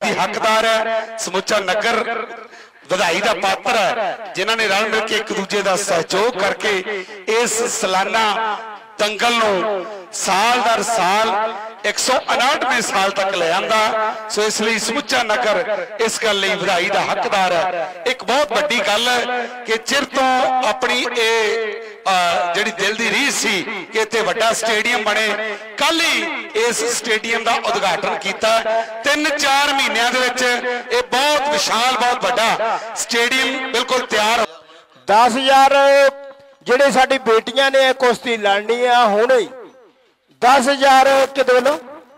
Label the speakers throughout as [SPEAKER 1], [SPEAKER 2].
[SPEAKER 1] हकदार है, समुचा नगर ਵਧਾਈ ਦਾ ਪਾਤਰ है, जिन्होंने रल मिल के एक दूजे का सहयोग करके इस सालाना दंगल नूं साल दर साल 159वें साल तक ले आंदा। सो इसलिए समुचा नगर इस गल लई ਵਧਾਈ ਦਾ हकदार है। एक बहुत वड्डी गल है कि चिर तो अपनी जिहड़ी दिल दी रीस सी कि इत्थे वड्डा स्टेडियम बने, कल ही इस स्टेडियम का उद्घाटन किया। 3-4 महीनों दे विच ये बहुत विशाल बहुत वड्डा स्टेडियम बिल्कुल तैयार।
[SPEAKER 2] 10,000 ਜਿਹੜੇ ਸਾਡੀ ਬੇਟੀਆਂ ਨੇ ਕੁਸ਼ਤੀ ਲੜਨੀ ਆ ਹੁਣੇ 10,000 ਕਿਦੋਂ ਲੋ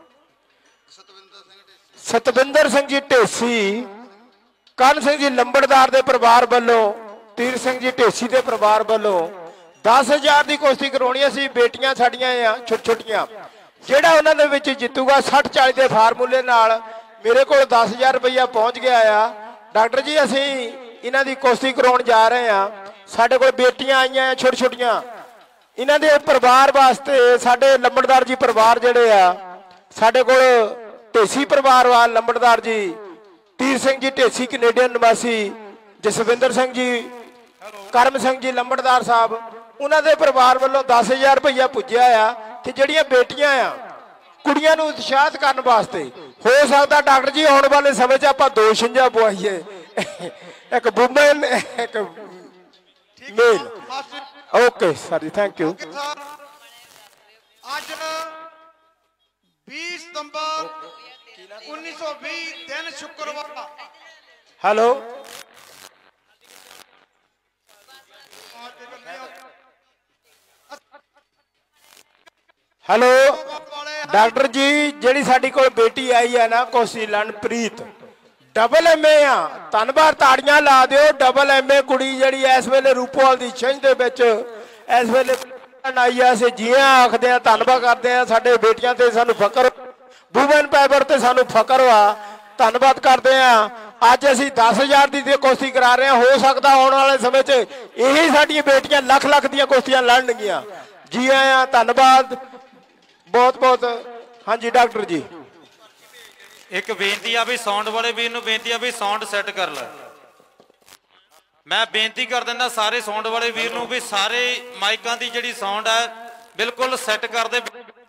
[SPEAKER 2] ਸਤਵਿੰਦਰ ਸਿੰਘ ਜੀ ਢੇਸੀ, ਕਰਨ ਸਿੰਘ ਜੀ ਲੰਬੜਦਾਰ ਦੇ ਪਰਿਵਾਰ ਵੱਲੋਂ, ਤੀਰ ਸਿੰਘ ਜੀ ਢੇਸੀ ਦੇ ਪਰਿਵਾਰ ਵੱਲੋਂ 10,000 ਦੀ ਕੁਸ਼ਤੀ ਕਰਾਉਣੀ। ਅਸੀਂ ਬੇਟੀਆਂ ਸਾਡੀਆਂ ਆ ਛੋਟੀਆਂ, ਜਿਹੜਾ ਉਹਨਾਂ ਦੇ ਵਿੱਚ ਜਿੱਤੂਗਾ 60-40 ਦੇ ਫਾਰਮੂਲੇ ਨਾਲ ਮੇਰੇ ਕੋਲ 10,000 ਰੁਪਈਆ ਪਹੁੰਚ ਗਿਆ ਆ। ਡਾਕਟਰ ਜੀ ਅਸੀਂ ਇਹਨਾਂ ਦੀ ਕੁਸ਼ਤੀ ਕਰਾਉਣ ਜਾ ਰਹੇ ਆ। ਸਾਡੇ ਕੋਲ ਬੇਟੀਆਂ ਆਈਆਂ ਛੋਟੀਆਂ, ਇਹਨਾਂ ਦੇ ਪਰਿਵਾਰ ਵਾਸਤੇ ਸਾਡੇ ਲੰਬੜਦਾਰ ਜੀ ਪਰਿਵਾਰ ਜਿਹੜੇ ਆ, ਸਾਡੇ ਕੋਲ ਢੇਸੀ ਪਰਿਵਾਰ ਵਾ, ਲੰਬੜਦਾਰ ਜੀ ਤੀਰ ਸਿੰਘ ਜੀ ਢੇਸੀ ਕੈਨੇਡੀਅਨ ਨਿਵਾਸੀ, ਜਸਵਿੰਦਰ ਸਿੰਘ ਜੀ, ਕਰਮ ਸਿੰਘ ਜੀ ਲੰਬੜਦਾਰ ਸਾਹਿਬ, ਉਹਨਾਂ ਦੇ ਪਰਿਵਾਰ ਵੱਲੋਂ 10,000 ਰੁਪਈਆ ਪੁੱਜਿਆ ਆ। ਤੇ ਜਿਹੜੀਆਂ ਬੇਟੀਆਂ ਆ ਕੁੜੀਆਂ ਨੂੰ ਉਤਸ਼ਾਹਿਤ ਕਰਨ ਵਾਸਤੇ ਹੋ ਸਕਦਾ ਡਾਕਟਰ ਜੀ ਆਉਣ ਵਾਲੇ ਸਮੇਂ 'ਚ ਆਪਾਂ 2 ਛਿੰਝਾਂ ਪਵਾਈਏ, ਇੱਕ ਵੂਮਨ ਇੱਕ मेल। ओके सर जी, थैंक यू।
[SPEAKER 3] आज 20 सितंबर 1920 दिन शुक्रवार।
[SPEAKER 2] हेलो हेलो डॉक्टर जी, ਜਿਹੜੀ ਸਾਡੀ ਕੋਲ ਬੇਟੀ ਆਈ ਹੈ ਨਾ ਕੁਸ਼ਤੀ ਲੜਨਪ੍ਰੀਤ, डबल MA आ, धन्नवाद ताड़ियां ला दिओ। डबल MA कुड़ी जिहड़ी इस वेले रूपोवाल दी छिंझ दे विच इस वेले आई आ, असीं जियां आखदे आ, धन्नवाद करदे आ। साडे बेटियां ते सानू फकर, वूमन पावर ते सानू फकर वा, धन्नवाद करदे आ। अज असीं 10,000 दी कुश्ती करा रहे हैं। हो सकदा आउण वाले समय च यही साडीਆਂ बेटियां लख ਦੀਆਂ कुश्तियां लड़नगियां। जी आया, धन्नवाद बहुत बहुत। हाँ जी डॉक्टर जी,
[SPEAKER 4] एक बेनती आ भी साउंड वाले वीर नूं बेनती आ भी साउंड सैट कर ले। मैं बेनती कर दिंदा सारे साउंड वाले वीर नूं भी सारे माइकां दी जिहड़ी साउंड है बिल्कुल सैट कर दे।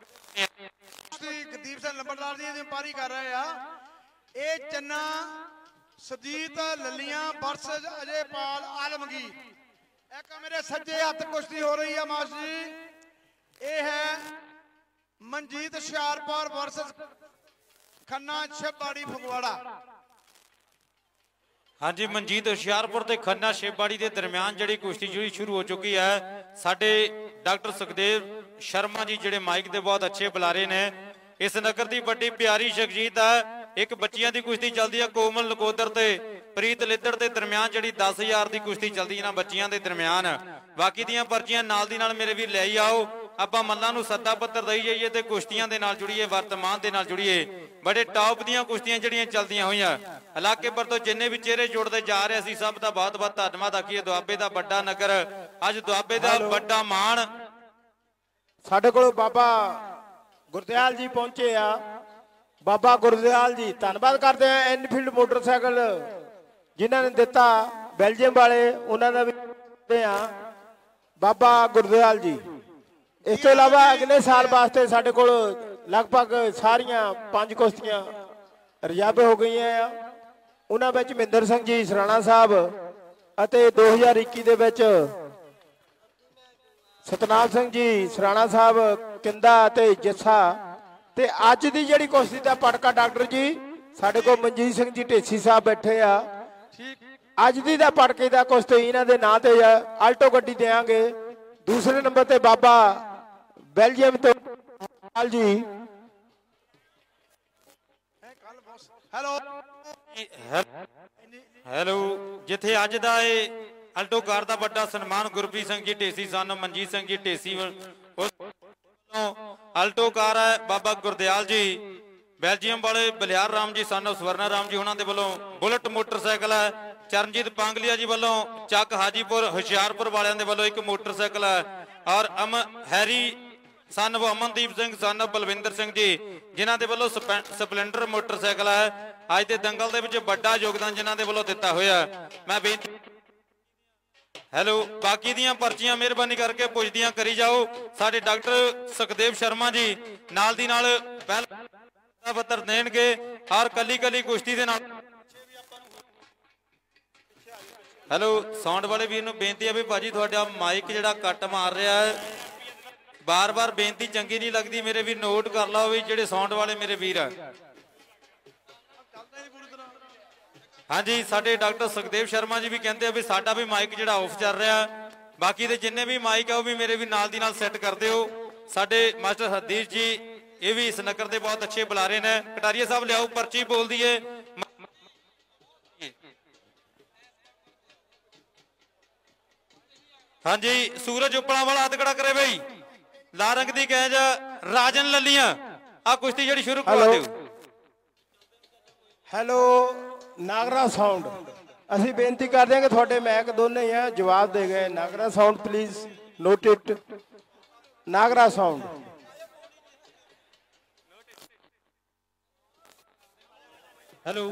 [SPEAKER 3] गदीप सिंह लंबड़दार जी अंपायरी कर रहे आ। ये चन्ना सजीत ललियां वर्सेस अजयपाल आलमगीर। एक मेरे सज्जे हथ कुश्ती हो रही है मास्टर जी, ये है मनजीत हुशियारपुर वर्सेस खन्ना शिवबाड़ी फगवाड़ा।
[SPEAKER 4] हाँ जी, मनजीत हुशियारपुर ते खन्ना शिवबाड़ी के दरम्यान जिहड़ी कुश्ती शुरू हो चुकी है। साडे डॉक्टर सुखदेव शर्मा जी जिहड़े माइक दे बहुत अच्छे बुलारे ने। इस नगर की बड़ी प्यारी शख्सियत है। एक बच्चियां की कुश्ती चलती है, कोमल नकोदर ते प्रीत लिद्दड़ के दरम्यान जिहड़ी 10,000 की कुश्ती चलती है बच्चियां के दरम्यान। बाकी दियां पर्चियां नाल दी नाल मेरे भी ले आओ, आपां मल्लां नूं सद्दा पत्तर दई जाइए ते कुश्तियां दे नाल जुड़िए, वर्तमान दे नाल जुड़िए। बड़े टॉप दियां कुश्तियां जिहड़ियां चलदियां होईयां इलाके पर तो जिन्ने भी चेहरे जुड़ते जा रहे असीं सब दा बहुत बहुत धन्नवाद आखीए। दुआबे दा बड़ा नगर, अज दुआबे दा बड़ा मान।
[SPEAKER 2] साडे कोल बाबा गुरदयाल जी पहुंचे आ। बाबा गुरदयाल जी धन्नवाद करते हैं। एनफील्ड मोटरसाइकिल जिन्हां ने दिता बेल्जियम वाले, उन्होंने भी बाबा गुरदयाल जी। इस तो इलावा अगले साल वास्ते साडे कोल लगभग सारियां 5 कुश्तियां रिजर्व हो गई हैं। उन्हां विच मिंदर सिंह जी सराणा साहब अते 2021 दे विच सतनाम सिंह जी सराणा साहब किंदा ते जस्सा। ते अज दी जिहड़ी कुश्ती दा पटका डॉक्टर जी साडे कोल मनजीत सिंह जी ढेसी साहब बैठे आ। अज दी दा पटके दा कुश्ती इन्हां दे नां ते आल्टो गड्डी देंगे। दूसरे नंबर ते बाबा बेल्जियम तो जी।
[SPEAKER 3] हेलो
[SPEAKER 4] हेलो, जिथे अज दा अल्टो कार का बड़ा सन्मान Gurpreet Singh ji Dhesi son Manjit Singh ji Dhesi Alto car है। बाबा गुरदयाल जी बेल्जियम वाले बलियार राम जी सन स्वर्ण राम जी उन्होंने वालों बुलेट मोटरसाइकिल है। चरणजीत पांगलिया जी वालों चक हाजीपुर हुशियारपुर वालों के वालों एक मोटरसाइकिल है। और हैरी सन वो अमनदीप सिंह सन बलविंदर सिंह जी जिन्हों के वालों स्पलेंडर मोटरसाइकिल है। ਅੱਜ ਦੇ ਦੰਗਲ ਦੇ ਵਿੱਚ ਵੱਡਾ ਯੋਗਦਾਨ ਜਿਨ੍ਹਾਂ ਦੇ ਵੱਲੋਂ ਦਿੱਤਾ ਹੋਇਆ। ਮੈਂ ਬੇਨਤੀ ਹੈਲੋ ਬਾਕੀ ਦੀਆਂ ਪਰਚੀਆਂ ਮਿਹਰਬਾਨੀ ਕਰਕੇ ਪੁੱਛਦੀਆਂ ਕਰੀ ਜਾਓ। ਸਾਡੇ ਡਾਕਟਰ ਸੁਖਦੇਵ ਸ਼ਰਮਾ ਜੀ ਨਾਲ ਦੀ ਨਾਲ ਪਹਿਲਾ ਪੱਤਰ ਦੇਣਗੇ ਹਰ ਕੱਲੀ ਕੱਲੀ ਕੁਸ਼ਤੀ ਦੇ ਨਾਲ। ਹੈਲੋ ਸਾਊਂਡ ਵਾਲੇ ਵੀਰ ਨੂੰ ਬੇਨਤੀ ਹੈ ਵੀ ਭਾਜੀ ਤੁਹਾਡਾ ਮਾਈਕ ਜਿਹੜਾ ਕੱਟ ਮਾਰ ਰਿਹਾ ਹੈ, ਬਾਰ-ਬਾਰ ਬੇਨਤੀ ਚੰਗੀ ਨਹੀਂ ਲੱਗਦੀ ਮੇਰੇ ਵੀਰ, ਨੋਟ ਕਰ ਲਓ ਵੀ ਜਿਹੜੇ ਸਾਊਂਡ ਵਾਲੇ ਮੇਰੇ ਵੀਰ ਆ। ਹਾਂਜੀ ਸਾਡੇ ਡਾਕਟਰ ਸੁਖਦੇਵ ਸ਼ਰਮਾ ਜੀ ਵੀ ਕਹਿੰਦੇ ਆ ਵੀ ਸਾਡਾ ਵੀ ਮਾਈਕ ਜਿਹੜਾ ਆਫ ਚੱਲ ਰਿਹਾ, ਬਾਕੀ ਦੇ ਜਿੰਨੇ ਵੀ ਮਾਈਕ ਆ ਉਹ ਵੀ ਮੇਰੇ ਵੀ ਨਾਲ ਦੀ ਨਾਲ ਸੈੱਟ ਕਰ ਦਿਓ। ਸਾਡੇ ਮਾਸਟਰ ਹਰਦੀਪ ਜੀ ਇਹ ਵੀ ਇਸ ਨਗਰ ਦੇ ਬਹੁਤ ਅੱਛੇ ਬੁਲਾਰੇ ਨੇ। ਕਟਾਰੀਆ ਸਾਹਿਬ ਲਿਆਓ ਪਰਚੀ ਬੋਲ ਦਈਏ। ਹਾਂਜੀ ਸੂਰਜ ਉਪਲਾ ਵਾਲਾ ਹੱਥ ਖੜਾ ਕਰੇ ਬਈ। ਲਾਲ ਰੰਗ ਦੀ ਕੈਂਜ ਰਾਜਨ ਲੱਲੀਆਂ ਆ ਕੁਸ਼ਤੀ ਜਿਹੜੀ ਸ਼ੁਰੂ ਕਰਵਾ ਦਿਓ।
[SPEAKER 2] ਹੈਲੋ ਨਾਗਰਾ ਸਾਊਂਡ ਅਸੀਂ ਬੇਨਤੀ ਕਰਦੇ ਹਾਂ ਕਿ ਤੁਹਾਡੇ ਮੈਕ ਦੋਨੇ ਆ ਜਵਾਬ ਦੇ ਗਏ। Nagra sound please note it. Nagra sound
[SPEAKER 4] hello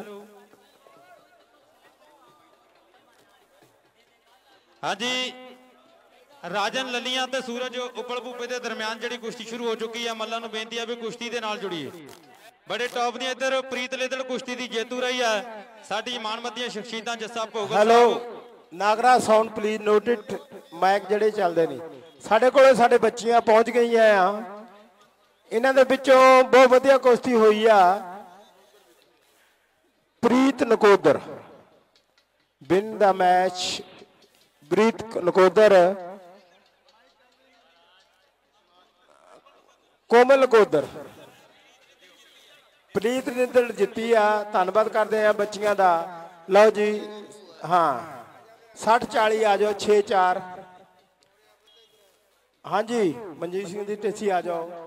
[SPEAKER 4] ਹਾਂਜੀ ਰਾਜਨ ਲੱਲੀਆਂ ਤੇ ਸੂਰਜ ਉਪਲ ਭੂਪੇ ਦੇ ਦਰਮਿਆਨ ਜਿਹੜੀ ਕੁਸ਼ਤੀ ਸ਼ੁਰੂ ਹੋ ਚੁੱਕੀ ਹੈ। ਮੱਲਾਂ ਨੂੰ ਬੇਨਤੀ ਹੈ ਵੀ ਕੁਸ਼ਤੀ ਦੇ ਨਾਲ ਜੁੜੀਏ। ਬੜੇ ਟੌਪ ਦੀਆਂ ਇੱਧਰ ਪ੍ਰੀਤ ਲੇਦੜ ਕੁਸ਼ਤੀ ਦੀ ਜੇਤੂ ਰਹੀ ਹੈ ਸਾਡੀ ਮਾਨਮੱਦੀਆਂ ਸ਼ਖਸੀਅਤਾਂ Jassa Bhogal.
[SPEAKER 2] Hello Nagra sound please note it. Mike ਜਿਹੜੇ ਚੱਲਦੇ ਨੇ ਸਾਡੇ ਕੋਲੇ ਸਾਡੇ ਬੱਚੀਆਂ ਪਹੁੰਚ ਗਈਆਂ ਆ। ਇਹਨਾਂ ਦੇ ਵਿੱਚੋਂ ਬਹੁਤ ਵਧੀਆ ਕੁਸ਼ਤੀ ਹੋਈ ਆ। ਪ੍ਰੀਤ ਨਕੋਦਰ ਵਿਨ ਦਾ ਮੈਚ। ਪ੍ਰੀਤ ਨਕੋਦਰ ਕੋਮਲ ਨਕੋਦਰ ਪ੍ਰੀਤ ਨਿੰਦੜ ਜਿੱਤੀ ਆ। ਧੰਨਵਾਦ ਕਰਦੇ ਆ ਬੱਚੀਆਂ ਦਾ। ਲਓ ਜੀ ਹਾਂ 60-40 ਆ ਜਾਓ 6-4। ਹਾਂਜੀ ਮਨਜੀਤ ਸਿੰਘ ਦੀ ਟੇਸੀ ਆ ਜਾਓ।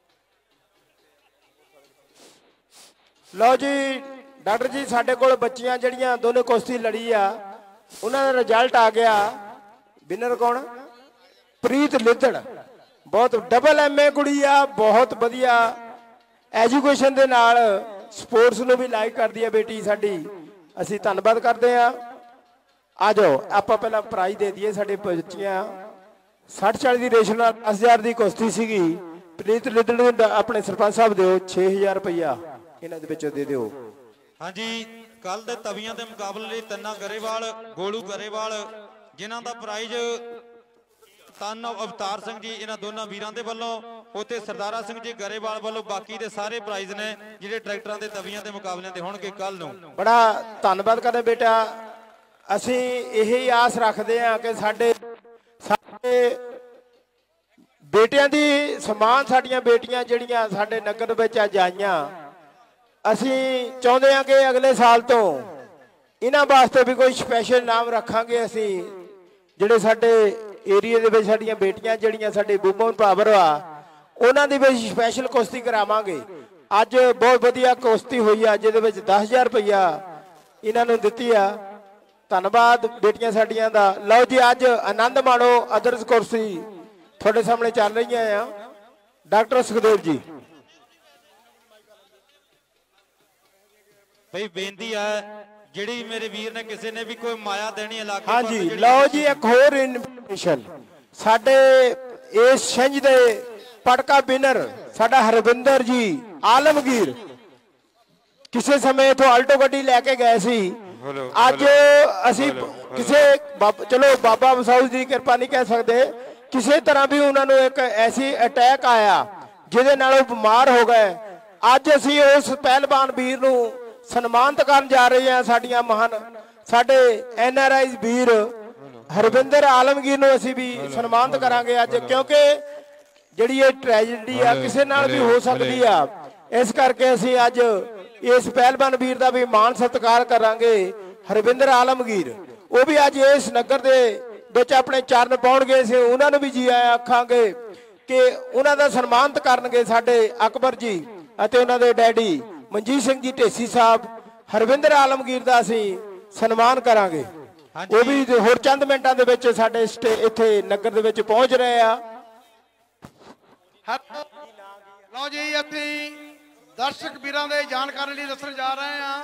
[SPEAKER 2] ਲਓ ਜੀ ਡਾਕਟਰ ਜੀ ਸਾਡੇ ਕੋਲ ਬੱਚੀਆਂ ਜਿਹੜੀਆਂ ਦੋਨੇ ਕੁਸ਼ਤੀ ਲੜੀ ਆ ਉਹਨਾਂ ਦਾ ਰਿਜ਼ਲਟ ਆ ਗਿਆ। ਵਿਨਰ ਕੌਣ? ਪ੍ਰੀਤ ਲਿੱਦੜ। ਬਹੁਤ ਡਬਲ ਐਮਏ ਕੁੜੀ ਆ, ਬਹੁਤ ਵਧੀਆ ਐਜੂਕੇਸ਼ਨ ਦੇ ਨਾਲ ਸਪੋਰਟਸ ਨੂੰ ਵੀ ਲਾਈਕ ਕਰਦੀ ਹੈ ਬੇਟੀ ਸਾਡੀ। ਅਸੀਂ ਧੰਨਵਾਦ ਕਰਦੇ ਆ। ਆ ਜਾਓ ਆਪਾਂ ਪਹਿਲਾਂ ਪ੍ਰਾਈਜ਼ ਦੇ ਦਈਏ। ਸਾਡੇ ਬੱਚੀਆਂ 60-40 ਦੀ ਰੇਸ਼ੋ ਨਾਲ 10,000 ਦੀ ਕੁਸ਼ਤੀ ਸੀਗੀ। ਪ੍ਰੀਤ ਲਿੱਦੜ ਨੂੰ ਆਪਣੇ ਸਰਪੰਚ ਸਾਹਿਬ ਦਿਓ 6,000 ਰੁਪਇਆ ਇਹਨਾਂ ਦੇ ਵਿੱਚੋਂ ਦੇ ਦਿਓ।
[SPEAKER 4] ਹਾਂਜੀ ਕੱਲ ਦੇ ਤਵੀਆਂ ਦੇ ਮੁਕਾਬਲੇ ਲਈ ਤੰਨਾ ਗਰੇਵਾਲ ਗੋਲੂ ਗਰੇਵਾਲ ਜਿਨ੍ਹਾਂ ਦਾ ਪ੍ਰਾਈਜ਼ ਤਨ ਅਵਤਾਰ ਸਿੰਘ ਜੀ ਇਹਨਾਂ ਦੋਨਾਂ ਵੀਰਾਂ ਦੇ ਵੱਲੋਂ, ਉੱਥੇ ਸਰਦਾਰਾ ਸਿੰਘ ਜੀ ਗਰੇਵਾਲ ਵੱਲੋਂ ਬਾਕੀ ਦੇ ਸਾਰੇ ਪ੍ਰਾਈਜ਼ ਨੇ ਜਿਹੜੇ ਟਰੈਕਟਰਾਂ ਦੇ ਤਵੀਆਂ ਦੇ ਮੁਕਾਬਲਿਆਂ ਦੇ ਹੋਣਗੇ ਕੱਲ ਨੂੰ।
[SPEAKER 2] ਬੜਾ ਧੰਨਵਾਦ ਕਰਦੇ ਬੇਟਾ। ਅਸੀਂ ਇਹੀ ਆਸ ਰੱਖਦੇ ਹਾਂ ਕਿ ਸਾਡੇ ਬੇਟਿਆਂ ਦੀ ਸਮਾਨ ਸਾਡੀਆਂ ਬੇਟੀਆਂ ਜਿਹੜੀਆਂ ਸਾਡੇ ਨਗਰ ਵਿੱਚ ਅੱਜ ਆਈਆਂ, ਅਸੀਂ ਚਾਹੁੰਦੇ ਹਾਂ ਕਿ ਅਗਲੇ ਸਾਲ ਤੋਂ ਇਹਨਾਂ ਵਾਸਤੇ ਵੀ ਕੋਈ ਸਪੈਸ਼ਲ ਇਨਾਮ ਰੱਖਾਂਗੇ। ਅਸੀਂ ਜਿਹੜੇ ਸਾਡੇ ਏਰੀਏ ਦੇ ਵਿੱਚ ਸਾਡੀਆਂ ਬੇਟੀਆਂ ਜਿਹੜੀਆਂ ਸਾਡੇ ਵੂਮਨ ਪਾਵਰ ਆ ਉਹਨਾਂ ਦੀ ਵੀ ਸਪੈਸ਼ਲ ਕੁਸ਼ਤੀ ਕਰਾਵਾਂਗੇ। ਅੱਜ ਬਹੁਤ ਵਧੀਆ ਕੁਸ਼ਤੀ ਹੋਈ ਆ ਜਿਹਦੇ ਵਿੱਚ 10,000 ਰੁਪਇਆ ਇਹਨਾਂ ਨੂੰ ਦਿੱਤੀ ਆ। ਧੰਨਵਾਦ ਬੇਟੀਆਂ ਸਾਡੀਆਂ ਦਾ। ਲਓ ਜੀ ਅੱਜ ਆਨੰਦ ਮਾਣੋ। ਅਦਰਸ ਕੁਰਸੀ ਤੁਹਾਡੇ ਸਾਹਮਣੇ ਚੱਲ ਰਹੀਆਂ ਆ। ਡਾਕਟਰ ਸੁਖਦੇਵ ਜੀ
[SPEAKER 4] ਬਈ ਬੇਨਤੀ ਹੈ ਜਿਹੜੀ ਮੇਰੇ ਵੀਰ ਨੇ ਕਿਸੇ ਨੇ ਵੀ ਕੋਈ ਮਾਇਆ ਦੇਣੀ ਇਲਾਕੇ।
[SPEAKER 2] ਹਾਂਜੀ ਲਓ ਜੀ ਇੱਕ ਹੋਰ ਇਨਫੋਰਮੇਸ਼ਨ। ਸਾਡੇ ਇਸ ਛਿੰਝ ਦੇ ਪਟਕਾ ਵਿਨਰ ਸਾਡਾ ਹਰਵਿੰਦਰ ਜੀ ਆਲਮਗੀਰ ਕਿਸੇ ਸਮੇਂ ਤੋਂ ਆਲਟੋ ਗੱਡੀ ਲੈ ਕੇ ਗਏ ਸੀ। ਅੱਜ ਅਸੀਂ ਕਿਸੇ ਚਲੋ ਬਾਬਾ ਵਸਾਊ ਦੀ ਕਿਰਪਾ ਨਹੀਂ ਕਹਿ ਸਕਦੇ, ਕਿਸੇ ਤਰ੍ਹਾਂ ਵੀ ਉਹਨਾਂ ਨੂੰ ਇੱਕ ਐਸੀ ਅਟੈਕ ਆਇਆ ਜਿਹਦੇ ਨਾਲ ਉਹ ਬਿਮਾਰ ਹੋ ਗਏ। ਅੱਜ ਅਸੀਂ ਉਸ ਪਹਿਲਵਾਨ ਵੀਰ ਨੂੰ ਸਨਮਾਨਿਤ ਕਰਨ ਜਾ ਰਹੇ ਹਾਂ। ਸਾਡੀਆਂ ਮਹਾਨ ਸਾਡੇ NRI ਵੀਰ ਹਰਵਿੰਦਰ ਆਲਮਗੀਰ ਨੂੰ ਅਸੀਂ ਵੀ ਸਨਮਾਨਿਤ ਕਰਾਂਗੇ ਅੱਜ, ਕਿਉਂਕਿ ਜਿਹੜੀ ਇਹ ਟ੍ਰੈਜੇਡੀ ਆ ਕਿਸੇ ਨਾਲ ਵੀ ਹੋ ਸਕਦੀ ਆ। ਇਸ ਕਰਕੇ ਅਸੀਂ ਅੱਜ ਇਸ ਪਹਿਲਵਾਨ ਵੀਰ ਦਾ ਵੀ ਮਾਣ ਸਤਿਕਾਰ ਕਰਾਂਗੇ। ਹਰਵਿੰਦਰ ਆਲਮਗੀਰ ਉਹ ਵੀ ਅੱਜ ਇਸ ਨਗਰ ਦੇ ਵਿੱਚ ਆਪਣੇ ਚਰਨ ਪਾਉਣਗੇ। ਅਸੀਂ ਉਹਨਾਂ ਨੂੰ ਵੀ ਜੀ ਆਇਆਂ ਆਖਾਂਗੇ ਕਿ ਉਹਨਾਂ ਦਾ ਸਨਮਾਨਿਤ ਕਰਨਗੇ ਸਾਡੇ ਅਕਬਰ ਜੀ ਅਤੇ ਉਹਨਾਂ ਦੇ ਡੈਡੀ ਮਨਜੀਤ ਸਿੰਘ ਜੀ ਢੇਸੀ ਸਾਹਿਬ। ਹਰਵਿੰਦਰ ਆਲਮਗੀਰ ਦਾ ਅਸੀਂ ਸਨਮਾਨ ਕਰਾਂਗੇ। ਉਹ ਵੀ ਹੋਰ ਚੰਦ ਮਿੰਟਾਂ ਦੇ ਵਿੱਚ ਸਾਡੇ ਇੱਥੇ ਨਗਰ ਦੇ ਵਿੱਚ ਪਹੁੰਚ ਰਹੇ ਆ।
[SPEAKER 3] ਲਓ ਜੀ ਅਸੀਂ ਦਰਸ਼ਕ ਵੀਰਾਂ ਦੇ ਜਾਣਕਾਰੀ ਲਈ ਦੱਸਣ ਜਾ ਰਹੇ ਹਾਂ।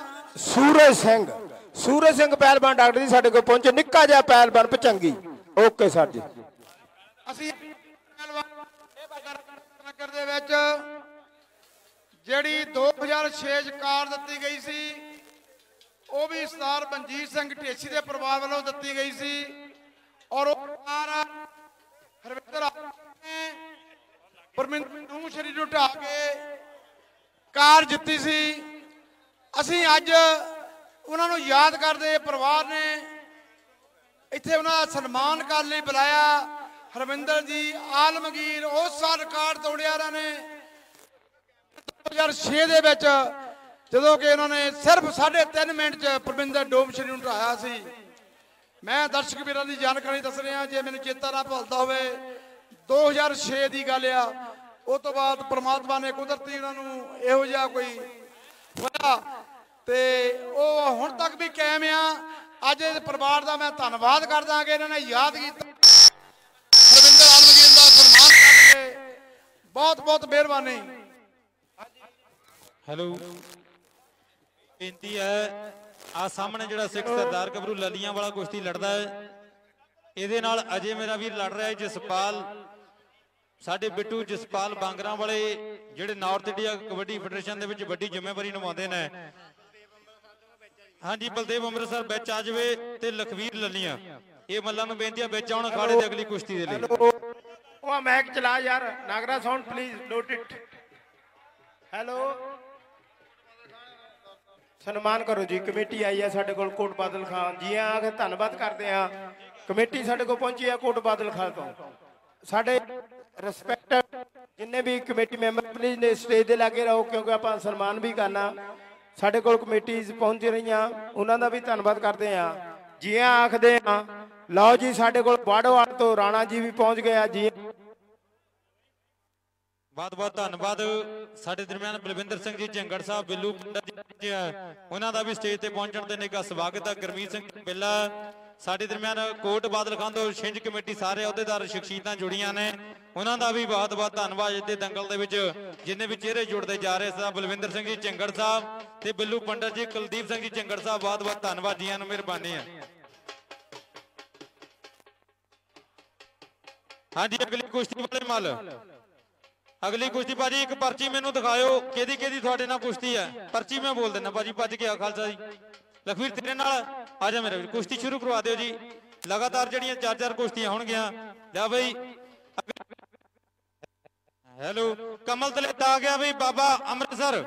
[SPEAKER 2] ਸੂਰਜ ਸਿੰਘ ਪਹਿਲਵਾਨ ਡਾਕਟਰ ਜੀ ਸਾਡੇ ਕੋਲ ਪਹੁੰਚੇ, ਨਿੱਕਾ ਜਿਹਾ ਪਹਿਲਵਾਨ ਪਚੰਗੀ। ਓਕੇ ਸਰ ਜੀ।
[SPEAKER 3] ਅਸੀਂ ਨਗਰ ਦੇ ਵਿੱਚ ਜਿਹੜੀ 2006 ਚ ਕਾਰ ਦਿੱਤੀ ਗਈ ਸੀ ਉਹ ਵੀ ਸਰਦਾਰ ਮਨਜੀਤ ਸਿੰਘ ਢੇਸੀ ਦੇ ਪਰਿਵਾਰ ਵੱਲੋਂ ਦਿੱਤੀ ਗਈ ਸੀ ਔਰ ਉਹ ਕਾਰ ਹਰਵਿੰਦਰ ਨੇ ਪਰਮਿੰਦਰ ਸ਼੍ਰੀ ਨੂੰ ਢਾ ਕੇ ਕਾਰ ਜਿੱਤੀ ਸੀ। ਅਸੀਂ ਅੱਜ ਉਹਨਾਂ ਨੂੰ ਯਾਦ ਕਰਦੇ ਪਰਿਵਾਰ ਨੇ ਇੱਥੇ ਉਹਨਾਂ ਦਾ ਸਨਮਾਨ ਕਰਨ ਲਈ ਬੁਲਾਇਆ। ਹਰਵਿੰਦਰ ਜੀ ਆਲਮਗੀਰ ਉਸ ਸਾਲ ਰਿਕਾਰਡ ਤੋੜਿਆ ਉਹਨਾਂ ਨੇ 2006 ਦੇ ਵਿੱਚ, ਜਦੋਂ ਕਿ ਉਹਨਾਂ ਨੇ ਸਿਰਫ 3.5 ਮਿੰਟ 'ਚ ਪਰਮਿੰਦਰ ਡੋਮਸ਼ਰੀ ਨੂੰ ਢਾਇਆ ਸੀ। ਮੈਂ ਦਰਸ਼ਕ ਵੀਰਾਂ ਦੀ ਜਾਣਕਾਰੀ ਦੱਸ ਰਿਹਾ, ਜੇ ਮੈਨੂੰ ਚੇਤਾ ਨਾ ਭੁੱਲਦਾ ਹੋਵੇ 2006 ਦੀ ਗੱਲ ਆ। ਉਸ ਤੋਂ ਬਾਅਦ ਪ੍ਰਮਾਤਮਾ ਨੇ ਕੁਦਰਤੀ ਉਹਨਾਂ ਨੂੰ ਇਹੋ ਜਿਹਾ ਕੋਈ ਹੋਇਆ ਤੇ ਉਹ ਹੁਣ ਤੱਕ ਵੀ ਕਾਇਮ ਆ। ਅੱਜ ਇਸ ਪਰਿਵਾਰ ਦਾ ਮੈਂ ਧੰਨਵਾਦ ਕਰਦਾ ਕਿ ਇਹਨਾਂ ਨੇ ਯਾਦ ਕੀਤਾ, ਹਰਵਿੰਦਰ ਆਲਮਗੀਰ ਦਾ ਸਨਮਾਨ ਕਰਕੇ। ਬਹੁਤ ਬਹੁਤ ਮਿਹਰਬਾਨੀ।
[SPEAKER 4] ਹੈਲੋ, ਬੇਨਤੀ ਹੈ ਆ ਸਾਹਮਣੇ ਜਿਹੜਾ ਸਿੱਖ ਸਰਦਾਰ ਗੱਭਰੂ ਲਲੀਆਂ ਵਾਲਾ ਕੁਸ਼ਤੀ ਲੜਦਾ ਹੈ, ਇਹਦੇ ਨਾਲ ਅਜੇ ਮੇਰਾ ਵੀਰ ਲੜ ਰਿਹਾ ਹੈ ਜਸਪਾਲ, ਸਾਡੇ ਬਿੱਟੂ ਜਸਪਾਲ ਬਾਂਗਰਾਂ ਵਾਲੇ, ਜਿਹੜੇ ਨਾਰਥ ਇੰਡੀਆ ਕਬੱਡੀ ਫੈਡਰੇਸ਼ਨ ਦੇ ਵਿੱਚ ਵੱਡੀ ਜ਼ਿੰਮੇਵਾਰੀ ਨਿਭਾਉਂਦੇ ਨੇ। ਹਾਂਜੀ, ਬਲਦੇਵ ਅੰਮ੍ਰਿਤਸਰ ਵਿੱਚ ਆ ਜਾਵੇ ਤੇ ਲਖਵੀਰ ਲਲੀਆਂ, ਇਹ ਮੱਲਾਂ ਨੂੰ ਬੇਨਤੀ ਹੈ ਵਿੱਚ ਆਉਣ ਅਖਾੜੇ ਦੇ ਅਗਲੀ ਕੁਸ਼ਤੀ ਦੇ ਲਈ।
[SPEAKER 2] ਉਹ ਮੈਕ ਚਲਾ ਯਾਰ, Nagra sound please note it. Hello, ਸਨਮਾਨ ਕਰੋ ਜੀ। ਕਮੇਟੀ ਆਈ ਹੈ ਸਾਡੇ ਕੋਲ ਕੋਟ ਬਾਦਲ ਖਾਨ ਜੀ, ਆ ਕੇ ਧੰਨਵਾਦ ਕਰਦੇ ਆ। ਕਮੇਟੀ ਸਾਡੇ ਕੋਲ ਪਹੁੰਚੀ ਹੈ ਕੋਟ ਬਾਦਲ ਖਾਨ ਤੋਂ। ਸਾਡੇ ਰਿਸਪੈਕਟ ਜਿੰਨੇ ਵੀ ਕਮੇਟੀ ਮੈਂਬਰ ਪਲੀਜ਼ ਨੇ ਸਟੇਜ ਦੇ ਲਾਗੇ ਰਹੋ, ਕਿਉਂਕਿ ਆਪਾਂ ਸਨਮਾਨ ਵੀ ਕਰਨਾ। ਸਾਡੇ ਕੋਲ ਕਮੇਟੀਜ਼ ਪਹੁੰਚ ਰਹੀਆਂ, ਉਹਨਾਂ ਦਾ ਵੀ ਧੰਨਵਾਦ ਕਰਦੇ ਆ। ਜੀ ਆਖਦੇ ਆ। ਲਓ ਜੀ, ਸਾਡੇ ਕੋਲ ਬਾੜੋਵਾਲ ਤੋਂ ਰਾਣਾ ਜੀ ਵੀ ਪਹੁੰਚ ਗਿਆ ਜੀ।
[SPEAKER 4] ਬਹੁਤ ਬਹੁਤ ਧੰਨਵਾਦ। ਸਾਡੇ ਦਰਮਿਆਨ ਬਲਵਿੰਦਰ ਸਿੰਘ ਜੀ ਝੰਗੜ ਸਾਹਿਬ, ਬਿੱਲੂ ਜੀ, ਉਹਨਾਂ ਦਾ ਵੀ ਸਟੇਜ ਤੇ ਪਹੁੰਚਣ ਤੇ ਨਿੱਘਾ ਸਵਾਗਤ ਹੈ। ਗੁਰਮੀਤ ਸਿੰਘ ਬਿੱਲਾ ਸਾਡੇ ਦਰਮਿਆਨ ਕੋਟ ਬਾਦਲ ਖਾਨ ਤੋਂ ਛਿੰਝ ਕਮੇਟੀ ਸਾਰੇ ਅਹੁਦੇਦਾਰ ਸ਼ਖਸੀਅਤਾਂ ਜੁੜੀਆਂ ਨੇ, ਉਹਨਾਂ ਦਾ ਵੀ ਬਹੁਤ ਬਹੁਤ ਧੰਨਵਾਦ। ਇਸ ਦੇ ਦੰਗਲ ਦੇ ਵਿੱਚ ਜਿੰਨੇ ਵੀ ਚਿਹਰੇ ਜੁੜਦੇ ਜਾ ਰਹੇ ਸਨ, ਬਲਵਿੰਦਰ ਸਿੰਘ ਜੀ ਝੰਗੜ ਸਾਹਿਬ ਤੇ ਬਿੱਲੂ ਪੰਡਤ ਜੀ, ਕੁਲਦੀਪ ਸਿੰਘ ਜੀ ਝੰਗੜ ਸਾਹਿਬ, ਬਹੁਤ ਬਹੁਤ ਧੰਨਵਾਦ, ਜੀਆਂ ਨੂੰ ਮਿਹਰਬਾਨੀ ਹੈ। ਹਾਂਜੀ, ਅਗਲੀ ਕੁਸ਼ਤੀ ਵਾਲੇ ਮੱਲ, ਅਗਲੀ ਕੁਸ਼ਤੀ ਭਾਜੀ ਇੱਕ ਪਰਚੀ ਮੈਨੂੰ ਦਿਖਾਇਓ, ਕਿਹਦੀ ਕਿਹਦੀ ਤੁਹਾਡੇ ਨਾਲ ਕੁਸ਼ਤੀ ਹੈ। ਪਰਚੀ ਮੈਂ ਬੋਲ ਦਿੰਦਾ ਭਾਜੀ, ਭੱਜ ਕੇ ਆ ਖਾਲਸਾ ਜੀ। ਲਖਵੀਰ ਤੇਰੇ ਨਾਲ ਆ ਜਾ ਮੇਰਾ ਵੀਰ, ਕੁਸ਼ਤੀ ਸ਼ੁਰੂ ਕਰਵਾ ਦਿਓ ਜੀ। ਲਗਾਤਾਰ ਜਿਹੜੀਆਂ 4-4 ਕੁਸ਼ਤੀਆਂ ਹੋਣਗੀਆਂ। ਲਿਆ ਬਈ, ਹੈਲੋ, ਕਮਲ ਤਲੇਤਾ ਆ ਗਿਆ ਬਈ, ਬਾਬਾ ਅੰਮ੍ਰਿਤਸਰ।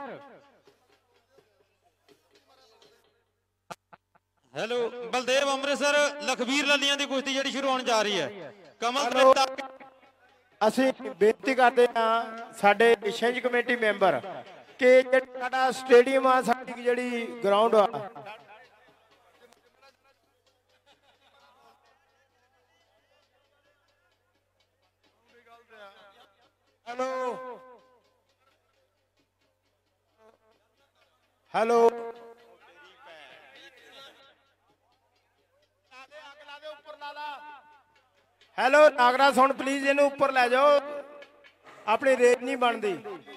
[SPEAKER 4] ਹੈਲੋ, ਬਲਦੇਵ ਅੰਮ੍ਰਿਤਸਰ, ਲਖਵੀਰ ਲਲੀਆਂ ਦੀ ਕੁਸ਼ਤੀ ਜਿਹੜੀ ਸ਼ੁਰੂ ਹੋਣ ਜਾ ਰਹੀ ਹੈ। ਕਮਲ ਤਲੇਤਾ
[SPEAKER 2] ਅਸੀਂ ਬੇਨਤੀ ਕਰਦੇ ਹਾਂ ਸਾਡੇ ਛਿੰਝ ਕਮੇਟੀ ਮੈਂਬਰ ਕਿ ਜਿਹੜਾ ਸਾਡਾ ਸਟੇਡੀਅਮ ਆ, ਸਾਡੀ ਜਿਹੜੀ ਗਰਾਊਂਡ ਆ, ਹੈਲੋ ਹੈਲੋ, ਹੈਲੋ ਨਾਗਰਾ ਸੁਣ ਪਲੀਜ਼, ਇਹਨੂੰ ਉੱਪਰ ਲੈ ਜਾਓ, ਆਪਣੀ ਰੇਟ ਨਹੀਂ ਬਣਦੀ।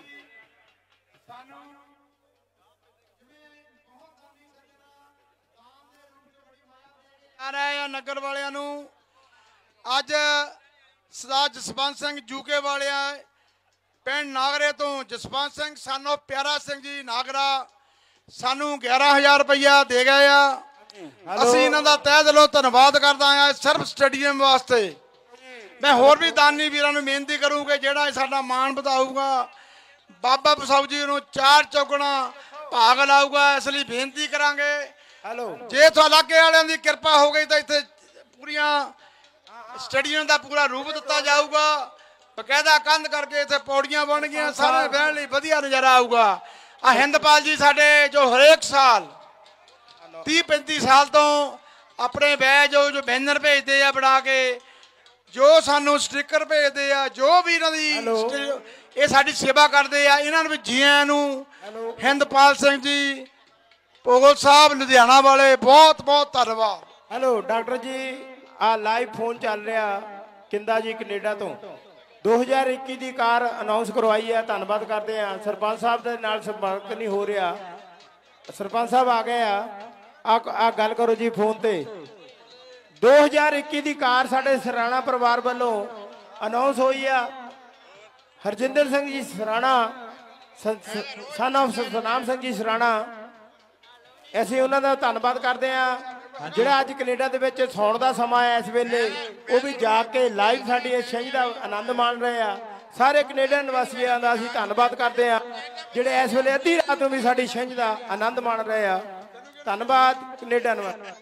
[SPEAKER 3] ਆ ਰਹੇ ਆ ਨਗਰ ਵਾਲਿਆਂ ਨੂੰ ਅੱਜ ਸਰਦਾਰ ਜਸਵੰਤ ਸਿੰਘ ਜੂਕੇ ਵਾਲਿਆਂ ਪਿੰਡ ਨਾਗਰੇ ਤੋਂ, ਜਸਵੰਤ ਸਿੰਘ ਸਾਨੂੰ ਪਿਆਰਾ ਸਿੰਘ ਜੀ ਨਾਗਰਾ ਸਾਨੂੰ 11,000 ਰੁਪਇਆ ਦੇ ਗਏ ਆ। ਅਸੀਂ ਇਹਨਾਂ ਦਾ ਤਹਿ ਦਿਲੋਂ ਧੰਨਵਾਦ ਕਰਦਾ ਆ। ਸਿਰਫ ਸਟੇਡੀਅਮ ਵਾਸਤੇ ਮੈਂ ਹੋਰ ਵੀ ਦਾਨੀ ਵੀਰਾਂ ਨੂੰ ਬੇਨਤੀ ਕਰੂੰ ਕਿ ਜਿਹੜਾ ਸਾਡਾ ਮਾਣ ਵਧਾਊਗਾ, ਬਾਬਾ ਬਸਾਊ ਜੀ ਨੂੰ 4 ਚੌਗੁਣਾ ਭਾਗ ਲਾਊਗਾ। ਇਸ ਲਈ ਬੇਨਤੀ ਕਰਾਂਗੇ,
[SPEAKER 2] ਹੈਲੋ,
[SPEAKER 3] ਜੇ ਤੁਹਾਡੇ ਲਾਗੇ ਵਾਲਿਆਂ ਦੀ ਕਿਰਪਾ ਹੋ ਗਈ ਤਾਂ ਇੱਥੇ ਪੂਰੀਆਂ ਸਟੇਡੀਅਮ ਦਾ ਪੂਰਾ ਰੂਪ ਦਿੱਤਾ ਜਾਊਗਾ। ਬਕਾਇਦਾ ਕੰਧ ਕਰਕੇ ਇੱਥੇ ਪੌੜੀਆਂ ਬਣ ਗਈਆਂ, ਸਾਰੇ ਬਹਿਣ ਲਈ ਵਧੀਆ ਨਜ਼ਾਰਾ ਆਊਗਾ। ਆ ਹਿੰਦਪਾਲ ਜੀ ਸਾਡੇ ਜੋ ਹਰੇਕ ਸਾਲ 30-35 ਸਾਲ ਤੋਂ ਆਪਣੇ ਬੈਜ ਜੋ ਬੈਨਰ ਭੇਜਦੇ ਆ ਬਣਾ ਕੇ, ਜੋ ਸਾਨੂੰ ਸਟicker ਭੇਜਦੇ ਆ, ਜੋ ਵੀ ਇਹਨਾਂ ਦੀ ਇਹ ਸਾਡੀ ਸੇਵਾ ਕਰਦੇ ਆ, ਇਹਨਾਂ ਨੂੰ ਵੀ ਜੀਆਂ ਨੂੰ। ਹਿੰਦਪਾਲ ਸਿੰਘ ਜੀ ਭੋਗਲ ਸਾਹਿਬ ਲੁਧਿਆਣਾ ਵਾਲੇ, ਬਹੁਤ ਬਹੁਤ ਧੰਨਵਾਦ।
[SPEAKER 2] ਹੈਲੋ ਡਾਕਟਰ ਜੀ, ਆ ਲਾਈਵ ਫੋਨ ਚੱਲ ਰਿਹਾ ਕਿੰਦਾ ਜੀ ਕੈਨੇਡਾ ਤੋਂ। 2021 ਦੀ ਕਾਰ ਅਨਾਉਂਸ ਕਰਵਾਈ ਹੈ। ਧੰਨਵਾਦ ਕਰਦੇ ਹਾਂ। ਸਰਪੰਚ ਸਾਹਿਬ ਦੇ ਨਾਲ ਸੰਪਰਕ ਨਹੀਂ ਹੋ ਰਿਹਾ। ਸਰਪੰਚ ਸਾਹਿਬ ਆ ਗਏ ਆ ਗੱਲ ਕਰੋ ਜੀ ਫੋਨ ਤੇ। 2021 ਦੀ ਕਾਰ ਸਾਡੇ ਸਰਾਣਾ ਪਰਿਵਾਰ ਵੱਲੋਂ ਅਨਾਉਂਸ ਹੋਈ ਆ। ਹਰਜਿੰਦਰ ਸਿੰਘ ਜੀ ਸਰਾਣਾ ਸਨ ਆਫ ਸਤਨਾਮ ਸਿੰਘ ਜੀ ਸਰਾਣਾ, ਅਸੀਂ ਉਹਨਾਂ ਦਾ ਧੰਨਵਾਦ ਕਰਦੇ ਹਾਂ ਜਿਹੜਾ ਅੱਜ ਕੈਨੇਡਾ ਦੇ ਵਿੱਚ ਸੌਣ ਦਾ ਸਮਾਂ ਹੈ। ਇਸ ਵੇਲੇ ਉਹ ਵੀ ਜਾ ਕੇ ਲਾਈਵ ਸਾਡੀ ਇਸ ਛਿੰਝ ਦਾ ਆਨੰਦ ਮਾਣ ਰਹੇ ਆ। ਸਾਰੇ ਕੈਨੇਡਾ ਨਿਵਾਸੀਆਂ ਦਾ ਅਸੀਂ ਧੰਨਵਾਦ ਕਰਦੇ ਹਾਂ ਜਿਹੜੇ ਇਸ ਵੇਲੇ ਅੱਧੀ ਰਾਤ ਨੂੰ ਵੀ ਸਾਡੀ ਛਿੰਝ ਦਾ ਆਨੰਦ ਮਾਣ ਰਹੇ ਆ। ਧੰਨਵਾਦ ਕੈਨੇਡਾ ਨਿਵਾਸੀ।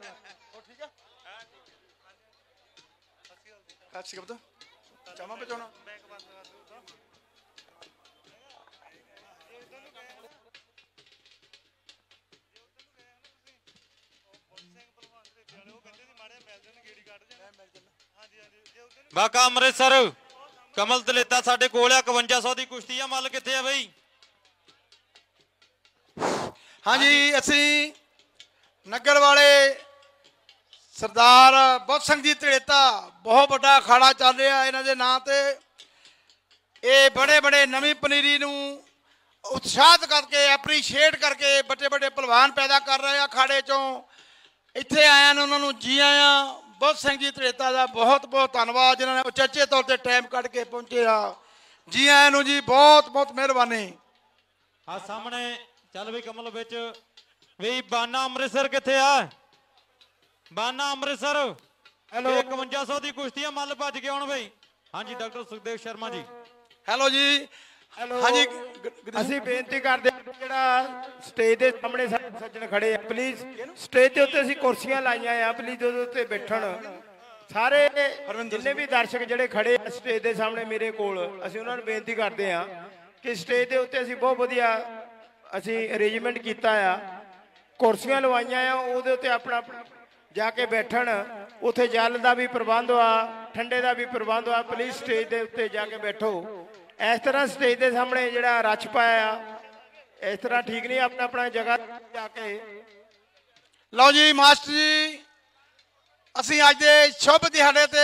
[SPEAKER 4] ਬਾਕਾ ਅੰਮ੍ਰਿਤਸਰ ਕਮਲ ਦਲੇਤਾ ਸਾਡੇ ਕੋਲ ਆ। 5100 ਦੀ ਕੁਸ਼ਤੀ ਆ। ਮੱਲ ਕਿੱਥੇ ਆ ਬਈ?
[SPEAKER 3] ਹਾਂਜੀ, ਅਸੀਂ ਨਗਰ ਵਾਲੇ ਸਰਦਾਰ ਬੁੱਧ ਸਿੰਘ ਜੀ ਧਲੇਤਾ, ਬਹੁਤ ਵੱਡਾ ਅਖਾੜਾ ਚੱਲ ਰਿਹਾ ਇਹਨਾਂ ਦੇ ਨਾਂ ਤੇ। ਇਹ ਬੜੇ ਬੜੇ ਨਵੀਂ ਪਨੀਰੀ ਨੂੰ ਉਤਸ਼ਾਹਿਤ ਕਰਕੇ ਐਪਰੀਸ਼ੀਏਟ ਕਰਕੇ ਵੱਡੇ ਵੱਡੇ ਪਹਿਲਵਾਨ ਪੈਦਾ ਕਰ ਰਹੇ ਆ ਅਖਾੜੇ ਚੋਂ। ਇੱਥੇ ਆਇਆਂ ਨੂੰ ਉਹਨਾਂ ਨੂੰ ਜੀ ਆਇਆਂ। ਬੁੱਧ ਸਿੰਘ ਜੀ ਧਲੇਤਾ ਦਾ ਬਹੁਤ ਬਹੁਤ ਧੰਨਵਾਦ ਜਿਨ੍ਹਾਂ ਨੇ ਉਚੇਚੇ ਤੌਰ ਤੇ ਟਾਈਮ ਕੱਢ ਕੇ ਪਹੁੰਚੇ ਆ। ਜੀ ਆਇਆਂ ਨੂੰ ਜੀ, ਬਹੁਤ ਬਹੁਤ ਮਿਹਰਬਾਨੀ।
[SPEAKER 4] ਆ ਸਾਹਮਣੇ ਚੱਲ ਵੀ ਕਮਲ ਵਿੱਚ ਵੀ ਬਾਨਾ ਅੰਮ੍ਰਿਤਸਰ ਕਿੱਥੇ ਆ? ਬਾਨਾ ਅੰਮ੍ਰਿਤਸਰ। ਹੈਲੋ, 5100 ਦੀ ਕੁਸ਼ਤੀ ਆ। ਮੱਲ ਭੱਜ ਕੇ ਆਉਣ ਬਈ। ਹਾਂਜੀ ਡਾਕਟਰ ਸੁਖਦੇਵ ਸ਼ਰਮਾ ਜੀ।
[SPEAKER 3] ਹੈਲੋ ਜੀ।
[SPEAKER 2] ਹੈਲੋ,
[SPEAKER 3] ਹਾਂਜੀ,
[SPEAKER 2] ਅਸੀਂ ਬੇਨਤੀ ਕਰਦੇ ਹਾਂ ਜਿਹੜਾ ਸਟੇਜ ਦੇ ਸਾਹਮਣੇ ਸਾਡੇ ਸੱਜਣ ਖੜੇ ਆ, ਪਲੀਜ਼ ਸਟੇਜ ਦੇ ਉੱਤੇ ਅਸੀਂ ਕੁਰਸੀਆਂ ਲਾਈਆਂ ਆ, ਪਲੀਜ਼ ਉਹਦੇ ਉੱਤੇ ਬੈਠਣ ਸਾਰੇ ਜਿੰਨੇ ਵੀ ਦਰਸ਼ਕ ਜਿਹੜੇ ਖੜੇ ਆ ਸਟੇਜ ਦੇ ਸਾਹਮਣੇ ਮੇਰੇ ਕੋਲ। ਅਸੀਂ ਉਹਨਾਂ ਨੂੰ ਬੇਨਤੀ ਕਰਦੇ ਹਾਂ ਕਿ ਸਟੇਜ ਦੇ ਉੱਤੇ ਅਸੀਂ ਬਹੁਤ ਵਧੀਆ ਅਸੀਂ ਅਰੇਂਜਮੈਂਟ ਕੀਤਾ ਆ, ਕੁਰਸੀਆਂ ਲਵਾਈਆਂ ਆ, ਉਹਦੇ ਉੱਤੇ ਆਪਣਾ ਜਾ ਕੇ ਬੈਠਣ। ਉੱਥੇ ਜਲ ਦਾ ਵੀ ਪ੍ਰਬੰਧ ਆ, ਠੰਡੇ ਦਾ ਵੀ ਪ੍ਰਬੰਧ ਆ। ਪਲੀਜ਼ ਸਟੇਜ ਦੇ ਉੱਤੇ ਜਾ ਕੇ ਬੈਠੋ। ਇਸ ਤਰ੍ਹਾਂ ਸਟੇਜ ਦੇ ਸਾਹਮਣੇ ਜਿਹੜਾ ਰੱਛ ਪਾਇਆ ਆ, ਇਸ ਤਰ੍ਹਾਂ ਠੀਕ ਨਹੀਂ। ਆਪਣਾ ਆਪਣਾ ਜਗ੍ਹਾ ਜਾ ਕੇ
[SPEAKER 3] ਲਓ ਜੀ ਮਾਸਟਰ ਜੀ, ਅਸੀਂ ਅੱਜ ਦੇ ਸ਼ੁਭ ਦਿਹਾੜੇ ਤੇ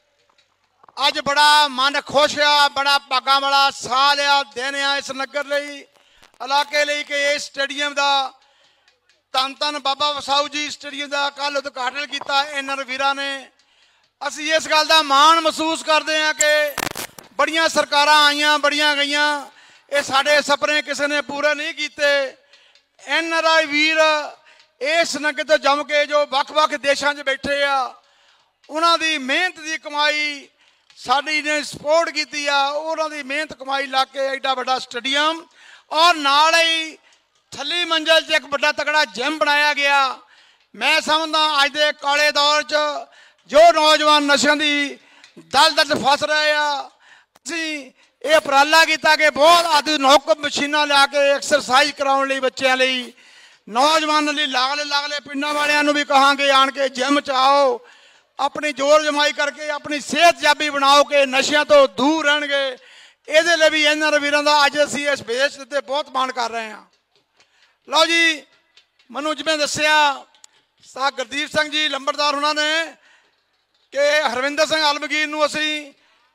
[SPEAKER 3] ਅੱਜ ਬੜਾ ਮਨ ਖੁਸ਼ ਆ, ਬੜਾ ਭਾਗਾਂ ਵਾਲਾ ਸਾਲ ਆ, ਦਿਨ ਆ ਇਸ ਨਗਰ ਲਈ, ਇਲਾਕੇ ਲਈ ਕਿ ਇਸ ਸਟੇਡੀਅਮ ਦਾ ਧੰਨ ਧੰਨ ਬਾਬਾ ਵਸਾਊ ਜੀ ਸਟੇਡੀਅਮ ਦਾ ਕੱਲ ਉਦਘਾਟਨ ਕੀਤਾ ਇਹਨਾਂ ਵੀਰਾਂ ਨੇ। ਅਸੀਂ ਇਸ ਗੱਲ ਦਾ ਮਾਣ ਮਹਿਸੂਸ ਕਰਦੇ ਹਾਂ ਕਿ ਬੜੀਆਂ ਸਰਕਾਰਾਂ ਆਈਆਂ, ਬੜੀਆਂ ਗਈਆਂ, ਇਹ ਸਾਡੇ ਸੁਪਨੇ ਕਿਸੇ ਨੇ ਪੂਰੇ ਨਹੀਂ ਕੀਤੇ। NRI ਵੀਰ ਇਸ ਨਗਰ ਤੋਂ ਜੰਮ ਕੇ ਜੋ ਵੱਖ-ਵੱਖ ਦੇਸ਼ਾਂ 'ਚ ਬੈਠੇ ਆ, ਉਹਨਾਂ ਦੀ ਮਿਹਨਤ ਦੀ ਕਮਾਈ ਸਾਡੀ ਨੇ ਸਪੋਰਟ ਕੀਤੀ ਆ। ਉਹਨਾਂ ਦੀ ਮਿਹਨਤ ਕਮਾਈ ਲਾ ਕੇ ਐਡਾ ਵੱਡਾ ਸਟੇਡੀਅਮ ਔਰ ਨਾਲ ਹੀ ਥੱਲੀ ਮੰਜ਼ਲ 'ਚ ਇੱਕ ਵੱਡਾ ਤਕੜਾ ਜਿਮ ਬਣਾਇਆ ਗਿਆ। ਮੈਂ ਸਮਝਦਾ ਅੱਜ ਦੇ ਕਾਲੇ ਦੌਰ 'ਚ ਜੋ ਨੌਜਵਾਨ ਨਸ਼ਿਆਂ ਦੀ ਦਲਦਲ ਫਸ ਰਹੇ ਆ, ਅਸੀਂ ਇਹ ਉਪਰਾਲਾ ਕੀਤਾ ਕਿ ਬਹੁਤ ਆਧੁਨਿਕ ਮਸ਼ੀਨਾਂ ਲਿਆ ਕੇ ਐਕਸਰਸਾਈਜ਼ ਕਰਾਉਣ ਲਈ ਬੱਚਿਆਂ ਲਈ, ਨੌਜਵਾਨਾਂ ਲਈ, ਲਾਗਲੇ ਪਿੰਡਾਂ ਵਾਲਿਆਂ ਨੂੰ ਵੀ ਕਹਾਂਗੇ ਆਣ ਕੇ ਜਿਮ 'ਚ ਆਓ, ਆਪਣੀ ਜ਼ੋਰ ਜਮਾਈ ਕਰਕੇ ਆਪਣੀ ਸਿਹਤ ਜਾਬੀ ਬਣਾਓ ਕਿ ਨਸ਼ਿਆਂ ਤੋਂ ਦੂਰ ਰਹਿਣਗੇ। ਇਹਦੇ ਲਈ ਵੀ ਇਹਨਾਂ ਵੀਰਾਂ ਦਾ ਅੱਜ ਅਸੀਂ ਇਸ ਬੇਸ ਤੇ ਬਹੁਤ ਮਾਣ ਕਰ ਰਹੇ ਹਾਂ। ਲਓ ਜੀ, ਮੈਨੂੰ ਜਿਵੇਂ ਦੱਸਿਆ ਸਾਹ ਗੁਰਦੀਪ ਸਿੰਘ ਜੀ ਲੰਬੜਦਾਰ ਉਹਨਾਂ ਨੇ ਕਿ ਹਰਵਿੰਦਰ ਸਿੰਘ ਆਲਮਗੀਰ ਨੂੰ ਅਸੀਂ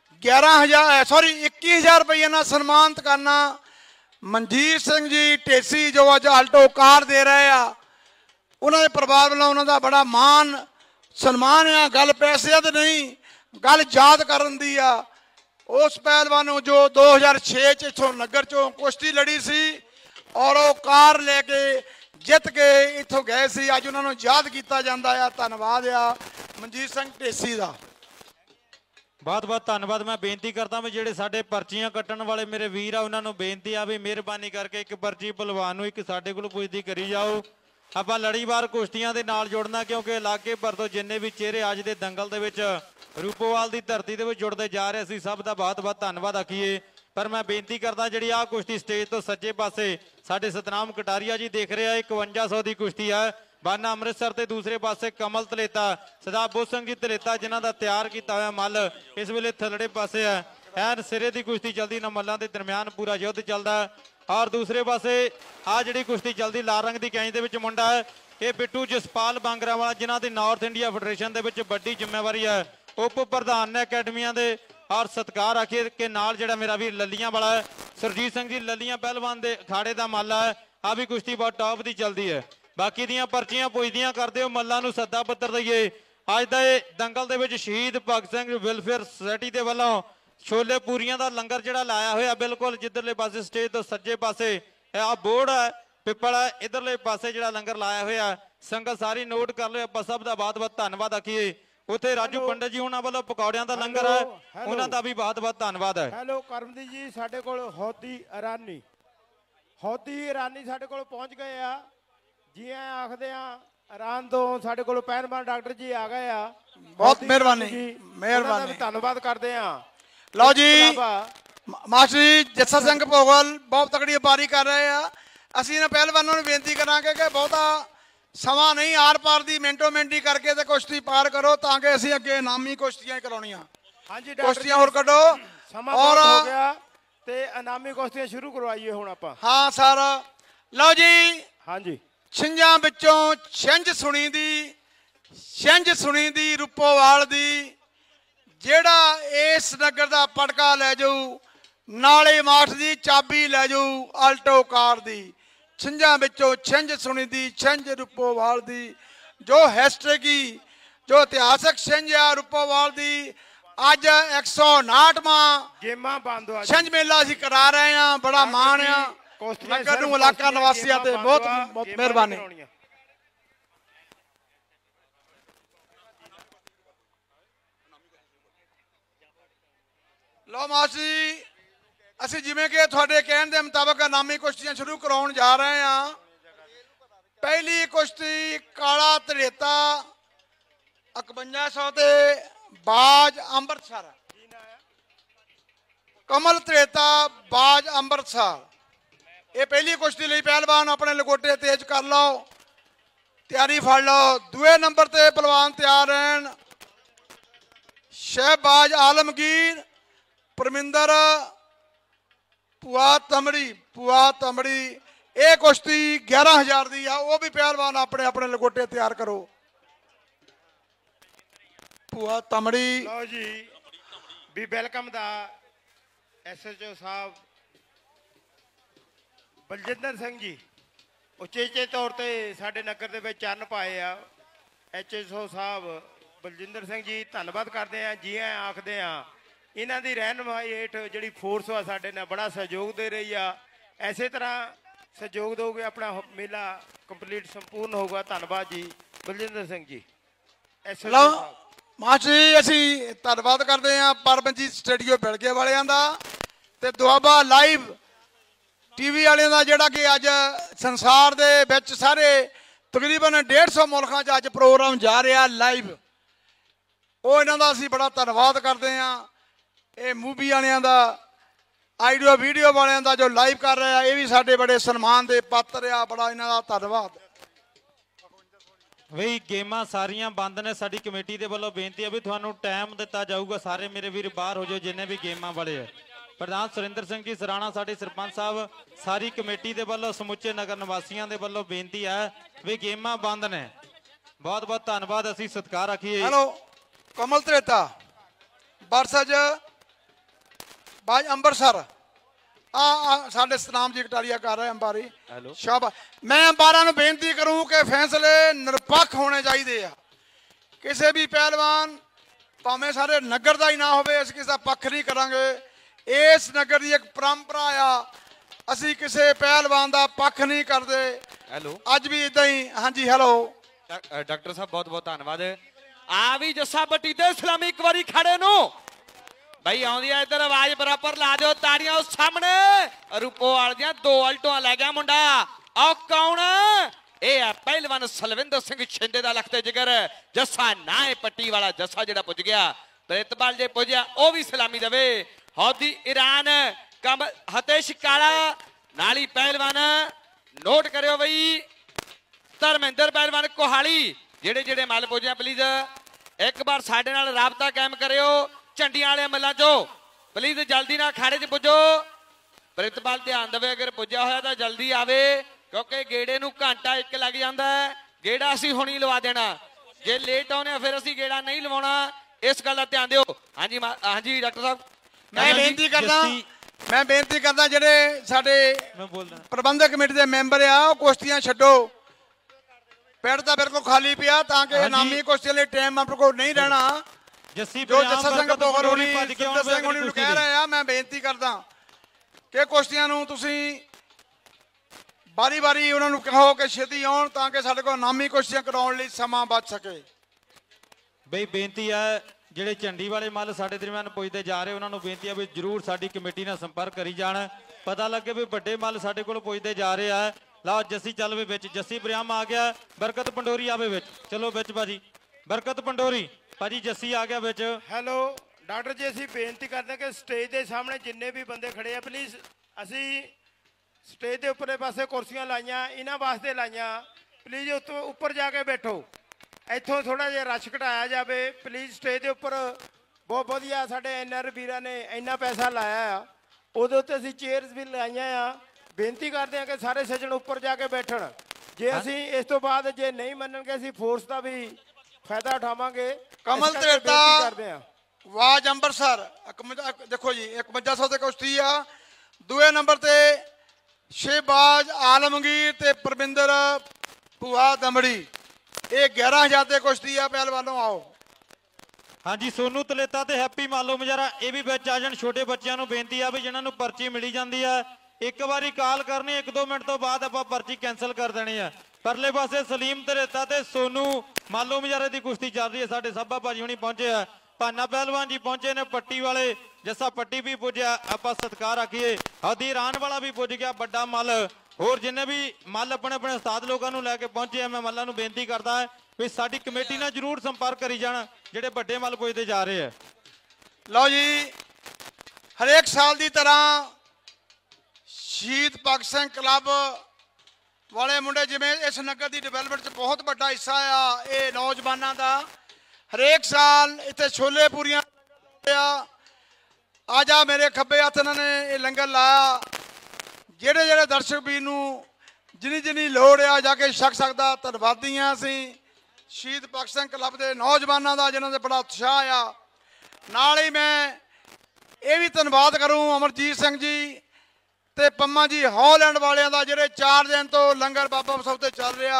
[SPEAKER 3] 21,000 ਰੁਪਏ ਨਾਲ ਸਨਮਾਨਿਤ ਕਰਨਾ। ਮਨਜੀਤ ਸਿੰਘ ਜੀ ਢੇਸੀ ਜੋ ਅੱਜ ਆਲਟੋ ਕਾਰ ਦੇ ਰਹੇ ਆ, ਉਹਨਾਂ ਦੇ ਪਰਿਵਾਰ ਵੱਲੋਂ ਉਹਨਾਂ ਦਾ ਬੜਾ ਮਾਣ ਸਨਮਾਨ ਆ। ਗੱਲ ਪੈਸੇ ਦੀ ਨਹੀਂ, ਗੱਲ ਯਾਦ ਕਰਨ ਦੀ ਆ। ਉਸ ਪਹਿਲਵਾਨ ਨੂੰ ਜੋ 2006 'ਚ ਇੱਥੋਂ ਨਗਰ 'ਚੋਂ ਕੁਸ਼ਤੀ ਲੜੀ ਸੀ ਔਰ ਉਹ ਕਾਰ ਲੈ ਕੇ ਜਿੱਤ ਕੇ ਇੱਥੋਂ ਗਏ ਸੀ, ਅੱਜ ਉਹਨਾਂ ਨੂੰ ਯਾਦ ਕੀਤਾ ਜਾਂਦਾ ਆ। ਧੰਨਵਾਦ ਆ ਮਨਜੀਤ ਸਿੰਘ ਢੇਸੀ ਦਾ।
[SPEAKER 4] ਬਹੁਤ ਬਹੁਤ ਧੰਨਵਾਦ। ਮੈਂ ਬੇਨਤੀ ਕਰਦਾ ਵੀ ਜਿਹੜੇ ਸਾਡੇ ਪਰਚੀਆਂ ਕੱਟਣ ਵਾਲੇ ਮੇਰੇ ਵੀਰ ਆ, ਉਹਨਾਂ ਨੂੰ ਬੇਨਤੀ ਆ ਵੀ ਮਿਹਰਬਾਨੀ ਕਰਕੇ ਇੱਕ ਪਰਚੀ ਪਹਿਲਵਾਨ ਨੂੰ ਇੱਕ ਸਾਡੇ ਕੋਲ ਪੁੱਛਦੀ ਕਰੀ ਜਾਓ। ਆਪਾਂ ਲੜੀਵਾਰ ਕੁਸ਼ਤੀਆਂ ਦੇ ਨਾਲ ਜੁੜਨਾ, ਕਿਉਂਕਿ ਇਲਾਕੇ ਭਰ ਤੋਂ ਜਿੰਨੇ ਵੀ ਚਿਹਰੇ ਅੱਜ ਦੇ ਦੰਗਲ ਦੇ ਵਿੱਚ ਰੂਪੋਵਾਲ ਦੀ ਧਰਤੀ ਦੇ ਵਿੱਚ ਜੁੜਦੇ ਜਾ ਰਹੇ, ਅਸੀਂ ਸਭ ਦਾ ਬਹੁਤ ਬਹੁਤ ਧੰਨਵਾਦ ਆਖੀਏ। ਪਰ ਮੈਂ ਬੇਨਤੀ ਕਰਦਾ ਜਿਹੜੀ ਆਹ ਕੁਸ਼ਤੀ ਸਟੇਜ ਤੋਂ ਸੱਜੇ ਪਾਸੇ ਸਾਡੇ ਸਤਨਾਮ ਕਟਾਰੀਆ ਜੀ ਦੇਖ ਰਹੇ ਆ, 5100 ਦੀ ਕੁਸ਼ਤੀ ਆ। ਬਾਨਾ ਅੰਮ੍ਰਿਤਸਰ ਤੇ ਦੂਸਰੇ ਪਾਸੇ ਕਮਲ ਧਲੇਤਾ ਸਰਦਾਰ ਬੁੱਧ ਸਿੰਘ ਜੀ ਧਲੇਤਾ ਜਿਨ੍ਹਾਂ ਦਾ ਤਿਆਰ ਕੀਤਾ ਹੋਇਆ ਮੱਲ ਇਸ ਵੇਲੇ ਥੱਲੜੇ ਪਾਸੇ ਹੈ। ਐਨ ਸਿਰੇ ਦੀ ਕੁਸ਼ਤੀ ਚਲਦੀ ਨਾ ਮੱਲਾਂ ਦੇ ਦਰਮਿਆਨ ਪੂਰਾ ਯੁੱਧ ਚੱਲਦਾ। ਔਰ ਦੂਸਰੇ ਪਾਸੇ ਆ ਜਿਹੜੀ ਕੁਸ਼ਤੀ ਚਲਦੀ ਲਾਲ ਰੰਗ ਦੀ ਕੈਂਚ ਦੇ ਵਿੱਚ ਮੁੰਡਾ ਹੈ, ਇਹ ਬਿੱਟੂ ਜਸਪਾਲ ਬਾਂਗਰਾ ਵਾਲਾ ਜਿਨ੍ਹਾਂ ਦੀ ਨਾਰਥ ਇੰਡੀਆ ਫੈਡਰੇਸ਼ਨ ਦੇ ਵਿੱਚ ਵੱਡੀ ਜ਼ਿੰਮੇਵਾਰੀ ਹੈ। ਉਪ ਪ੍ਰਧਾਨ ਨੇ ਅਕੈਡਮੀਆਂ ਦੇ ਔਰ ਸਤਿਕਾਰ ਆਖੀਏ ਕਿ ਨਾਲ ਜਿਹੜਾ ਮੇਰਾ ਵੀਰ ਲੱਲੀਆਂ ਵਾਲਾ ਹੈ ਸੁਰਜੀਤ ਸਿੰਘ ਜੀ ਲੱਲੀਆਂ ਪਹਿਲਵਾਨ ਦੇ ਅਖਾੜੇ ਦਾ ਮਾਲਾ ਹੈ। ਆ ਵੀ ਕੁਸ਼ਤੀ ਬਹੁਤ ਟੌਪ ਦੀ ਚੱਲਦੀ ਹੈ। ਬਾਕੀ ਦੀਆਂ ਪਰਚੀਆਂ ਪੁੱਜਦੀਆਂ ਕਰਦੇ ਹੋ ਮੱਲਾਂ ਨੂੰ ਸੱਦਾ ਪੱਤਰ ਦਈਏ। ਅੱਜ ਦੇ ਦੰਗਲ ਦੇ ਵਿੱਚ ਸ਼ਹੀਦ ਭਗਤ ਸਿੰਘ ਵੈਲਫੇਅਰ ਸੁਸਾਇਟੀ ਦੇ ਵੱਲੋਂ ਛੋਲੇ ਪੂਰੀਆਂ ਦਾ ਲੰਗਰ ਜਿਹੜਾ ਲਾਇਆ ਹੋਇਆ ਬਿਲਕੁਲ ਜਿੱਧਰਲੇ ਪਾਸੇ ਸਟੇਜ ਤੋਂ ਸੱਜੇ ਪਾਸੇ ਆ ਬੋਰਡ ਹੈ ਪਿੱਪਲ ਹੈ, ਇਧਰਲੇ ਪਾਸੇ ਜਿਹੜਾ ਲੰਗਰ ਲਾਇਆ ਹੋਇਆ ਸੰਗਤ ਸਾਰੀ ਨੋਟ ਕਰ ਲਿਓ। ਆਪਾਂ ਸਭ ਦਾ ਬਹੁਤ ਬਹੁਤ ਧੰਨਵਾਦ ਆਖੀਏ। ਉੱਥੇ ਰਾਜੂ ਪੰਡਤ ਜੀ ਉਹਨਾਂ ਵੱਲੋਂ ਪਕੌੜਿਆਂ ਦਾ ਲੰਗਰ ਹੈ, ਉਹਨਾਂ ਦਾ ਵੀ ਬਹੁਤ ਬਹੁਤ ਧੰਨਵਾਦ ਹੈ।
[SPEAKER 2] ਹੈਲੋ ਕਰਮਦੀਪ ਜੀ, ਸਾਡੇ ਕੋਲ ਹੌਦੀ ਇਰਾਨੀ ਸਾਡੇ ਕੋਲ ਪਹੁੰਚ ਗਏ ਆ ਜੀ। ਆਖਦੇ ਆ ਇਰਾਨ ਤੋਂ ਸਾਡੇ ਕੋਲ ਪਹਿਲਵਾਨ ਡਾਕਟਰ ਜੀ ਆ ਗਏ ਆ।
[SPEAKER 3] ਬਹੁਤ ਮਿਹਰਬਾਨੀ ਮਿਹਰਬਾਨੀ,
[SPEAKER 2] ਧੰਨਵਾਦ ਕਰਦੇ ਆ।
[SPEAKER 3] ਲਓ ਜੀ ਮਾਸਟਰ ਜੀ ਜੱਸਾ ਸਿੰਘ ਭੋਗਲ ਬਹੁਤ ਤਕੜੀ ਵਪਾਰੀ ਕਰ ਰਹੇ ਆ। ਅਸੀਂ ਇਹਨਾਂ ਪਹਿਲਵਾਨਾਂ ਨੂੰ ਬੇਨਤੀ ਕਰਾਂਗੇ ਕਿ ਬਹੁਤਾ ਸਮਾਂ ਨਹੀਂ, ਆਰ ਪਾਰ ਦੀ ਮਿੰਟੋ ਮਿੰਟੀ ਕਰਕੇ ਤੇ ਕੁਸ਼ਤੀ ਪਾਰ ਕਰੋ ਤਾਂ ਕਿ ਅਸੀਂ ਅੱਗੇ ਇਨਾਮੀ ਕੁਸ਼ਤੀਆਂ ਕਰਾਉਣੀਆਂ।
[SPEAKER 2] ਹਾਂਜੀ
[SPEAKER 3] ਕੁਸ਼ਤੀਆਂ ਹੋਰ ਕੱਢੋ
[SPEAKER 2] ਔਰ ਹੋ ਗਿਆ ਤੇ ਇਨਾਮੀ ਕੁਸ਼ਤੀਆਂ ਸ਼ੁਰੂ ਕਰਵਾਈਏ ਹੁਣ ਆਪਾਂ।
[SPEAKER 3] ਹਾਂ ਸਰ, ਲਓ ਜੀ
[SPEAKER 2] ਹਾਂਜੀ
[SPEAKER 3] ਛਿੰਝਾਂ ਵਿੱਚੋਂ ਛਿੰਝ ਸੁਣੀ ਦੀ ਰੂਪੋਵਾਲ ਦੀ ਜਿਹੜਾ ਇਸ ਨਗਰ ਦਾ ਪਟਕਾ ਲੈ ਜਾਊ ਨਾਲੇ ਮਾਠ ਦੀ ਚਾਬੀ ਲੈ ਜਾਊ ਆਲਟੋ ਕਾਰ ਦੀ। ਛਿੰਝਾਂ ਵਿੱਚੋਂ ਛਿੰਝ ਸੁਣੀ ਦੀ ਛਿੰਝ ਰੂਪੋਵਾਲ ਦੀ ਜੋ ਹਿਸਟਰੀ ਕੀ ਜੋ ਇਤਿਹਾਸਕ ਛਿੰਝ ਆ ਰੂਪੋਵਾਲ ਦੀ। ਅੱਜ 159ਵਾਂ
[SPEAKER 2] ਗੇਮਾਂ ਬੰਦ ਹੋ
[SPEAKER 3] ਛਿੰਝ ਮੇਲਾ ਅਸੀਂ ਕਰਾ ਰਹੇ ਹਾਂ। ਬੜਾ ਮਾਣ ਆ ਨਗਰ ਨੂੰ, ਇਲਾਕਾ ਨਿਵਾਸੀਆਂ ਤੇ ਬਹੁਤ ਬਹੁਤ ਮਿਹਰਬਾਨੀ। ਲਓ ਮਾਸਟਰ ਜੀ, ਅਸੀਂ ਜਿਵੇਂ ਕਿ ਤੁਹਾਡੇ ਕਹਿਣ ਦੇ ਮੁਤਾਬਕ ਇਨਾਮੀ ਕੁਸ਼ਤੀਆਂ ਸ਼ੁਰੂ ਕਰਾਉਣ ਜਾ ਰਹੇ ਹਾਂ। ਪਹਿਲੀ ਕੁਸ਼ਤੀ ਕਾਲਾ ਧੜੇਤਾ 5100 ਤੇ ਬਾਜ ਅੰਮ੍ਰਿਤਸਰ। ਕਮਲ ਧੜੇਤਾ ਬਾਜ ਅੰਮ੍ਰਿਤਸਰ। ਇਹ ਪਹਿਲੀ ਕੁਸ਼ਤੀ ਲਈ ਪਹਿਲਵਾਨ ਆਪਣੇ ਲਗੋਟੇ ਤੇਜ਼ ਕਰ ਲਓ, ਤਿਆਰੀ ਫੜ ਲਓ। ਦੂਏ ਨੰਬਰ ਤੇ ਪਹਿਲਵਾਨ ਤਿਆਰ ਰਹਿਣ ਸ਼ਹਿਬਾਜ਼ ਆਲਮਗੀਰ ਪਰਮਿੰਦਰ ਪੁਆ ਤਮੜੀ। ਇਹ ਕੁਸ਼ਤੀ 11000 ਦੀ ਆ। ਉਹ ਵੀ ਪਹਿਲਵਾਨ ਆਪਣੇ ਆਪਣੇ ਲਗੋਟੇ ਤਿਆਰ ਕਰੋ। ਪੁਆ ਤਮੜੀ।
[SPEAKER 2] ਲਓ ਜੀ ਵੀ ਵੈਲਕਮ ਦਾ ਐਸਐਚਓ ਸਾਹਿਬ ਬਲਜਿੰਦਰ ਸਿੰਘ ਜੀ ਉਚੇਚੇ ਤੌਰ ਤੇ ਸਾਡੇ ਨਗਰ ਦੇ ਵਿੱਚ ਚਰਨ ਪਾਏ ਆ। ਐਸਐਚਓ ਸਾਹਿਬ ਬਲਜਿੰਦਰ ਸਿੰਘ ਜੀ ਧੰਨਵਾਦ ਕਰਦੇ ਆ, ਜੀ ਆਖਦੇ ਆ। ਇਹਨਾਂ ਦੀ ਰਹਿਨੁਮਾਈ ਹੇਠ ਜਿਹੜੀ ਫੋਰਸ ਆ ਸਾਡੇ ਨਾਲ ਬੜਾ ਸਹਿਯੋਗ ਦੇ ਰਹੀ ਆ। ਐਸੇ ਤਰ੍ਹਾਂ ਸਹਿਯੋਗ ਦੋਗੇ ਆਪਣਾ ਮੇਲਾ ਕੰਪਲੀਟ ਸੰਪੂਰਨ ਹੋਊਗਾ। ਧੰਨਵਾਦ ਜੀ ਬਲਜਿੰਦਰ ਸਿੰਘ ਜੀ।
[SPEAKER 3] ਲਓ ਮਾਸਟਰ ਜੀ, ਅਸੀਂ ਧੰਨਵਾਦ ਕਰਦੇ ਹਾਂ ਪਰਮਜੀਤ ਸਟੂਡੀਓ ਬਿਲਗੇ ਵਾਲਿਆਂ ਦਾ ਤੇ ਦੁਆਬਾ ਲਾਈਵ ਟੀਵੀ ਵਾਲਿਆਂ ਦਾ ਜਿਹੜਾ ਕਿ ਅੱਜ ਸੰਸਾਰ ਦੇ ਵਿੱਚ ਸਾਰੇ ਤਕਰੀਬਨ 150 ਮੁਲਕਾਂ 'ਚ ਅੱਜ ਪ੍ਰੋਗਰਾਮ ਜਾ ਰਿਹਾ ਲਾਈਵ। ਉਹ ਇਹਨਾਂ ਦਾ ਅਸੀਂ ਬੜਾ ਧੰਨਵਾਦ ਕਰਦੇ ਹਾਂ। ਇਹ ਮੂਵੀ ਵਾਲਿਆਂ ਦਾ, ਆਡੀਓ ਵੀਡੀਓ ਵਾਲਿਆਂ ਦਾ ਜੋ ਲਾਈਵ ਕਰ ਰਿਹਾ ਇਹ ਵੀ ਸਾਡੇ ਬੜੇ ਸਨਮਾਨ ਦੇ ਪਾਤਰ ਆ। ਬੜਾ ਇਹਨਾਂ ਦਾ ਧੰਨਵਾਦ।
[SPEAKER 4] ਬਈ ਗੇਮਾਂ ਸਾਰੀਆਂ ਬੰਦ ਨੇ। ਸਾਡੀ ਕਮੇਟੀ ਦੇ ਵੱਲੋਂ ਬੇਨਤੀ ਹੈ ਵੀ ਤੁਹਾਨੂੰ ਟਾਈਮ ਦਿੱਤਾ ਜਾਊਗਾ। ਸਾਰੇ ਮੇਰੇ ਵੀਰ ਬਾਹਰ ਹੋ ਜਾਓ ਜਿੰਨੇ ਵੀ ਗੇਮਾਂ ਵਾਲੇ ਆ। ਪ੍ਰਧਾਨ ਸੁਰਿੰਦਰ ਸਿੰਘ ਜੀ ਸਰਾਣਾ, ਸਾਡੇ ਸਰਪੰਚ ਸਾਹਿਬ, ਸਾਰੀ ਕਮੇਟੀ ਦੇ ਵੱਲੋਂ ਸਮੁੱਚੇ ਨਗਰ ਨਿਵਾਸੀਆਂ ਦੇ ਵੱਲੋਂ ਬੇਨਤੀ ਹੈ ਵੀ ਗੇਮਾਂ ਬੰਦ ਨੇ। ਬਹੁਤ ਬਹੁਤ ਧੰਨਵਾਦ, ਅਸੀਂ ਸਤਿਕਾਰ ਰੱਖੀਏ।
[SPEAKER 3] ਹੈਲੋ ਕਮਲ ਧੜੇਤਾ ਬਰਸਜ ਬਾਜ ਅੰਮ੍ਰਿਤਸਰ ਆ ਸਾਡੇ ਸਤਨਾਮ ਜੀ ਕਟਾਰੀਆ ਕਰ ਰਹੇ ਅੰਬਾਰੀ। ਸ਼ਾਬਾਸ਼। ਮੈਂ ਅੰਬਾਰਾਂ ਨੂੰ ਬੇਨਤੀ ਕਰੂੰ ਕਿ ਫੈਸਲੇ ਨਿਰਪੱਖ ਹੋਣੇ ਚਾਹੀਦੇ ਆ। ਕਿਸੇ ਵੀ ਪਹਿਲਵਾਨ ਭਾਵੇਂ ਸਾਰੇ ਨਗਰ ਦਾ ਹੀ ਨਾ ਹੋਵੇ, ਅਸੀਂ ਕਿਸੇ ਦਾ ਪੱਖ ਨਹੀਂ ਕਰਾਂਗੇ। ਇਸ ਨਗਰ ਦੀ ਇੱਕ ਪਰੰਪਰਾ ਆ, ਅਸੀਂ ਕਿਸੇ ਪਹਿਲਵਾਨ ਦਾ ਪੱਖ ਨਹੀਂ ਕਰਦੇ।
[SPEAKER 5] ਹੈਲੋ
[SPEAKER 3] ਅੱਜ ਵੀ ਇਦਾਂ ਹੀ। ਹਾਂਜੀ ਹੈਲੋ
[SPEAKER 5] ਡਾਕਟਰ ਸਾਹਿਬ ਬਹੁਤ ਬਹੁਤ ਧੰਨਵਾਦ। ਆ ਵੀ ਜੱਸਾ ਬੱਟੀ ਤੇ ਸਲਾਮੀ ਇੱਕ ਵਾਰੀ ਖੜੇ ਨੂੰ ਭਾਈ ਆਉਂਦੀ ਆ ਇੱਧਰ ਆਵਾਜ਼ ਬਰਾਬਰ ਲਾ ਦਿਓ, ਤਾੜੀਆਂ। ਉਸ ਸਾਹਮਣੇ ਰੂਪੋਵਾਲ ਦੀਆਂ 2 ਅਲਟੋਆਂ ਲੈ ਗਿਆ ਮੁੰਡਾ। ਆਹ ਕੌਣ? ਇਹ ਆ ਪਹਿਲਵਾਨ ਸਲਵਿੰਦਰ ਸਿੰਘ ਛਿੰਦੇ ਦਾ ਲਖਤੇ ਜਿਗਰ ਜੱਸਾ ਨਾ ਹੈ ਪੱਟੀ ਵਾਲਾ ਜੱਸਾ ਜਿਹੜਾ ਪੁੱਜ ਗਿਆ। ਪ੍ਰਿਤਪਾਲ ਜੇ ਪੁੱਜਿਆ ਉਹ ਵੀ ਸਲਾਮੀ ਦੇਵੇ। ਹੌਦੀ ਈਰਾਨ ਕਮ ਹਤੇਸ਼ ਕਾਲਾ ਨਾਲੀ ਪਹਿਲਵਾਨ ਨੋਟ ਕਰਿਓ ਬਈ। ਧਰਮਿੰਦਰ ਪਹਿਲਵਾਨ ਕੋਹਾਲੀ ਜਿਹੜੇ ਮੱਲ ਪੁੱਜਿਆ ਪਲੀਜ਼ ਇੱਕ ਵਾਰ ਸਾਡੇ ਨਾਲ ਰਾਬਤਾ ਕਾਇਮ ਕਰਿਓ। ਝੰਡੀਆਂ ਵਾਲੇ ਮੱਲਾਂ ਚੋਂ ਪਲੀਜ਼ ਜਲਦੀ ਨਾਲ ਖਾੜੇ 'ਚ ਪੁੱਜੋ। ਪ੍ਰਿਤਪਾਲ ਧਿਆਨ ਦੇਵੇ, ਅਗਰ ਪੁੱਜਿਆ ਹੋਇਆ ਤਾਂ ਜਲਦੀ ਆਵੇ ਕਿਉਂਕਿ ਗੇੜੇ ਨੂੰ ਘੰਟਾ 1 ਲੱਗ ਜਾਂਦਾ ਹੈ। ਗੇੜਾ ਅਸੀਂ ਹੁਣੀ ਲਵਾ ਦੇਣਾ। ਜੇ ਲੇਟ ਆਉਨੇ ਫਿਰ ਅਸੀਂ ਗੇੜਾ ਨਹੀਂ ਲਵਾਉਣਾ। ਇਸ ਗੱਲ ਦਾ ਧਿਆਨ ਦਿਓ। ਹਾਂਜੀ ਹਾਂਜੀ ਡਾਕਟਰ ਸਾਹਿਬ।
[SPEAKER 3] ਮੈਂ ਬੇਨਤੀ ਕਰਦਾ ਜਿਹੜੇ ਸਾਡੇ ਪ੍ਰਬੰਧਕ ਕਮੇਟੀ ਦੇ ਮੈਂਬਰ ਆ ਉਹ ਕੁਸ਼ਤੀਆਂ ਛੱਡੋ। ਪਿੰਡ ਤਾਂ ਬਿਲਕੁਲ ਖਾਲੀ ਪਿਆ ਤਾਂ ਕਿ ਇਨਾਮੀ ਕੁਸ਼ਤੀਆਂ ਲਈ ਟਾਈਮ ਆਪਣੇ ਕੋਲ ਨਹੀਂ ਰਹਿਣਾ। ਜੋ ਜੱਸਾ ਸਿੰਘ ਪੋਖਰ ਹੋਣੀ ਸਿੰਦਰ ਸਿੰਘ ਹੋਣੀ ਨੂੰ ਕਹਿ ਰਹੇ ਆ, ਮੈਂ ਬੇਨਤੀ ਕਰਦਾ ਕਿ ਕੁਸ਼ਤੀਆਂ ਨੂੰ ਤੁਸੀਂ ਵਾਰੀ ਉਹਨਾਂ ਨੂੰ ਕਹੋ ਕਿ ਛੇਤੀ ਆਉਣ ਤਾਂ ਕਿ ਸਾਡੇ ਕੋਲ ਇਨਾਮੀ ਕੁਸ਼ਤੀਆਂ ਕਰਾਉਣ ਲਈ ਸਮਾਂ ਬਚ ਸਕੇ।
[SPEAKER 4] ਬਈ ਬੇਨਤੀ ਹੈ ਜਿਹੜੇ ਝੰਡੀ ਵਾਲੇ ਮੱਲ ਸਾਡੇ ਦਰਮਿਆਨ ਪੁੱਜਦੇ ਜਾ ਰਹੇ ਉਹਨਾਂ ਨੂੰ ਬੇਨਤੀ ਹੈ ਵੀ ਜਰੂਰ ਸਾਡੀ ਕਮੇਟੀ ਨਾਲ ਸੰਪਰਕ ਕਰੀ ਜਾਣ, ਪਤਾ ਲੱਗੇ ਵੀ ਵੱਡੇ ਮੱਲ ਸਾਡੇ ਕੋਲ ਪੁੱਜਦੇ ਜਾ ਰਹੇ ਆ। ਲਓ ਜੱਸੀ ਚੱਲ ਵੇ ਵਿੱਚ, ਜੱਸੀ ਬਰਿਆਮ ਆ ਗਿਆ, ਬਰਕਤ ਪੰਡੋਰੀ ਆਵੇ ਵਿੱਚ, ਚਲੋ ਵਿੱਚ ਭਾਜੀ ਬਰਕਤ ਪੰਡੋਰੀ ਭਾਜੀ, ਜੱਸੀ ਆ ਗਿਆ ਵਿੱਚ।
[SPEAKER 2] ਹੈਲੋ ਡਾਕਟਰ ਜੀ, ਅਸੀਂ ਬੇਨਤੀ ਕਰਦੇ ਕਿ ਸਟੇਜ ਦੇ ਸਾਹਮਣੇ ਜਿੰਨੇ ਵੀ ਬੰਦੇ ਖੜੇ ਆ ਪਲੀਜ਼, ਅਸੀਂ ਸਟੇਜ ਦੇ ਉੱਪਰਲੇ ਪਾਸੇ ਕੁਰਸੀਆਂ ਲਾਈਆਂ ਇਹਨਾਂ ਵਾਸਤੇ ਲਾਈਆਂ, ਪਲੀਜ਼ ਉਸ ਤੋਂ ਉੱਪਰ ਜਾ ਕੇ ਬੈਠੋ। ਇੱਥੋਂ ਥੋੜਾ ਜਿਹਾ ਰਸ਼ ਘਟਾਇਆ ਜਾਵੇ ਪਲੀਜ਼। ਸਟੇਜ ਦੇ ਉੱਪਰ ਬਹੁਤ ਵਧੀਆ ਸਾਡੇ ਐਨਆਰ ਵੀਰਾਂ ਨੇ ਇੰਨਾ ਪੈਸਾ ਲਾਇਆ ਆ, ਉਹਦੇ ਉੱਤੇ ਅਸੀਂ ਚੇਅਰਸ ਵੀ ਲਾਈਆਂ ਆ। ਬੇਨਤੀ ਕਰਦੇ ਹਾਂ ਕਿ ਸਾਰੇ ਸੱਜਣ ਉੱਪਰ ਜਾ ਕੇ ਬੈਠਣ। ਜੇ ਅਸੀਂ ਇਸ ਤੋਂ ਬਾਅਦ ਜੇ ਨਹੀਂ ਮੰਨਣਗੇ ਅਸੀਂ ਫੋਰਸ ਦਾ ਵੀ ਫਾਇਦਾ ਉਠਾਵਾਂਗੇ।
[SPEAKER 3] ਕਮਲ ਧਰੇਤਾ
[SPEAKER 2] ਕਰਦੇ ਹਾਂ
[SPEAKER 3] ਵਾਜ ਅੰਮ੍ਰਿਤਸਰ ਦੇਖੋ ਜੀ 5100 ਤੇ ਕੁਸ਼ਤੀ ਆ। ਦੂਏ ਨੰਬਰ ਤੇ ਸ਼ਹਿਬਾਜ਼ ਆਲਮਗੀਰ ਤੇ ਪਰਵਿੰਦਰ ਭੂਆ ਦਮੜੀ, ਇਹ 11000 ਤੇ ਕੁਸ਼ਤੀ ਆ। ਪਹਿਲਵਾਨੋਂ ਆਓ।
[SPEAKER 4] ਹਾਂਜੀ ਸੋਨੂ ਤਲੇਤਾ ਤੇ ਹੈਪੀ ਮਾਲੋ ਮਜਾਰਾ ਇਹ ਵੀ ਵਿੱਚ ਆ ਜਾਣ। ਛੋਟੇ ਬੱਚਿਆਂ ਨੂੰ ਬੇਨਤੀ ਆ ਵੀ ਜਿਹਨਾਂ ਨੂੰ ਪਰਚੀ ਮਿਲੀ ਜਾਂਦੀ ਆ ਇੱਕ ਵਾਰੀ ਕਾਲ ਕਰਨੀ, 1-2 ਮਿੰਟ ਤੋਂ ਬਾਅਦ ਆਪਾਂ ਪਰਚੀ ਕੈਂਸਲ ਕਰ ਦੇਣੀ ਆ। ਪਰਲੇ ਪਾਸੇ ਸਲੀਮ ਤਲੇਤਾ ਤੇ ਸੋਨੂ ਮਾਲੋ ਮਜਾਰੇ ਦੀ ਕੁਸ਼ਤੀ ਚੱਲ ਰਹੀ ਹੈ। ਸਾਡੇ ਸਾਬਾ ਭਾਜੀ ਹੁਣੀ ਪਹੁੰਚੇ ਆ, ਭਾਨਾ ਪਹਿਲਵਾਨ ਜੀ ਪਹੁੰਚੇ ਨੇ, ਪੱਟੀ ਵਾਲੇ ਜੱਸਾ ਪੱਟੀ ਵੀ ਪੁੱਜਿਆ, ਆਪਾਂ ਸਤਿਕਾਰ ਰੱਖੀਏ। ਹਦੀ ਰਾਨ ਵਾਲਾ ਵੀ ਪੁੱਜ ਗਿਆ, ਵੱਡਾ ਮੱਲ, ਹੋਰ ਜਿੰਨੇ ਵੀ ਮੱਲ ਆਪਣੇ ਆਪਣੇ ਉਸਤਾਦ ਲੋਕਾਂ ਨੂੰ ਲੈ ਕੇ ਪਹੁੰਚੇ ਆ। ਮੈਂ ਮੱਲਾਂ ਨੂੰ ਬੇਨਤੀ ਕਰਦਾ ਹੈ ਵੀ ਸਾਡੀ ਕਮੇਟੀ ਨਾਲ ਜਰੂਰ ਸੰਪਰਕ ਕਰੀ ਜਾਣ ਜਿਹੜੇ ਵੱਡੇ ਮੱਲ ਪੁੱਜਦੇ ਜਾ ਰਹੇ ਆ।
[SPEAKER 3] ਲਓ ਜੀ ਹਰੇਕ ਸਾਲ ਦੀ ਤਰ੍ਹਾਂ ਸ਼ਹੀਦ ਭਗਤ ਸਿੰਘ ਕਲੱਬ ਵਾਲੇ ਮੁੰਡੇ ਜਿਵੇਂ ਇਸ ਨਗਰ ਦੀ ਡਿਵੈਲਪਮੈਂਟ 'ਚ ਬਹੁਤ ਵੱਡਾ ਹਿੱਸਾ ਆ ਇਹ ਨੌਜਵਾਨਾਂ ਦਾ। ਹਰੇਕ ਸਾਲ ਇੱਥੇ ਛੋਲੇ ਪੂਰੀਆਂ ਆ। ਅੱਜ ਆ ਮੇਰੇ ਖੱਬੇ ਹੱਥ ਇਹਨਾਂ ਨੇ ਇਹ ਲੰਗਰ ਲਾਇਆ। ਜਿਹੜੇ ਦਰਸ਼ਕ ਵੀਰ ਨੂੰ ਜਿੰਨੀ ਲੋੜ ਆ ਜਾ ਕੇ ਛਕ ਸਕਦਾ। ਧੰਨਵਾਦੀ ਹਾਂ ਅਸੀਂ ਸ਼ਹੀਦ ਭਗਤ ਸਿੰਘ ਕਲੱਬ ਦੇ ਨੌਜਵਾਨਾਂ ਦਾ ਜਿਨ੍ਹਾਂ ਦੇ ਬੜਾ ਉਤਸ਼ਾਹ ਆ। ਨਾਲ ਹੀ ਮੈਂ ਇਹ ਵੀ ਧੰਨਵਾਦ ਕਰੂੰ ਅਮਰਜੀਤ ਸਿੰਘ ਜੀ ਤੇ ਪੰਮਾ ਜੀ ਹਾਲੈਂਡ ਵਾਲਿਆਂ ਦਾ ਜਿਹੜੇ 4 ਦਿਨ ਤੋਂ ਲੰਗਰ ਬਾਬਾ ਬਸੋ ਤੇ ਚੱਲ ਰਿਹਾ।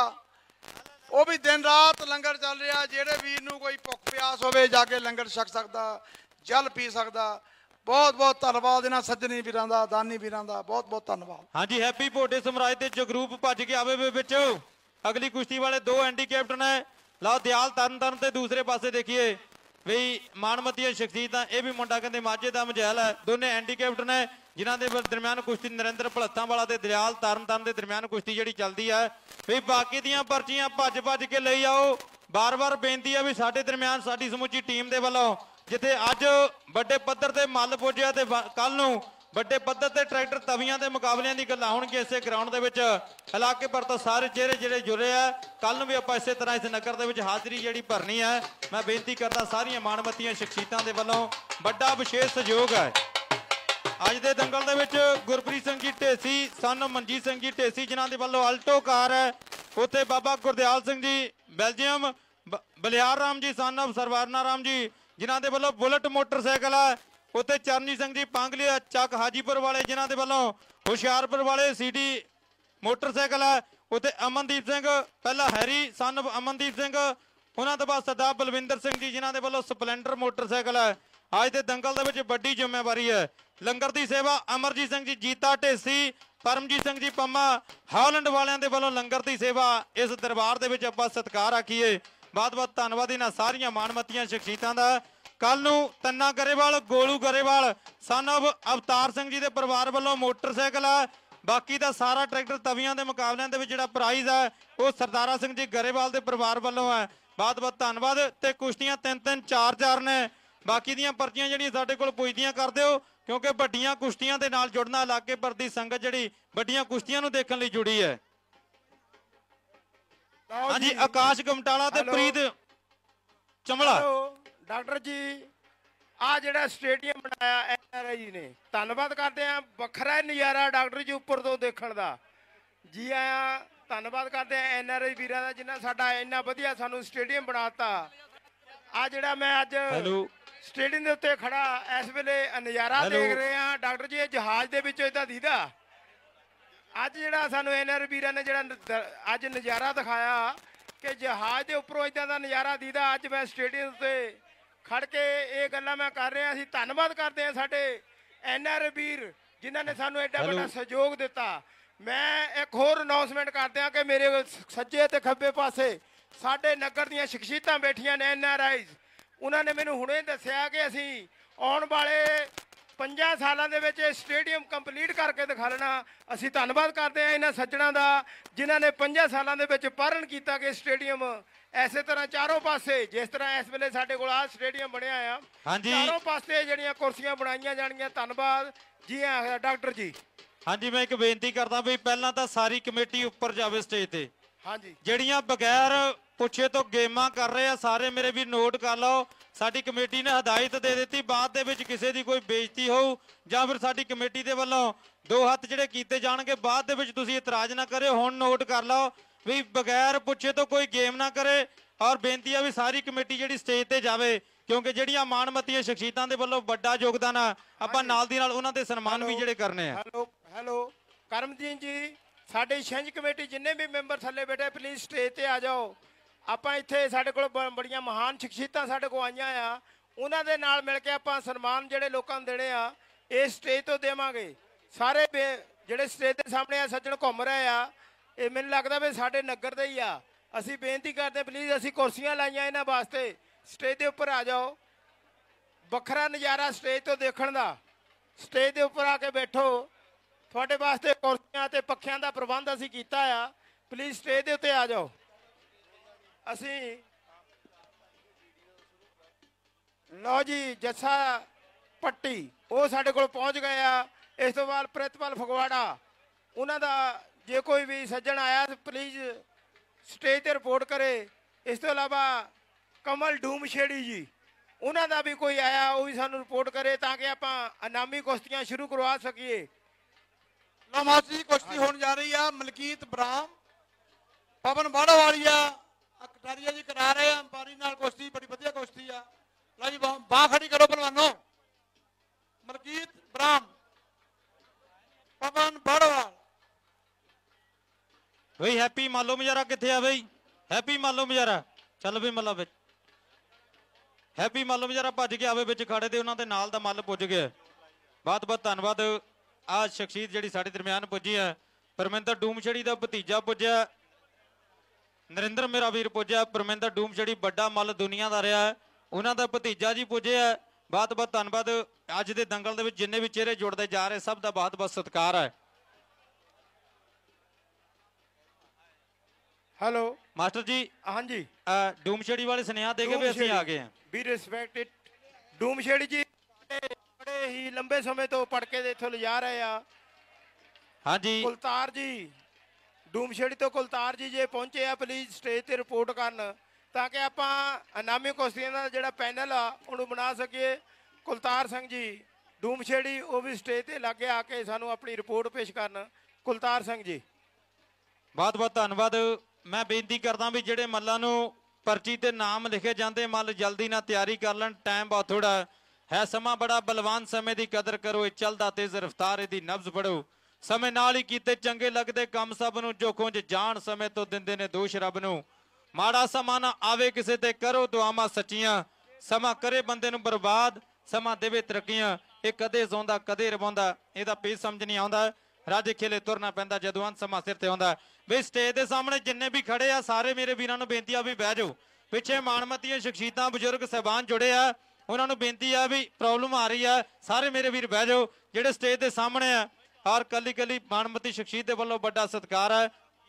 [SPEAKER 3] ਉਹ ਵੀ ਦਿਨ ਰਾਤ ਲੰਗਰ ਚੱਲ ਰਿਹਾ। ਜਿਹੜੇ ਵੀਰ ਨੂੰ ਕੋਈ ਭੁੱਖ ਪਿਆਸ ਹੋਵੇ ਜਾ ਕੇ ਲੰਗਰ ਛਕ ਸਕਦਾ, ਜਲ ਪੀ ਸਕਦਾ। ਬਹੁਤ ਬਹੁਤ ਧੰਨਵਾਦ ਇਹਨਾਂ ਸੱਜਣੀ ਵੀਰਾਂ ਦਾ, ਦਾਨੀ ਵੀਰਾਂ ਦਾ, ਬਹੁਤ ਬਹੁਤ ਧੰਨਵਾਦ।
[SPEAKER 4] ਹਾਂਜੀ ਹੈਪੀ ਭੋਡੇ ਸਮਰਾਜ ਤੇ ਜਗਰੂਪ ਭੱਜ ਕੇ ਆਵੇ ਵਿੱਚ। ਅਗਲੀ ਕੁਸ਼ਤੀ ਵਾਲੇ 2 ਹੈਂਡੀਕੈਪਟ ਨੇ। ਲਓ ਦਿਆਲ ਤਰਨ ਤੇ ਦੂਸਰੇ ਪਾਸੇ ਦੇਖੀਏ ਵੀ ਮਾਨਮਤੀਆਂ ਸ਼ਖਸੀਅਤਾਂ। ਇਹ ਵੀ ਮੁੰਡਾ ਕਹਿੰਦੇ ਮਾਝੇ ਦਾ ਮਜੈਲ ਹੈ। ਦੋਨੇ ਹੈਂਡੀਕੈਪਟ ਨੇ ਜਿਨ੍ਹਾਂ ਦੇ ਦਰਮਿਆਨ ਕੁਸ਼ਤੀ ਨਰਿੰਦਰ ਭਲੱਤਾਂ ਵਾਲਾ ਤੇ ਦਿਆਲ ਤਰਨ ਦੇ ਦਰਮਿਆਨ ਕੁਸ਼ਤੀ ਜਿਹੜੀ ਚੱਲਦੀ ਹੈ। ਵੀ ਬਾਕੀ ਦੀਆਂ ਪਰਚੀਆਂ ਭੱਜ ਕੇ ਲਈ ਆਓ। ਬਾਰ-ਬਾਰ ਬੇਨਤੀ ਹੈ ਵੀ ਸਾਡੇ ਦਰਮਿਆਨ ਸਾਡੀ ਸਮੁੱਚੀ ਟੀਮ ਦੇ ਵੱਲੋਂ ਜਿੱਥੇ ਅੱਜ ਵੱਡੇ ਪੱਧਰ ਤੇ ਮੱਲ ਪੁੱਜਿਆ ਤੇ ਕੱਲ ਨੂੰ ਵੱਡੇ ਪੱਧਰ ਤੇ ਟਰੈਕਟਰ ਤਵੀਆਂ ਦੇ ਮੁਕਾਬਲਿਆਂ ਦੀ ਗੱਲਾਂ ਹੋਣਗੀਆਂ ਇਸੇ ਗਰਾਊਂਡ ਦੇ ਵਿੱਚ। ਇਲਾਕੇ ਭਰ ਤੋਂ ਸਾਰੇ ਚਿਹਰੇ ਜਿਹੜੇ ਜੁੜੇ ਆ, ਕੱਲ ਨੂੰ ਵੀ ਆਪਾਂ ਇਸੇ ਤਰ੍ਹਾਂ ਇਸ ਨਗਰ ਦੇ ਵਿੱਚ ਹਾਜ਼ਰੀ ਜਿਹੜੀ ਭਰਨੀ ਹੈ। ਮੈਂ ਬੇਨਤੀ ਕਰਦਾ ਸਾਰੀਆਂ ਮਾਣਮੱਤੀਆਂ ਸ਼ਖਸੀਅਤਾਂ ਦੇ ਵੱਲੋਂ ਵੱਡਾ ਵਿਸ਼ੇਸ਼ ਸਹਿਯੋਗ ਹੈ। ਅੱਜ ਦੇ ਦੰਗਲ ਦੇ ਵਿੱਚ ਗੁਰਪ੍ਰੀਤ ਸਿੰਘ ਜੀ ਢੇਸੀ ਸਨ ਮਨਜੀਤ ਸਿੰਘ ਜੀ ਢੇਸੀ ਜਿਨ੍ਹਾਂ ਦੇ ਵੱਲੋਂ ਆਲਟੋ ਕਾਰ ਹੈ। ਉੱਥੇ ਬਾਬਾ ਗੁਰਦਿਆਲ ਸਿੰਘ ਜੀ ਬੈਲਜੀਅਮ, ਬਲਿਆਰ ਰਾਮ ਜੀ ਸਨ ਸਰਵਾਰਨਾ ਰਾਮ ਜੀ ਜਿਨ੍ਹਾਂ ਦੇ ਵੱਲੋਂ ਬੁਲਟ ਮੋਟਰਸਾਈਕਲ ਹੈ। ਉੱਥੇ ਚਰਨਜੀਤ ਸਿੰਘ ਜੀ ਪਾਂਗਲੀਆ ਚੱਕ ਹਾਜੀਪੁਰ ਵਾਲੇ ਜਿਨ੍ਹਾਂ ਦੇ ਵੱਲੋਂ ਹੁਸ਼ਿਆਰਪੁਰ ਵਾਲੇ ਸੀਡੀ ਮੋਟਰਸਾਈਕਲ ਹੈ। ਉੱਥੇ ਅਮਨਦੀਪ ਸਿੰਘ ਪਹਿਲਾਂ ਹੈਰੀ ਸਨ ਅਮਨਦੀਪ ਸਿੰਘ, ਉਹਨਾਂ ਤੋਂ ਬਾਅਦ ਸਰਦਾਰ ਬਲਵਿੰਦਰ ਸਿੰਘ ਜੀ ਜਿਨ੍ਹਾਂ ਦੇ ਵੱਲੋਂ ਸਪਲੈਂਡਰ ਮੋਟਰਸਾਈਕਲ ਹੈ। ਅੱਜ ਦੇ ਦੰਗਲ ਦੇ ਵਿੱਚ ਵੱਡੀ ਜ਼ਿੰਮੇਵਾਰੀ ਹੈ। ਲੰਗਰ ਦੀ ਸੇਵਾ ਅਮਰਜੀਤ ਸਿੰਘ ਜੀ ਜੀਤਾ ਢੇਸੀ, ਪਰਮਜੀਤ ਸਿੰਘ ਜੀ ਪੰਮਾ ਹਾਲੈਂਡ ਵਾਲਿਆਂ ਦੇ ਵੱਲੋਂ ਲੰਗਰ ਦੀ ਸੇਵਾ ਇਸ ਦਰਬਾਰ ਦੇ ਵਿੱਚ ਆਪਾਂ ਸਤਿਕਾਰ ਰੱਖੀਏ। ਬਹੁਤ ਧੰਨਵਾਦ ਇਹਨਾਂ ਸਾਰੀਆਂ ਮਾਣਮੱਤੀਆਂ ਸ਼ਖਸੀਅਤਾਂ ਦਾ। ਕੱਲ ਨੂੰ ਤੰਨਾ ਗਰੇਵਾਲ ਗੋਲੂ ਗਰੇਵਾਲ ਸਨ ਆਫ ਅਵਤਾਰ ਸਿੰਘ ਜੀ ਦੇ ਪਰਿਵਾਰ ਵੱਲੋਂ ਮੋਟਰਸਾਈਕਲ ਆ। ਬਾਕੀ ਦਾ ਸਾਰਾ ਟਰੈਕਟਰ ਤਵੀਆਂ ਦੇ ਮੁਕਾਬਲਿਆਂ ਦੇ ਵਿੱਚ ਜਿਹੜਾ ਪ੍ਰਾਈਜ਼ ਹੈ ਉਹ ਸਰਦਾਰਾ ਸਿੰਘ ਜੀ ਗਰੇਵਾਲ ਦੇ ਪਰਿਵਾਰ ਵੱਲੋਂ ਹੈ। ਬਹੁਤ ਧੰਨਵਾਦ। ਤੇ ਕੁਸ਼ਤੀਆਂ 3-3 4-4 ਨੇ। ਬਾਕੀ ਦੀਆਂ ਪਰਚੀਆਂ ਜਿਹੜੀਆਂ ਸਾਡੇ ਕੋਲ ਪੁੱਜਦੀਆਂ ਕਰ ਦਿਓ ਕਿਉਂਕਿ ਵੱਡੀਆਂ ਕੁਸ਼ਤੀਆਂ ਦੇ ਨਾਲ ਜੁੜਨਾ ਇਲਾਕੇ ਭਰ ਦੀ ਸੰਗਤ ਜਿਹੜੀ ਵੱਡੀਆਂ ਕੁਸ਼ਤੀਆਂ ਨੂੰ ਦੇਖਣ ਲਈ ਜੁੜੀ ਹੈ। ਹਾਂਜੀ ਆਕਾਸ਼ ਗਮਟਾਲਾ ਤੇ ਪ੍ਰੀਤ ਚਮਲਾ।
[SPEAKER 2] ਡਾਕਟਰ ਜੀ ਆ ਜਿਹੜਾ ਸਟੇਡੀਅਮ ਬਣਾਇਆ ਐਨਆਰਆਈ ਜੀ ਨੇ, ਧੰਨਵਾਦ ਕਰਦੇ ਆ। ਵੱਖਰਾ ਨਜ਼ਾਰਾ ਡਾਕਟਰ ਜੀ ਉੱਪਰ ਤੋਂ ਦੇਖਣ ਦਾ। ਜੀ ਆਇਆਂ, ਧੰਨਵਾਦ ਕਰਦੇ ਆ ਐਨਆਰਆਈ ਵੀਰਾਂ ਦਾ ਜਿਨ੍ਹਾਂ ਸਾਡਾ ਇੰਨਾ ਵਧੀਆ ਸਾਨੂੰ ਸਟੇਡੀਅਮ ਬਣਾਤਾ। ਆ ਜਿਹੜਾ ਮੈਂ ਅੱਜ ਸਟੇਡੀਅਮ ਦੇ ਉੱਤੇ ਖੜਾ ਇਸ ਵੇਲੇ ਨਜ਼ਾਰਾ ਦੇਖ ਰਹੇ ਆ ਡਾਕਟਰ ਜੀ, ਇਹ ਜਹਾਜ਼ ਦੇ ਵਿੱਚੋਂ ਇਦਾਂ ਦੀਦਾ। ਅੱਜ ਜਿਹੜਾ ਸਾਨੂੰ ਐਨਆਰ ਵੀਰਾਂ ਨੇ ਜਿਹੜਾ ਅੱਜ ਨਜ਼ਾਰਾ ਦਿਖਾਇਆ ਕਿ ਜਹਾਜ਼ ਦੇ ਉੱਪਰੋਂ ਇਦਾਂ ਦਾ ਨਜ਼ਾਰਾ ਦੀਦਾ। ਅੱਜ ਮੈਂ ਸਟੇਡੀਅਮ ਉੱਤੇ ਖੜ ਕੇ ਇਹ ਗੱਲਾਂ ਮੈਂ ਕਰ ਰਿਹਾ। ਅਸੀਂ ਧੰਨਵਾਦ ਕਰਦੇ ਹਾਂ ਸਾਡੇ ਐਨਆਰ ਵੀਰ ਜਿਨ੍ਹਾਂ ਨੇ ਸਾਨੂੰ ਐਡਾ ਵੱਡਾ ਸਹਿਯੋਗ ਦਿੱਤਾ। ਮੈਂ ਇੱਕ ਹੋਰ ਅਨਾਉਂਸਮੈਂਟ ਕਰਦੇ ਹਾਂ ਕਿ ਮੇਰੇ ਸੱਜੇ ਤੇ ਖੱਬੇ ਪਾਸੇ ਸਾਡੇ ਨਗਰ ਦੀਆਂ ਸ਼ਖਸੀਅਤਾਂ ਬੈਠੀਆਂ ਨੇ NRIs। ਉਹਨਾਂ ਨੇ ਮੈਨੂੰ ਹੁਣੇ ਦੱਸਿਆ ਕਿ ਅਸੀਂ ਆਉਣ ਵਾਲੇ 5 ਸਾਲਾਂ ਦੇ ਵਿੱਚ ਇਹ ਸਟੇਡੀਅਮ ਕੰਪਲੀਟ ਕਰਕੇ ਦਿਖਾ ਲੈਣਾ। ਅਸੀਂ ਧੰਨਵਾਦ ਕਰਦੇ ਹਾਂ ਇਹਨਾਂ ਸੱਜਣਾਂ ਦਾ ਜਿਨ੍ਹਾਂ ਨੇ 5 ਸਾਲਾਂ ਦੇ ਵਿੱਚ ਪਰਨ ਕੀਤਾ ਕਿ ਸਟੇਡੀਅਮ ਐਸੇ ਤਰ੍ਹਾਂ ਚਾਰੋਂ ਪਾਸੇ ਜਿਸ ਤਰ੍ਹਾਂ ਇਸ ਵੇਲੇ ਸਾਡੇ ਕੋਲ ਆਹ ਸਟੇਡੀਅਮ ਬਣਿਆ ਆ, ਚਾਰੋਂ ਪਾਸੇ ਜਿਹੜੀਆਂ ਕੁਰਸੀਆਂ ਬਣਾਈਆਂ ਜਾਣਗੀਆਂ। ਧੰਨਵਾਦ ਜੀ ਹਾਂ ਡਾਕਟਰ ਜੀ।
[SPEAKER 4] ਹਾਂਜੀ, ਮੈਂ ਇੱਕ ਬੇਨਤੀ ਕਰਦਾ ਵੀ ਪਹਿਲਾਂ ਤਾਂ ਸਾਰੀ ਕਮੇਟੀ ਉੱਪਰ ਜਾਵੇ ਸਟੇਜ ਤੇ।
[SPEAKER 2] ਹਾਂਜੀ,
[SPEAKER 4] ਜਿਹੜੀਆਂ ਬਗੈਰ ਪੁੱਛੇ ਤੋਂ ਗੇਮਾਂ ਕਰ ਰਹੇ ਆ ਸਾਰੇ ਮੇਰੇ ਵੀ ਨੋਟ ਕਰ ਲਓ। ਸਾਡੀ ਕਮੇਟੀ ਨੇ ਹਦਾਇਤ ਦੇ ਦਿੱਤੀ ਬਾਅਦ ਦੇ ਵਿੱਚ ਕਿਸੇ ਦੀ ਕੋਈ ਬੇਇੱਜ਼ਤੀ ਹੋਊ ਜਾਂ ਫਿਰ ਸਾਡੀ ਕਮੇਟੀ ਦੇ ਵੱਲੋਂ 2 ਹੱਥ ਜਿਹੜੇ ਕੀਤੇ ਜਾਣਗੇ ਬਾਅਦ ਦੇ ਵਿੱਚ ਤੁਸੀਂ ਇਤਰਾਜ਼ ਨਾ ਕਰਿਓ। ਹੁਣ ਨੋਟ ਕਰ ਲਓ ਵੀ ਬਗੈਰ ਪੁੱਛੇ ਤੋਂ ਕੋਈ ਗੇਮ ਨਾ ਕਰੇ। ਔਰ ਬੇਨਤੀ ਆ ਵੀ ਸਾਰੀ ਕਮੇਟੀ ਜਿਹੜੀ ਸਟੇਜ ਤੇ ਜਾਵੇ ਕਿਉਂਕਿ ਜਿਹੜੀਆਂ ਮਾਣਮੱਤੀਆਂ ਸ਼ਖਸੀਅਤਾਂ ਦੇ ਵੱਲੋਂ ਵੱਡਾ ਯੋਗਦਾਨ ਆ, ਆਪਾਂ ਨਾਲ ਦੀ ਨਾਲ ਉਹਨਾਂ ਦੇ ਸਨਮਾਨ ਵੀ ਜਿਹੜੇ ਕਰਨੇ ਆ।
[SPEAKER 2] ਹੈਲੋ ਕਰਮਜੀਤ ਜੀ, ਸਾਡੀ ਛਿੰਝ ਕਮੇਟੀ ਜਿੰਨੇ ਵੀ ਮੈਂਬਰ ਥੱਲੇ ਬੈਠੇ ਪਲੀਜ਼ ਸਟੇਜ ਤੇ ਆ ਜਾਓ। ਆਪਾਂ ਇੱਥੇ ਸਾਡੇ ਕੋਲ ਬੜੀਆਂ ਮਹਾਨ ਸ਼ਖਸੀਅਤਾਂ ਸਾਡੇ ਕੋਲ ਆਈਆਂ ਆ, ਉਹਨਾਂ ਦੇ ਨਾਲ ਮਿਲ ਕੇ ਆਪਾਂ ਸਨਮਾਨ ਜਿਹੜੇ ਲੋਕਾਂ ਨੂੰ ਦੇਣੇ ਆ ਇਹ ਸਟੇਜ ਤੋਂ ਦੇਵਾਂਗੇ। ਸਾਰੇ ਜਿਹੜੇ ਸਟੇਜ ਦੇ ਸਾਹਮਣੇ ਆ ਸੱਜਣ ਘੁੰਮ ਰਹੇ ਆ, ਇਹ ਮੈਨੂੰ ਲੱਗਦਾ ਵੀ ਸਾਡੇ ਨਗਰ ਦੇ ਹੀ ਆ। ਅਸੀਂ ਬੇਨਤੀ ਕਰਦੇ ਪਲੀਜ਼, ਅਸੀਂ ਕੁਰਸੀਆਂ ਲਾਈਆਂ ਇਹਨਾਂ ਵਾਸਤੇ, ਸਟੇਜ ਦੇ ਉੱਪਰ ਆ ਜਾਓ। ਵੱਖਰਾ ਨਜ਼ਾਰਾ ਸਟੇਜ ਤੋਂ ਦੇਖਣ ਦਾ। ਸਟੇਜ ਦੇ ਉੱਪਰ ਆ ਕੇ ਬੈਠੋ, ਤੁਹਾਡੇ ਵਾਸਤੇ ਕੁਰਸੀਆਂ ਤੇ ਪੱਖਿਆਂ ਦਾ ਪ੍ਰਬੰਧ ਅਸੀਂ ਕੀਤਾ ਆ। ਪਲੀਜ਼ ਸਟੇਜ ਦੇ ਉੱਤੇ ਆ ਜਾਓ। ਅਸੀਂ ਲਓ ਜੀ ਜੱਸਾ ਪੱਟੀ ਉਹ ਸਾਡੇ ਕੋਲ ਪਹੁੰਚ ਗਏ ਆ। ਇਸ ਤੋਂ ਬਾਅਦ ਪ੍ਰਿਤਪਾਲ ਫਗਵਾੜਾ, ਉਹਨਾਂ ਦਾ ਜੇ ਕੋਈ ਵੀ ਸੱਜਣ ਆਇਆ ਪਲੀਜ਼ ਸਟੇਜ ਤੇ ਰਿਪੋਰਟ ਕਰੇ। ਇਸ ਤੋਂ ਇਲਾਵਾ ਕਮਲ ਡੂਮਛੇੜੀ ਜੀ, ਉਹਨਾਂ ਦਾ ਵੀ ਕੋਈ ਆਇਆ ਉਹ ਵੀ ਸਾਨੂੰ ਰਿਪੋਰਟ ਕਰੇ ਤਾਂ ਕਿ ਆਪਾਂ ਇਨਾਮੀ ਕੁਸ਼ਤੀਆਂ ਸ਼ੁਰੂ ਕਰਵਾ ਸਕੀਏ।
[SPEAKER 3] ਲਓ ਮਾਸਟਰ ਜੀ, ਕੁਸ਼ਤੀ ਹੋਣ ਜਾ ਰਹੀ ਆ। ਮਲਕੀਤ ਬਰਾਮ ਪਵਨ ਬਾੜਾ ਵਾਲੀਆ ਕਟਾਰੀਆ ਜੀ ਕਰਾ ਰਹੇ ਆ ਅੰਪਾਇਰੀ ਨਾਲ ਕੁਸ਼ਤੀ, ਬੜੀ ਵਧੀਆ ਕੁਸ਼ਤੀ ਆ। ਲਓ ਜੀ ਬਾਹ ਖੜੀ ਕਰੋ ਪਹਿਲਵਾਨੋ। ਮਲਕੀਤ ਬਰਾਮ ਪਵਨ ਬਾੜਵਾਲ।
[SPEAKER 4] ਬਈ ਹੈਪੀ ਮਾਲੋ ਮਜਾਰਾ ਕਿੱਥੇ ਆ ਬਈ? ਹੈਪੀ ਮਾਲੋ ਮਜਾਰਾ ਚੱਲ ਬਈ ਮੱਲਾ ਵਿੱਚ। ਹੈਪੀ ਮਾਲੋ ਮਜਾਰਾ ਭੱਜ ਕੇ ਆਵੇ ਵਿੱਚ ਖਾੜੇ ਦੇ, ਉਹਨਾਂ ਦੇ ਨਾਲ ਦਾ ਮੱਲ ਪੁੱਜ ਗਿਆ। ਬਹੁਤ ਬਹੁਤ ਧੰਨਵਾਦ। ਆਹ ਸ਼ਖਸੀਅਤ ਜਿਹੜੀ ਸਾਡੇ ਦਰਮਿਆਨ ਪੁੱਜੀ ਹੈ, ਪਰਮਿੰਦਰ ਡੂਮਛੜੀ ਦਾ ਭਤੀਜਾ ਪੁੱਜਿਆ, ਨਰਿੰਦਰ ਮੇਰਾ ਵੀਰ ਪੁੱਜਿਆ। ਪਰਮਿੰਦਰ ਡੂਮਛੜੀ ਵੱਡਾ ਮੱਲ ਦੁਨੀਆ ਦਾ ਰਿਹਾ, ਉਹਨਾਂ ਦਾ ਭਤੀਜਾ ਜੀ ਪੁੱਜਿਆ। ਬਹੁਤ ਬਹੁਤ ਧੰਨਵਾਦ। ਅੱਜ ਦੇ ਦੰਗਲ ਦੇ ਵਿੱਚ ਜਿੰਨੇ ਵੀ ਚਿਹਰੇ ਜੁੜਦੇ ਜਾ ਰਹੇ ਸਭ ਦਾ ਬਹੁਤ ਬਹੁਤ ਸਤਿਕਾਰ ਹੈ।
[SPEAKER 2] ਹੈਲੋ
[SPEAKER 4] ਮਾਸਟਰ ਜੀ,
[SPEAKER 2] ਹਾਂਜੀ
[SPEAKER 4] ਡੂਮਛੜੀ ਵਾਲੇ ਸੁਨੇਹਾ ਦੇ ਕੇ ਵੀ ਅਸੀਂ ਆ ਗਏ ਹਾਂ।
[SPEAKER 2] ਵੀ ਰਿਸਪੈਕਟਡ ਡੂਮਛੜੀ ਜੀ ਬੜੇ ਹੀ ਲੰਬੇ ਸਮੇਂ ਤੋਂ ਪੜਕੇ ਦੇ ਇੱਥੋਂ ਲਿਜਾ ਰਹੇ ਆ।
[SPEAKER 4] ਹਾਂਜੀ
[SPEAKER 2] ਕੁਲਤਾਰ ਜੀ ਡੂਮਛੜੀ ਤੋਂ ਕੁਲਤਾਰ ਜੀ ਜੇ ਪਹੁੰਚੇ ਆ ਪਲੀਜ਼ ਸਟੇਜ ਤੇ ਰਿਪੋਰਟ ਕਰਨ ਤਾਂ ਕਿ ਆਪਾਂ ਇਨਾਮੀ ਕੁਸ਼ਤੀਆਂ ਦਾ ਜਿਹੜਾ ਪੈਨਲ ਆ ਉਹਨੂੰ ਬਣਾ ਸਕੀਏ। ਕੁਲਤਾਰ ਸਿੰਘ ਜੀ ਡੂਮਛੜੀ ਉਹ ਵੀ ਸਟੇਜ ਤੇ ਲਾਗੇ ਆ ਕੇ ਸਾਨੂੰ ਆਪਣੀ ਰਿਪੋਰਟ ਪੇਸ਼ ਕਰਨ। ਕੁਲਤਾਰ ਸਿੰਘ ਜੀ
[SPEAKER 4] ਬਹੁਤ ਬਹੁਤ ਧੰਨਵਾਦ। ਮੈਂ ਬੇਨਤੀ ਕਰਦਾ ਵੀ ਜਿਹੜੇ ਮੱਲਾਂ ਨੂੰ ਪਰਚੀ ਤੇ ਨਾਮ ਲਿਖੇ ਜਾਂਦੇ ਮੱਲ ਜਲਦੀ ਨਾਲ ਤਿਆਰੀ ਕਰ ਲੈਣ, ਟਾਈਮ ਬਹੁਤ ਥੋੜਾ ਹੈ, ਸਮਾਂ ਬੜਾ ਬਲਵਾਨ, ਸਮੇਂ ਦੀ ਕਦਰ ਕਰੋ, ਇਹ ਚੱਲਦਾ ਤੇਜ਼ ਰਫ਼ਤਾਰ, ਇਹਦੀ ਨਬਜ਼ ਪੜੋ। ਸਮੇਂ ਨਾਲ ਹੀ ਕੀਤੇ ਚੰਗੇ ਲੱਗਦੇ ਕੰਮ ਸਭ ਨੂੰ, ਜੋਖੋਂ 'ਚ ਜਾਣ ਸਮੇਂ ਤੋਂ ਦਿੰਦੇ ਨੇ ਦੋਸ਼ ਰੱਬ ਨੂੰ। ਮਾੜਾ ਸਮਾਂ ਨਾ ਆਵੇ ਕਿਸੇ ਤੇ, ਕਰੋ ਦੁਆਵਾਂ ਸੱਚੀਆਂ, ਸਮਾਂ ਕਰੇ ਬੰਦੇ ਨੂੰ ਬਰਬਾਦ, ਸਮਾਂ ਦੇਵੇ ਤਰੱਕੀਆਂ, ਇਹ ਕਦੇ ਜ਼ੋਂਦਾ ਕਦੇ ਰਵਾਉਂਦਾ, ਇਹਦਾ ਪੇਚ ਸਮਝ ਨਹੀਂ ਆਉਂਦਾ, ਰਾਜੇ ਖੇਲੇ ਤੁਰਨਾ ਪੈਂਦਾ ਜਦੋਂ ਅੰਤ ਸਮਾਂ ਸਿਰ ਤੇ ਆਉਂਦਾ। ਵੀ ਸਟੇਜ ਦੇ ਸਾਹਮਣੇ ਜਿੰਨੇ ਵੀ ਖੜੇ ਆ ਸਾਰੇ ਮੇਰੇ ਵੀਰਾਂ ਨੂੰ ਬੇਨਤੀ ਆ ਵੀ ਬਹਿ ਜਾਓ। ਪਿੱਛੇ ਮਾਣਮੱਤੀਆਂ ਸ਼ਖਸੀਅਤਾਂ ਬਜ਼ੁਰਗ ਸਾਹਿਬਾਨ ਜੁੜੇ ਆ, ਉਹਨਾਂ ਨੂੰ ਬੇਨਤੀ ਆ ਵੀ ਪ੍ਰੋਬਲਮ ਆ ਰਹੀ ਆ, ਸਾਰੇ ਮੇਰੇ ਵੀਰ ਬਹਿ ਜਾਓ ਜਿਹੜੇ ਸਟੇਜ ਦੇ ਸਾਹਮਣੇ ਆ। ਔਰ ਕੱਲੀ ਕੱਲੀ ਮਾਣਮੱਤੀ ਸ਼ਖਸੀਅਤ ਦੇ ਵੱਲੋਂ ਵੱਡਾ ਸਤਿਕਾਰ ਹੈ।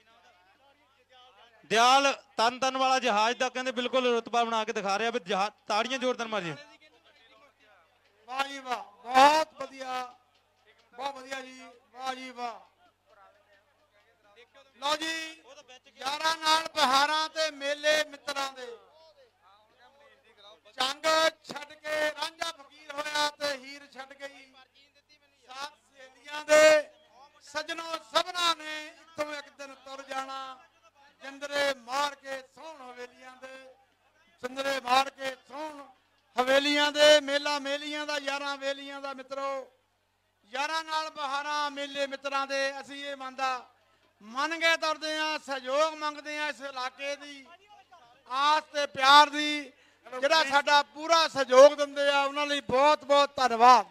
[SPEAKER 4] ਦਿਆਲ ਤਨ ਵਾਲਾ ਜਹਾਜ਼ ਦਾ ਕਹਿੰਦੇ ਬਿਲਕੁਲ ਰੁਤਬਾ ਬਣਾ ਕੇ ਦਿਖਾ ਰਿਹਾ ਵੀ ਜਹਾਜ਼, ਤਾੜੀਆਂ ਜ਼ੋਰਦਾਰ ਮਾਰੀਏ।
[SPEAKER 3] ਵਾਹ ਜੀ ਵਾਹ, ਬਹੁਤ ਵਧੀਆ, ਬਹੁਤ ਵਧੀਆ ਜੀ, ਵਾਹ ਜੀ ਵਾਹ। ਲਓ ਜੀ ਯਾਰਾਂ ਨਾਲ ਬਹਾਰਾਂ ਤੇ ਮੇਲੇ ਮਿੱਤਰਾਂ ਦੇ, ਚੰਗ ਛੱਡ ਕੇ ਰਾਂਝਾ ਫਕੀਰ ਹੋਇਆ ਤੇ ਹੀਰ ਛੱਡ ਗਈ, ਸਾਥ ਸਹੇਲੀਆਂ ਦੇ ਸਜਣੋ ਸਭਨਾ ਨੇ ਇੱਥੋਂ ਇੱਕ ਦਿਨ ਤੁਰ ਜਾਣਾ, ਜਿੰਦਰੇ ਮਾਰ ਕੇ ਸੌਣ ਹਵੇਲੀਆਂ ਦੇ, ਜਿੰਦਰੇ ਮਾਰ ਕੇ ਸੌਣ ਵੇਲੀਆਂ ਦੇ ਮੇਲਾ ਮੇਲੀਆਂ ਦਾ ਯਾਰਾਂ ਵੇਲੀਆਂ ਦਾ ਮਿੱਤਰੋ ਯਾਰਾਂ ਨਾਲ ਬਹਾਰਾਂ ਮੇਲੇ ਮਿੱਤਰਾਂ ਦੇ ਅਸੀਂ ਇਹ ਮੰਨ ਕੇ ਤੁਰਦੇ ਆ ਸਹਿਯੋਗ ਮੰਗਦੇ ਆ ਇਸ ਇਲਾਕੇ ਦੀ ਆਸ ਤੇ ਪਿਆਰ ਦੀ ਜਿਹੜਾ ਸਾਡਾ ਪੂਰਾ ਸਹਿਯੋਗ ਦਿੰਦੇ ਆ ਉਹਨਾਂ ਲਈ ਬਹੁਤ ਬਹੁਤ ਧੰਨਵਾਦ।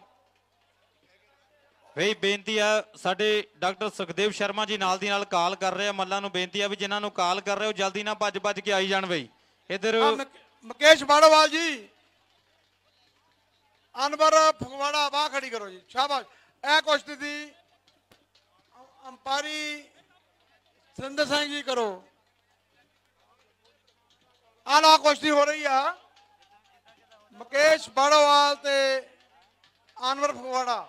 [SPEAKER 4] ਬਈ ਬੇਨਤੀ ਆ ਸਾਡੇ ਡਾਕਟਰ ਸੁਖਦੇਵ ਸ਼ਰਮਾ ਜੀ ਨਾਲ ਦੀ ਨਾਲ ਕਾਲ ਕਰ ਰਹੇ ਆ ਮੱਲਾਂ ਨੂੰ ਬੇਨਤੀ ਆ ਵੀ ਜਿਨ੍ਹਾਂ ਨੂੰ ਕਾਲ ਕਰ ਰਹੇ ਹੋ ਜਲਦੀ ਨਾਲ ਭੱਜ ਕੇ ਆਈ ਜਾਣ ਬਈ ਇਧਰ
[SPEAKER 3] ਮੁਕੇਸ਼ ਬਾੜੋਵਾਲ ਜੀ ਅਨਵਰ ਫਗਵਾੜਾ ਬਾਹ ਖੜੀ ਕਰੋ ਜੀ ਸ਼ਾਬਾਸ਼। ਇਹ ਕੁਸ਼ਤੀ ਦੀ ਅੰਪਾਇਰੀ ਸੁਰਿੰਦਰ ਸਿੰਘ ਜੀ ਕਰੋ ਆਲਾ ਕੁਸ਼ਤੀ ਹੋ ਰਹੀ ਆ ਮੁਕੇਸ਼ ਬਾੜੋਵਾਲ ਤੇ ਅਨਵਰ ਫਗਵਾੜਾ।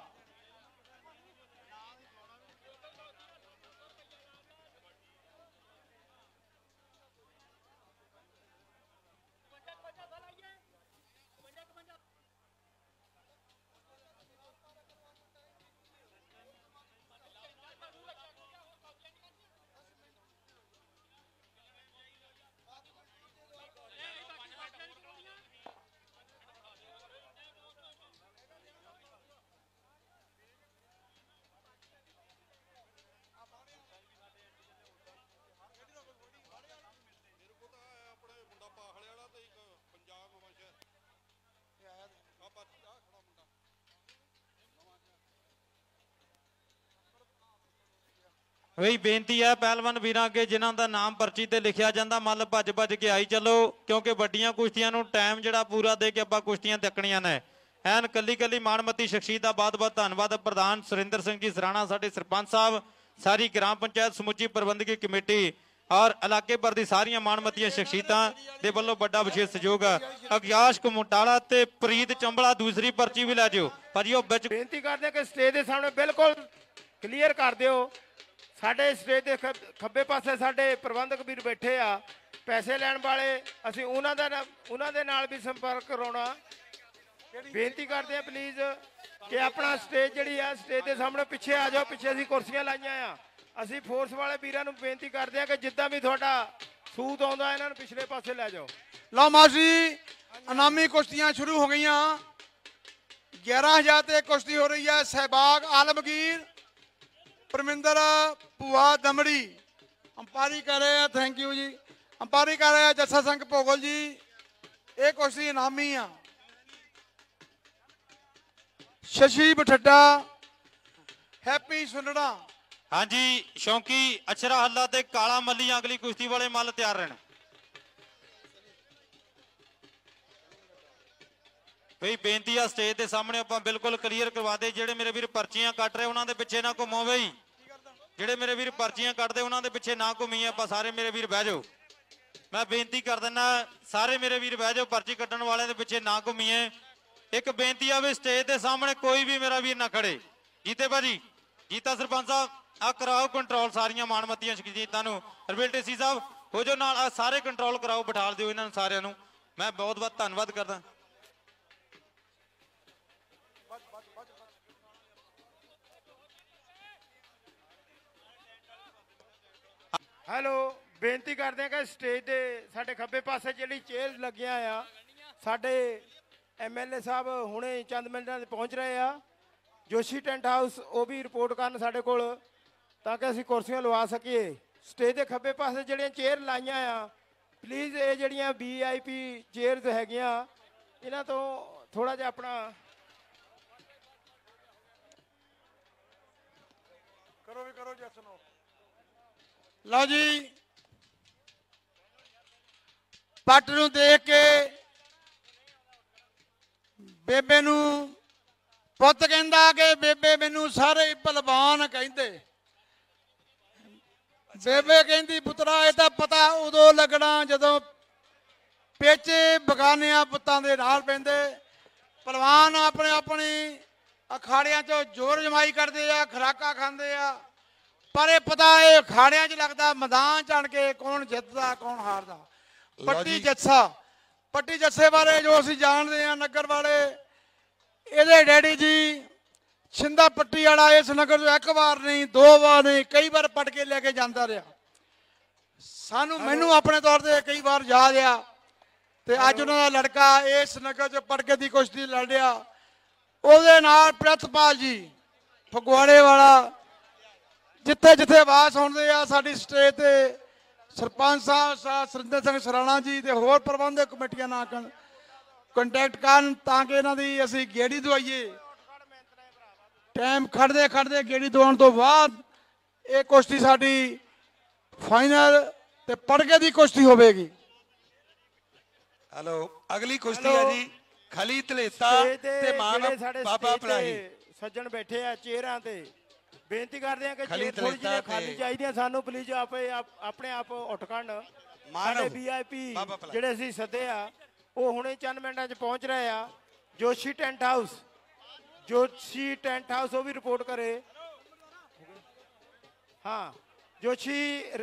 [SPEAKER 4] ਬਈ ਬੇਨਤੀ ਹੈ ਪਹਿਲਵਾਨ ਵੀਰਾਂ ਅੱਗੇ ਜਿਨ੍ਹਾਂ ਦਾ ਨਾਮ ਪਰਚੀ ਤੇ ਲਿਖਿਆ ਜਾਂਦਾ ਮੱਲ ਭੱਜ ਕੇ ਆਈ ਚੱਲੋ ਕਿਉਂਕਿ ਵੱਡੀਆਂ ਕੁਸ਼ਤੀਆਂ ਨੂੰ ਟਾਈਮ ਜਿਹੜਾ ਪੂਰਾ ਦੇ ਕੇ ਆਪਾਂ ਕੁਸ਼ਤੀਆਂ ਤੱਕਣੀਆਂ ਨੇ। ਐਨ ਕੱਲੀ ਮਾਣਮੱਤੀ ਸ਼ਖਸੀਅਤ ਦਾ ਬਹੁਤ ਧੰਨਵਾਦ ਪ੍ਰਧਾਨ ਸੁਰਿੰਦਰ ਸਿੰਘ ਜੀ ਸਰਾਣਾ ਸਾਡੇ ਸਰਪੰਚ ਸਾਹਿਬ ਸਾਰੀ ਗ੍ਰਾਮ ਪੰਚਾਇਤ ਸਮੁੱਚੀ ਪ੍ਰਬੰਧਕੀ ਕਮੇਟੀ ਔਰ ਇਲਾਕੇ ਭਰ ਦੀ ਸਾਰੀਆਂ ਮਾਣਮੱਤੀਆਂ ਸ਼ਖਸੀਅਤਾਂ ਦੇ ਵੱਲੋਂ ਵੱਡਾ ਵਿਸ਼ੇਸ਼ ਸਹਿਯੋਗ ਆ। ਅਗਿਆਸ਼ ਕਮੋਟਾਲਾ ਤੇ ਪ੍ਰੀਤ ਚੰਬਲਾ ਦੂਸਰੀ ਪਰਚੀ ਵੀ ਲੈ ਜਿਓ ਭਾਜੀ ਉਹ ਵਿੱਚ
[SPEAKER 2] ਬੇਨਤੀ ਕਰਦੇ ਕਿ ਸਟੇਜ ਦੇ ਸਾਹਮਣੇ ਬਿਲਕੁਲ ਕਲੀਅਰ ਕਰ ਦਿਓ। ਸਾਡੇ ਸਟੇਜ ਦੇ ਖੱਬੇ ਪਾਸੇ ਸਾਡੇ ਪ੍ਰਬੰਧਕ ਵੀਰ ਬੈਠੇ ਆ ਪੈਸੇ ਲੈਣ ਵਾਲੇ ਅਸੀਂ ਉਹਨਾਂ ਦੇ ਨਾਲ ਵੀ ਸੰਪਰਕ ਕਰਾਉਣਾ ਬੇਨਤੀ ਕਰਦੇ ਆ ਪਲੀਜ਼ ਕਿ ਆਪਣਾ ਸਟੇਜ ਜਿਹੜੀ ਆ ਸਟੇਜ ਦੇ ਸਾਹਮਣੇ ਪਿੱਛੇ ਆ ਜਾਓ। ਪਿੱਛੇ ਅਸੀਂ ਕੁਰਸੀਆਂ ਲਾਈਆਂ ਆ। ਅਸੀਂ ਫੋਰਸ ਵਾਲੇ ਵੀਰਾਂ ਨੂੰ ਬੇਨਤੀ ਕਰਦੇ ਆ ਕਿ ਜਿੱਦਾਂ ਵੀ ਤੁਹਾਡਾ ਸੂਤ ਆਉਂਦਾ ਇਹਨਾਂ ਨੂੰ ਪਿਛਲੇ ਪਾਸੇ ਲੈ ਜਾਓ।
[SPEAKER 3] ਲਓ ਮਾਸੀ ਇਨਾਮੀ ਕੁਸ਼ਤੀਆਂ ਸ਼ੁਰੂ ਹੋ ਗਈਆਂ 11,000 ਤੇ ਕੁਸ਼ਤੀ ਹੋ ਰਹੀ ਹੈ ਸਹਿਬਾਗ ਆਲਮਗੀਰ ਪਰਮਿੰਦਰ ਭੂਆ ਦਮੜੀ ਅੰਪਾਇਰੀ ਕਰ ਰਹੇ ਆ ਥੈਂਕ ਯੂ ਜੀ ਅੰਪਾਇਰੀ ਕਰ ਰਹੇ ਆ ਜੱਸਾ ਸਿੰਘ ਭੋਗਲ ਜੀ ਇਹ ਕੁਸ਼ਤੀ ਇਨਾਮੀ ਆ। ਸ਼ਸ਼ੀ ਬਠੱਡਾ ਹੈਪੀ ਸੁਨੜਾ
[SPEAKER 4] ਹਾਂਜੀ ਸ਼ੌਂਕੀ ਅਛਰਾ ਹੱਲਾ ਤੇ ਕਾਲਾ ਮੱਲੀ ਅਗਲੀ ਕੁਸ਼ਤੀ ਵਾਲੇ ਮੱਲ ਤਿਆਰ ਰਹਿਣ। ਬਈ ਬੇਨਤੀ ਆ ਸਟੇਜ ਦੇ ਸਾਹਮਣੇ ਆਪਾਂ ਬਿਲਕੁਲ ਕਲੀਅਰ ਕਰਵਾ ਦੇ ਜਿਹੜੇ ਮੇਰੇ ਵੀਰ ਪਰਚੀਆਂ ਕੱਟ ਰਹੇ ਉਹਨਾਂ ਦੇ ਪਿੱਛੇ ਨਾ ਘੁੰਮੋ ਬਈ ਜਿਹੜੇ ਮੇਰੇ ਵੀਰ ਪਰਚੀਆਂ ਕੱਟਦੇ ਉਹਨਾਂ ਦੇ ਪਿੱਛੇ ਨਾ ਘੁੰਮੀਏ ਆਪਾਂ ਸਾਰੇ ਮੇਰੇ ਵੀਰ ਬਹਿ ਜਾਓ। ਮੈਂ ਬੇਨਤੀ ਕਰ ਦਿੰਦਾ ਸਾਰੇ ਮੇਰੇ ਵੀਰ ਬਹਿ ਜਾਓ ਪਰਚੀ ਕੱਟਣ ਵਾਲਿਆਂ ਦੇ ਪਿੱਛੇ ਨਾ ਘੁੰਮੀਏ। ਇੱਕ ਬੇਨਤੀ ਆ ਵੀ ਸਟੇਜ ਦੇ ਸਾਹਮਣੇ ਕੋਈ ਵੀ ਮੇਰਾ ਵੀਰ ਨਾ ਖੜੇ। ਜੀਤੇ ਭਾਜੀ ਜੀਤਾ ਸਰਪੰਚ ਸਾਹਿਬ ਆ ਕਰਾਓ ਕੰਟਰੋਲ ਸਾਰੀਆਂ ਮਾਣਮੱਤੀਆਂ ਸ਼ਖਸੀਅਤਾਂ ਨੂੰ ਰਵਿਲ ਢੇਸੀ ਸਾਹਿਬ ਹੋ ਜੋ ਨਾਲ ਸਾਰੇ ਕੰਟਰੋਲ ਕਰਾਓ ਬਿਠਾਲ ਦਿਓ ਇਹਨਾਂ ਨੂੰ ਸਾਰਿਆਂ ਨੂੰ। ਮੈਂ ਬਹੁਤ ਧੰਨਵਾਦ ਕਰਦਾ।
[SPEAKER 2] ਹੈਲੋ ਬੇਨਤੀ ਕਰਦੇ ਆ ਕਿ ਸਟੇਜ ਦੇ ਸਾਡੇ ਖੱਬੇ ਪਾਸੇ ਜਿਹੜੀ ਚੇਅਰ ਲੱਗੀਆਂ ਆ ਸਾਡੇ ਐਮਐਲਏ ਸਾਹਿਬ ਹੁਣੇ ਚੰਦ ਮਿੰਟਾਂ ਦੇ ਪਹੁੰਚ ਰਹੇ ਆ ਜੋਸ਼ੀ ਟੈਂਟ ਹਾਊਸ ਉਹ ਵੀ ਰਿਪੋਰਟ ਕਰਨ ਸਾਡੇ ਕੋਲ ਤਾਂ ਕਿ ਅਸੀਂ ਕੁਰਸੀਆਂ ਲਵਾ ਸਕੀਏ। ਸਟੇਜ ਦੇ ਖੱਬੇ ਪਾਸੇ ਜਿਹੜੀਆਂ ਚੇਅਰ ਲਾਈਆਂ ਆ ਪਲੀਜ਼ ਇਹ ਜਿਹੜੀਆਂ VIP ਚੇਅਰਸ ਹੈਗੀਆਂ ਇਹਨਾਂ ਤੋਂ ਥੋੜਾ ਜਿਹਾ ਆਪਣਾ
[SPEAKER 3] ਕਰੋ ਜੀ ਸੁਣੋ। ਲਓ ਜੀ ਪੱਟ ਨੂੰ ਦੇਖ ਕੇ ਬੇਬੇ ਨੂੰ ਪੁੱਤ ਕਹਿੰਦਾ ਕਿ ਬੇਬੇ ਮੈਨੂੰ ਸਾਰੇ ਭਲਵਾਨ ਕਹਿੰਦੇ। ਬੇਬੇ ਕਹਿੰਦੀ ਪੁੱਤਰਾ ਇਹ ਤਾਂ ਪਤਾ ਉਦੋਂ ਲੱਗਣਾ ਜਦੋਂ ਪੇਚੇ ਬਗਾਨਿਆਂ ਪੁੱਤਾਂ ਦੇ ਨਾਲ ਪੈਂਦੇ। ਭਲਵਾਨ ਆਪਣੀ ਅਖਾੜਿਆਂ 'ਚੋਂ ਜ਼ੋਰ ਜਮਾਈ ਕਰਦੇ ਆ ਖੁਰਾਕਾਂ ਖਾਂਦੇ ਆ ਪਰ ਇਹ ਪਤਾ ਇਹ ਅਖਾੜਿਆਂ 'ਚ ਲੱਗਦਾ ਮੈਦਾਨ 'ਚ ਆਣ ਕੇ ਕੌਣ ਜਿੱਤਦਾ ਕੌਣ ਹਾਰਦਾ। ਪੱਟੀ ਜੱਸੇ ਬਾਰੇ ਜੋ ਅਸੀਂ ਜਾਣਦੇ ਆ ਨਗਰ ਵਾਲੇ ਇਹਦੇ ਡੈਡੀ ਜੀ ਛਿੰਦਾ ਪੱਟੀ ਵਾਲਾ ਇਸ ਨਗਰ 'ਚ ਇੱਕ ਵਾਰ ਨਹੀਂ ਦੋ ਵਾਰ ਨਹੀਂ ਕਈ ਵਾਰ ਪੱਟ ਕੇ ਲੈ ਕੇ ਜਾਂਦਾ ਰਿਹਾ। ਮੈਨੂੰ ਆਪਣੇ ਤੌਰ ਤੇ ਕਈ ਵਾਰ ਯਾਦ ਆ ਤੇ ਅੱਜ ਉਹਨਾਂ ਦਾ ਲੜਕਾ ਇਸ ਨਗਰ 'ਚ ਪੜਕੇ ਦੀ ਕੁਸ਼ਤੀ ਲੜਿਆ, ਉਹਦੇ ਨਾਲ ਪ੍ਰਿਤਪਾਲ ਜੀ ਫਗਵਾੜੇ ਵਾਲਾ, ਜਿੱਥੇ ਜਿੱਥੇ ਆਵਾਜ਼ ਸੁਣਦੇ ਆ ਸਾਡੀ ਸਟੇਜ ਤੇ ਸਰਪੰਚ ਸਾਹਿਬ ਸੁਰਿੰਦਰ ਸਿੰਘ ਸਰਾਣਾ ਜੀ ਤੇ ਹੋਰ ਪ੍ਰਬੰਧਕ ਕਮੇਟੀਆਂ ਨਾਲ ਕੰਟੈਕਟ ਕਰਨ ਤਾਂ ਕਿ ਇਹਨਾਂ ਦੀ ਅਸੀਂ ਗੇੜੀ ਦਵਾਈਏ। ਟਾਈਮ ਖੜਦੇ ਖੜਦੇ ਗੇੜੀ ਦਵਾਉਣ ਤੋਂ ਬਾਅਦ ਇਹ ਕੁਸ਼ਤੀ ਸਾਡੀ ਫਾਈਨਲ ਤੇ ਪੜਕੇ ਦੀ ਕੁਸ਼ਤੀ ਹੋਵੇਗੀ।
[SPEAKER 1] ਹੈਲੋ, ਅਗਲੀ ਕੁਸ਼ਤੀ ਹੈ ਜੀ ਖਲੀ ਧਲੇਤਾ ਤੇ ਮਾਨ ਬਾਬਾ ਭਲਾਈ।
[SPEAKER 2] ਸੱਜਣ ਬੈਠੇ ਆ ਚੇਅਰਾਂ ਤੇ, ਬੇਨਤੀ ਕਰਦੇ ਆ ਕਿ
[SPEAKER 1] ਖਲੀ
[SPEAKER 2] ਜੇ ਥੋੜੀ ਜਿਹੀ
[SPEAKER 1] ਧਲੇਤਾ
[SPEAKER 2] ਖਾਲੀ
[SPEAKER 1] ਤੇ
[SPEAKER 2] ਚਾਹੀਦੀਆਂ ਸਾਨੂੰ ਪਲੀਜ਼ ਆਪਣੇ ਆਪ ਉੱਠ ਖੜਨ। ਸਾਡੇ VIP
[SPEAKER 1] ਬਾਬਾ ਭਲਾਈ।
[SPEAKER 2] ਜਿਹੜੇ ਅਸੀਂ ਸੱਦੇ ਆ ਉਹ ਹੁਣੇ ਚੰਦ ਮਿੰਟਾਂ 'ਚ ਪਹੁੰਚ ਰਹੇ ਆ। ਜੋਸ਼ੀ ਟੈਂਟ ਹਾਊਸ ਉਹ ਵੀ ਰਿਪੋਰਟ ਕਰੇ। ਹਾਂ, ਜੋਸ਼ੀ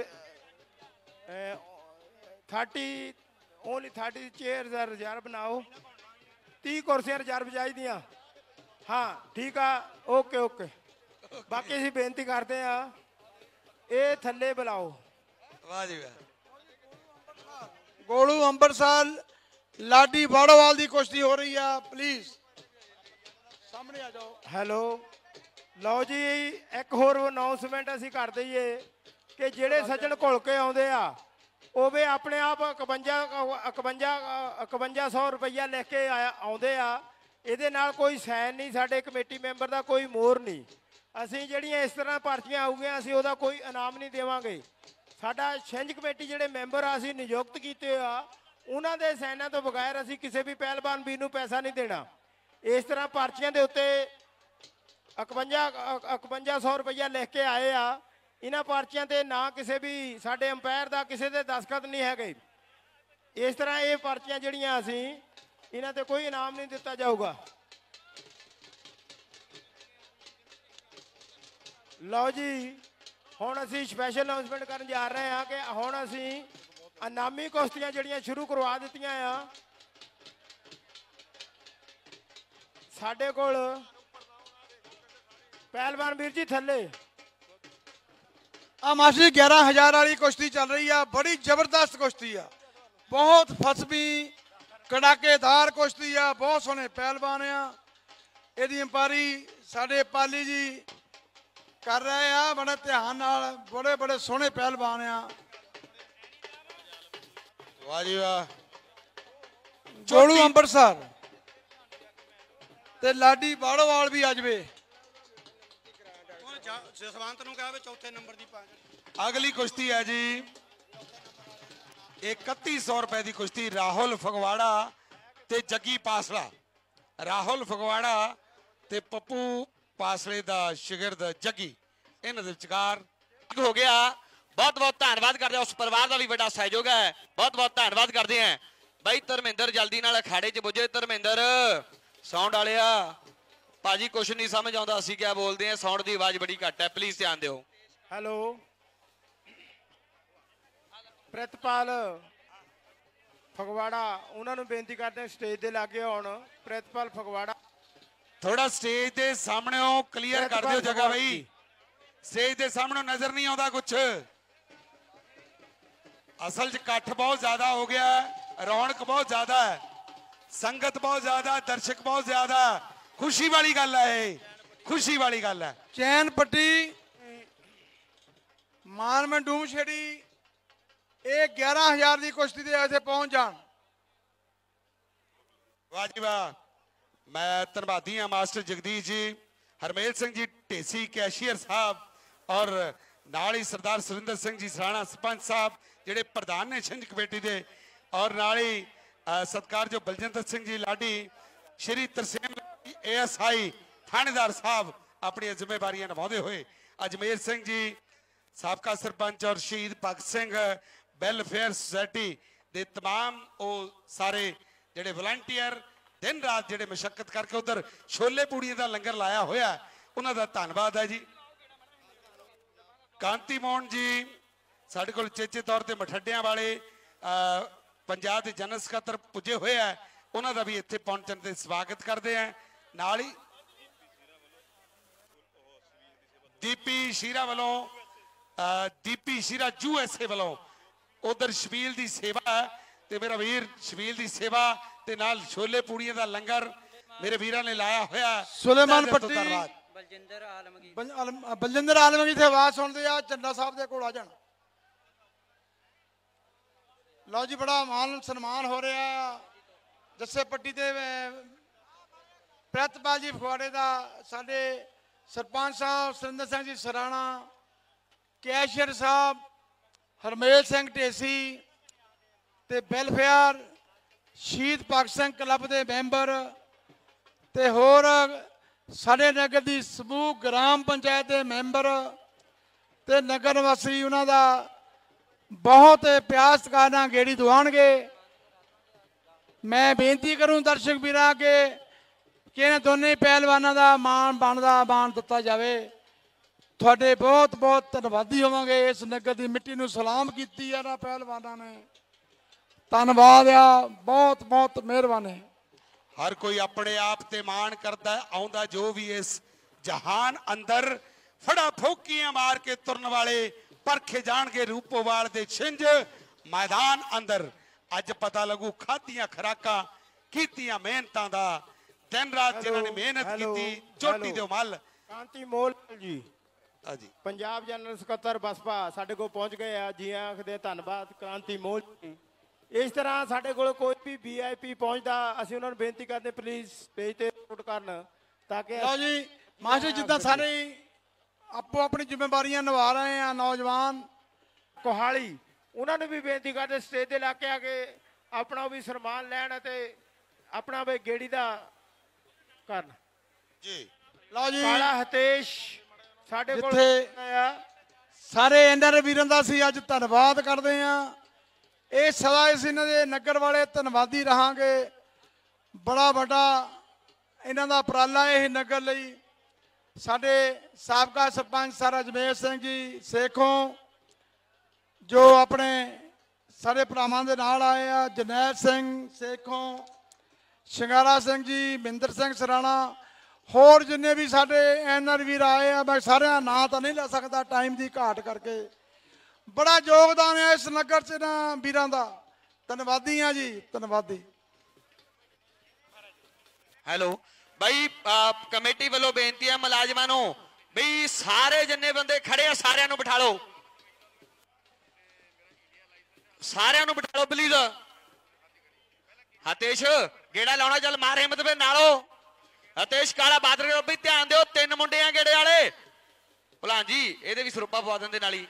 [SPEAKER 2] 30 ਚੇਅਰਸ ਰਿਜ਼ਰਵ ਬਣਾਓ, 30 ਕੁਰਸੀਆਂ ਰਿਜ਼ਰਵ ਚਾਹੀਦੀਆਂ। ਹਾਂ ਠੀਕ ਆ, ਓਕੇ। ਬਾਕੀ ਅਸੀਂ ਬੇਨਤੀ ਕਰਦੇ ਆ ਇਹ ਥੱਲੇ ਬੁਲਾਓ।
[SPEAKER 1] ਵਾਹ ਜੀ ਵਾਹ।
[SPEAKER 3] ਗੋਲੂ ਅੰਬਰਸਰ ਲਾਡੀ ਬਾੜੋਵਾਲ ਦੀ ਕੁਸ਼ਤੀ ਹੋ ਰਹੀ ਆ, ਪਲੀਜ਼ ਸਾਹਮਣੇ ਆ ਜਾਓ।
[SPEAKER 2] ਹੈਲੋ, ਲਓ ਜੀ ਇੱਕ ਹੋਰ ਅਨਾਉਂਸਮੈਂਟ ਅਸੀਂ ਕਰ ਦਈਏ ਕਿ ਜਿਹੜੇ ਸੱਜਣ ਘੁਲ ਕੇ ਆਉਂਦੇ ਆ ਉਹ ਵੀ ਆਪਣੇ ਆਪ 5100 ਰੁਪਈਆ ਲਿਖ ਕੇ ਆਉਂਦੇ ਆ। ਇਹਦੇ ਨਾਲ ਕੋਈ ਸਾਈਨ ਨਹੀਂ, ਸਾਡੇ ਕਮੇਟੀ ਮੈਂਬਰ ਦਾ ਕੋਈ ਮੋਹਰ ਨਹੀਂ। ਅਸੀਂ ਜਿਹੜੀਆਂ ਇਸ ਤਰ੍ਹਾਂ ਪਰਚੀਆਂ ਆਊਗੀਆਂ ਅਸੀਂ ਉਹਦਾ ਕੋਈ ਇਨਾਮ ਨਹੀਂ ਦੇਵਾਂਗੇ। ਸਾਡਾ ਛਿੰਝ ਕਮੇਟੀ ਜਿਹੜੇ ਮੈਂਬਰ ਆ ਅਸੀਂ ਨਿਯੁਕਤ ਕੀਤੇ ਆ, ਉਹਨਾਂ ਦੇ ਸਾਈਨਾਂ ਤੋਂ ਬਗੈਰ ਅਸੀਂ ਕਿਸੇ ਵੀ ਪਹਿਲਵਾਨ ਵੀਰ ਨੂੰ ਪੈਸਾ ਨਹੀਂ ਦੇਣਾ। ਇਸ ਤਰ੍ਹਾਂ ਪਰਚੀਆਂ ਦੇ ਉੱਤੇ 5100 ਰੁਪਈਆ ਲਿਖ ਕੇ ਆਏ ਆ। ਇਹਨਾਂ ਪਰਚੀਆਂ ਤੇ ਨਾ ਕਿਸੇ ਵੀ ਸਾਡੇ ਅੰਪਾਇਰ ਦਾ ਕਿਸੇ ਦੇ ਦਸਖਤ ਨਹੀਂ ਹੈਗੇ। ਇਸ ਤਰ੍ਹਾਂ ਇਹ ਪਰਚੀਆਂ ਜਿਹੜੀਆਂ ਅਸੀਂ ਇਹਨਾਂ ਤੇ ਕੋਈ ਇਨਾਮ ਨਹੀਂ ਦਿੱਤਾ ਜਾਊਗਾ। ਲਓ ਜੀ, ਹੁਣ ਅਸੀਂ ਸਪੈਸ਼ਲ ਅਨਾਉਂਸਮੈਂਟ ਕਰਨ ਜਾ ਰਹੇ ਹਾਂ ਕਿ ਹੁਣ ਅਸੀਂ ਇਨਾਮੀ ਕੁਸ਼ਤੀਆਂ ਜਿਹੜੀਆਂ ਸ਼ੁਰੂ ਕਰਵਾ ਦਿੱਤੀਆਂ ਆ। ਸਾਡੇ ਕੋਲ ਪਹਿਲਵਾਨ ਵੀਰ ਜੀ ਥੱਲੇ
[SPEAKER 3] ਆ ਮਾਸਟਰ ਜੀ 11000 ਵਾਲੀ ਕੁਸ਼ਤੀ ਚੱਲ ਰਹੀ ਆ, ਬੜੀ ਜ਼ਬਰਦਸਤ ਕੁਸ਼ਤੀ ਆ, ਬਹੁਤ ਫਸਵੀਂ ਕੜਾਕੇਦਾਰ ਕੁਸ਼ਤੀ ਆ, ਬਹੁਤ ਸੋਹਣੇ ਪਹਿਲਵਾਨ ਆ। ਇਹਦੀ ਅੰਪਾਇਰੀ ਸਾਡੇ ਪਾਲੀ ਜੀ ਕਰ ਰਹੇ ਆ ਬੜੇ ਧਿਆਨ ਨਾਲ, ਬੜੇ ਸੋਹਣੇ ਪਹਿਲਵਾਨ ਆ।
[SPEAKER 1] ਵਾਹ ਜੀ ਵਾਹ।
[SPEAKER 3] ਗੋਲੂ ਅੰਬਰਸਰ ਤੇ ਲਾਡੀ ਬਾੜੋਵਾਲ ਵੀ ਆ ਜਵੇ।
[SPEAKER 1] ਜਸਵੰਤ ਨੂੰ ਕਹਾਵੇ ਚੌਥੇ ਨੰਬਰ ਦੀ ਪਾ। ਅਗਲੀ ਕੁਸ਼ਤੀ ਹੈ ਜੀ 3100 ਰੁਪਏ ਦੀ ਕੁਸ਼ਤੀ, ਰਾਹੁਲ ਫਗਵਾੜਾ ਤੇ ਜੱਗੀ ਪਾਸਲਾ। ਰਾਹੁਲ ਫਗਵਾੜਾ ਤੇ ਪੱਪੂ ਪਾਸਲੇ ਦਾ ਸ਼ਾਗਿਰਦ ਜੱਗੀ, ਇਹਨਾਂ ਦੇ ਵਿਚਕਾਰ
[SPEAKER 5] ਹੋ ਗਿਆ। ਬਹੁਤ ਬਹੁਤ ਧੰਨਵਾਦ ਕਰਦੇ ਹਾਂ, ਉਸ ਪਰਿਵਾਰ ਦਾ ਵੀ ਵੱਡਾ ਸਹਿਯੋਗ ਹੈ। ਬਹੁਤ ਬਹੁਤ ਧੰਨਵਾਦ ਕਰਦੇ ਹਾਂ ਬਾਈ ਧਰਮਿੰਦਰ, ਜਲਦੀ ਨਾਲ ਅਖਾੜੇ 'ਚ ਪੁੱਜੇ। ਧਰਮਿੰਦਰ ਸਾਊਂਡ ਵਾਲਿਆ ਭਾਜੀ ਕੁਛ ਨਹੀਂ ਸਮਝ ਆਉਂਦਾ ਅਸੀਂ ਕਿਆ ਬੋਲਦੇ ਆ, ਸਾਊਂਡ ਦੀ ਆਵਾਜ਼ ਬੜੀ ਘੱਟ ਹੈ, ਪਲੀਜ਼ ਧਿਆਨ ਦਿਓ।
[SPEAKER 2] ਹੈਲੋ, ਪ੍ਰਿਤਪਾਲ ਫਗਵਾੜਾ ਉਹਨਾਂ ਨੂੰ ਬੇਨਤੀ ਕਰਦੇ ਸਟੇਜ ਦੇ ਲਾਗੇ ਆਉਣ। ਪ੍ਰਿਤਪਾਲ ਫਗਵਾੜਾ
[SPEAKER 1] ਥੋੜਾ ਸਟੇਜ ਦੇ ਸਾਹਮਣੇੋਂ ਕਲੀਅਰ ਕਰ ਦਿਓ ਜਗ੍ਹਾ ਬਈ, ਸਟੇਜ ਦੇ ਸਾਹਮਣੇ ਨਜ਼ਰ ਨਹੀਂ ਆਉਂਦਾ ਕੁਛ। ਅਸਲ 'ਚ ਇਕੱਠ ਬਹੁਤ ਜ਼ਿਆਦਾ ਹੋ ਗਿਆ, ਰੌਣਕ ਬਹੁਤ ਜ਼ਿਆਦਾ ਹੈ, ਸੰਗਤ ਬਹੁਤ ਜ਼ਿਆਦਾ, ਦਰਸ਼ਕ ਬਹੁਤ ਜ਼ਿਆਦਾ। ਖੁਸ਼ੀ ਵਾਲੀ ਗੱਲ ਹੈ, ਖੁਸ਼ੀ ਵਾਲੀ ਗੱਲ ਹੈ।
[SPEAKER 3] ਚੈਨ ਪੱਟੀ ਮਾਨਮਨ ਡੂਮ ਛੇੜੀ, ਇਹ 11000 ਦੀ ਕੁਸ਼ਤੀ ਦੇ ਇੱਥੇ ਪਹੁੰਚ ਜਾਣ।
[SPEAKER 1] ਵਾਹ ਜੀ ਵਾਹ। ਮੈਂ ਧੰਨਵਾਦੀ ਹਾਂ ਮਾਸਟਰ ਜਗਦੀਸ਼ ਜੀ, ਹਰਮੇਲ ਸਿੰਘ ਜੀ ਢੇਸੀ ਕੈਸ਼ੀਅਰ ਸਾਹਿਬ, ਔਰ ਨਾਲ ਹੀ ਸਰਦਾਰ ਸੁਰਿੰਦਰ ਸਿੰਘ ਜੀ ਸਰਾਣਾ ਸਰਪੰਚ ਸਾਹਿਬ ਜਿਹੜੇ ਪ੍ਰਧਾਨ ਨੇ ਛਿੰਝ ਕਮੇਟੀ ਦੇ, ਔਰ ਨਾਲ ਹੀ ਸਤਿਕਾਰਯੋਗ ਬਲਜਿੰਦਰ ਸਿੰਘ ਜੀ ਲਾਡੀ, ਸ਼੍ਰੀ ਤਰਸੇਮ ASI ਥਾਣੇਦਾਰ ਸਾਹਿਬ ਆਪਣੀਆਂ ਜ਼ਿੰਮੇਵਾਰੀਆਂ ਨਿਭਾਉਂਦੇ ਹੋਏ, ਅਜਮੇਰ ਸਿੰਘ ਜੀ ਸਾਬਕਾ ਸਰਪੰਚ, ਔਰ ਸ਼ਹੀਦ ਭਗਤ ਸਿੰਘ ਵੈਲਫੇਅਰ ਸੁਸਾਇਟੀ ਦੇ तमाम ਉਹ ਸਾਰੇ ਜਿਹੜੇ ਵਲੰਟੀਅਰ ਦਿਨ ਰਾਤ ਜਿਹੜੇ ਮਸ਼ੱਕਤ ਕਰਕੇ ਉਧਰ ਛੋਲੇ ਪੂੜੀਆਂ ਦਾ ਲੰਗਰ ਲਾਇਆ ਹੋਇਆ, ਉਹਨਾਂ ਦਾ ਧੰਨਵਾਦ ਹੈ ਜੀ। ਕਾਂਤੀ ਮੋਹਨ ਜੀ ਸਾਡੇ ਕੋਲ ਚੇਚੇ ਤੌਰ ਤੇ ਮਠੱਡਿਆਂ ਵਾਲੇ ਪੰਜਾਬ ਦੇ ਜਨਰਲ ਸਕੱਤਰ ਪੁੱਜੇ ਹੋਏ ਆ, ਉਹਨਾਂ ਦਾ ਵੀ ਇੱਥੇ ਪਹੁੰਚਣ ਤੇ ਸਵਾਗਤ ਕਰਦੇ ਆ। ਨਾਲ ਹੀ ਦੀਪੀ ਸ਼ੀਰਾ ਵੱਲੋਂ, ਦੀਪੀ ਸ਼ੀਰਾ USA ਵੱਲੋਂ ਉਧਰ ਸ਼ਬੀਲ ਦੀ ਸੇਵਾ ਤੇ ਮੇਰਾ ਵੀਰ ਸ਼ਬੀਲ ਦੀ ਸੇਵਾ ਤੇ ਨਾਲ ਛੋਲੇ ਪੂੜੀਆਂ ਦਾ ਲੰਗਰ ਮੇਰੇ ਵੀਰਾਂ ਨੇ ਲਾਇਆ ਹੋਇਆ।
[SPEAKER 3] ਸੁਲੇਮਾਨ ਪੱਟੀ
[SPEAKER 6] ਬਲਜਿੰਦਰ
[SPEAKER 3] ਬਲਜਿੰਦਰ ਆਲਮਗੀ ਤੇ ਆਵਾਜ਼ ਸੁਣਦੇ ਆ ਝੰਡਾ ਸਾਹਿਬ ਦੇ ਕੋਲ ਆ ਜਾਣ। ਲਓ ਜੀ ਬੜਾ ਮਾਨ ਸਨਮਾਨ ਹੋ ਰਿਹਾ ਜੱਸੇ ਪੱਟੀ ਤੇ ਪ੍ਰਿਤਪਾਲ ਜੀ ਫਗਵਾੜੇ ਦਾ ਸਾਡੇ ਸਰਪੰਚ ਸਾਹਿਬ ਸੁਰਿੰਦਰ ਸਿੰਘ ਜੀ ਸਰਾਣਾ ਕੈਸ਼ੀਅਰ ਸਾਹਿਬ ਹਰਮੇਲ ਸਿੰਘ ਢੇਸੀ ਤੇ ਵੈਲਫੇਅਰ ਸ਼ਹੀਦ ਭਗਤ ਸਿੰਘ ਕਲੱਬ ਦੇ ਮੈਂਬਰ ਤੇ ਹੋਰ ਸਾਡੇ ਨਗਰ ਦੀ ਸਮੂਹ ਗ੍ਰਾਮ ਪੰਚਾਇਤ ਦੇ ਮੈਂਬਰ ਤੇ ਨਗਰ ਵਾਸੀ ਉਹਨਾਂ ਦਾ ਬਹੁਤ ਪਿਆਰ ਸਤਿਕਾਰ ਨਾਲ ਗੇੜੀ ਦਵਾਉਣਗੇ। ਮੈਂ ਬੇਨਤੀ ਕਰੂੰ ਦਰਸ਼ਕ ਵੀਰਾਂ ਕਿ ਇਹਨਾਂ ਦੋਨੇ ਪਹਿਲਵਾਨਾਂ ਦਾ ਮਾਣ ਬਣਦਾ ਮਾਣ ਦਿੱਤਾ ਜਾਵੇ। ਤੁਹਾਡੇ ਬਹੁਤ ਬਹੁਤ ਧੰਨਵਾਦੀ ਹੋਵਾਂਗੇ। ਇਸ ਨਗਰ ਦੀ ਮਿੱਟੀ ਨੂੰ ਸਲਾਮ ਕੀਤੀ ਆ ਨਾ ਪਹਿਲਵਾਨਾਂ ਨੇ। ਧੰਨਵਾਦ ਆ, ਬਹੁਤ ਬਹੁਤ ਮਿਹਰਬਾਨੀ।
[SPEAKER 1] ਹਰ ਕੋਈ ਆਪਣੇ ਆਪ ਤੇ ਮਾਣ ਕਰਦਾ ਆਉਂਦਾ ਜੋ ਵੀ ਇਸ ਜਹਾਨ ਅੰਦਰ ਫੜਾ ਫੋਕੀਆਂ ਮਾਰ ਕੇ ਤੁਰਨ ਵਾਲੇ ਪਰਖੇ ਜਾਣਗੇ ਰੂਪੋਵਾਲ ਦੇ ਛਿੰਝ ਮੈਦਾਨ ਅੰਦਰ। ਅੱਜ ਪਤਾ ਲੱਗੂ ਖਾਧੀਆਂ ਖਰਾਕਾਂ ਕੀਤੀਆਂ ਮਿਹਨਤਾਂ ਦਾ ਦਿਨ ਰਾਤ ਜਿਨ੍ਹਾਂ ਨੇ ਮਿਹਨਤ ਕੀਤੀ ਚੋਟੀ ਦੇ ਮੱਲ।
[SPEAKER 2] ਕਾਂਤੀ ਮੋਲ ਜੀ
[SPEAKER 1] ਹਾਂਜੀ
[SPEAKER 2] ਪੰਜਾਬ ਜਨਰਲ ਸਕੱਤਰ ਬਸਪਾ ਸਾਡੇ ਕੋਲ ਪਹੁੰਚ ਗਏ ਆ। ਜੀ ਆਖਦੇ ਧੰਨਵਾਦ ਕ੍ਰਾਂਤੀ ਮੋਲ ਜੀ। ਇਸ ਤਰ੍ਹਾਂ ਸਾਡੇ ਕੋਲ ਕੋਈ ਵੀ VIP ਪਹੁੰਚਦਾ ਅਸੀਂ ਉਹਨਾਂ ਨੂੰ ਬੇਨਤੀ ਕਰਦੇ ਪਲੀਜ਼ ਪੇਜ ਤੇ ਰਿਪੋਰਟ ਕਰਨ ਤਾਂ ਕਿ
[SPEAKER 3] ਲਓ ਜੀ ਮਾਸਟਰ ਜਿੱਦਾਂ ਸਾਰੇ ਆਪੋ ਆਪਣੀ ਜ਼ਿੰਮੇਵਾਰੀਆਂ ਨਿਭਾ ਰਹੇ ਆ ਨੌਜਵਾਨ
[SPEAKER 2] ਕੋਹਾਲੀ ਉਹਨਾਂ ਨੂੰ ਵੀ ਬੇਨਤੀ ਕਰਦੇ ਸਟੇਜ ਤੇ ਲਾ ਕੇ ਆ ਕੇ ਆਪਣਾ ਵੀ ਸਨਮਾਨ ਲੈਣ ਅਤੇ ਆਪਣਾ ਵੀ ਗੇੜੀ ਦਾ ਕਰਨ
[SPEAKER 1] ਜੀ।
[SPEAKER 3] ਲਓ ਜੀ
[SPEAKER 2] ਕਾਲਾ ਹਤੇਸ਼ ਸਾਡੇ ਕੋਲ
[SPEAKER 3] ਜਿੱਥੇ
[SPEAKER 2] ਆਇਆ
[SPEAKER 3] ਸਾਰੇ ਐਨਆਰ ਵੀਰਾਂ ਦਾ ਅਸੀਂ ਅੱਜ ਧੰਨਵਾਦ ਕਰਦੇ ਆ। ਇਹ ਸਦਾ ਅਸੀਂ ਇਹਨਾਂ ਦੇ ਨਗਰ ਵਾਲੇ ਧੰਨਵਾਦੀ ਰਹਾਂਗੇ। ਬੜਾ ਵੱਡਾ ਇਹਨਾਂ ਦਾ ਉਪਰਾਲਾ ਇਹ ਨਗਰ ਲਈ। ਸਾਡੇ ਸਾਬਕਾ ਸਰਪੰਚ ਸਰ ਅਜਮੇਰ ਸਿੰਘ ਜੀ ਸੇਖੋਂ ਜੋ ਆਪਣੇ ਸਾਡੇ ਭਰਾਵਾਂ ਦੇ ਨਾਲ ਆਏ ਆ, ਜਰਨੈਲ ਸਿੰਘ ਸੇਖੋਂ, ਸ਼ਿੰਗਾਰਾ ਸਿੰਘ ਜੀ, ਮਹਿੰਦਰ ਸਿੰਘ ਸਰਾਣਾ, ਹੋਰ ਜਿੰਨੇ ਵੀ ਸਾਡੇ ਐਨਆਰ ਵੀਰ ਆਏ ਆ। ਮੈਂ ਸਾਰਿਆਂ ਨਾਂ ਤਾਂ ਨਹੀਂ ਲੈ ਸਕਦਾ ਟਾਈਮ ਦੀ ਘਾਟ ਕਰਕੇ। ਬੜਾ ਯੋਗਦਾਨ ਹੈ ਇਸ ਨਗਰ 'ਚ ਇਹਨਾਂ ਵੀਰਾਂ ਦਾ। ਧੰਨਵਾਦੀ ਆ ਜੀ, ਧੰਨਵਾਦੀ।
[SPEAKER 5] ਹੈਲੋ ਬਾਈ ਕਮੇਟੀ ਵੱਲੋਂ ਬੇਨਤੀ ਹੈ ਮੁਲਾਜ਼ਮਾਂ ਨੂੰ ਬਈ ਸਾਰੇ ਜਿੰਨੇ ਬੰਦੇ ਖੜੇ ਆ ਸਾਰਿਆਂ ਨੂੰ ਬਿਠਾ ਲਓ, ਸਾਰਿਆਂ ਨੂੰ ਬਿਠਾ ਲਓ ਪਲੀਜ਼। ਹਤੇਸ਼ ਗੇੜਾ ਲਾਉਣਾ ਚੱਲ ਮਾਰ ਹਿੰਮਤ ਫੇ ਨਾਲੋਂ। ਹਤੇਸ਼ ਕਾਲਾ ਬਾਦਰ ਬਈ ਧਿਆਨ ਦਿਓ 3 ਮੁੰਡੇ ਆ ਗੇੜੇ ਵਾਲੇ। ਭਲਾਨ ਜੀ ਇਹਦੇ ਵੀ ਸਰੂਪਾ ਪਵਾ ਦਿੰਦੇ ਨਾਲ ਹੀ।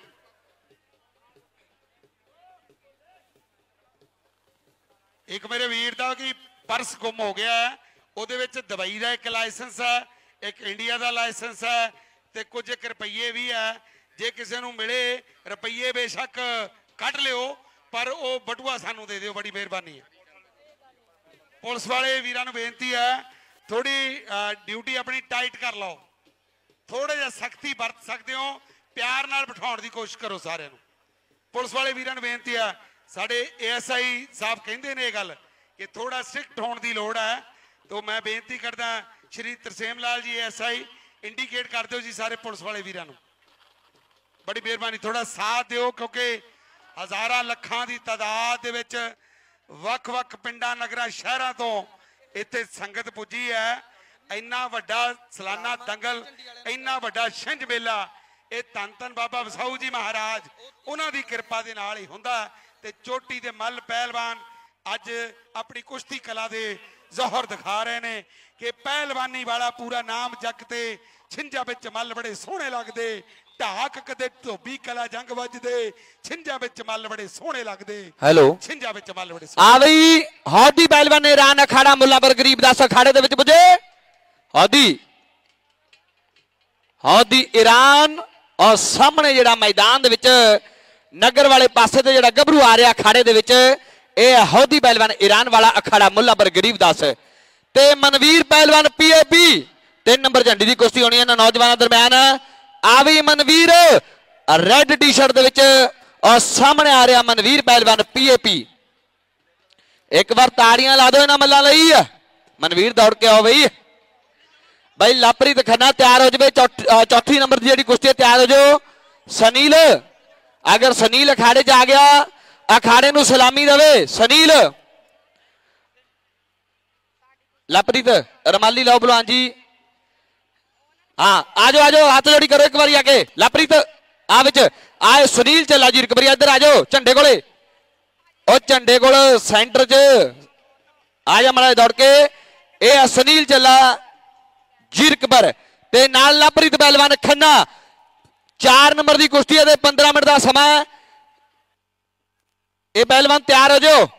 [SPEAKER 1] ਇੱਕ ਮੇਰੇ ਵੀਰ ਦਾ ਕਿ ਪਰਸ ਗੁੰਮ ਹੋ ਗਿਆ ਹੈ, ਉਹਦੇ ਵਿੱਚ ਦੁਬਈ ਦਾ ਇੱਕ ਲਾਇਸੈਂਸ ਹੈ, ਇੱਕ ਇੰਡੀਆ ਦਾ ਲਾਇਸੈਂਸ ਹੈ ਤੇ ਕੁਝ ਇੱਕ ਰੁਪਈਏ ਵੀ ਹੈ। ਜੇ ਕਿਸੇ ਨੂੰ ਮਿਲੇ ਰੁਪਈਏ ਬੇਸ਼ੱਕ ਕੱਢ ਲਿਓ ਪਰ ਉਹ ਬਟੂਆ ਸਾਨੂੰ ਦੇ ਦਿਓ, ਬੜੀ ਮਿਹਰਬਾਨੀ ਹੈ। ਪੁਲਿਸ ਵਾਲੇ ਵੀਰਾਂ ਨੂੰ ਬੇਨਤੀ ਹੈ ਥੋੜੀ ਡਿਊਟੀ ਆਪਣੀ ਟਾਈਟ ਕਰ ਲਓ, ਥੋੜਾ ਜਿਹਾ ਸਖਤੀ ਵਰਤ ਸਕਦੇ ਹੋ, ਪਿਆਰ ਨਾਲ ਬਿਠਾਉਣ ਦੀ ਕੋਸ਼ਿਸ਼ ਕਰੋ ਸਾਰਿਆਂ ਨੂੰ। ਪੁਲਿਸ ਵਾਲੇ ਵੀਰਾਂ ਨੂੰ ਬੇਨਤੀ ਹੈ, ਸਾਡੇ ASI ਸਾਹਿਬ ਕਹਿੰਦੇ ਨੇ ਇਹ ਗੱਲ ਕਿ ਥੋੜਾ ਸਟ੍ਰਿਕਟ ਹੋਣ ਦੀ ਲੋੜ ਹੈ। तो मैं बेनती करदा श्री तरसेम लाल जी ASI इंडिकेट कर दो जी सारे पुलिस वाले वीरां नूं, बड़ी मेहरबानी थोड़ा साथ दिओ क्योंकि हज़ारां लखां दी तादाद दे विच वख-वख पिंडां नगरां शहरां तो इत्थे संगत पुजी है। इन्ना वड्डा सालाना दंगल, इन्ना वड्डा छिंज मेला ये धन धन बाबा वसाऊ जी महाराज उन्हां दी किरपा दे नाल ही हुंदा ते चोटी दे मल पहलवान अज अपनी कुश्ती कला दे जोहर दिखा रहे ने कि पहलवानी वाला पूरा नाम जग ते छिंजा विच मल बड़े सोहणे लगदे, ढाक कदे धोबी कला जंग वजदे, छिंजा विच मल बड़े सोहणे लगदे।
[SPEAKER 5] हेलो
[SPEAKER 1] छिंजा विच मल बड़े
[SPEAKER 5] आ बई हौदी पहलवान ने रान अखाड़ा मुल्लापुर गरीबदास अखाड़े दे विच पुजे। हौदी ईरान और सामने जेड़ा मैदान दे विच नगर वाले पासे ते जेड़ा गभरू आ रहा अखाड़े दे विच हौदी पहलवान ईरान वाला अखाड़ा मुल्लापुर गरीबदास ते मनवीर पहलवान PAP 3 नंबर झंडी की कुश्ती होनी है ना नौजवानों दरम्यान। आवी मनवीर रेड टी शर्ट दे विच और सामने आ रहा मनवीर पहलवान PAP। एक बार ताड़ियां ला दो इन्हां मल्लां लई। मनवीर दौड़ के आओ बई भाई लापरीत खन्ना तैयार हो जाए। चौथी नंबर की जी कुश्ती तैयार हो जाओ। सनील अगर सनील अखाड़े च आ गया ਅਖਾੜੇ ਨੂੰ ਸਲਾਮੀ ਦੇਵੇ ਸੁਨੀਲ ਲਵਪ੍ਰੀਤ ਰਮਾਲੀ ਲਾਓ ਭਲਵਾਨ ਜੀ। हाँ आ जाओ हाथ जोड़ी करो एक बार आके लवप्रीत आ विच आए सुनील चला जी एक बार इधर आ जाओ झंडे कोले ओ झंडे कोल सेंटर च आ जा माड़ा दौड़ के ए सुनील चला जीरकबर ते नाल लवप्रीत पहलवान खन्ना 4 नंबर की कुश्ती है 15 मिनट का समा ये पहलवान तैयार हो जाओ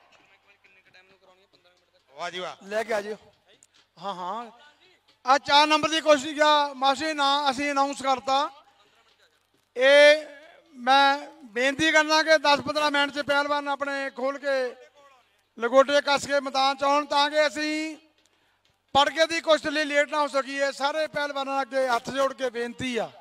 [SPEAKER 3] लेके आ जाओ। हाँ हाँ आ 4 नंबर की कोशिश का मास्टर ना असी अनाउंस करता ये मैं बेनती करना कि 10-15 मिनट से पहलवान अपने खोल के लगोटे कस के मैदान च आउण ताकि असी पड़के की कोशिश लिए लेट ना हो सकीए। सारे पहलवानों अगे हथ जोड़ के बेनती आ।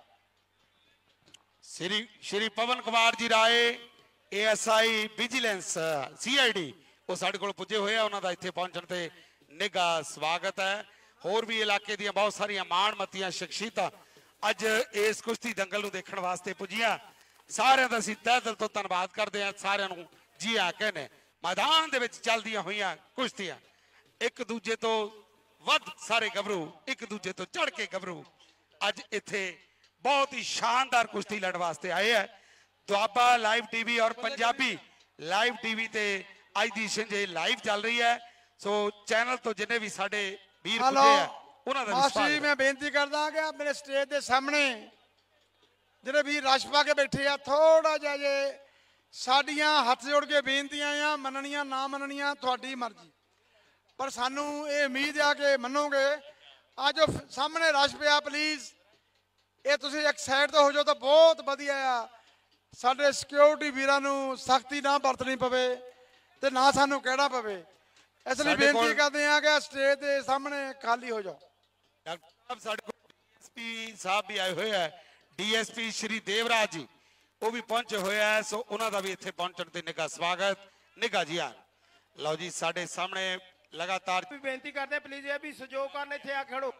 [SPEAKER 1] Shri Pawan Kumar ji Rai ASI vigilance CID वो साडे कोल पुजे हुए उन्हां दा इत्थे पहुंचण ते निघा स्वागत है। होर भी इलाके दी बहुत सारिया माणमतियां शख्सियतां अज इस कुश्ती दंगल नूं देखण वास्ते पुजियां। सारिਆਂ ਦਾ ਅਸੀਂ ਤਹਿ ਦਿਲ ਤੋਂ ਧੰਨਵਾਦ ਕਰਦੇ ਹਾਂ। ਸਾਰਿਆਂ ਨੂੰ जी आके ने मैदान दे विच चलदियां होईयां कुश्तियां एक दूजे तो वध सारे गभरू एक दूजे तो चढ़ के गभरू अज इत्थे बहुत ही शानदार कुश्ती लड़ वास्ते आए हैं। दुआबा लाइव टीवी और पंजाबी लाइव टीवी ते अज दी शिंजे लाइव चल रही है। सो चैनल तो जिन्हें भी साडे वीर पुजे है उन्हां दा
[SPEAKER 3] मास्टर जी मैं बेनती करदा कि मेरे स्टेज के सामने जिहड़े वीर रश पा के बैठे आ थोड़ा जिहा जे साडियां हथ जोड़ के बेनतियां आ मननियां ना मननियां तुहाडी मर्जी पर सानू ये उम्मीद आ कि मनोगे। आ जो सामने रश पिया प्लीज़ ये तुसीं एक साइड तो हो जाओ तो बहुत वधिया आ। साडे सिक्योरिटी वीरां नू सख्ती ना बरतनी पवे ते ना सानू कहना पवे इसलिए बेनती करते हैं कि स्टेज के सामने खाली हो जाओ।
[SPEAKER 1] डॉक्टर साहब DSP साहब भी आए हुए हैं DSP श्री देवराज जी वो भी पहुंचे हुए हैं। सो उन्हों का भी इत्थे पहुंचण ते निघा स्वागत निघा जी आ। लो जी साडे सामने लगातार
[SPEAKER 2] बेनती करते हैं प्लीज ये भी सहयोग करने इत्थे आ खड़ो।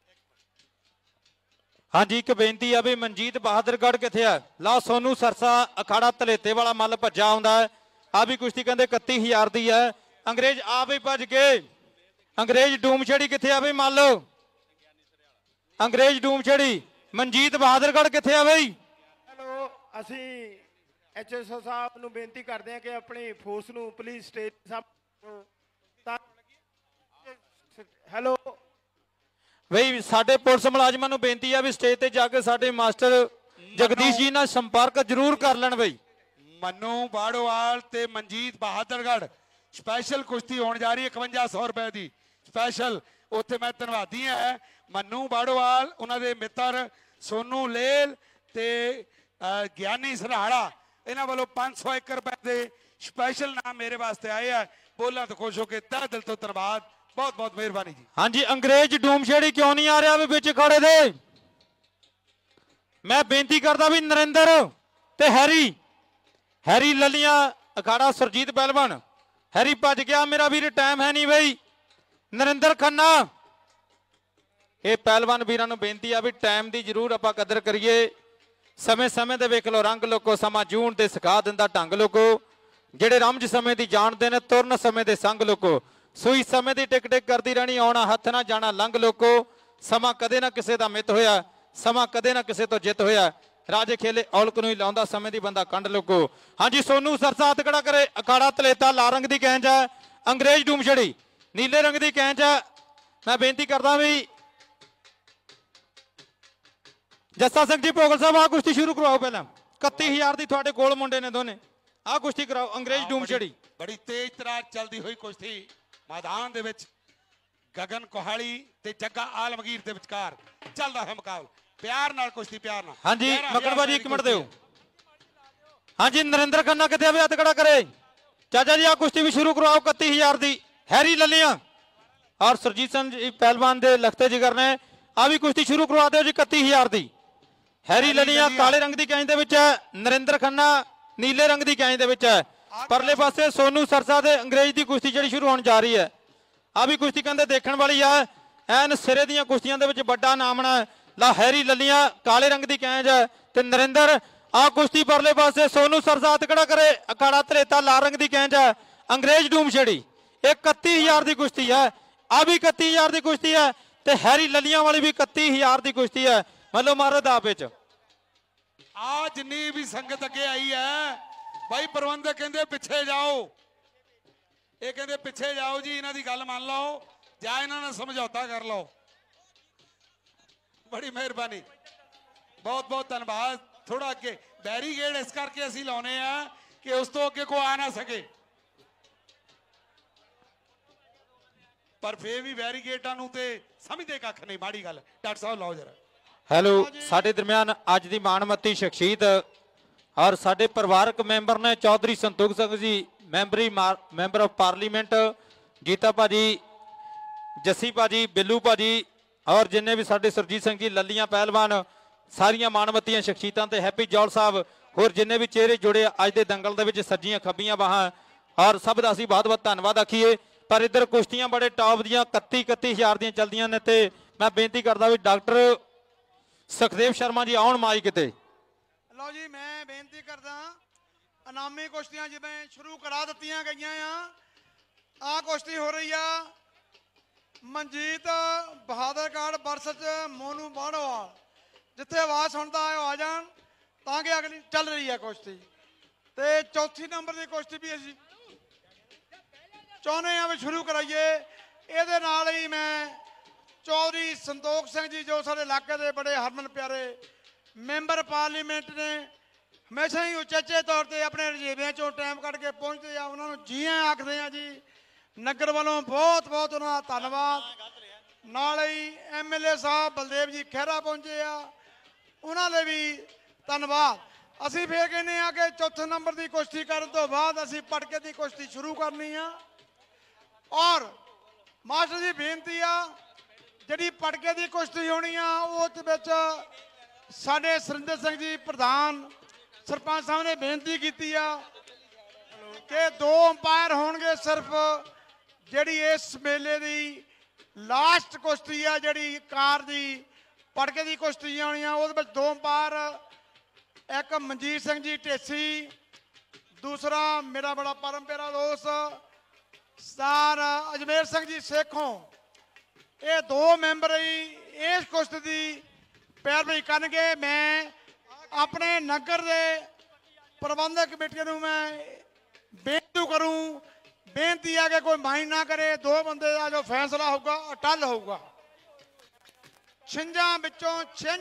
[SPEAKER 4] हाँ जी एक बेनती है भी मनजीत बहादुरगढ़ किथे है ला सोनू सरसा अखाड़ा धलेते वाला मल भज्जा आउंदा है। आ भी कुश्ती कहंदे 31,000 दी है। अंग्रेज आ भी भज के अंग्रेज डूम छड़ी किथे आ बई मान लो अंग्रेज डूम छड़ी मनजीत बहादुरगढ़ किथे आ बई।
[SPEAKER 2] हेलो ਅਸੀਂ HSO ਸਾਹਿਬ ਨੂੰ ਬੇਨਤੀ ਕਰਦੇ ਹਾਂ ਕਿ ਆਪਣੀ ਫੋਰਸ ਨੂੰ ਪਲੀਜ਼ ਸਟੇਜ ਸਾਹਮਣੇ ਹੈਲੋ
[SPEAKER 4] ਬਈ ਸਾਡੇ ਪੁਲਿਸ ਮੁਲਾਜ਼ਮਾਂ ਨੂੰ ਬੇਨਤੀ ਆ ਵੀ ਸਟੇਜ ਤੇ ਜਾ ਕੇ ਸਾਡੇ ਮਾਸਟਰ ਜਗਦੀਸ਼ ਜੀ ਨਾਲ ਸੰਪਰਕ ਜ਼ਰੂਰ ਕਰ ਲੈਣ ਬਈ।
[SPEAKER 1] मनु बाड़ोवाल ते मनजीत बहादुरगढ़ स्पैशल कुश्ती होने जा रही है 5100 रुपए की स्पैशल उत्थे मैं धन्नवादी है मनु बाड़ोवाल उन्होंने मित्र सोनू लेल ते ज्ञानी सरहाड़ा इन्हों वालों 501 रुपए के स्पैशल नाम मेरे वास्ते आए हैं। बोला तो खुश होकर तह दिल तो धन्यवाद बहुत बहुत मेहरबानी जी।
[SPEAKER 4] हाँ जी अंग्रेज डूमछेड़ी क्यों नहीं आ रहा भी बिच खड़े दे मैं बेनती करता भी नरेंद्र ते हैरी ललिया अखाड़ा सुरजीत पहलवान हैरी भज गया मेरा वीर टाइम है नहीं बई। नरेंद्र खन्ना ये पहलवान वीरां नूं बेनती आ भी टाइम की जरूर आपां कदर करिए। समय समय दे वेख लो रंग लोको समा जून ते सिखा दिंदा ढंग लोको जेड़े रमज समय दी जानते ने तुरन समय दे संग लोको सूई समय दी टिक टिक करती रहनी आउणा हथ ना जाना लंघ लोको समा कदे ना किसे दा मित होया समा कदे ना किसे तो जित होया राजे खेले औलक नूं ही लाउंदा समय दी बंदा कंड लोको। हाँ जी सोनू सरसा हथ खड़ा करे अखाड़ा तलेता लाल रंग दी कैंच है अंग्रेज डूमछड़ी नीले रंग दी कैंच है। मैं बेनती करदा भी जस्सा सिंह जी भोगल साहब आ कुश्ती शुरू करवाओ पहला 31,000 दी तुहाडे कोल मुंडे ने दोने आ कुश्ती कराओ अंग्रेज डूमछड़ी
[SPEAKER 1] बड़ी तेज तरार चलती हुई कुश्ती मैदान दे विच गगन कोहाली ते जग्गा आलमगीर दे विचकार चलदा है मुकाबला प्यार नाल कुश्ती प्यार नाल।
[SPEAKER 4] हाँ जी मकड़बा जी 1 मिनट दो। हाँ जी नरेंद्र खन्ना किथे आवे हथ खड़ा करे चाचा जी आ कुश्ती भी शुरू करवाओ 31,000 दी हैरी ललिया और सुरजीत सिंह जी पहलवान दे लखते जिगर ने आ भी कुश्ती शुरू करवा दो जी 31,000 दी। हैरी ललिया काले रंग की कैंच दे विच है नरेंद्र खन्ना नीले रंग की कैंच दे विच है परले पासे सोनू सरसा दे अंग्रेज की कुश्ती जिहड़ी शुरू होने जा रही है। आ भी कुश्ती कहंदे देखण वाली है एन सिरे दीयां कुश्तियां दे विच बड़ा नामना ला हैरी ललिया काले रंग की कैंच है ते नरेंद्र
[SPEAKER 6] ਆ ਕੁਸ਼ਤੀ ਪਰਲੇ ਪਾਸੇ ਸੋਨੂ ਸਰਸਾਤ ਖੜਾ ਕਰੇ ਅਖਾੜਾ ਧਲੇਤਾ ਲਾਲ ਰੰਗ ਦੀ ਕੈਂਚ ਹੈ ਅੰਗਰੇਜ਼ ਡੂਮ ਛੜੀ। ਇਹ 31000 ਦੀ ਕੁਸ਼ਤੀ ਹੈ, ਆ ਵੀ 31000 ਦੀ ਕੁਸ਼ਤੀ ਹੈ ਤੇ ਹੈਰੀ ਲੱਲੀਆਂ ਵਾਲੀ ਵੀ 31000 ਦੀ ਕੁਸ਼ਤੀ ਹੈ। ਮੱਲੋ ਮਾਰੋ ਦਾਅ ਵਿੱਚ
[SPEAKER 7] ਆ ਜਿੰਨੀ ਵੀ ਸੰਗਤ ਅੱਗੇ ਆਈ ਹੈ ਭਾਈ ਪ੍ਰਬੰਧਕ ਕਹਿੰਦੇ ਪਿੱਛੇ ਜਾਓ, ਇਹ ਕਹਿੰਦੇ ਪਿੱਛੇ ਜਾਓ ਜੀ, ਇਹਨਾਂ ਦੀ ਗੱਲ ਮੰਨ ਲਓ ਜਾਂ ਇਹਨਾਂ ਨਾਲ ਸਮਝੌਤਾ ਕਰ ਲਓ। ਬੜੀ ਮਿਹਰਬਾਨੀ, ਬਹੁਤ ਬਹੁਤ ਧੰਨਵਾਦ। ਥੋੜਾ ਅੱਗੇ ਬੈਰੀਗੇਡ ਇਸ ਕਰਕੇ ਅਸੀਂ ਲਾਉਨੇ ਆ ਕਿ ਉਸ ਤੋਂ ਅੱਗੇ ਕੋਈ ਆ ਨਾ ਸਕੇ, ਪਰ ਫੇਰ ਵੀ ਬੈਰੀਗੇਡਾਂ ਨੂੰ ਤੇ ਸਮਝਦੇ ਕੱਖ ਨਹੀਂ। ਮਾੜੀ ਗੱਲ ਡਾਕਟਰ ਸਾਹਿਬ ਲਾਓ ਜਰਾ।
[SPEAKER 6] ਹੈਲੋ, ਸਾਡੇ ਦਰਮਿਆਨ ਅੱਜ ਦੀ ਮਾਣਮੱਤੀ ਸ਼ਖਸੀਅਤ ਔਰ ਸਾਡੇ ਪਰਿਵਾਰਕ ਮੈਂਬਰ ਨੇ ਚੌਧਰੀ ਸੰਤੋਖ ਸਿੰਘ ਜੀ, ਮੈਂਬਰ ਆਫ ਪਾਰਲੀਮੈਂਟ, ਗੀਤਾ ਭਾਜੀ, ਜੱਸੀ ਭਾਜੀ, ਬਿੱਲੂ ਭਾਜੀ ਔਰ ਜਿੰਨੇ ਵੀ ਸਾਡੇ ਸੁਰਜੀਤ ਸਿੰਘ ਜੀ ਲੱਲੀਆਂ ਪਹਿਲਵਾਨ, ਸਾਰੀਆਂ ਮਾਣਮੱਤੀਆਂ ਸ਼ਖਸੀਅਤਾਂ ਤੇ ਹੈਪੀ ਜੌਲ ਸਾਹਿਬ, ਹੋਰ ਜਿੰਨੇ ਵੀ ਚਿਹਰੇ ਜੁੜੇ ਅੱਜ ਦੇ ਦੰਗਲ ਦੇ ਵਿੱਚ ਸੱਜੀਆਂ ਖੱਬੀਆਂ ਬਾਹਾਂ, ਔਰ ਸਭ ਦਾ ਅਸੀਂ ਬਹੁਤ ਬਹੁਤ ਧੰਨਵਾਦ ਆਖੀਏ। ਪਰ ਇੱਧਰ ਕੁਸ਼ਤੀਆਂ ਬੜੇ ਟੌਪ ਦੀਆਂ 31,000 ਦੀਆਂ ਚੱਲਦੀਆਂ ਨੇ ਤੇ ਮੈਂ ਬੇਨਤੀ ਕਰਦਾ ਵੀ ਡਾਕਟਰ ਸੁਖਦੇਵ ਸ਼ਰਮਾ ਜੀ ਆਉਣ ਮਾਈਕ ਤੇ।
[SPEAKER 3] ਲਓ ਜੀ, ਮੈਂ ਬੇਨਤੀ ਕਰਦਾ ਇਨਾਮੀ ਕੁਸ਼ਤੀਆਂ ਜਿਵੇਂ ਸ਼ੁਰੂ ਕਰਾ ਦਿੱਤੀਆਂ ਗਈਆਂ ਆ ਕੁਸ਼ਤੀ ਹੋ ਰਹੀ ਆ ਮਨਜੀਤ ਬਹਾਦਰਗੜ੍ਹ ਵਰਸਸ ਮੋਨੂ ਬਾੜੋਵਾਲ। ਜਿੱਥੇ ਆਵਾਜ਼ ਸੁਣਦਾ ਹੈ ਉਹ ਆ ਜਾਣ ਤਾਂ ਕਿ ਅਗਲੀ ਚੱਲ ਰਹੀ ਹੈ ਕੁਸ਼ਤੀ। ਤੇ ਚੌਥੀ ਨੰਬਰ ਦੀ ਕੁਸ਼ਤੀ ਵੀ ਅਸੀਂ ਚਾਹੁੰਦੇ ਆ ਵੀ ਸ਼ੁਰੂ ਕਰਾਈਏ। ਇਹਦੇ ਨਾਲ ਹੀ ਮੈਂ ਚੌਧਰੀ ਸੰਤੋਖ ਸਿੰਘ ਜੀ ਜੋ ਸਾਡੇ ਇਲਾਕੇ ਦੇ ਬੜੇ ਹਰਮਨ ਪਿਆਰੇ ਮੈਂਬਰ ਪਾਰਲੀਮੈਂਟ ਨੇ, ਹਮੇਸ਼ਾ ਹੀ ਉਚੇਚੇ ਤੌਰ ਤੇ ਆਪਣੇ ਰਜੇਵਿਆਂ ਚੋਂ ਟਾਈਮ ਕੱਢ ਕੇ ਪਹੁੰਚਦੇ ਆ, ਉਹਨਾਂ ਨੂੰ ਜੀ ਆਇਆਂ ਆਖਦੇ ਆ ਜੀ। ਨਗਰ ਵੱਲੋਂ ਬਹੁਤ ਬਹੁਤ ਉਹਨਾਂ ਦਾ ਧੰਨਵਾਦ। ਨਾਲ ਹੀ ਐਮਐਲਏ ਸਾਹਿਬ ਬਲਦੇਵ ਜੀ ਖਹਿਰਾ ਪਹੁੰਚੇ ਆ, ਉਹਨਾਂ ਦੇ ਵੀ ਧੰਨਵਾਦ। ਅਸੀਂ ਫੇਰ ਕਹਿੰਦੇ ਆ ਕਿ ਚੌਥੇ ਨੰਬਰ ਦੀ ਕੁਸ਼ਤੀ ਕਰਨ ਤੋਂ ਬਾਅਦ ਅਸੀਂ ਪਟਕੇ ਦੀ ਕੁਸ਼ਤੀ ਸ਼ੁਰੂ ਕਰਨੀ ਆ। ਔਰ ਮਾਸਟਰ ਜੀ ਬੇਨਤੀ ਆ ਜਿਹੜੀ ਪਟਕੇ ਦੀ ਕੁਸ਼ਤੀ ਹੋਣੀ ਆ ਉਸ ਵਿੱਚ ਸਾਡੇ ਸੁਰਿੰਦਰ ਸਿੰਘ ਜੀ ਪ੍ਰਧਾਨ ਸਰਪੰਚ ਸਾਹਿਬ ਨੇ ਬੇਨਤੀ ਕੀਤੀ ਆ ਕਿ 2 ਅੰਪਾਇਰ ਹੋਣਗੇ ਸਿਰਫ। ਜਿਹੜੀ ਇਸ ਮੇਲੇ ਦੀ ਲਾਸਟ ਕੁਸ਼ਤੀ ਆ ਜਿਹੜੀ ਕਾਰ ਦੀ ਪਟਕੇ ਦੀ ਕੁਸ਼ਤੀ ਆਉਣੀ ਆ ਉਹਦੇ ਵਿੱਚ 2 ਅੰਪਾਇਰ, ਇੱਕ ਮਨਜੀਤ ਸਿੰਘ ਜੀ ਢੇਸੀ, ਦੂਸਰਾ ਮੇਰਾ ਬੜਾ ਪਰਮ ਪਿਆਰਾ ਦੋਸਤ ਸਰ ਅਜਮੇਰ ਸਿੰਘ ਜੀ ਸੇਖੋਂ। ਇਹ 2 ਮੈਂਬਰ ਹੀ ਇਸ ਕੁਸ਼ਤੀ ਦੀ ਪੈਰਵੀ ਕਰਨਗੇ। ਮੈਂ ਆਪਣੇ ਨਗਰ ਦੇ ਪ੍ਰਬੰਧਕ ਕਮੇਟੀ ਨੂੰ ਮੈਂ ਬੇਨਤੀ ਆ ਕਿ ਕੋਈ ਮਾਈਂਡ ਨਾ ਕਰੇ। 2 ਬੰਦੇ ਦਾ ਜੋ ਫੈਸਲਾ ਹੋਊਗਾ ਅਟੱਲ ਹੋਊਗਾ। ਛਿੰਝਾਂ ਵਿੱਚੋਂ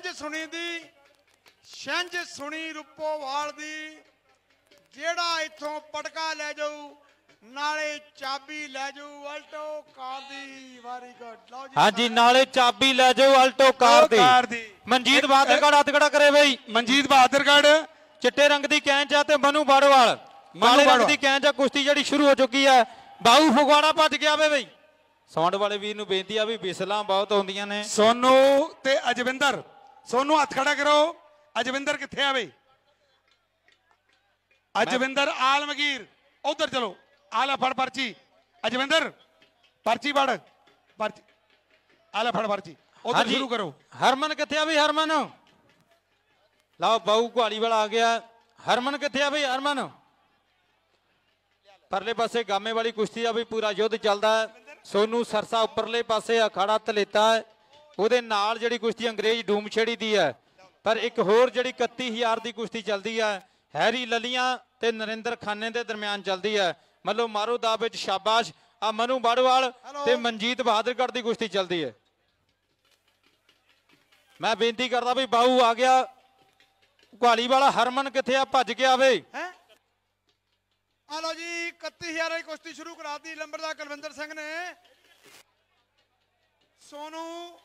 [SPEAKER 3] ਛਿੰਝ ਸੁਣੀ ਰੂਪੋਵਾਲ ਦੀ, ਜਿਹੜਾ ਇੱਥੋਂ ਪਟਕਾ ਲੈ ਜਾਊ ਨਾਲੇ ਚਾਬੀ ਲੈ ਜਾਊ ਅਲਟੋ ਕਾਰ ਦੀ। Very good. ਲਓ ਜੀ
[SPEAKER 6] ਹਾਂਜੀ, ਨਾਲੇ ਚਾਬੀ ਲੈ ਜਾਓ ਅਲਟੋ ਕਾਰ ਦੀ। ਮਨਜੀਤ ਬਹਾਦਰਗੜ੍ਹ ਹੱਥ ਖੜਾ ਕਰੇ ਬਈ।
[SPEAKER 7] ਮਨਜੀਤ ਬਹਾਦਰਗੜ੍ਹ
[SPEAKER 6] ਚਿੱਟੇ ਰੰਗ ਦੀ ਕੈਂਚ ਆ ਤੇ ਮਨੂ ਬਾੜੋਵਾਲ ਕਾਲੇ ਰੰਗ ਦੀ ਕੈਂਚ ਆ। ਕੁਸ਼ਤੀ ਜਿਹੜੀ ਸ਼ੁਰੂ ਹੋ ਚੁੱਕੀ ਹੈ। ਬਾਹੂ ਫਗਵਾੜਾ ਭੱਜ ਗਿਆ ਵੇ। ਸਾਊਂਡ ਵਾਲੇ ਵੀਰ ਨੂੰ ਬੇਨਤੀ ਆ ਵੀ ਬਿਸਲਾਂ ਬਹੁਤ ਆਉਂਦੀਆਂ ਨੇ।
[SPEAKER 7] ਸੋਨੂ ਤੇ ਅਜਵਿੰਦਰ, ਸੋਨੂ ਹੱਥ ਖੜਾ ਕਰੋ। ਅਜਵਿੰਦਰ ਕਿੱਥੇ ਆ ਬਈ? ਅਜਵਿੰਦਰ ਆਲਮਗੀਰ ਉਧਰ ਚਲੋ। ਆਲਾ ਫੜ ਪਰਚੀ ਅਜਵਿੰਦਰ, ਪਰਚੀ ਫੜ ਪਰਚੀ, ਆਲਾ ਫੜ ਪਰਚੀ ਉਧਰ ਸ਼ੁਰੂ ਕਰੋ।
[SPEAKER 6] ਹਰਮਨ ਕਿੱਥੇ ਆ ਬਈ? ਹਰਮਨ ਲਓ, ਬਾਹੂ ਘੁਆਲੀ ਵਾਲਾ ਆ ਗਿਆ। ਹਰਮਨ ਕਿੱਥੇ ਆ ਬਈ? ਹਰਮਨ ਪਰਲੇ ਪਾਸੇ ਗਾਮੇ ਵਾਲੀ ਕੁਸ਼ਤੀ ਆ ਬਈ, ਪੂਰਾ ਯੁੱਧ ਚੱਲਦਾ ਹੈ। ਸੋਨੂ ਸਰਸਾ ਉੱਪਰਲੇ ਪਾਸੇ ਅਖਾੜਾ ਧਲੇਤਾ ਹੈ, ਉਹਦੇ ਨਾਲ ਜਿਹੜੀ ਕੁਸ਼ਤੀ ਅੰਗਰੇਜ਼ ਡੂਮ ਛੇੜੀ ਦੀ ਹੈ। ਪਰ ਇੱਕ ਹੋਰ ਜਿਹੜੀ 31000 ਦੀ ਕੁਸ਼ਤੀ ਚੱਲਦੀ ਹੈ, ਹੈਰੀ ਲੱਲੀਆਂ ਤੇ ਨਰਿੰਦਰ ਖਾਨੇ ਦੇ ਦਰਮਿਆਨ ਚੱਲਦੀ ਹੈ। ਮੱਲੋ ਮਾਰੋ ਦਾ ਵਿੱਚ ਸ਼ਾਬਾਸ਼। ਆ ਮਨੂ ਬਾੜੋਵਾਲ ਤੇ ਮਨਜੀਤ ਬਹਾਦਰਗੜ੍ਹ ਦੀ ਕੁਸ਼ਤੀ ਚੱਲਦੀ ਹੈ। ਮੈਂ ਬੇਨਤੀ ਕਰਦਾ ਵੀ ਬਾਹੂ ਆ ਗਿਆ ਘੁਆਲੀ ਵਾਲਾ। ਹਰਮਨ ਕਿੱਥੇ ਆ? ਭੱਜ ਕੇ ਆਵੇ।
[SPEAKER 3] ਆ ਲਓ ਜੀ 31000 ਦੀ ਕੁਸ਼ਤੀ ਸ਼ੁਰੂ ਕਰਾਤੀ ਲੰਬਰਦਾਰ ਕੁਲਵਿੰਦਰ ਸਿੰਘ ਨੇ। ਸੋਨੂ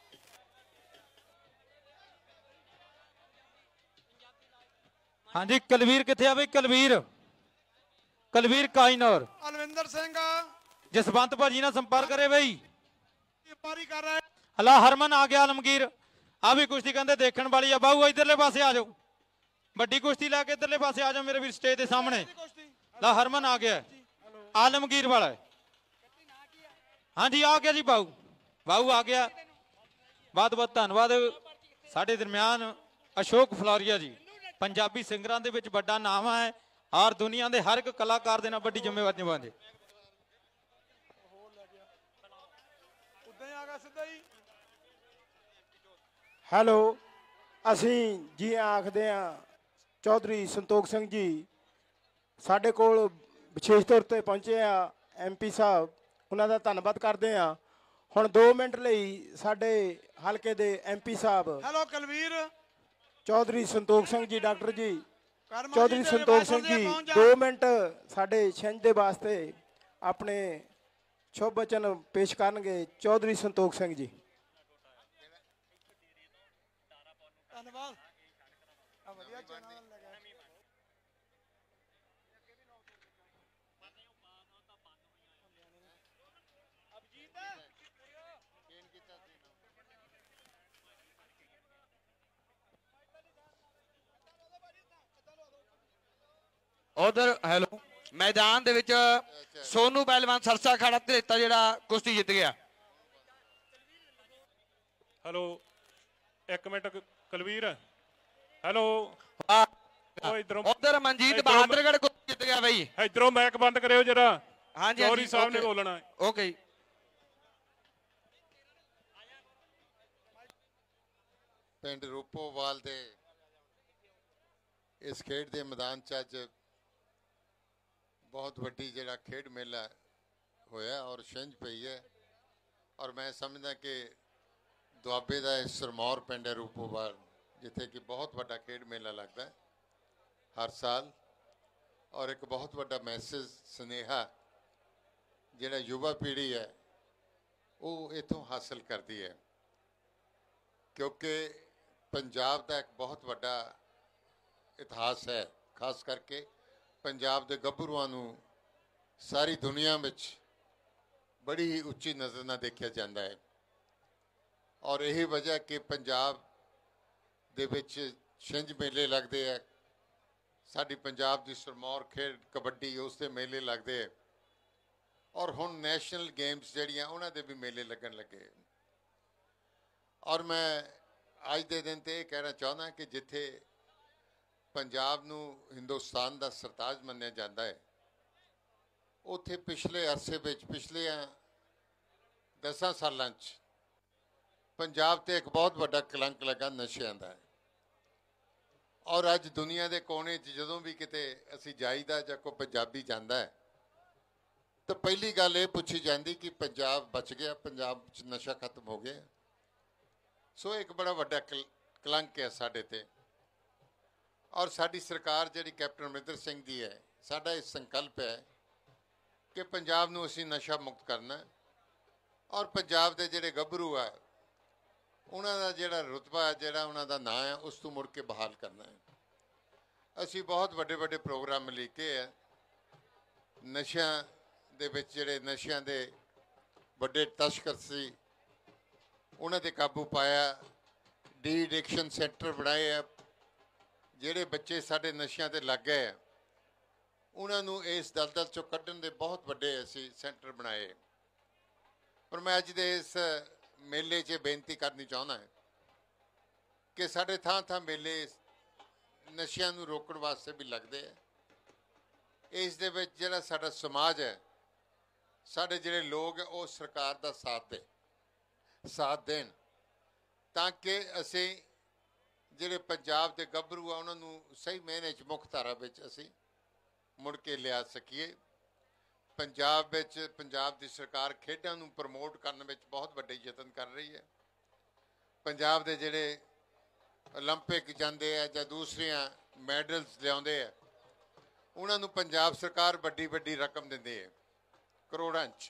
[SPEAKER 6] ਹਾਂਜੀ, ਕੁਲਵੀਰ ਕਿੱਥੇ ਆ ਬਈ? ਕੁਲਵੀਰ ਕਾਇਨੌਰ।
[SPEAKER 3] ਅਲਵਿੰਦਰ ਸਿੰਘ
[SPEAKER 6] ਜਸਵੰਤ ਭਾਜੀ ਨਾਲ ਸੰਪਰਕ ਕਰੇ ਬਈ।
[SPEAKER 3] ਪਾਰੀ ਕਰ ਰਿਹਾ।
[SPEAKER 6] ਹਲਾ ਹਰਮਨ ਆ ਗਿਆ। ਆਲਮਗੀਰ ਆ ਵੀ ਕੁਸ਼ਤੀ ਕਹਿੰਦੇ ਦੇਖਣ ਵਾਲੀ ਆ। ਬਾਹੂ ਇਧਰਲੇ ਪਾਸੇ ਆ ਜਾਓ, ਵੱਡੀ ਕੁਸ਼ਤੀ ਲੈ ਕੇ ਇਧਰਲੇ ਪਾਸੇ ਆ ਜਾਓ ਮੇਰੇ ਵੀਰ ਸਟੇਜ ਦੇ ਸਾਹਮਣੇ। ਲਾ ਹਰਮਨ ਆ ਗਿਆ, ਆਲਮਗੀਰ ਵਾਲਾ। ਹਾਂਜੀ ਆ ਗਿਆ ਜੀ ਬਾਹੂ ਆ ਗਿਆ। ਬਹੁਤ ਬਹੁਤ ਧੰਨਵਾਦ। ਸਾਡੇ ਦਰਮਿਆਨ ਅਸ਼ੋਕ ਫਲੋਰੀਆ ਜੀ ਪੰਜਾਬੀ ਸਿੰਗਰਾਂ ਦੇ ਵਿੱਚ ਵੱਡਾ ਨਾਮ ਹੈ ਔਰ ਦੁਨੀਆ ਦੇ ਹਰ ਇੱਕ ਕਲਾਕਾਰ ਦੇ ਨਾਲ ਵੱਡੀ ਜ਼ਿੰਮੇਵਾਰੀ ਨਿਭਾਉਂਦੇ।
[SPEAKER 3] ਉਦਾਂ ਹੀ ਆ ਗਿਆ ਸਿੱਧਾ ਹੀ।
[SPEAKER 2] ਹੈਲੋ, ਅਸੀਂ ਜੀ ਆਖਦੇ ਹਾਂ ਚੌਧਰੀ ਸੰਤੋਖ ਸਿੰਘ ਜੀ ਸਾਡੇ ਕੋਲ ਵਿਸ਼ੇਸ਼ ਤੌਰ ਤੇ ਪਹੁੰਚੇ ਆ। MP ਸਾਹਿਬ ਉਹਨਾਂ ਦਾ ਧੰਨਵਾਦ ਕਰਦੇ ਆ। ਹੁਣ 2 ਮਿੰਟ ਲਈ ਸਾਡੇ ਹਲਕੇ ਦੇ MP ਸਾਹਿਬ
[SPEAKER 3] ਹੈਲੋ ਕੁਲਵੀਰ
[SPEAKER 2] ਚੌਧਰੀ ਸੰਤੋਖ ਸਿੰਘ ਜੀ, ਡਾਕਟਰ ਜੀ
[SPEAKER 3] ਕਰਮਾ
[SPEAKER 2] ਚੌਧਰੀ
[SPEAKER 3] ਤੇਰੇ
[SPEAKER 2] ਸੰਤੋਖ
[SPEAKER 3] ਬਾਸਰ
[SPEAKER 2] ਸਿੰਘ
[SPEAKER 3] ਦੇ
[SPEAKER 2] ਜੀ
[SPEAKER 3] ਪਹੁੰਚ ਜਾ।
[SPEAKER 2] 2 ਮਿੰਟ ਸਾਡੇ ਛਿੰਝ ਦੇ ਵਾਸਤੇ ਆਪਣੇ ਸ਼ੁਭ ਬਚਨ ਪੇਸ਼ ਕਰਨਗੇ। ਚੌਧਰੀ ਸੰਤੋਖ ਸਿੰਘ ਜੀ।
[SPEAKER 3] ਧੰਨਵਾਦ। ਆ ਵਧੀਆ ਚੈਨਲ ਲੱਗਾ।
[SPEAKER 5] ਉਧਰ ਹੈਲੋ ਮੈਦਾਨ ਦੇ ਵਿੱਚ ਸੋਨੂ ਪਹਿਲਵਾਨ ਸਰਸਾ ਅਖਾੜਾ ਧਰੇਤਾ ਜਿਹੜਾ ਕੁਸ਼ਤੀ ਜਿੱਤ ਗਿਆ।
[SPEAKER 8] ਹੈਲੋ, ਇੱਕ ਮਿੰਟ ਕੁਲਵੀਰ। ਹੈਲੋ, ਉਹ ਇਧਰੋਂ
[SPEAKER 5] ਉਧਰ ਮਨਜੀਤ ਬਹਾਦਰਗੜ੍ਹ ਕੁਸ਼ਤੀ ਜਿੱਤ ਗਿਆ ਬਈ।
[SPEAKER 8] ਇਧਰੋਂ ਮੈਕ ਬੰਦ ਕਰਿਓ ਜਰਾ।
[SPEAKER 5] ਹਾਂਜੀ
[SPEAKER 8] ਚੌਧਰੀ ਸਾਹਿਬ ਨੇ ਬੋਲਣਾ।
[SPEAKER 5] ਓਕੇ ਜੀ।
[SPEAKER 9] ਪਿੰਡ ਰੂਪੋਵਾਲ ਦੇ ਇਸ ਖੇਡ ਦੇ ਮੈਦਾਨ 'ਚ ਅੱਜ ਬਹੁਤ ਵੱਡੀ ਜਿਹੜਾ ਖੇਡ ਮੇਲਾ ਹੋਇਆ ਔਰ ਛਿੰਝ ਪਈ ਹੈ। ਔਰ ਮੈਂ ਸਮਝਦਾ ਕਿ ਦੁਆਬੇ ਦਾ ਇਹ ਸਰਮੌਰ ਪਿੰਡ ਹੈ ਰੂਪੋਵਾਲ, ਜਿੱਥੇ ਕਿ ਬਹੁਤ ਵੱਡਾ ਖੇਡ ਮੇਲਾ ਲੱਗਦਾ ਹਰ ਸਾਲ। ਔਰ ਇੱਕ ਬਹੁਤ ਵੱਡਾ ਮੈਸੇਜ ਸੁਨੇਹਾ ਜਿਹੜਾ ਯੁਵਾ ਪੀੜ੍ਹੀ ਹੈ ਉਹ ਇੱਥੋਂ ਹਾਸਲ ਕਰਦੀ ਹੈ, ਕਿਉਂਕਿ ਪੰਜਾਬ ਦਾ ਇੱਕ ਬਹੁਤ ਵੱਡਾ ਇਤਿਹਾਸ ਹੈ। ਖਾਸ ਕਰਕੇ ਪੰਜਾਬ ਦੇ ਗੱਭਰੂਆਂ ਨੂੰ ਸਾਰੀ ਦੁਨੀਆ ਵਿੱਚ ਬੜੀ ਉੱਚੀ ਨਜ਼ਰ ਨਾਲ ਦੇਖਿਆ ਜਾਂਦਾ ਹੈ। ਔਰ ਇਹੀ ਵਜ੍ਹਾ ਕਿ ਪੰਜਾਬ ਦੇ ਵਿੱਚ ਛਿੰਝ ਮੇਲੇ ਲੱਗਦੇ ਹੈ। ਸਾਡੀ ਪੰਜਾਬ ਦੀ ਸਰਮੌਰ ਖੇਡ ਕਬੱਡੀ ਉਸ ਦੇ ਮੇਲੇ ਲੱਗਦੇ ਹੈ। ਔਰ ਹੁਣ ਨੈਸ਼ਨਲ ਗੇਮਸ ਜਿਹੜੀਆਂ ਉਹਨਾਂ ਦੇ ਵੀ ਮੇਲੇ ਲੱਗਣ ਲੱਗੇ। ਔਰ ਮੈਂ ਅੱਜ ਦੇ ਦਿਨ ਤੇ ਇਹ ਕਹਿਣਾ ਚਾਹੁੰਦਾ ਕਿ ਜਿੱਥੇ ਪੰਜਾਬ ਨੂੰ ਹਿੰਦੁਸਤਾਨ ਦਾ ਸਰਤਾਜ ਮੰਨਿਆ ਜਾਂਦਾ ਹੈ, ਉੱਥੇ ਪਿਛਲੇ ਅਰਸੇ ਵਿੱਚ ਪਿਛਲੇ 10 ਸਾਲਾਂ 'ਚ ਪੰਜਾਬ ਤੇ ਇੱਕ ਬਹੁਤ ਵੱਡਾ ਕਲੰਕ ਲੱਗਾ ਨਸ਼ਿਆਂ ਦਾ। ਔਰ ਅੱਜ ਦੁਨੀਆ ਦੇ ਕੋਨੇ 'ਚ ਜਦੋਂ ਵੀ ਕਿਤੇ ਅਸੀਂ ਜਾਈਦਾ ਜਾਂ ਕੋਈ ਪੰਜਾਬੀ ਜਾਂਦਾ ਹੈ ਤਾਂ ਪਹਿਲੀ ਗੱਲ ਇਹ ਪੁੱਛੀ ਜਾਂਦੀ ਕਿ ਪੰਜਾਬ ਬਚ ਗਿਆ, ਪੰਜਾਬ 'ਚ ਨਸ਼ਾ ਖਤਮ ਹੋ ਗਿਆ। ਸੋ ਇੱਕ ਬੜਾ ਵੱਡਾ ਕਲੰਕ ਹੈ ਸਾਡੇ ਤੇ। ਔਰ ਸਾਡੀ ਸਰਕਾਰ ਜਿਹੜੀ ਕੈਪਟਨ ਅਮਰਿੰਦਰ ਸਿੰਘ ਦੀ ਹੈ, ਸਾਡਾ ਇਹ ਸੰਕਲਪ ਹੈ ਕਿ ਪੰਜਾਬ ਨੂੰ ਅਸੀਂ ਨਸ਼ਾ ਮੁਕਤ ਕਰਨਾ। ਔਰ ਪੰਜਾਬ ਦੇ ਜਿਹੜੇ ਗੱਭਰੂ ਆ ਉਹਨਾਂ ਦਾ ਜਿਹੜਾ ਰੁਤਬਾ, ਜਿਹੜਾ ਉਹਨਾਂ ਦਾ ਨਾਂ ਹੈ, ਉਸ ਤੋਂ ਮੁੜ ਕੇ ਬਹਾਲ ਕਰਨਾ ਹੈ। ਅਸੀਂ ਬਹੁਤ ਵੱਡੇ ਵੱਡੇ ਪ੍ਰੋਗਰਾਮ ਲਿਖੇ ਹੈ। ਨਸ਼ਿਆਂ ਦੇ ਵਿੱਚ ਜਿਹੜੇ ਨਸ਼ਿਆਂ ਦੇ ਵੱਡੇ ਤਸਕਰ ਸੀ ਉਹਨਾਂ 'ਤੇ ਕਾਬੂ ਪਾਇਆ। ਡੀ ਐਡਿਕਸ਼ਨ ਸੈਂਟਰ ਬਣਾਏ ਆ। ਜਿਹੜੇ ਬੱਚੇ ਸਾਡੇ ਨਸ਼ਿਆਂ 'ਤੇ ਲੱਗ ਗਏ ਉਹਨਾਂ ਨੂੰ ਇਸ ਦਲਦਲ 'ਚੋਂ ਕੱਢਣ ਦੇ ਬਹੁਤ ਵੱਡੇ ਅਸੀਂ ਸੈਂਟਰ ਬਣਾਏ। ਪਰ ਮੈਂ ਅੱਜ ਦੇ ਇਸ ਮੇਲੇ 'ਚ ਬੇਨਤੀ ਕਰਨੀ ਚਾਹੁੰਦਾ ਹਾਂ ਕਿ ਸਾਡੇ ਥਾਂ ਥਾਂ ਮੇਲੇ ਨਸ਼ਿਆਂ ਨੂੰ ਰੋਕਣ ਵਾਸਤੇ ਵੀ ਲੱਗਦੇ ਆ। ਇਸ ਦੇ ਵਿੱਚ ਜਿਹੜਾ ਸਾਡਾ ਸਮਾਜ ਹੈ, ਸਾਡੇ ਜਿਹੜੇ ਲੋਕ ਹੈ, ਉਹ ਸਰਕਾਰ ਦਾ ਸਾਥ ਦੇਣ ਤਾਂ ਕਿ ਅਸੀਂ ਜਿਹੜੇ ਪੰਜਾਬ ਦੇ ਗੱਭਰੂ ਆ ਉਹਨਾਂ ਨੂੰ ਸਹੀ ਮਾਇਨੇ 'ਚ ਮੁੱਖ ਧਾਰਾ ਵਿੱਚ ਅਸੀਂ ਮੁੜ ਕੇ ਲਿਆ ਸਕੀਏ। ਪੰਜਾਬ ਵਿੱਚ ਪੰਜਾਬ ਦੀ ਸਰਕਾਰ ਖੇਡਾਂ ਨੂੰ ਪ੍ਰਮੋਟ ਕਰਨ ਵਿੱਚ ਬਹੁਤ ਵੱਡੇ ਯਤਨ ਕਰ ਰਹੀ ਹੈ। ਪੰਜਾਬ ਦੇ ਜਿਹੜੇ ਓਲੰਪਿਕ ਜਾਂਦੇ ਆ ਜਾਂ ਦੂਸਰੀਆਂ ਮੈਡਲਸ ਲਿਆਉਂਦੇ ਆ ਉਹਨਾਂ ਨੂੰ ਪੰਜਾਬ ਸਰਕਾਰ ਵੱਡੀ ਵੱਡੀ ਰਕਮ ਦਿੰਦੀ ਹੈ, ਕਰੋੜਾਂ 'ਚ।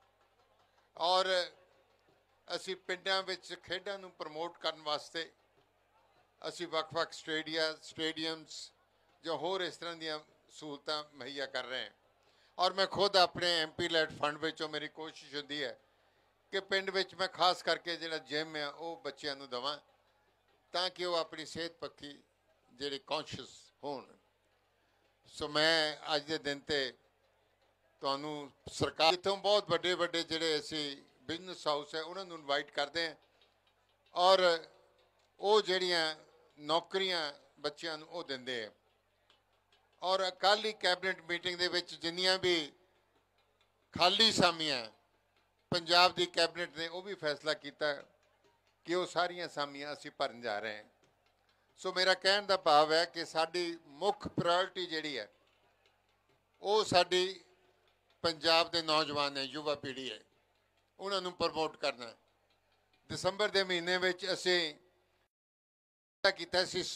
[SPEAKER 9] ਔਰ ਅਸੀਂ ਪਿੰਡਾਂ ਵਿੱਚ ਖੇਡਾਂ ਨੂੰ ਪ੍ਰਮੋਟ ਕਰਨ ਵਾਸਤੇ ਅਸੀਂ ਵੱਖ-ਵੱਖ ਸਟੇਡੀਅਮਸ ਜਾਂ ਹੋਰ ਇਸ ਤਰ੍ਹਾਂ ਦੀਆਂ ਸਹੂਲਤਾਂ ਮੁਹੱਈਆ ਕਰ ਰਹੇ ਹਾਂ। ਔਰ ਮੈਂ ਖੁਦ ਆਪਣੇ MP ਲੈਡ ਫੰਡ ਵਿੱਚੋਂ ਮੇਰੀ ਕੋਸ਼ਿਸ਼ ਹੁੰਦੀ ਹੈ ਕਿ ਪਿੰਡ ਵਿੱਚ ਮੈਂ ਖਾਸ ਕਰਕੇ ਜਿਹੜਾ ਜਿਮ ਹੈ ਉਹ ਬੱਚਿਆਂ ਨੂੰ ਦੇਵਾਂ ਤਾਂ ਕਿ ਉਹ ਆਪਣੀ ਸਿਹਤ ਪੱਖੀ ਜਿਹੜੇ ਕੌਨਸ਼ੀਅਸ ਹੋਣ। ਸੋ ਮੈਂ ਅੱਜ ਦੇ ਦਿਨ ਤੇ ਤੁਹਾਨੂੰ ਸਰਕਾਰ ਇੱਥੋਂ ਬਹੁਤ ਵੱਡੇ ਵੱਡੇ ਜਿਹੜੇ ਅਸੀਂ ਬਿਜ਼ਨਸ ਹਾਊਸ ਹੈ ਉਹਨਾਂ ਨੂੰ ਇਨਵਾਈਟ ਕਰਦੇ ਹਾਂ। ਔਰ ਉਹ ਜਿਹੜੀਆਂ ਨੌਕਰੀਆਂ ਬੱਚਿਆਂ ਨੂੰ ਉਹ ਦਿੰਦੇ ਆ। ਔਰ ਅਕਾਲੀ ਕੈਬਨਿਟ ਮੀਟਿੰਗ ਦੇ ਵਿੱਚ ਜਿੰਨੀਆਂ ਵੀ ਖਾਲੀ ਅਸਾਮੀਆਂ ਪੰਜਾਬ ਦੀ ਕੈਬਨਿਟ ਨੇ ਉਹ ਵੀ ਫੈਸਲਾ ਕੀਤਾ ਕਿ ਉਹ ਸਾਰੀਆਂ ਅਸਾਮੀਆਂ ਅਸੀਂ ਭਰਨ ਜਾ ਰਹੇ ਹਾਂ। ਸੋ ਮੇਰਾ ਕਹਿਣ ਦਾ ਭਾਵ ਹੈ ਕਿ ਸਾਡੀ ਮੁੱਖ ਪ੍ਰਾਇੋਰਟੀ ਜਿਹੜੀ ਹੈ ਉਹ ਸਾਡੀ ਪੰਜਾਬ ਦੇ ਨੌਜਵਾਨ ਹੈ, ਯੁਵਾ ਪੀੜ੍ਹੀ ਹੈ, ਉਹਨਾਂ ਨੂੰ ਪ੍ਰਮੋਟ ਕਰਨਾ। ਦਸੰਬਰ ਦੇ ਮਹੀਨੇ ਵਿੱਚ ਅਸੀਂ ਕੀਤਾ ਸੀ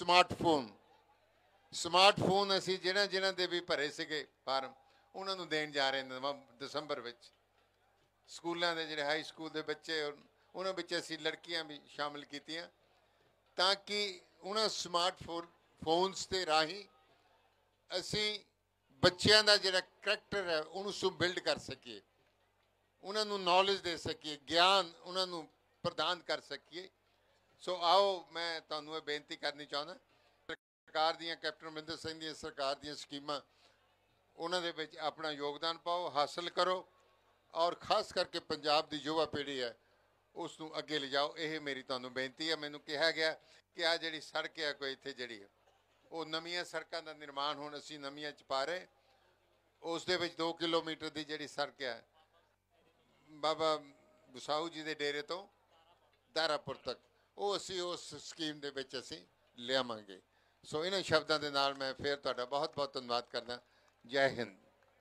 [SPEAKER 9] ਸਮਾਰਟਫੋਨ ਅਸੀਂ ਜਿਹਨਾਂ ਦੇ ਵੀ ਭਰੇ ਸੀਗੇ ਫਾਰਮ ਉਹਨਾਂ ਨੂੰ ਦੇਣ ਜਾ ਰਹੇ ਦਸੰਬਰ ਵਿੱਚ। ਸਕੂਲਾਂ ਦੇ ਜਿਹੜੇ ਹਾਈ ਸਕੂਲ ਦੇ ਬੱਚੇ ਉਹਨਾਂ ਵਿੱਚ ਅਸੀਂ ਲੜਕੀਆਂ ਵੀ ਸ਼ਾਮਿਲ ਕੀਤੀਆਂ ਤਾਂ ਕਿ ਉਹਨਾਂ ਸਮਾਰਟਫੋਨਸ ਦੇ ਰਾਹੀਂ ਅਸੀਂ ਬੱਚਿਆਂ ਦਾ ਜਿਹੜਾ ਕਰੈਕਟਰ ਹੈ ਉਹਨੂੰ ਬਿਲਡ ਕਰ ਸਕੀਏ, ਉਹਨਾਂ ਨੂੰ ਨੌਲੇਜ ਦੇ ਸਕੀਏ, ਗਿਆਨ ਉਹਨਾਂ ਨੂੰ ਪ੍ਰਦਾਨ ਕਰ ਸਕੀਏ। ਸੋ ਆਓ ਮੈਂ ਤੁਹਾਨੂੰ ਇਹ ਬੇਨਤੀ ਕਰਨੀ ਚਾਹੁੰਦਾ, ਸਰਕਾਰ ਦੀਆਂ ਕੈਪਟਨ ਅਮਰਿੰਦਰ ਸਿੰਘ ਦੀਆਂ ਸਰਕਾਰ ਦੀਆਂ ਸਕੀਮਾਂ ਉਹਨਾਂ ਦੇ ਵਿੱਚ ਆਪਣਾ ਯੋਗਦਾਨ ਪਾਓ, ਹਾਸਲ ਕਰੋ ਔਰ ਖਾਸ ਕਰਕੇ ਪੰਜਾਬ ਦੀ ਯੁਵਾ ਪੀੜ੍ਹੀ ਹੈ ਉਸ ਨੂੰ ਅੱਗੇ ਲਿਜਾਓ। ਇਹ ਮੇਰੀ ਤੁਹਾਨੂੰ ਬੇਨਤੀ ਹੈ। ਮੈਨੂੰ ਕਿਹਾ ਗਿਆ ਕਿ ਆ ਜਿਹੜੀ ਸੜਕ ਹੈ ਕੋਈ ਇੱਥੇ ਜਿਹੜੀ ਹੈ ਉਹ ਨਵੀਆਂ ਸੜਕਾਂ ਦਾ ਨਿਰਮਾਣ ਹੁਣ ਅਸੀਂ ਨਵੀਆਂ 'ਚ ਪਾ ਰਹੇ, ਉਸ ਦੇ ਵਿੱਚ 2 ਕਿਲੋਮੀਟਰ ਦੀ ਜਿਹੜੀ ਸੜਕ ਹੈ ਬਾਬਾ ਗੁਸਾਊ ਜੀ ਦੇ ਡੇਰੇ ਤੋਂ ਦਾਰਾਪੁਰ ਤੱਕ ਉਹ ਅਸੀਂ ਉਸ ਸਕੀਮ ਦੇ ਵਿੱਚ ਅਸੀਂ ਲਿਆਵਾਂਗੇ। ਸੋ ਇਹਨਾਂ ਸ਼ਬਦਾਂ ਦੇ ਨਾਲ ਮੈਂ ਫਿਰ ਤੁਹਾਡਾ ਬਹੁਤ ਬਹੁਤ ਧੰਨਵਾਦ ਕਰਦਾ। ਜੈ ਹਿੰਦ।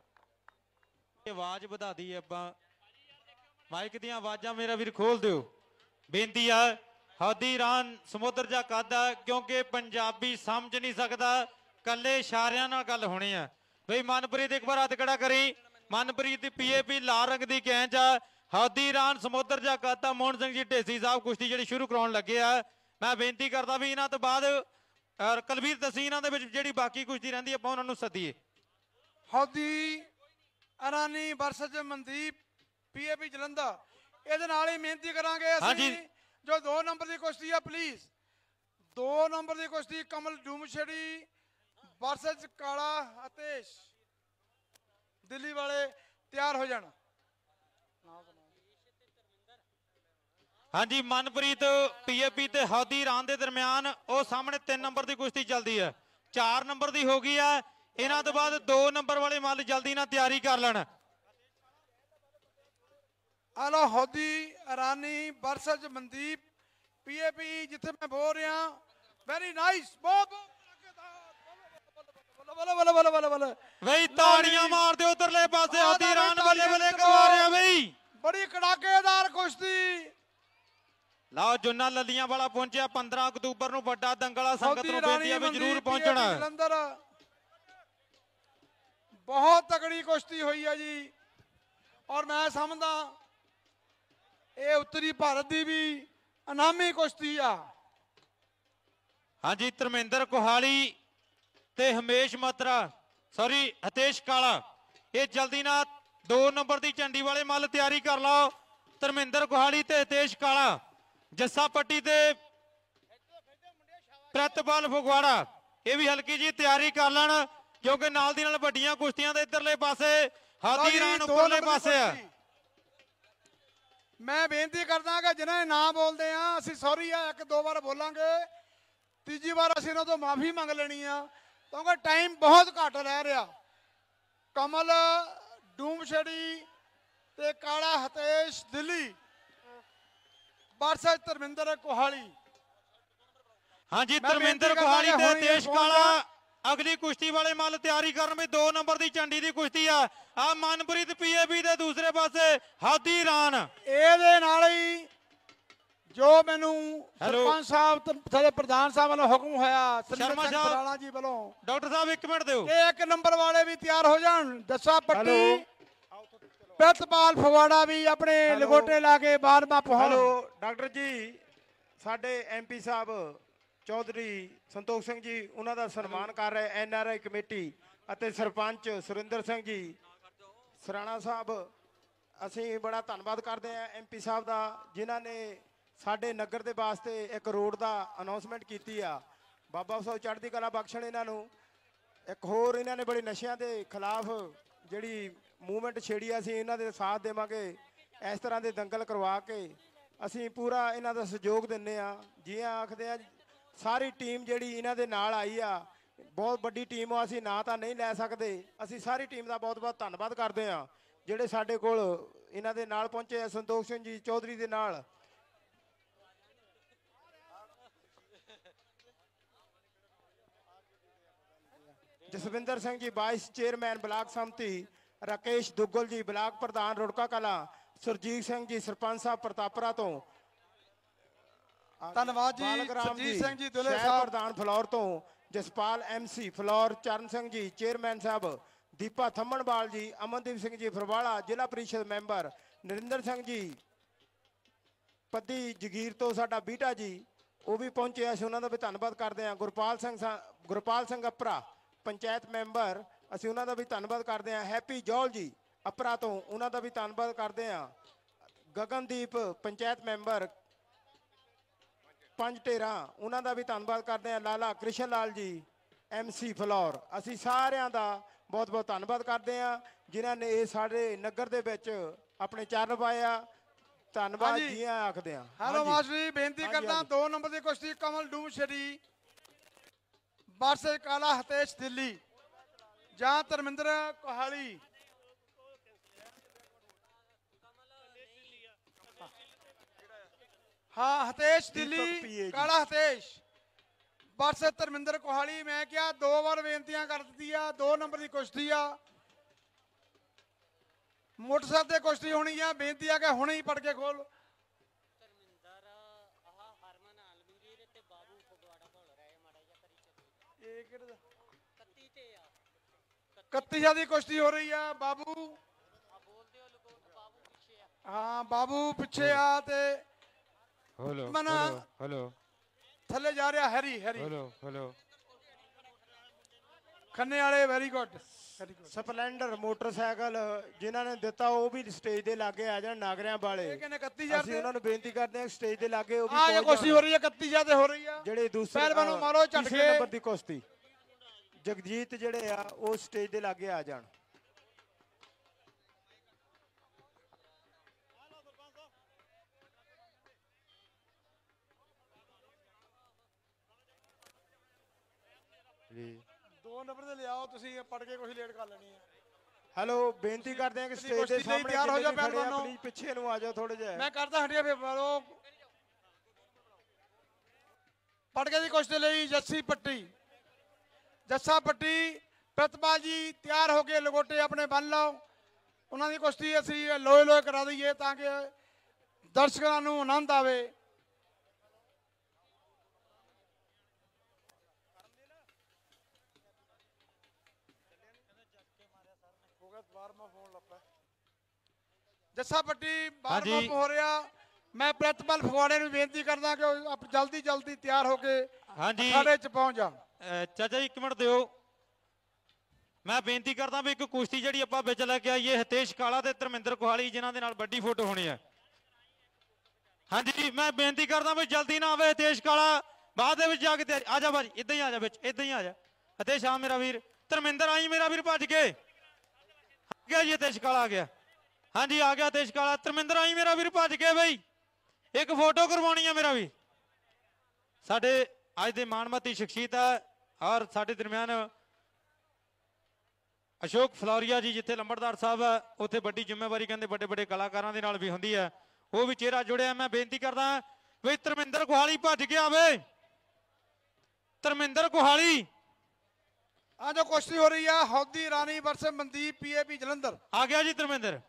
[SPEAKER 6] ਆਵਾਜ਼ ਵਧਾ ਦੀ ਆਪਾਂ, ਮਾਈਕ ਦੀਆਂ ਆਵਾਜ਼ਾਂ ਮੇਰਾ ਵੀਰ ਖੋਲ ਦਿਓ। ਬੇਨਤੀ ਆ ਹਾਦੀ ਰਾਨ ਸਮੁੰਦਰ ਜਾ ਕਾਦਾ, ਕਿਉਂਕਿ ਪੰਜਾਬੀ ਸਮਝ ਨਹੀਂ ਸਕਦਾ, ਕੱਲੇ ਇਸ਼ਾਰਿਆਂ ਨਾਲ ਗੱਲ ਹੋਣੀ ਆ। ਬਈ ਮਨਪ੍ਰੀਤ ਇੱਕ ਵਾਰ ਹੱਥ ਖੜਾ ਕਰੀ। ਮਨਪ੍ਰੀਤ ਦੀ ਪੀਏਪੀ ਲਾਲ ਰੰਗ ਦੀ ਕੈਂਚ ਆ। ਹਾਦੀ ਰਾਨ ਸਮੁੰਦਰ ਜਾ ਕਾਦਾ ਮੋਹਨ ਸਿੰਘ ਜੀ ਢੇਸੀ ਸਾਹਿਬ ਕੁਸ਼ਤੀ ਜਿਹੜੀ ਸ਼ੁਰੂ ਕਰਾਉਣ ਲੱਗੇ ਆ। ਮੈਂ ਬੇਨਤੀ ਕਰਦਾ ਵੀ ਇਹਨਾਂ ਤੋਂ ਬਾਅਦ ਕੁਲਵੀਰ ਦੱਸੀ ਇਹਨਾਂ ਦੇ ਵਿੱਚ ਜਿਹੜੀ ਬਾਕੀ ਕੁਸ਼ਤੀ ਰਹਿੰਦੀ ਆਪਾਂ ਉਹਨਾਂ ਨੂੰ ਸੱਦੀਏ।
[SPEAKER 3] Hadi Irani versus Mandeep PAP Jalandhar. ਇਹਦੇ ਨਾਲ ਹੀ ਮਿਹਨਤੀ ਕਰਾਂਗੇ ਅਸੀਂ ਜੋ 2 ਨੰਬਰ ਦੀ ਕੁਸ਼ਤੀ ਆ ਪਲੀਜ਼ 2 ਨੰਬਰ ਦੀ ਕੁਸ਼ਤੀ ਕਮਲ ਡੂਮਛੜੀ ਵਰਸਜ ਕਾਲਾ ਹਤੇਸ਼ ਦਿੱਲੀ ਵਾਲੇ ਤਿਆਰ ਹੋ ਜਾਣ।
[SPEAKER 6] ਹਾਂਜੀ ਮਨਪ੍ਰੀਤ ਪੀਏਪੀ ਤੇ ਹਾਦੀ ਰਾਨ ਦੇ ਦਰਮਿਆਨ ਉਹ ਸਾਹਮਣੇ 3 ਨੰਬਰ ਦੀ ਕੁਸ਼ਤੀ ਚੱਲਦੀ ਹੈ। 4 ਨੰਬਰ ਦੀ ਹੋ ਗਈ ਹੈ। ਇਹਨਾਂ ਤੋਂ ਬਾਅਦ 2 ਨੰਬਰ ਵਾਲੇ ਮੱਲ ਜਲਦੀ ਨਾਲ ਤਿਆਰੀ ਕਰ ਲੈਣ।
[SPEAKER 3] ਆਲਾ Hadi Irani versus Mandeep PAP ਜਿੱਥੇ ਮੈਂ ਬੋਲ ਰਿਹਾ। ਵੈਰੀ ਨਾਈਸ, ਬਹੁਤ
[SPEAKER 6] ਬਈ ਤਾੜੀਆਂ ਮਾਰ ਦਿਓ ਉਧਰਲੇ ਪਾਸੇ। ਹਾਦੀ ਰਾਨ ਬੱਲੇ ਬੱਲੇ ਕਰਵਾ ਰਿਹਾ ਬਈ,
[SPEAKER 3] ਬੜੀ ਕੜਾਕੇਦਾਰ ਕੁਸ਼ਤੀ।
[SPEAKER 6] ਲਓ ਜੁੰਨਾ ਲੱਲੀਆਂ ਵਾਲਾ ਪਹੁੰਚਿਆ 15 ਅਕਤੂਬਰ ਨੂੰ ਵੱਡਾ ਦੰਗਲ ਆ। ਸੰਗਤ ਨੂੰ ਬੇਨਤੀ ਹੈ ਵੀ ਜਰੂਰ ਪਹੁੰਚਣਾ।
[SPEAKER 3] ਜਲੰਧਰ ਬਹੁਤ ਤਕੜੀ ਕੁਸ਼ਤੀ ਹੋਈ ਹੈ ਜੀ ਔਰ ਮੈਂ ਸਮਝਦਾ ਇਹ ਉੱਤਰੀ ਭਾਰਤ ਦੀ ਵੀ ਇਨਾਮੀ ਕੁਸ਼ਤੀ ਆ।
[SPEAKER 6] ਹਾਂਜੀ ਧਰਮਿੰਦਰ ਕੋਹਾਲੀ ਤੇ ਹਮੇਸ਼ ਮਤਰਾ ਹਤੇਸ਼ ਕਾਲਾ ਇਹ ਜਲਦੀ ਨਾਲ 2 ਨੰਬਰ ਦੀ ਝੰਡੀ ਵਾਲੇ ਮੱਲ ਤਿਆਰੀ ਕਰ ਲਓ। ਧਰਮਿੰਦਰ ਕੋਹਾਲੀ ਤੇ ਹਤੇਸ਼ ਕਾਲਾ ਜੱਸਾ ਪੱਟੀ ਤੇ ਪ੍ਰਤਪਾਲ ਫਗਵਾੜਾ ਇਹ ਵੀ ਹਲਕੀ ਜੀ ਤਿਆਰੀ ਕਰ ਲੈਣ ਕਿਉਂਕਿ ਨਾਲ ਦੀ ਨਾਲ ਵੱਡੀਆਂ ਕੁਸ਼ਤੀਆਂ ਦੇ ਇਧਰਲੇ ਪਾਸੇ ਹਾਦੀ ਰਾਨ ਉੱਪਰਲੇ ਪਾਸੇ ਆ।
[SPEAKER 3] ਮੈਂ ਬੇਨਤੀ ਕਰਦਾ ਕਿ ਜਿਨ੍ਹਾਂ ਨੇ ਨਾਂ ਬੋਲਦੇ ਆ ਅਸੀਂ ਸੌਰੀ ਆ 1-2 ਵਾਰ ਬੋਲਾਂਗੇ, ਤੀਜੀ ਵਾਰ ਅਸੀਂ ਇਹਨਾਂ ਤੋਂ ਮਾਫੀ ਮੰਗ ਲੈਣੀ ਆ ਕਿਉਂਕਿ ਟਾਈਮ ਬਹੁਤ ਘੱਟ ਰਹਿ ਰਿਹਾ। ਕਮਲ ਡੂਮਛੜੀ ਤੇ ਕਾਲਾ ਹਤੇਸ਼ ਦਿੱਲੀ ਵਰਸਜ ਧਰਮਿੰਦਰ ਕੋਹਾਲੀ।
[SPEAKER 6] ਹਾਂਜੀ ਧਰਮਿੰਦਰ ਕੋਹਾਲੀ ਤੇ ਹਤੇਸ਼ ਕਾਲਾ ਅਗਲੀ ਕੁਸ਼ਤੀ ਵਾਲੇ ਮੱਲ ਤਿਆਰੀ ਕਰਨ ਵੀ 2 ਨੰਬਰ ਦੀ ਝੰਡੀ ਦੀ ਕੁਸ਼ਤੀ ਆ। ਆ ਮਨਪ੍ਰੀਤ ਪੀਏਬੀ ਦੇ ਦੂਸਰੇ ਪਾਸੇ ਹਾਦੀ ਰਾਨ।
[SPEAKER 3] ਇਹਦੇ ਨਾਲ ਹੀ ਜੋ ਮੈਨੂੰ ਸਰਪੰਚ ਸਾਹਿਬ ਸਾਡੇ ਪ੍ਰਧਾਨ ਸਾਹਿਬ ਵੱਲੋਂ ਹੁਕਮ ਹੋਇਆ
[SPEAKER 6] ਸ਼ਰਮਾ ਸਾਹਿਬ
[SPEAKER 3] ਜੀ ਵੱਲੋਂ
[SPEAKER 6] ਡਾਕਟਰ ਸਾਹਿਬ 1 ਮਿੰਟ ਦਿਓ।
[SPEAKER 3] 1 ਨੰਬਰ ਵਾਲੇ ਵੀ ਤਿਆਰ ਹੋ ਜਾਣ। ਦੱਸਾ ਪੱਟੀ ਪ੍ਰਤਪਾਲ ਫਗਵਾੜਾ ਵੀ ਆਪਣੇ ਲਗੋਟੇ ਲਾ ਕੇ ਬਾਰ-ਬਾਰ ਪਹੁੰਚ।
[SPEAKER 2] ਹੈਲੋ ਡਾਕਟਰ ਜੀ, ਸਾਡੇ ਐਮਪੀ ਸਾਹਿਬ ਚੌਧਰੀ ਸੰਤੋਖ ਸਿੰਘ ਜੀ ਉਹਨਾਂ ਦਾ ਸਨਮਾਨ ਕਰ ਰਹੇ ਐਨਆਰਆਈ ਕਮੇਟੀ ਅਤੇ ਸਰਪੰਚ ਸੁਰਿੰਦਰ ਸਿੰਘ ਜੀ ਸਰਾਣਾ ਸਾਹਿਬ। ਅਸੀਂ ਬੜਾ ਧੰਨਵਾਦ ਕਰਦੇ ਹਾਂ ਐਮਪੀ ਸਾਹਿਬ ਦਾ ਜਿਨ੍ਹਾਂ ਨੇ ਸਾਡੇ ਨਗਰ ਦੇ ਵਾਸਤੇ ਇੱਕ ਰੋਡ ਦਾ ਅਨਾਉਂਸਮੈਂਟ ਕੀਤੀ ਆ। ਬਾਬਾ ਸਾਹਿਬ ਚੜ੍ਹਦੀ ਕਲਾ ਬਖਸ਼ਣ ਇਹਨਾਂ ਨੂੰ। ਇੱਕ ਹੋਰ ਇਹਨਾਂ ਨੇ ਬੜੇ ਨਸ਼ਿਆਂ ਦੇ ਖਿਲਾਫ ਜਿਹੜੀ ਮੂਵਮੈਂਟ ਛੇੜੀ ਆ, ਅਸੀਂ ਇਹਨਾਂ ਦੇ ਸਾਥ ਦੇਵਾਂਗੇ। ਇਸ ਤਰ੍ਹਾਂ ਦੇ ਦੰਗਲ ਕਰਵਾ ਕੇ ਅਸੀਂ ਪੂਰਾ ਇਹਨਾਂ ਦਾ ਸਹਿਯੋਗ ਦਿੰਦੇ ਆ। ਜੀ ਆਖਦੇ ਆ ਸਾਰੀ ਟੀਮ ਜਿਹੜੀ ਇਹਨਾਂ ਦੇ ਨਾਲ ਆਈ ਆ, ਬਹੁਤ ਵੱਡੀ ਟੀਮ ਆ, ਅਸੀਂ ਨਾਂ ਤਾਂ ਨਹੀਂ ਲੈ ਸਕਦੇ। ਅਸੀਂ ਸਾਰੀ ਟੀਮ ਦਾ ਬਹੁਤ ਬਹੁਤ ਧੰਨਵਾਦ ਕਰਦੇ ਹਾਂ ਜਿਹੜੇ ਸਾਡੇ ਕੋਲ ਇਹਨਾਂ ਦੇ ਨਾਲ ਪਹੁੰਚੇ ਆ। ਸੰਤੋਖ ਸਿੰਘ ਜੀ ਚੌਧਰੀ ਦੇ ਨਾਲ Jaswinder Singh ji vice chairman block ਸੰਮਤੀ, ਰਾਕੇਸ਼ ਦੁੱਗਲ ਜੀ ਬਲਾਕ ਪ੍ਰਧਾਨ ਰੁੜਕਾ ਕਲਾਂ, ਸੁਰਜੀਤ ਸਿੰਘ ਜੀ ਸਰਪੰਚ ਸਾਹਿਬ ਪ੍ਰਤਾਪਰਾ ਤੋਂ,
[SPEAKER 3] ਧੰਨਵਾਦ ਜੀ
[SPEAKER 2] ਬਾਲਕ ਰਾਮ
[SPEAKER 3] ਸੁਰਜੀਤ ਸਿੰਘ ਜੀ ਦੁੱਲੇ
[SPEAKER 2] ਸ਼ਹਿਰ
[SPEAKER 3] ਸਾਹਿਬ
[SPEAKER 2] ਪ੍ਰਧਾਨ ਫਲੌਰ ਤੋਂ, Jaspal MC flour, Charan Singh ji chairman ਸਾਹਿਬ, ਦੀਪਾ ਥੰਮਣਵਾਲ ਜੀ, ਅਮਨਦੀਪ ਸਿੰਘ ਜੀ ਫਰਵਾਲਾ ਜ਼ਿਲ੍ਹਾ ਪਰਿਸ਼ਦ ਮੈਂਬਰ, ਨਰਿੰਦਰ ਸਿੰਘ ਜੀ ਪੱਦੀ ਜਗੀਰ ਤੋਂ ਸਾਡਾ ਬੀਟਾ ਜੀ ਉਹ ਵੀ ਪਹੁੰਚੇ, ਅਸੀਂ ਉਹਨਾਂ ਦਾ ਵੀ ਧੰਨਵਾਦ ਕਰਦੇ ਹਾਂ। ਗੁਰਪਾਲ ਸਿੰਘ ਅਪਰਾ ਪੰਚਾਇਤ ਮੈਂਬਰ, ਅਸੀਂ ਉਹਨਾਂ ਦਾ ਵੀ ਧੰਨਵਾਦ ਕਰਦੇ ਹਾਂ। ਹੈਪੀ ਜੌਲ ਜੀ ਅਪਰਾ ਤੋਂ, ਉਹਨਾਂ ਦਾ ਵੀ ਧੰਨਵਾਦ ਕਰਦੇ ਹਾਂ। ਗਗਨਦੀਪ ਪੰਚਾਇਤ ਮੈਂਬਰ ਪੰਜ ਢੇਰਾ, ਉਹਨਾਂ ਦਾ ਵੀ ਧੰਨਵਾਦ ਕਰਦੇ ਹਾਂ। ਲਾਲਾ ਕ੍ਰਿਸ਼ਨ ਲਾਲ ਜੀ MC ਫਲੌਰ, ਅਸੀਂ ਸਾਰਿਆਂ ਦਾ ਬਹੁਤ ਬਹੁਤ ਧੰਨਵਾਦ ਕਰਦੇ ਹਾਂ ਜਿਨ੍ਹਾਂ ਨੇ ਇਹ ਸਾਡੇ ਨਗਰ ਦੇ ਵਿੱਚ ਆਪਣੇ ਚਰਨ ਪਾਇਆ। ਧੰਨਵਾਦ ਜੀ ਆਖਦੇ ਹਾਂ।
[SPEAKER 3] ਹੈਲੋ ਮਾਸਟਰ ਜੀ, ਬੇਨਤੀ ਕਰਦਾ 2 ਨੰਬਰ ਦੀ ਕੁਸ਼ਤੀ ਕਮਲ ਡੂਮ ਸ਼ਰੀ ਵਰਸੇ ਕਾਲਾ ਹਤੇਸ਼ ਦਿੱਲੀ ਜਾਂ ਧਰਮਿੰਦਰ ਕੋਹਾਲੀ। ਹਾਂ ਹਤੇਸ਼ ਦਿੱਲੀ ਕਾਲਾ ਹਤੇਸ਼ ਵਰਸੇ ਧਰਮਿੰਦਰ ਕੋਹਾਲੀ। ਮੈਂ ਕਿਹਾ 2 ਵਾਰ ਬੇਨਤੀਆਂ ਕਰ ਦਿੱਤੀ ਆ। 2 ਨੰਬਰ ਦੀ ਕੁਸ਼ਤੀ ਆ, ਮੋਟਰਸਾਈਕਲ ਤੇ ਕੁਸ਼ਤੀ ਹੋਣੀ ਆ। ਬੇਨਤੀ ਆ ਕਿ ਹੁਣੇ ਹੀ ਪੜ ਕੇ ਖੋਲ। ਇਹ ਕਿਹੜਾ 31 ਦੀ ਕੁਸ਼ਤੀ ਹੋ ਰਹੀ ਆ। ਬਾਬੂ ਹਾਂ ਬਾਬੂ ਪਿੱਛੇ ਆ ਤੇ
[SPEAKER 6] ਹੈਲੋ
[SPEAKER 3] ਥੱਲੇ ਜਾ ਰਿਹਾ ਹੈਰੀ ਖੰਨੇ ਵਾਲੇ। Very good.
[SPEAKER 2] ਸਪਲੈਂਡਰ ਮੋਟਰਸਾਈਕਲ ਜਿਨ੍ਹਾਂ ਨੇ ਦਿੱਤਾ ਉਹ ਵੀ ਸਟੇਜ ਦੇ ਲਾਗੇ ਆ ਜਾਣ, ਨਾਗਰਿਆਂ ਵਾਲੇ।
[SPEAKER 3] ਇਹ ਕਹਿੰਦੇ 31000
[SPEAKER 2] ਅਸੀਂ ਉਹਨਾਂ ਨੂੰ ਬੇਨਤੀ ਕਰਦੇ ਹਾਂ ਸਟੇਜ ਦੇ ਲਾਗੇ ਉਹ ਵੀ
[SPEAKER 3] ਇਹ ਕੁਸ਼ਤੀ ਹੋ ਰਹੀ ਹੈ 31 ਤੇ ਹੋ ਰਹੀ ਆ।
[SPEAKER 2] ਜਿਹੜੇ ਦੂਸਰੇ
[SPEAKER 3] ਪਹਿਲਵਾਨ ਮਾਰੋ ਝਟਕੇ।
[SPEAKER 2] ਤੀਸਰੇ ਨੰਬਰ ਦੀ ਕੁਸ਼ਤੀ ਜਗਜੀਤ ਜਿਹੜੇ ਆ ਉਹ ਸਟੇਜ ਦੇ ਲਾਗੇ ਆ ਜਾਣ।
[SPEAKER 3] ਜੀ 2 ਨੰਬਰ ਤੇ ਲਿਆਓ ਤੁਸੀਂ, ਪੜ ਕੇ ਕੁਝ ਲੇਟ ਕਰ ਲੈਣੀ ਹੈ।
[SPEAKER 2] ਹੈਲੋ ਬੇਨਤੀ ਕਰਦੇ ਹਾਂ ਕਿ ਸਟੇਜ ਦੇ ਸਾਹਮਣੇ
[SPEAKER 3] ਤਿਆਰ ਹੋ ਜਾਓ ਪਹਿਲਵਾਨੋ,
[SPEAKER 2] ਪਲੀਜ਼ ਪਿੱਛੇ ਨੂੰ ਆ ਜਾਓ ਥੋੜੇ ਜਿਹਾ।
[SPEAKER 3] ਮੈਂ ਕਰਦਾ ਹਟਿਆ ਫੇਰ ਮਾਰੋ। ਪਟਕੇ ਦੀ ਕੁਸ਼ਤੀ ਲਈ ਜੱਸੀ ਪੱਟੀ ਜੱਸਾ ਪੱਟੀ ਪ੍ਰਤਪਾਲ ਜੀ ਤਿਆਰ ਹੋ ਕੇ ਲਗੋਟੇ ਆਪਣੇ ਬੰਨ ਲਓ। ਉਹਨਾਂ ਦੀ ਕੁਸ਼ਤੀ ਅਸੀਂ ਲੋਏ ਲੋਏ ਕਰਾ ਦਈਏ ਤਾਂ ਕਿ ਦਰਸ਼ਕਾਂ ਨੂੰ ਆਨੰਦ ਆਵੇ। ਜੱਸਾ ਪੱਟੀ ਵਾਰਮ ਹੋ ਰਿਹਾ। ਮੈਂ ਪ੍ਰਤਪਾਲ ਫਗਵਾੜੇ ਨੂੰ ਬੇਨਤੀ ਕਰਦਾ ਕਿ ਉਹ ਜਲਦੀ ਤਿਆਰ ਹੋ ਕੇ ਅਖਾੜੇ 'ਚ ਪਹੁੰਚ ਜਾ।
[SPEAKER 6] ਚਾਚਾ ਜੀ 1 ਮਿੰਟ ਦਿਓ, ਮੈਂ ਬੇਨਤੀ ਕਰਦਾ ਵੀ ਇੱਕ ਕੁਸ਼ਤੀ ਜਿਹੜੀ ਆਪਾਂ ਵਿੱਚ ਲੈ ਕੇ ਆਈਏ ਹਿਤੇਸ਼ ਕਾਲਾ ਤੇ ਧਰਮਿੰਦਰ ਕੋਹਾਲੀ ਜਿਨ੍ਹਾਂ ਦੇ ਨਾਲ ਵੱਡੀ ਫੋਟੋ ਹੋਣੀ ਹੈ। ਹਾਂਜੀ ਮੈਂ ਬੇਨਤੀ ਕਰਦਾ ਵੀ ਜਲਦੀ ਨਾ ਆਵੇ ਹਿਤੇਸ਼ ਕਾਲਾ, ਬਾਅਦ ਦੇ ਵਿੱਚ ਜਾ ਕੇ ਤਿਆਰੀ। ਆ ਜਾ ਭਾਜੀ ਇਦਾਂ ਹੀ ਆ ਜਾ ਵਿੱਚ, ਇਦਾਂ ਹੀ ਆ ਜਾ। ਹਿਤੇਸ਼ ਆ ਮੇਰਾ ਵੀਰ, ਧਰਮਿੰਦਰ ਆਈ ਮੇਰਾ ਵੀਰ ਭੱਜ ਕੇ। ਆ ਗਿਆ ਜੀ ਹਿਤੇਸ਼ ਕਾਲਾ ਆ ਗਿਆ। ਹਾਂਜੀ ਆ ਗਿਆ ਹਿਤੇਸ਼ ਕਾਲਾ। ਧਰਮਿੰਦਰ ਆਈ ਮੇਰਾ ਵੀਰ ਭੱਜ ਕੇ ਬਈ, ਇੱਕ ਫੋਟੋ ਕਰਵਾਉਣੀ ਆ ਮੇਰਾ ਵੀ। ਸਾਡੇ ਅੱਜ ਦੇ ਮਾਣਮੱਤੀ ਸ਼ਖਸੀਅਤ ਹੈ ਔਰ ਸਾਡੇ ਦਰਮਿਆਨ ਅਸ਼ੋਕ ਫਲੋਰੀਆ ਜੀ, ਜਿੱਥੇ ਲੰਬੜਦਾਰ ਸਾਹਿਬ ਹੈ ਉੱਥੇ ਵੱਡੀ ਜ਼ਿੰਮੇਵਾਰੀ ਕਹਿੰਦੇ ਵੱਡੇ ਵੱਡੇ ਕਲਾਕਾਰਾਂ ਦੇ ਨਾਲ ਵੀ ਹੁੰਦੀ ਹੈ, ਉਹ ਵੀ ਚਿਹਰਾ ਜੁੜਿਆ। ਮੈਂ ਬੇਨਤੀ ਕਰਦਾ ਵੀ ਧਰਮਿੰਦਰ ਕੋਹਾਲੀ ਭੱਜ ਕੇ ਆਵੇ। ਧਰਮਿੰਦਰ ਕੋਹਾਲੀ
[SPEAKER 3] ਆ ਜੋ ਕੁਸ਼ਤੀ ਹੋ ਰਹੀ ਆ ਹੌਦੀ ਰਾਣੀ ਵਰਸਸ ਮਨਦੀਪ PAP ਜਲੰਧਰ।
[SPEAKER 6] ਆ ਗਿਆ ਜੀ ਧਰਮਿੰਦਰ।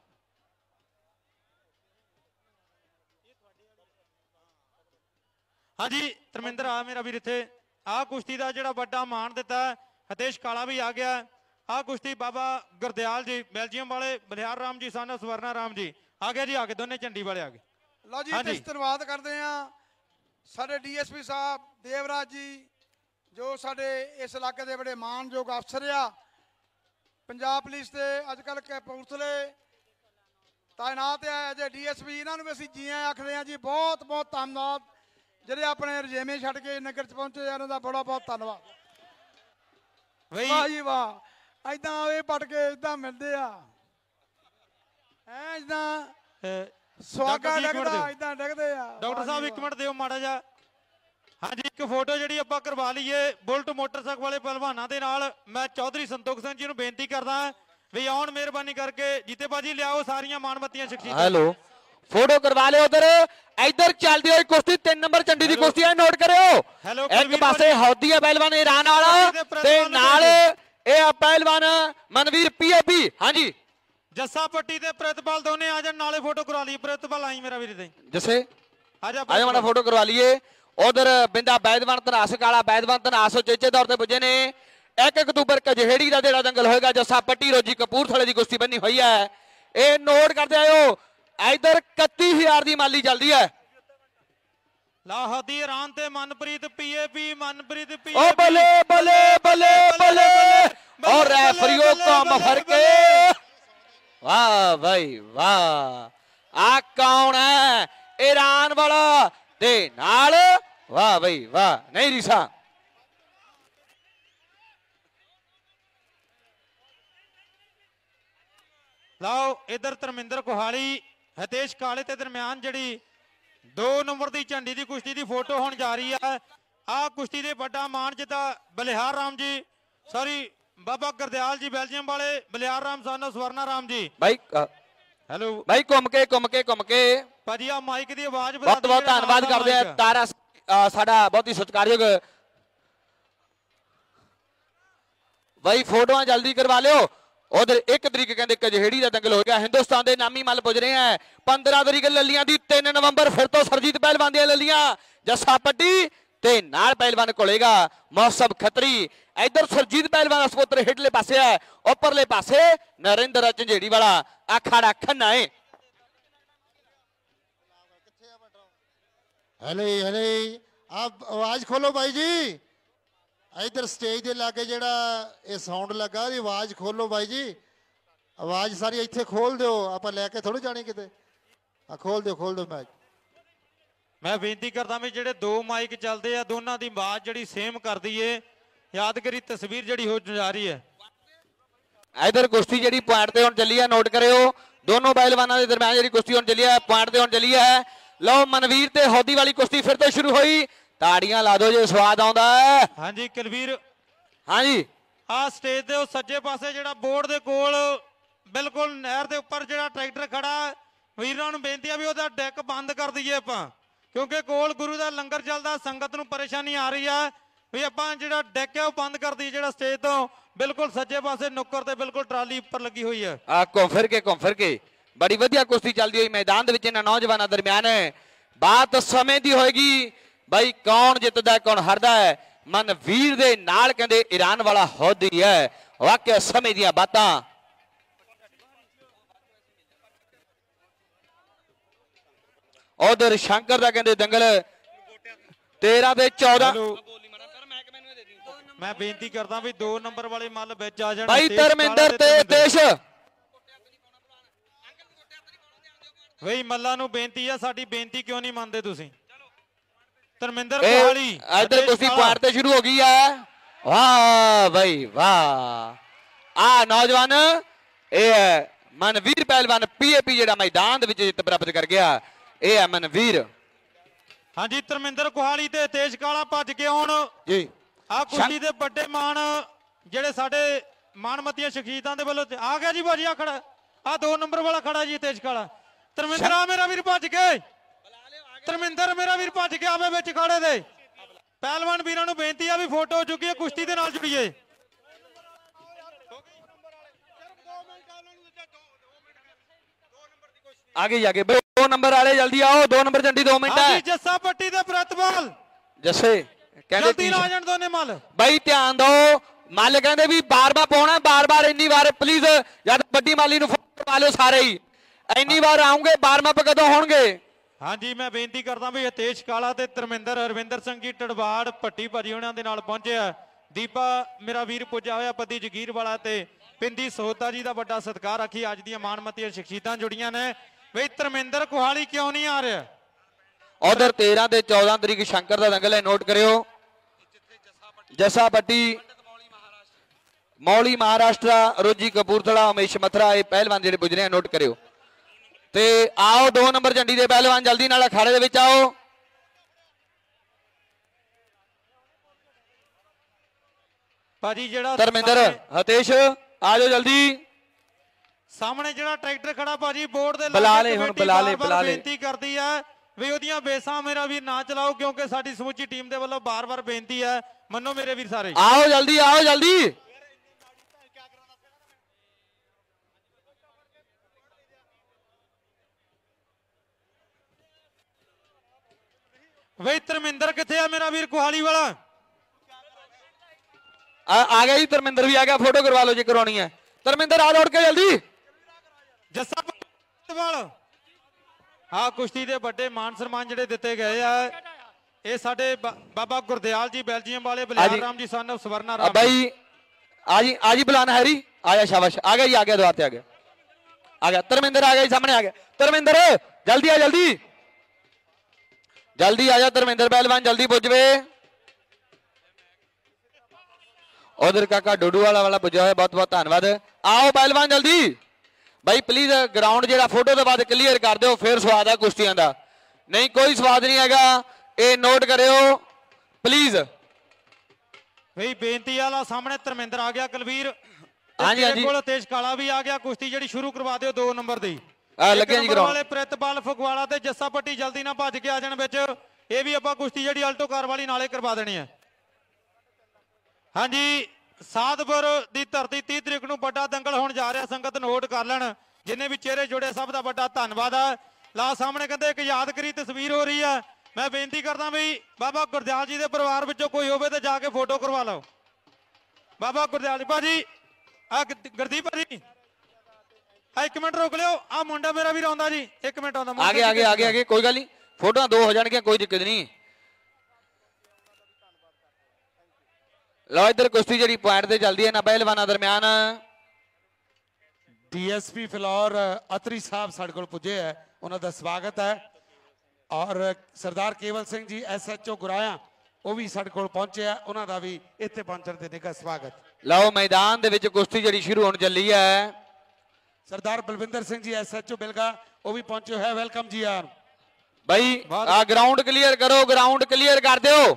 [SPEAKER 6] ਹਾਂਜੀ ਧਰਮਿੰਦਰ ਆ ਮੇਰਾ ਵੀਰ ਇੱਥੇ। ਆਹ ਕੁਸ਼ਤੀ ਦਾ ਜਿਹੜਾ ਵੱਡਾ ਮਾਣ ਦਿੱਤਾ ਹਿਤੇਸ਼ ਕਾਲਾ ਵੀ ਆ ਗਿਆ। ਆਹ ਕੁਸ਼ਤੀ ਬਾਬਾ ਗੁਰਦਿਆਲ ਜੀ ਬੈਲਜੀਅਮ ਵਾਲੇ, ਬਲਿਹਾਰ ਰਾਮ ਜੀ ਸਾਨਾ ਸਵਰਨਾ ਰਾਮ ਜੀ ਆ ਗਏ ਜੀ, ਆ ਗਏ ਦੋਨੇ ਝੰਡੀ ਵਾਲੇ ਆ ਗਏ।
[SPEAKER 3] ਲਓ ਜੀ ਅਸੀਂ ਧੰਨਵਾਦ ਕਰਦੇ ਆ ਸਾਡੇ DSP ਸਾਹਿਬ ਦੇਵਰਾਜ ਜੀ ਜੋ ਸਾਡੇ ਇਸ ਇਲਾਕੇ ਦੇ ਬੜੇ ਮਾਣਯੋਗ ਅਫਸਰ ਆ। ਪੰਜਾਬ ਪੁਲਿਸ ਤੇ ਅੱਜ ਕੱਲ੍ਹ ਕਪੂਰਥਲੇ ਤਾਇਨਾਤ ਹੈ ਅਜੇ DSP, ਇਹਨਾਂ ਨੂੰ ਵੀ ਅਸੀਂ ਜੀ ਆਖਦੇ ਹਾਂ ਜੀ। ਬਹੁਤ ਬਹੁਤ ਧੰਨਵਾਦ ਜਿਹੜੇ ਆਪਣੇ ਰਜੇਵੇਂ ਛੱਡ ਕੇ ਨਗਰ 'ਚ ਪਹੁੰਚੇ, ਇਹਨਾਂ ਦਾ ਬੜਾ ਬਹੁਤ ਧੰਨਵਾਦ। ਵਾਹ ਜੀ ਵਾਹ, ਏਦਾਂ ਆਵੇ ਪੜ ਕੇ ਏਦਾਂ ਮਿਲਦੇ ਆ ਏਦਾਂ ਸੁਆਗਾ ਡਗਦਾ ਏਦਾਂ ਡਗਦੇ ਆ।
[SPEAKER 6] ਡਾਕਟਰ ਸਾਹਿਬ 1 ਮਿੰਟ ਦਿਓ ਮਾੜਾ ਜਿਹਾ। ਹਾਂਜੀ ਇੱਕ ਫੋਟੋ ਜਿਹੜੀ ਆਪਾਂ ਕਰਵਾ ਲਈਏ ਬੁਲਟ ਮੋਟਰਸਾਈਕਲ ਵਾਲੇ ਪਹਿਲਵਾਨਾਂ ਦੇ ਨਾਲ। ਮੈਂ ਚੌਧਰੀ ਸੰਤੋਖ ਸਿੰਘ ਜੀ ਨੂੰ ਬੇਨਤੀ ਕਰਦਾ ਵੀ ਆਉਣ ਮਿਹਰਬਾਨੀ ਕਰਕੇ। ਜੀਤੇ ਬਾਜੀ ਲਿਆਓ ਸਾਰੀਆਂ ਮਾਣਮੱਤੀਆਂ ਸ਼ਖਸੀਅਤਾਂ।
[SPEAKER 5] ਹੈਲੋ ਫੋਟੋ ਕਰਵਾ ਲਿਓ ਉਧਰ। ਇੱਧਰ ਚੱਲਦੀ ਹੋਈ ਕੁਸ਼ਤੀ 3 ਨੰਬਰ ਝੰਡੀ ਦੀ ਕੁਸ਼ਤੀ ਹੈ, ਨੋਟ ਕਰਿਓ। ਇੱਕ ਪਾਸੇ ਹੌਦੀ ਹੈ ਪਹਿਲਵਾਨ ਈਰਾਨ ਵਾਲਾ ਤੇ ਨਾਲ ਇਹ ਆ ਪਹਿਲਵਾਨ ਮਨਵੀਰ ਪੀਏਪੀ। ਹਾਂਜੀ
[SPEAKER 6] ਜੱਸਾ ਪੱਟੀ ਤੇ ਪ੍ਰਿਤਪਾਲ ਦੋਨੇ ਆ ਜਾਣ, ਨਾਲੇ ਫੋਟੋ ਕਰਵਾ ਲਈ। ਪ੍ਰਿਤਪਾਲ ਆਈ ਮੇਰਾ ਵੀਰ ਤੇ
[SPEAKER 5] ਜੱਸੇ
[SPEAKER 6] ਆ ਜਾ
[SPEAKER 5] ਮਾੜਾ ਫੋਟੋ ਕਰਵਾ ਲਈਏ। ਉਧਰ ਬਿੰਦਾ ਬੈਦਵਾਨ ਧਨਾਸ ਕਾਲਾ ਬੈਦਵਾਨ ਧਨਾਸ ਚੇਚੇ ਦੌਰ ਤੇ ਪੁੱਜੇ ਨੇ। 1 ਅਕਤੂਬਰ ਕਜਹੇੜੀ ਦਾ ਜਿਹੜਾ ਦੰਗਲ ਹੋਏਗਾ। ਜੱਸਾ ਪੱਟੀ ਰੋਜੀ ਕਪੂਰਥਲੇ ਦੀ ਕੁਸ਼ਤੀ ਬੰਨੀ ਹੋਈ ਹੈ, ਇਹ ਨੋਟ ਕਰਦੇ ਆਇਓ। ਇਧਰ 31000 ਦੀ ਮਾਲੀ ਚੱਲਦੀ ਹੈ।
[SPEAKER 6] ਲਾਹਦੀ ਈਰਾਨ ਤੇ Manpreet PAP Manpreet P
[SPEAKER 5] O ਬੱਲੇ ਬੱਲੇ ਬੱਲੇ ਬੱਲੇ ਔਰ ਰੈਫਰੀਓ ਕੰਮ ਫਰਕੇ। ਵਾਹ ਭਾਈ ਵਾਹ, ਆ ਕੌਣ ਹੈ? ਈਰਾਨ ਵਾਲਾ ਤੇ ਨਾਲ ਵਾਹ ਭਾਈ ਵਾਹ। ਨਹੀਂ ਰੀਸਾ
[SPEAKER 6] ਲਾਓ ਇਧਰ ਧਰਮਿੰਦਰ ਕੋਹਾਲੀ ਹਿਤੇਸ਼ ਕਾਲੇ ਤੇ ਦਰਮਿਆਨ ਜਿਹੜੀ 2 ਨੰਬਰ ਦੀ ਝੰਡੀ ਦੀ ਕੁਸ਼ਤੀ ਦੀ ਫੋਟੋ ਹੋਣ ਜਾ ਰਹੀ ਹੈ। ਆਹ ਕੁਸ਼ਤੀ ਦੇ ਵੱਡਾ ਮਾਨ ਜਿੱਦਾਂ ਬਲਿਹਾਰ ਰਾਮ ਜੀ ਸੌਰੀ ਬਾਬਾ ਗੁਰਦਿਆਲ ਜੀ ਬੈਲਜੀਅਮ ਵਾਲੇ ਬਲਿਹਾਰ ਰਾਮ ਸਾਨੋ ਸਵਰਨਾ ਰਾਮ ਜੀ।
[SPEAKER 5] ਭਾਈ
[SPEAKER 6] ਹੈਲੋ
[SPEAKER 5] ਭਾਈ ਘੁੰਮ ਕੇ
[SPEAKER 6] ਭਾਜੀ ਆ ਮਾਈਕ ਦੀ ਆਵਾਜ਼
[SPEAKER 5] ਬਹੁਤ ਬਹੁਤ ਧੰਨਵਾਦ ਕਰਦੇ ਆ। ਤਾਰਾ ਸਾਡਾ ਬਹੁਤ ਹੀ ਸਤਿਕਾਰਯੋਗ ਭਾਈ। ਫੋਟੋਆਂ ਜਲਦੀ ਕਰਵਾ ਲਿਓ। ਉਧਰ 1 ਤਰੀਕ ਕਹਿੰਦੇ ਕਜਹੇੜੀ ਦਾ ਦੰਗਲ ਹੋ ਗਿਆ। ਹਿੰਦੁਸਤਾਨ ਦੇ ਨਾਮੀ ਮੱਲ ਪੁੱਜ ਰਹੇ ਆ। 15 ਤਰੀਕ ਲੱਲੀਆਂ ਦੀ 3 ਨਵੰਬਰ ਫਿਰ ਤੋਂ ਸਰਜੀਤ ਪਹਿਲਵਾਨ ਦੀਆਂ ਲੱਲੀਆਂ। ਜੱਸਾ ਪੱਟੀ ਤੇ ਨਾਲ ਪਹਿਲਵਾਨ ਕੋਲੇਗਾ ਮੌਸਮ ਖੱਤਰੀ। ਇਧਰ ਸਰਜੀਤ ਪਹਿਲਵਾਨ ਦਾ ਸਪੋਤਰ ਹੇਠਲੇ ਪਾਸੇ ਹੈ, ਉੱਪਰਲੇ ਪਾਸੇ ਨਰਿੰਦਰ ਝੰਜੇੜੀ ਵਾਲਾ ਅਖਾੜਾ ਖੰਨਾ ਹੈ।
[SPEAKER 9] ਹਲੇ ਆਪ ਆਵਾਜ਼ ਖੋਲੋ ਬਾਈ ਜੀ। ਇਧਰ ਸਟੇਜ ਦੇ ਲਾਗੇ ਜਿਹੜਾ ਇਹ ਸਾਊਂਡ ਲੱਗਾ ਉਹਦੀ ਆਵਾਜ਼ ਖੋਲੋ ਬਾਈ ਜੀ। ਆਵਾਜ਼ ਸਾਰੀ ਇੱਥੇ ਖੋਲ ਦਿਓ, ਆਪਾਂ ਲੈ ਕੇ ਥੋੜੀ ਜਾਣੀ ਕਿਤੇ। ਆ ਖੋਲ ਦਿਓ ਮੈਚ।
[SPEAKER 6] ਮੈਂ ਬੇਨਤੀ ਕਰਦਾ ਵੀ ਜਿਹੜੇ 2 ਮਾਈਕ ਚੱਲਦੇ ਆ ਦੋਨਾਂ ਦੀ ਆਵਾਜ਼ ਜਿਹੜੀ ਸੇਮ ਕਰ ਦਈਏ। ਯਾਦਗਾਰੀ ਤਸਵੀਰ ਜਿਹੜੀ ਹੋ ਜਾ ਰਹੀ ਹੈ।
[SPEAKER 5] ਇਧਰ ਕੁਸ਼ਤੀ ਜਿਹੜੀ ਪੁਆਇੰਟ ਤੇ ਹੁਣ ਚੱਲੀ ਹੈ, ਨੋਟ ਕਰਿਓ। ਦੋਨੋਂ ਪਹਿਲਵਾਨਾਂ ਦੇ ਦਰਮਿਆਨ ਜਿਹੜੀ ਕੁਸ਼ਤੀ ਹੁਣ ਚੱਲੀ ਹੈ ਪੁਆਇੰਟ ਤੇ ਹੁਣ ਚੱਲੀ ਹੈ। ਲਓ ਮਨਵੀਰ ਤੇ ਹੌਦੀ ਵਾਲੀ ਕੁਸ਼ਤੀ ਫਿਰ ਤੋਂ ਸ਼ੁਰੂ ਹੋਈ। ਤਾੜੀਆਂ ਲਾ ਦਿਓ ਜੇ ਸਵਾਦ ਆਉਂਦਾ ਹੈ।
[SPEAKER 6] ਹਾਂਜੀ ਕੁਲਵੀਰ
[SPEAKER 5] ਹਾਂਜੀ
[SPEAKER 6] ਆ ਸਟੇਜ ਦੇ ਉਹ ਸੱਜੇ ਪਾਸੇ ਜਿਹੜਾ ਬੋਰਡ ਦੇ ਕੋਲ ਬਿਲਕੁਲ ਨਹਿਰ ਦੇ ਉੱਪਰ ਜਿਹੜਾ ਟਰੈਕਟਰ ਖੜਾ, ਵੀਰਾਂ ਨੂੰ ਬੇਨਤੀ ਆ ਵੀ ਉਹਦਾ ਡੈਕ ਬੰਦ ਕਰ ਦਈਏ ਆਪਾਂ, ਕਿਉਂਕਿ ਕੋਲ ਗੁਰੂ ਦਾ ਲੰਗਰ ਚੱਲਦਾ, ਸੰਗਤ ਨੂੰ ਪਰੇਸ਼ਾਨੀ ਆ ਰਹੀ ਆ। ਵੀ ਆਪਾਂ ਜਿਹੜਾ ਡੈਕ ਹੈ ਉਹ ਬੰਦ ਕਰ ਦਈਏ। ਜਿਹੜਾ ਸਟੇਜ ਤੋਂ ਬਿਲਕੁਲ ਸੱਜੇ ਪਾਸੇ ਨੁੱਕਰ ਤੇ ਬਿਲਕੁਲ ਟਰਾਲੀ ਉੱਪਰ ਲੱਗੀ ਹੋਈ ਹੈ।
[SPEAKER 5] ਆ ਘੁੰਮ ਫਿਰ ਕੇ ਬੜੀ ਵਧੀਆ ਕੁਸ਼ਤੀ ਚੱਲਦੀ ਹੋਈ ਮੈਦਾਨ ਦੇ ਵਿੱਚ ਇਹਨਾਂ ਨੌਜਵਾਨਾਂ ਦਰਮਿਆਨ। ਬਾਤ ਸਮੇਂ ਦੀ ਹੋਏਗੀ ਬਾਈ, ਕੌਣ ਜਿੱਤਦਾ ਕੌਣ ਹਾਰਦਾ ਹੈ। ਮਨਵੀਰ ਦੇ ਨਾਲ ਕਹਿੰਦੇ ਈਰਾਨ ਵਾਲਾ ਹੌਦੀ ਹੈ। ਵਾਕਿਆ ਸਮੇਂ ਦੀਆਂ ਬਾਤਾਂ। ਉਧਰ ਸ਼ੰਕਰ ਦਾ ਕਹਿੰਦੇ ਦੰਗਲ 13 ਤੇ 14।
[SPEAKER 6] ਮੈਂ ਬੇਨਤੀ ਕਰਦਾ ਵੀ 2 ਨੰਬਰ ਵਾਲੇ ਮੱਲ ਵਿੱਚ ਆ ਜਾਣ।
[SPEAKER 5] ਬਾਈ ਧਰਮਿੰਦਰ ਤੇ ਦੇਸ਼
[SPEAKER 6] ਬਈ ਮੱਲਾਂ ਨੂੰ ਬੇਨਤੀ ਆ, ਸਾਡੀ ਬੇਨਤੀ ਕਿਉਂ ਨਹੀਂ ਮੰਨਦੇ ਤੁਸੀਂ? ਧਰਮਿੰਦਰ ਕੋਹਾਲੀ
[SPEAKER 5] ਇੱਧਰ ਕੁਸ਼ਤੀ ਪੁਆਇੰਟ ਤੇ ਸ਼ੁਰੂ ਹੋ ਗਈ ਹੈ। ਵਾਹ ਬਈ ਵਾਹ। ਆ ਨੌਜਵਾਨ ਇਹ ਹੈ ਮਨਵੀਰ ਪਹਿਲਵਾਨ ਪੀਏਪੀ ਜਿਹੜਾ ਮੈਦਾਨ ਦੇ ਵਿੱਚ ਜਿੱਤ ਪ੍ਰਾਪਤ ਕਰ ਗਿਆ। ਇਹ ਹੈ ਮਨਵੀਰ।
[SPEAKER 6] ਹਾਂਜੀ ਧਰਮਿੰਦਰ ਕੋਹਾਲੀ ਤੇ ਤੇਜ ਕਾਲਾ ਭੱਜ ਕੇ ਆਉਣ
[SPEAKER 5] ਜੀ।
[SPEAKER 6] ਆ ਕੁਸ਼ਤੀ ਦੇ ਵੱਡੇ ਮਾਨ ਜਿਹੜੇ ਸਾਡੇ ਮਾਨਮਤੀਆਂ ਸ਼ਖਸੀਅਤਾਂ ਦੇ ਵੱਲੋਂ ਆ ਗਿਆ ਜੀ ਬਾਜੀ। ਆ ਖੜਾ ਆ 2 ਨੰਬਰ ਵਾਲਾ ਖੜਾ ਜੀ ਤੇਜ ਕਾਲਾ। ਧਰਮਿੰਦਰ ਆ ਮੇਰਾ ਵੀਰ ਭੱਜ ਕੇ। ਧਰਮਿੰਦਰ ਮੇਰਾ ਵੀਰ ਭੱਜ ਕੇ ਆਵੇ ਵਿੱਚ ਖਾੜੇ ਦੇ। ਪਹਿਲਵਾਨ ਵੀਰਾਂ ਨੂੰ ਬੇਨਤੀ ਆ ਵੀ ਫੋਟੋ ਹੋ ਚੁੱਕੀ ਹੈ, ਕੁਸ਼ਤੀ ਦੇ ਨਾਲ ਜੁੜੀਏ।
[SPEAKER 5] ਆਗੇ 2 ਨੰਬਰ ਵਾਲੇ ਜਲਦੀ ਆਓ। 2 ਨੰਬਰ ਝੰਡੀ 2 ਮਿੰਟ ਹੈ।
[SPEAKER 6] ਜੱਸਾ ਪੱਟੀ ਤੇ ਪ੍ਰਿਤਪਾਲ
[SPEAKER 5] ਜੱਸੇ ਕਹਿੰਦੇ
[SPEAKER 6] ਜਲਦੀ ਆ ਜਾਣ ਦੋਨੇ ਮੱਲ।
[SPEAKER 5] ਬਾਈ ਧਿਆਨ ਦਿਓ, ਮੱਲ ਕਹਿੰਦੇ ਵੀ ਬਾਰ-ਬਾਰ ਪਾਉਣਾ, ਬਾਰ-ਬਾਰ ਇੰਨੀ ਵਾਰ ਪਲੀਜ਼। ਜਦ ਵੱਡੀ ਮਾਲੀ ਨੂੰ ਫੋਟੋ ਪਾ ਲਿਓ ਸਾਰੇ ਹੀ। ਇੰਨੀ ਵਾਰ ਆਉਂਗੇ, ਬਾਰ-ਬਾਰ ਕਦੋਂ ਹੋਣਗੇ?
[SPEAKER 6] ਹਾਂਜੀ ਮੈਂ ਬੇਨਤੀ ਕਰਦਾ ਵੀ ਹਿਤੇਸ਼ ਕਾਲਾ ਤੇ ਧਰਮਿੰਦਰ ਹਰਵਿੰਦਰ ਸਿੰਘ ਜੀ ਟੜਵਾੜ ਭੱਟੀ ਭਾਜੀ ਉਹਨਾਂ ਦੇ ਨਾਲ ਪਹੁੰਚਿਆ। ਦੀਪਾ ਮੇਰਾ ਵੀਰ ਪੁੱਜਾ ਹੋਇਆ, ਪਤੀ ਜਗੀਰ ਵਾਲਾ ਤੇ ਪਿੰਦੀ ਸੋਤਾ ਜੀ ਦਾ ਵੱਡਾ ਸਤਿਕਾਰ ਰੱਖੀ। ਅੱਜ ਦੀਆਂ ਮਾਨਮਤੀਆਂ ਸ਼ਖਸੀਅਤਾਂ ਜੁੜੀਆਂ ਨੇ। ਬਈ ਧਰਮਿੰਦਰ ਕੋਹਾਲੀ ਕਿਉਂ ਨਹੀਂ ਆ ਰਿਹਾ?
[SPEAKER 5] ਉਧਰ 13 ਤੇ 14 ਤਰੀਕ ਸ਼ੰਕਰ ਦਾ ਦੰਗਲ ਹੈ, ਨੋਟ ਕਰਿਓ। ਜੱਸਾ ਪੱਟੀ ਮੌਲੀ ਮਹਾਰਾਸ਼ਟਰਾ, ਰੋਜੀ ਕਪੂਰਥਲਾ, ਉਮੇਸ਼ ਮਥਰਾ, ਇਹ ਪਹਿਲਵਾਨ ਜਿਹੜੇ ਪੁੱਜ ਰਹੇ ਆ, ਨੋਟ ਕਰਿਓ। ਤੇ ਆਓ 2 ਨੰਬਰ ਝੰਡੀ ਦੇ ਪਹਿਲਵਾਨ ਜਲਦੀ ਨਾਲ ਅਖਾੜੇ ਦੇ ਵਿੱਚ ਆਓ।
[SPEAKER 6] ਭਾਜੀ ਜਿਹੜਾ
[SPEAKER 5] ਧਰਮਿੰਦਰ ਹਤੇਸ਼ ਆ ਜਾਓ ਜਲਦੀ।
[SPEAKER 6] ਸਾਹਮਣੇ ਜਿਹੜਾ ਟਰੈਕਟਰ ਖੜਾ ਭਾਜੀ ਬੋਰਡ ਦੇ
[SPEAKER 5] ਬੁਲਾ ਲੈ ਹੁਣ, ਬੁਲਾ ਲੈ
[SPEAKER 6] ਬੇਨਤੀ ਕਰਦੀ ਹੈ ਵੀ ਉਹਦੀਆਂ ਬੇਸਾਂ ਮੇਰਾ ਵੀਰ ਨਾ ਚਲਾਓ, ਕਿਉਂਕਿ ਸਾਡੀ ਸਮੁੱਚੀ ਟੀਮ ਦੇ ਵੱਲੋਂ ਬਾਰ-ਬਾਰ ਬੇਨਤੀ ਹੈ, ਮੰਨੋ ਮੇਰੇ ਵੀਰ ਸਾਰੇ।
[SPEAKER 5] ਆਓ ਜਲਦੀ, ਆਓ ਜਲਦੀ।
[SPEAKER 6] ਵੇ ਧਰਮਿੰਦਰ ਕਿੱਥੇ ਆ ਮੇਰਾ ਵੀਰ ਕੁਹਾਲੀ ਵਾਲਾ?
[SPEAKER 5] ਆ ਗਿਆ ਜੀ ਧਰਮਿੰਦਰ ਵੀ ਆ ਗਿਆ, ਫੋਟੋ ਕਰਵਾ ਲਓ ਜੇ ਕਰਵਾਉਣੀ ਹੈ। ਧਰਮਿੰਦਰ ਆ ਦੌੜ ਕੇ ਜਲਦੀ।
[SPEAKER 6] ਜੱਸਾ ਹਾਂ ਕੁਸ਼ਤੀ ਦੇ ਵੱਡੇ ਮਾਨ ਸਨਮਾਨ ਜਿਹੜੇ ਦਿੱਤੇ ਗਏ ਆ, ਇਹ ਸਾਡੇ ਬਾਬਾ ਗੁਰਦਿਆਲ ਜੀ ਬੈਲਜੀਅਮ ਵਾਲੇ, ਬਲਿਆਰ ਰਾਮ ਜੀ ਸਨ ਆਫ ਸਵਰਨਾ ਰਾਮ
[SPEAKER 5] ਬਾਈ ਆ ਜੀ ਬੁਲਾਣਾ ਹੈਰੀ, ਆ ਜਾ ਸ਼ਾਬਾਸ਼, ਆ ਗਿਆ ਜੀ, ਆ ਗਿਆ ਦੁਆਰ ਤੇ ਆ ਗਿਆ, ਆ ਗਿਆ ਧਰਮਿੰਦਰ, ਆ ਗਿਆ ਜੀ ਸਾਹਮਣੇ ਆ ਗਿਆ ਧਰਮਿੰਦਰ, ਜਲਦੀ ਆ ਜਲਦੀ ਜਲਦੀ ਆ ਜਾ ਧਰਮਿੰਦਰ ਪਹਿਲਵਾਨ, ਜਲਦੀ ਪੁੱਜਵੇ। ਉਧਰ ਕਾਕਾ ਡੋਡੂ ਵਾਲਾ ਪੁੱਜਿਆ ਹੋਇਆ, ਬਹੁਤ ਬਹੁਤ ਧੰਨਵਾਦ। ਆਓ ਪਹਿਲਵਾਨ ਜਲਦੀ ਬਾਈ ਪਲੀਜ਼, ਗਰਾਊਂਡ ਜਿਹੜਾ ਫੋਟੋ ਤੋਂ ਬਾਅਦ ਕਲੀਅਰ ਕਰ ਦਿਓ, ਫਿਰ ਸਵਾਦ ਆ ਕੁਸ਼ਤੀਆਂ ਦਾ, ਨਹੀਂ ਕੋਈ ਸਵਾਦ ਨਹੀਂ ਹੈਗਾ, ਇਹ ਨੋਟ ਕਰਿਓ ਪਲੀਜ਼।
[SPEAKER 6] ਬਈ ਬੇਨਤੀ ਵਾਲਾ ਸਾਹਮਣੇ ਧਰਮਿੰਦਰ ਆ ਗਿਆ, ਕੁਲਵੀਰ
[SPEAKER 5] ਹਾਂਜੀ ਹਾਂਜੀ
[SPEAKER 6] ਕੋਲ ਤੇਜ ਕਾਲਾ ਵੀ ਆ ਗਿਆ, ਕੁਸ਼ਤੀ ਜਿਹੜੀ ਸ਼ੁਰੂ ਕਰਵਾ ਦਿਓ 2 ਨੰਬਰ ਦੀ।
[SPEAKER 5] ਲੱਗਿਆ ਜੀ ਗਰਾਊਂਡ
[SPEAKER 6] ਵਾਲੇ ਪ੍ਰਿਤਪਾਲ ਫਗਵਾੜਾ ਤੇ ਜੱਸਾ ਪੱਟੀ ਜਲਦੀ ਨਾਲ ਭੱਜ ਕੇ ਆ ਜਾਣ ਵਿੱਚ, ਇਹ ਵੀ ਆਪਾਂ ਕੁਸ਼ਤੀ ਜਿਹੜੀ ਅਲਟੋ ਕਾਰ ਵਾਲੀ ਨਾਲੇ ਕਰਵਾ ਦੇਣੀ ਹੈ। ਹਾਂਜੀ ਸਾਧਪੁਰ ਦੀ ਧਰਤੀ 30 ਤਰੀਕ ਨੂੰ ਵੱਡਾ ਦੰਗਲ ਹੋਣ ਜਾ ਰਿਹਾ, ਸੰਗਤ ਨੋਟ ਕਰ ਲੈਣ, ਜਿੰਨੇ ਵੀ ਚਿਹਰੇ ਜੁੜੇ ਸਭ ਦਾ ਵੱਡਾ ਧੰਨਵਾਦ ਆ। ਲਾ ਸਾਹਮਣੇ ਕਹਿੰਦੇ ਇੱਕ ਯਾਦਗਾਰੀ ਤਸਵੀਰ ਹੋ ਰਹੀ ਆ, ਮੈਂ ਬੇਨਤੀ ਕਰਦਾ ਵੀ ਬਾਬਾ ਗੁਰਦਿਆਲ ਜੀ ਦੇ ਪਰਿਵਾਰ ਵਿੱਚੋਂ ਕੋਈ ਹੋਵੇ ਤੇ ਜਾ ਕੇ ਫੋਟੋ ਕਰਵਾ ਲਓ। ਬਾਬਾ ਗੁਰਦਿਆਲ ਭਾਜੀ, ਆ ਗੁਰਦੀਪ ਭਾਜੀ ਇੱਕ ਮਿੰਟ ਰੁਕ ਲਿਓ, ਆ ਮੁੰਡਾ ਮੇਰਾ ਵੀ ਆਉਂਦਾ ਜੀ, 1 ਮਿੰਟ ਆਉਂਦਾ।
[SPEAKER 5] ਆਗੇ ਕੋਈ ਗੱਲ ਨਹੀਂ, ਫੋਟੋਆਂ 2 ਹੋ ਜਾਣਗੀਆਂ, ਕੋਈ ਦਿੱਕਤ ਨਹੀਂ। ਲਓ ਇੱਧਰ ਕੁਸ਼ਤੀ ਜਿਹੜੀ ਪੁਆਇੰਟ ਤੇ ਚੱਲਦੀ ਹੈ ਨਾ ਪਹਿਲਵਾਨਾਂ ਦਰਮਿਆਨ।
[SPEAKER 7] ਡੀਐਸਪੀ ਫਲੋਰ ਅਤਰੀ ਸਾਹਿਬ ਸਾਡੇ ਕੋਲ ਪੁੱਜੇ ਹੈ, ਉਹਨਾਂ ਦਾ ਸਵਾਗਤ ਹੈ। ਔਰ ਸਰਦਾਰ ਕੇਵਲ ਸਿੰਘ ਜੀ ਐਸਐਚਓ ਗੁਰਾਇਆ ਉਹ ਵੀ ਸਾਡੇ ਕੋਲ ਪਹੁੰਚੇ ਆ, ਉਹਨਾਂ ਦਾ ਵੀ ਇੱਥੇ ਪਹੁੰਚਣ ਤੇ ਨਿੱਘਾ ਸਵਾਗਤ।
[SPEAKER 5] ਲਓ ਮੈਦਾਨ ਦੇ ਵਿੱਚ ਕੁਸ਼ਤੀ ਜਿਹੜੀ ਸ਼ੁਰੂ ਹੋਣ ਚੱਲੀ ਹੈ।
[SPEAKER 7] ਸਰਦਾਰ ਬਲਵਿੰਦਰ ਸਿੰਘ ਜੀ ਐਸਐਚਓ ਬਿਲਗਾ ਉਹ ਵੀ ਪਹੁੰਚੇ ਹੋਏ, ਵੈਲਕਮ ਜੀ ਯਾਰ।
[SPEAKER 5] ਬਾਈ ਆ ਗਰਾਊਂਡ ਕਲੀਅਰ ਕਰੋ, ਗਰਾਊਂਡ ਕਲੀਅਰ ਕਰ ਦਿਓ।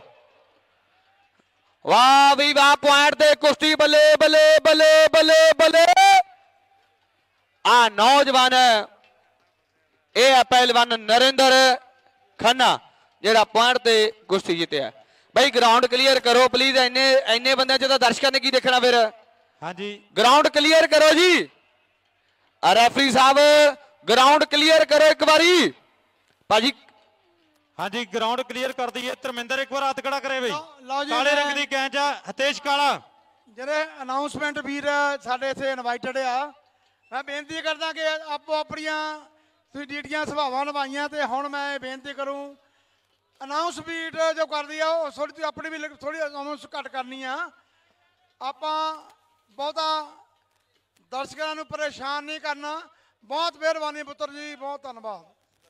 [SPEAKER 5] ਵਾਹ ਵੀ ਵਾਹ, ਪੁਆਇੰਟ ਤੇ ਕੁਸ਼ਤੀ, ਬੱਲੇ ਬੱਲੇ ਬੱਲੇ ਬੱਲੇ ਬੱਲੇ। ਆ ਨੌਜਵਾਨ ਇਹ ਹੈ ਪਹਿਲਵਾਨ ਨਰਿੰਦਰ ਖੰਨਾ, ਜਿਹੜਾ ਪੁਆਇੰਟ ਤੇ ਕੁਸ਼ਤੀ ਜਿੱਤਿਆ। ਬਾਈ ਗਰਾਊਂਡ ਕਲੀਅਰ ਕਰੋ ਪਲੀਜ਼, ਇੰਨੇ ਬੰਦਿਆਂ ਚ ਤਾਂ ਦਰਸ਼ਕਾਂ ਨੇ ਕੀ ਦੇਖਣਾ ਫਿਰ।
[SPEAKER 6] ਹਾਂਜੀ
[SPEAKER 5] ਗਰਾਊਂਡ ਕਲੀਅਰ ਕਰੋ ਜੀ, ਰੈਫਰੀ ਸਾਹਿਬ ਗਰਾਊਂਡ ਕਲੀਅਰ ਕਰੋ ਇੱਕ ਵਾਰੀ ਭਾਜੀ।
[SPEAKER 6] ਹਾਂਜੀ ਗਰਾਊਂਡ ਕਲੀਅਰ ਕਰ ਦਈਏ, ਧਰਮਿੰਦਰ ਇੱਕ ਵਾਰ ਹੱਥ ਖੜਾ ਕਰੇ ਬਈ, ਕਾਲੇ ਰੰਗ ਦੀ ਕੈਂਚ ਆ, ਹਤੇਸ਼ ਕਾਲਾ
[SPEAKER 3] ਜਿਹੜੇ ਅਨਾਉਂਸਮੈਂਟ ਵੀਰ ਸਾਡੇ ਇੱਥੇ ਇਨਵਾਈਟਡ ਆ, ਮੈਂ ਬੇਨਤੀ ਕਰਦਾ ਕਿ ਆਪੋ ਆਪਣੀਆਂ ਤੁਸੀਂ ਡਿਊਟੀਆਂ ਸੁਭਾਵਾਂ ਨਿਭਾਈਆਂ, ਤੇ ਹੁਣ ਮੈਂ ਬੇਨਤੀ ਕਰੂੰ ਅਨਾਉਂਸ ਸਪੀਡ ਜੋ ਕਰਦੀ ਆ ਉਹ ਥੋੜੀ ਆਪਣੀ ਵੀ ਥੋੜੀ ਅਨਾਉਂਸ ਘੱਟ ਕਰਨੀ ਆ, ਆਪਾਂ ਬਹੁਤਾ ਦਰਸ਼ਕਾਂ ਨੂੰ ਪਰੇਸ਼ਾਨ ਨਹੀਂ ਕਰਨਾ। ਬਹੁਤ ਮਿਹਰਬਾਨੀ ਪੁੱਤਰ ਜੀ, ਬਹੁਤ ਧੰਨਵਾਦ।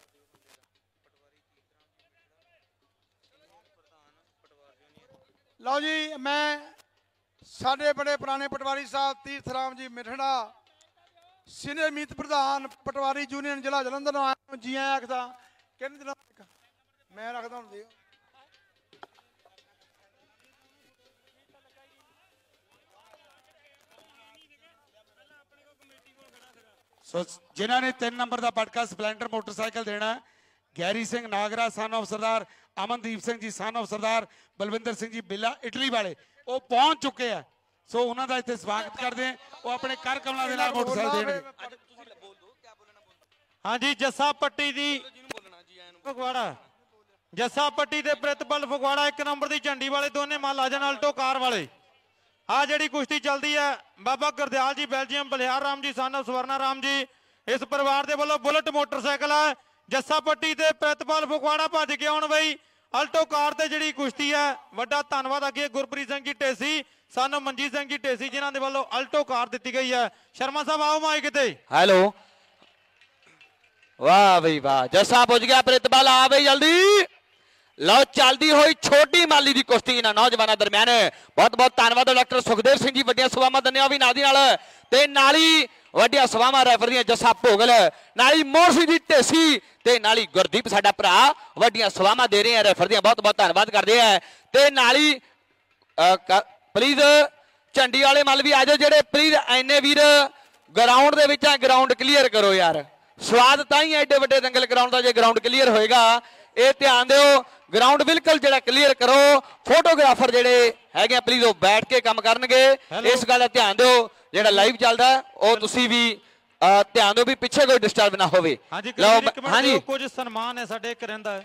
[SPEAKER 3] ਲਓ ਜੀ, ਮੈਂ ਸਾਡੇ ਬੜੇ ਪੁਰਾਣੇ ਪਟਵਾਰੀ ਸਾਹਿਬ ਤੀਰਥ ਰਾਮ ਜੀ ਮਿਠੜਾ, ਸੀਨੀਅਰ ਮੀਤ ਪ੍ਰਧਾਨ ਪਟਵਾਰੀ ਯੂਨੀਅਨ ਜ਼ਿਲ੍ਹਾ ਜਲੰਧਰ ਨੂੰ ਆਇਆ ਜੀ ਆਇਆ ਆਖਦਾ, ਕਿੰਨੇ ਦਿਨਾਂ ਮੈਂ ਰੱਖਦਾ ਹੁਣ ਦਿਓ।
[SPEAKER 7] ਸੋ ਜਿਨ੍ਹਾਂ ਨੇ 3 ਨੰਬਰ ਦਾ ਪਟਕਾ ਸਪਲੈਂਡਰ ਮੋਟਰਸਾਈਕਲ ਦੇਣਾ, Gary Singh Nagra son of Sardar Amandeep Singh ji son of Sardar Balwinder Singh ji Billa Italy ਵਾਲੇ, ਉਹ ਪਹੁੰਚ ਚੁੱਕੇ ਆ। ਸੋ ਉਹਨਾਂ ਦਾ ਇੱਥੇ ਸਵਾਗਤ ਕਰਦੇ ਆ, ਉਹ ਆਪਣੇ ਕਰ ਕਮਲਾਂ ਦੇ ਨਾਲ ਮੋਟਰਸਾਈਕਲ ਦੇਣਗੇ।
[SPEAKER 6] ਹਾਂਜੀ ਜੱਸਾ ਪੱਟੀ ਦੀ ਫਗਵਾੜਾ, ਜੱਸਾ ਪੱਟੀ ਦੇ ਪ੍ਰਿਤਪਾਲ ਫਗਵਾੜਾ 1 ਨੰਬਰ ਦੀ ਝੰਡੀ ਵਾਲੇ ਦੋਨੇ ਮਾਲ ਆ ਜਾਣ ਅਲਟੋ ਕਾਰ ਵਾਲੇ। ਆ ਜਿਹੜੀ ਕੁਸ਼ਤੀ ਚੱਲਦੀ ਹੈ ਬਾਬਾ ਗੁਰਦਿਆਲ ਜੀ Belgium, ਬਲਿਆਰ Ram ji son of Swarna Ram ji, ਇਸ ਪਰਿਵਾਰ ਦੇ ਵੱਲੋਂ ਬੁਲਟ ਮੋਟਰਸਾਈਕਲ ਹੈ। ਜੱਸਾ ਪੱਟੀ ਤੇ ਪ੍ਰਿਤਪਾਲ ਫਗਵਾੜਾ ਭੱਜ ਕੇ ਆਉਣ ਬਈ ਅਲਟੋ ਕਾਰ ਤੇ ਜਿਹੜੀ ਕੁਸ਼ਤੀ ਹੈ। ਵੱਡਾ ਧੰਨਵਾਦ ਅੱਗੇ ਗੁਰਪ੍ਰੀਤ ਸਿੰਘ ਜੀ ਢੇਸੀ ਸਨ ਮਨਜੀਤ ਸਿੰਘ ਜੀ ਢੇਸੀ, ਜਿਨ੍ਹਾਂ ਦੇ ਵੱਲੋਂ ਅਲਟੋ ਕਾਰ ਦਿੱਤੀ ਗਈ ਹੈ। ਸ਼ਰਮਾ ਸਾਹਿਬ ਆਓ ਮਾਈਕ ਤੇ।
[SPEAKER 5] ਹੈਲੋ, ਵਾਹ ਬਈ ਵਾਹ, ਜੱਸਾ ਪੁੱਜ ਗਿਆ, ਪ੍ਰਿਤਪਾਲ ਆ ਬਈ ਜਲਦੀ। ਲਓ ਚੱਲਦੀ ਹੋਈ ਛੋਟੀ ਮਾਲੀ ਦੀ ਕੁਸ਼ਤੀ ਇਹਨਾਂ ਨੌਜਵਾਨਾਂ ਦਰਮਿਆਨ। ਬਹੁਤ ਬਹੁਤ ਧੰਨਵਾਦ ਡਾਕਟਰ ਸੁਖਦੇਵ ਸਿੰਘ ਜੀ, ਵੱਡੀਆਂ ਸਵਾਮਾਂ ਦੰਨਿਆ ਵੀ ਨਾਲ ਦੀ ਨਾਲ, ਤੇ ਨਾਲੀ ਵੱਡੀਆਂ ਸਵਾਮਾਂ ਰੈਫਰੀਆਂ ਜੱਸਾ ਭੋਗਲ, ਨਾਲੀ ਮੋਹਰ ਸਿੰਘ ਜੀ ਢੇਸੀ, ਤੇ ਨਾਲੀ ਗੁਰਦੀਪ ਸਾਡਾ ਭਰਾ, ਵੱਡੀਆਂ ਸਵਾਮਾਂ ਦੇ ਰਹੇ ਆ ਰੈਫਰ ਦੀਆਂ, ਬਹੁਤ ਬਹੁਤ ਧੰਨਵਾਦ ਕਰਦੇ ਆ। ਤੇ ਨਾਲੀ ਪਲੀਜ਼ ਝੰਡੀ ਵਾਲੇ ਮੱਲ ਵੀ ਆ ਜਾਓ ਜਿਹੜੇ ਪਲੀਜ਼ ਐਨੇ ਵੀਰ ਗਰਾਊਂਡ ਦੇ ਵਿੱਚ ਆ ਗਰਾਊਂਡ ਕਲੀਅਰ ਕਰੋ ਯਾਰ ਸਵਾਦ ਤਾਂ ਹੀ ਐਡੇ ਵੱਡੇ ਦੰਗਲ ਗਰਾਊਂਡ ਦਾ ਜੇ ਗਰਾਊਂਡ ਕਲੀਅਰ ਹੋਏਗਾ ਇਹ ਧਿਆਨ ਦਿਓ ਗਰਾਊਂਡ ਬਿਲਕੁਲ ਜਿਹੜਾ ਕਲੀਅਰ ਕਰੋ ਫੋਟੋਗ੍ਰਾਫਰ ਜਿਹੜੇ ਹੈਗੇ ਆ ਪਲੀਜ਼ ਉਹ ਬੈਠ ਕੇ ਕੰਮ ਕਰਨਗੇ ਇਸ ਗੱਲ ਦਾ ਧਿਆਨ ਦਿਓ ਜਿਹੜਾ ਲਾਈਵ ਚੱਲਦਾ ਉਹ ਤੁਸੀਂ ਵੀ ਧਿਆਨ ਦਿਓ ਵੀ ਪਿੱਛੇ ਕੋਈ ਡਿਸਟਰਬ ਨਾ ਹੋਵੇ
[SPEAKER 6] ਹਾਂਜੀ ਕੁਝ ਸਨਮਾਨ ਹੈ ਸਾਡੇ ਕਰਿੰਦਾ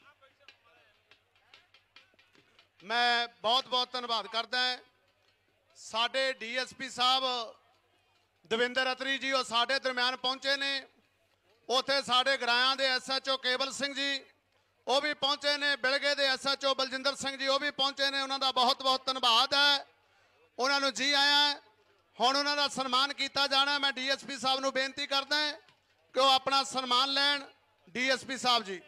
[SPEAKER 3] ਮੈਂ ਬਹੁਤ ਬਹੁਤ ਧੰਨਵਾਦ ਕਰਦਾ ਹਾਂ ਸਾਡੇ ਡੀਐਸਪੀ ਸਾਹਿਬ ਦਵਿੰਦਰ ਅਤਰੀ ਜੀ ਉਹ ਸਾਡੇ ਦਰਮਿਆਨ ਪਹੁੰਚੇ ਨੇ ਉੱਥੇ ਸਾਡੇ ਗਰਾਇਆਂ ਦੇ ਐਸਐਚਓ ਕੇਵਲ ਸਿੰਘ ਜੀ ਉਹ ਵੀ ਪਹੁੰਚੇ ਨੇ ਬਿਲਗੇ ਦੇ ਐਸਐਚਓ ਬਲਜਿੰਦਰ ਸਿੰਘ ਜੀ ਉਹ ਵੀ ਪਹੁੰਚੇ ਨੇ ਉਹਨਾਂ ਦਾ ਬਹੁਤ ਬਹੁਤ ਧੰਨਵਾਦ ਹੈ ਉਹਨਾਂ ਨੂੰ ਜੀ ਆਇਆਂ ਹੁਣ ਉਹਨਾਂ ਦਾ ਸਨਮਾਨ ਕੀਤਾ ਜਾਣਾ ਮੈਂ ਡੀਐਸਪੀ ਸਾਹਿਬ ਨੂੰ ਬੇਨਤੀ ਕਰਦਾ ਕਿ ਉਹ ਆਪਣਾ ਸਨਮਾਨ ਲੈਣ ਡੀਐਸਪੀ ਸਾਹਿਬ ਜੀ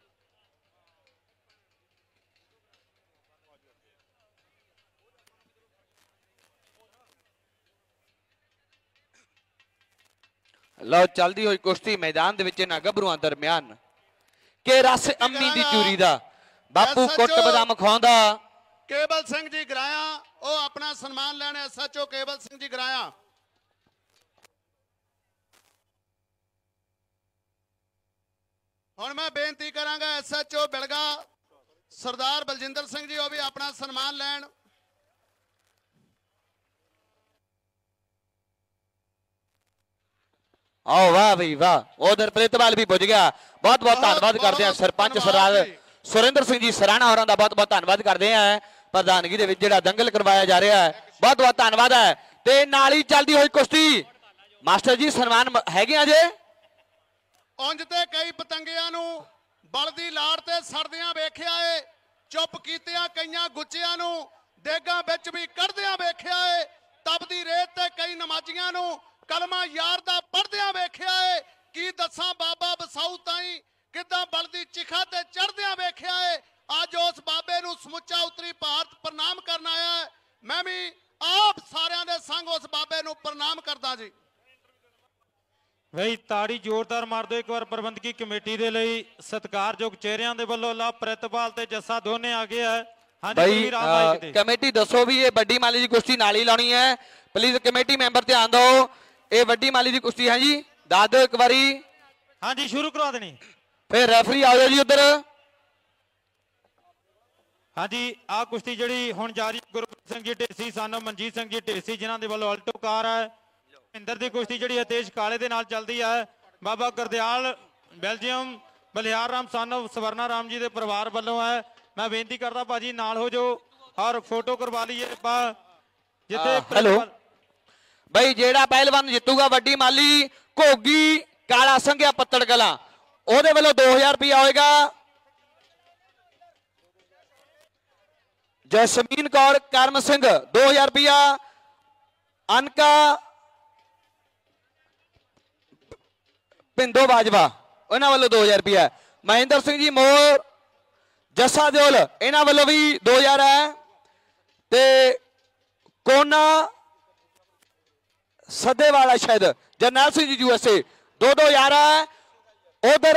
[SPEAKER 5] ਲਓ ਚੱਲਦੀ ਹੋਈ ਕੁਸ਼ਤੀ ਮੈਦਾਨ ਦੇ ਵਿੱਚ ਇਹਨਾਂ ਗੱਭਰੂਆਂ ਦਰਮਿਆਨ ਕਿ ਰਸ ਅੰਮੀ ਦੀ ਚੂਰੀ ਦਾ ਬਾਪੂ ਕੁੱਟ ਬਦਾਮ ਖਾਉਂਦਾ
[SPEAKER 3] ਕੇਵਲ ਸਿੰਘ ਜੀ ਗਰਾਇਆ ਉਹ ਆਪਣਾ ਸਨਮਾਨ ਲੈਣ ਐਸਐਚਓ ਕੇਵਲ ਸਿੰਘ ਜੀ ਗਰਾਇਆ ਹੁਣ ਮੈਂ ਬੇਨਤੀ ਕਰਾਂਗਾ ਐਸਐਚਓ ਬਿਲਗਾ ਸਰਦਾਰ ਬਲਜਿੰਦਰ ਸਿੰਘ ਜੀ ਉਹ ਵੀ ਆਪਣਾ ਸਨਮਾਨ ਲੈਣ
[SPEAKER 5] ਆਓ ਵਾਹ ਬਈ ਵਾਹ ਉਧਰ ਪ੍ਰਿਤਪਾਲ ਵੀ ਪੁੱਜ ਗਿਆ ਬਹੁਤ ਬਹੁਤ ਧੰਨਵਾਦ ਕਰਦੇ ਆ ਸਰਪੰਚ ਸਰਦਾਰ ਸੁਰਿੰਦਰ ਸਿੰਘ ਜੀ ਸਰਾਣਾ ਹੋਰਾਂ ਦਾ ਬਹੁਤ ਬਹੁਤ ਧੰਨਵਾਦ ਕਰਦੇ ਆ ਪ੍ਰਧਾਨਗੀ ਦੇ ਵਿੱਚ ਜਿਹੜਾ ਦੰਗਲ ਕਰਵਾਇਆ ਜਾ ਰਿਹਾ ਹੈ ਬਹੁਤ ਬਹੁਤ ਧੰਨਵਾਦ ਹੈ ਤੇ ਨਾਲ ਹੀ ਚੱਲਦੀ ਹੋਈ ਕੁਸ਼ਤੀ ਮਾਸਟਰ ਜੀ ਸਨਮਾਨ ਹੈਗੇ ਆ ਜੇ
[SPEAKER 3] ਉਂਝ ਤੇ ਕਈ ਪਤੰਗਿਆਂ ਨੂੰ ਬਲਦੀ ਲਾੜ ਤੇ ਸੜਦਿਆਂ ਵੇਖਿਆ ਏ ਚੁੱਪ ਕੀਤਿਆਂ ਕਈਆਂ ਗੁੱਚਿਆਂ ਨੂੰ ਦੇਗਾਂ ਵਿੱਚ ਵੀ ਕੱਢਦਿਆਂ ਵੇਖਿਆ ਏ ਤਪਦੀ ਰੇਤ ਤੇ ਕਈ ਨਮਾਜ਼ੀਆਂ ਨੂੰ ਕਲਮਾ ਯਾਰ ਦਾ ਪੜਦਿਆਂ ਵੇਖਿਆ ਏ ਕੀ ਦੱਸਾਂ ਬਾਬਾ ਬਸਾਊ ਤਾਈ ਕਿੱਦਾਂ ਬਲਦੀ ਚਿਖਾ ਤੇ ਚੜਦਿਆਂ ਵੇਖਿਆ ਏ ਅੱਜ ਉਸ ਬਾਬੇ ਨੂੰ ਸਮੁੱਚਾ ਉੱਤਰੀ ਭਾਰਤ ਪ੍ਰਣਾਮ ਕਰਨ ਆਇਆ ਹੈ ਮੈਂ ਵੀ ਆਪ ਸਾਰਿਆਂ ਦੇ ਸੰਗ ਉਸ ਬਾਬੇ ਨੂੰ ਪ੍ਰਣਾਮ ਕਰਦਾ ਜੀ
[SPEAKER 6] ਬਈ ਤਾੜੀ ਜ਼ੋਰਦਾਰ ਮਾਰ ਦਿਓ ਇੱਕ ਵਾਰ ਪ੍ਰਬੰਧਕੀ ਕਮੇਟੀ ਦੇ ਲਈ ਸਤਿਕਾਰਯੋਗ ਚਿਹਰਿਆਂ ਦੇ ਵੱਲੋਂ ਲਾ ਪ੍ਰਿਤਪਾਲ ਤੇ ਜੱਸਾ ਦੋਨੇ ਆ ਗਏ ਆ
[SPEAKER 5] ਬਈ ਕਮੇਟੀ ਦੱਸੋ ਵੀ ਇਹ ਵੱਡੀ ਮਾਲੀ ਦੀ ਕੁਸ਼ਤੀ ਨਾਲ ਹੀ ਲਾਉਣੀ ਹੈ ਪਲੀਜ਼ ਕਮੇਟੀ ਮੈਂਬਰ ਧਿਆਨ ਦਿਓ ਇਹ ਵੱਡੀ ਮਾਲੀ ਦੀ ਕੁਸ਼ਤੀ ਹੈ ਜੀ ਦੱਸ ਦਿਓ ਇੱਕ ਵਾਰੀ
[SPEAKER 6] ਹਾਂਜੀ ਸ਼ੁਰੂ ਕਰਵਾ ਦੇਣੀ
[SPEAKER 5] ਫਿਰ ਰੈਫਰੀ ਆ ਜਾਓ ਜੀ ਉਧਰ
[SPEAKER 6] ਹਾਂਜੀ ਆ ਕੁਸ਼ਤੀ ਜਿਹੜੀ ਹੁਣ ਜਾਰੀ ਗੁਰਪ੍ਰੀਤ ਸਿੰਘ ਜੀ ਢੇਸੀ ਸਾਨੂੰ ਮਨਜੀਤ ਸਿੰਘ ਜੀ ਢੇਸੀ ਜਿਨ੍ਹਾਂ ਦੇ ਵੱਲੋਂ ਅਲਟੋ ਕਾਰ ਹੈ ਇੰਦਰ ਦੀ ਕੁਸ਼ਤੀ ਜਿਹੜੀ ਅਤੇਸ਼ ਕਾਲੇ ਦੇ ਨਾਲ ਚੱਲਦੀ ਹੈ ਬਾਬਾ ਗੁਰਦਿਆਲ ਬੈਲਜੀਅਮ ਬਲਿਹਾਰ ਰਾਮ ਸਾਨੂੰ ਸਵਰਨਾ ਰਾਮ ਜੀ ਦੇ ਪਰਿਵਾਰ ਵੱਲੋਂ ਹੈ ਮੈਂ ਬੇਨਤੀ ਕਰਦਾ ਭਾਜੀ ਨਾਲ ਹੋ ਜੋ ਔਰ ਫੋਟੋ ਕਰਵਾ ਲਈਏ ਜਿੱਥੇ
[SPEAKER 5] ਹੈਲੋ ਬਈ ਜਿਹੜਾ ਪਹਿਲਵਾਨ ਜਿੱਤੂਗਾ ਵੱਡੀ ਮਾਲੀ ਘੋਗੀ ਕਾਲਾ ਸੰਘਿਆ ਪੱਤੜ ਕਲਾਂ ਉਹਦੇ ਵੱਲੋਂ 2000 ਰੁਪਇਆ ਹੋਏਗਾ ਜੈਸਮੀਨ ਕੌਰ ਕਰਮ ਸਿੰਘ 2000 ਰੁਪਇਆ ਅਨਕਾ ਪਿੰਦੋ ਬਾਜਵਾ ਉਹਨਾਂ ਵੱਲੋਂ 2000 ਰੁਪਇਆ ਮਹਿੰਦਰ ਸਿੰਘ ਜੀ ਮੋਰ ਜੱਸਾ ਦਿਓਲ ਇਹਨਾਂ ਵੱਲੋਂ ਵੀ 2000 ਹੈ ਤੇ ਕੋਨਾ ਸੱਦੇਵਾਲਾ ਸ਼ਾਇਦ ਜਰਨੈਲ ਸਿੰਘ ਜੀ ਯੂਐਸਏ 2000 ਹੈ ਉਧਰ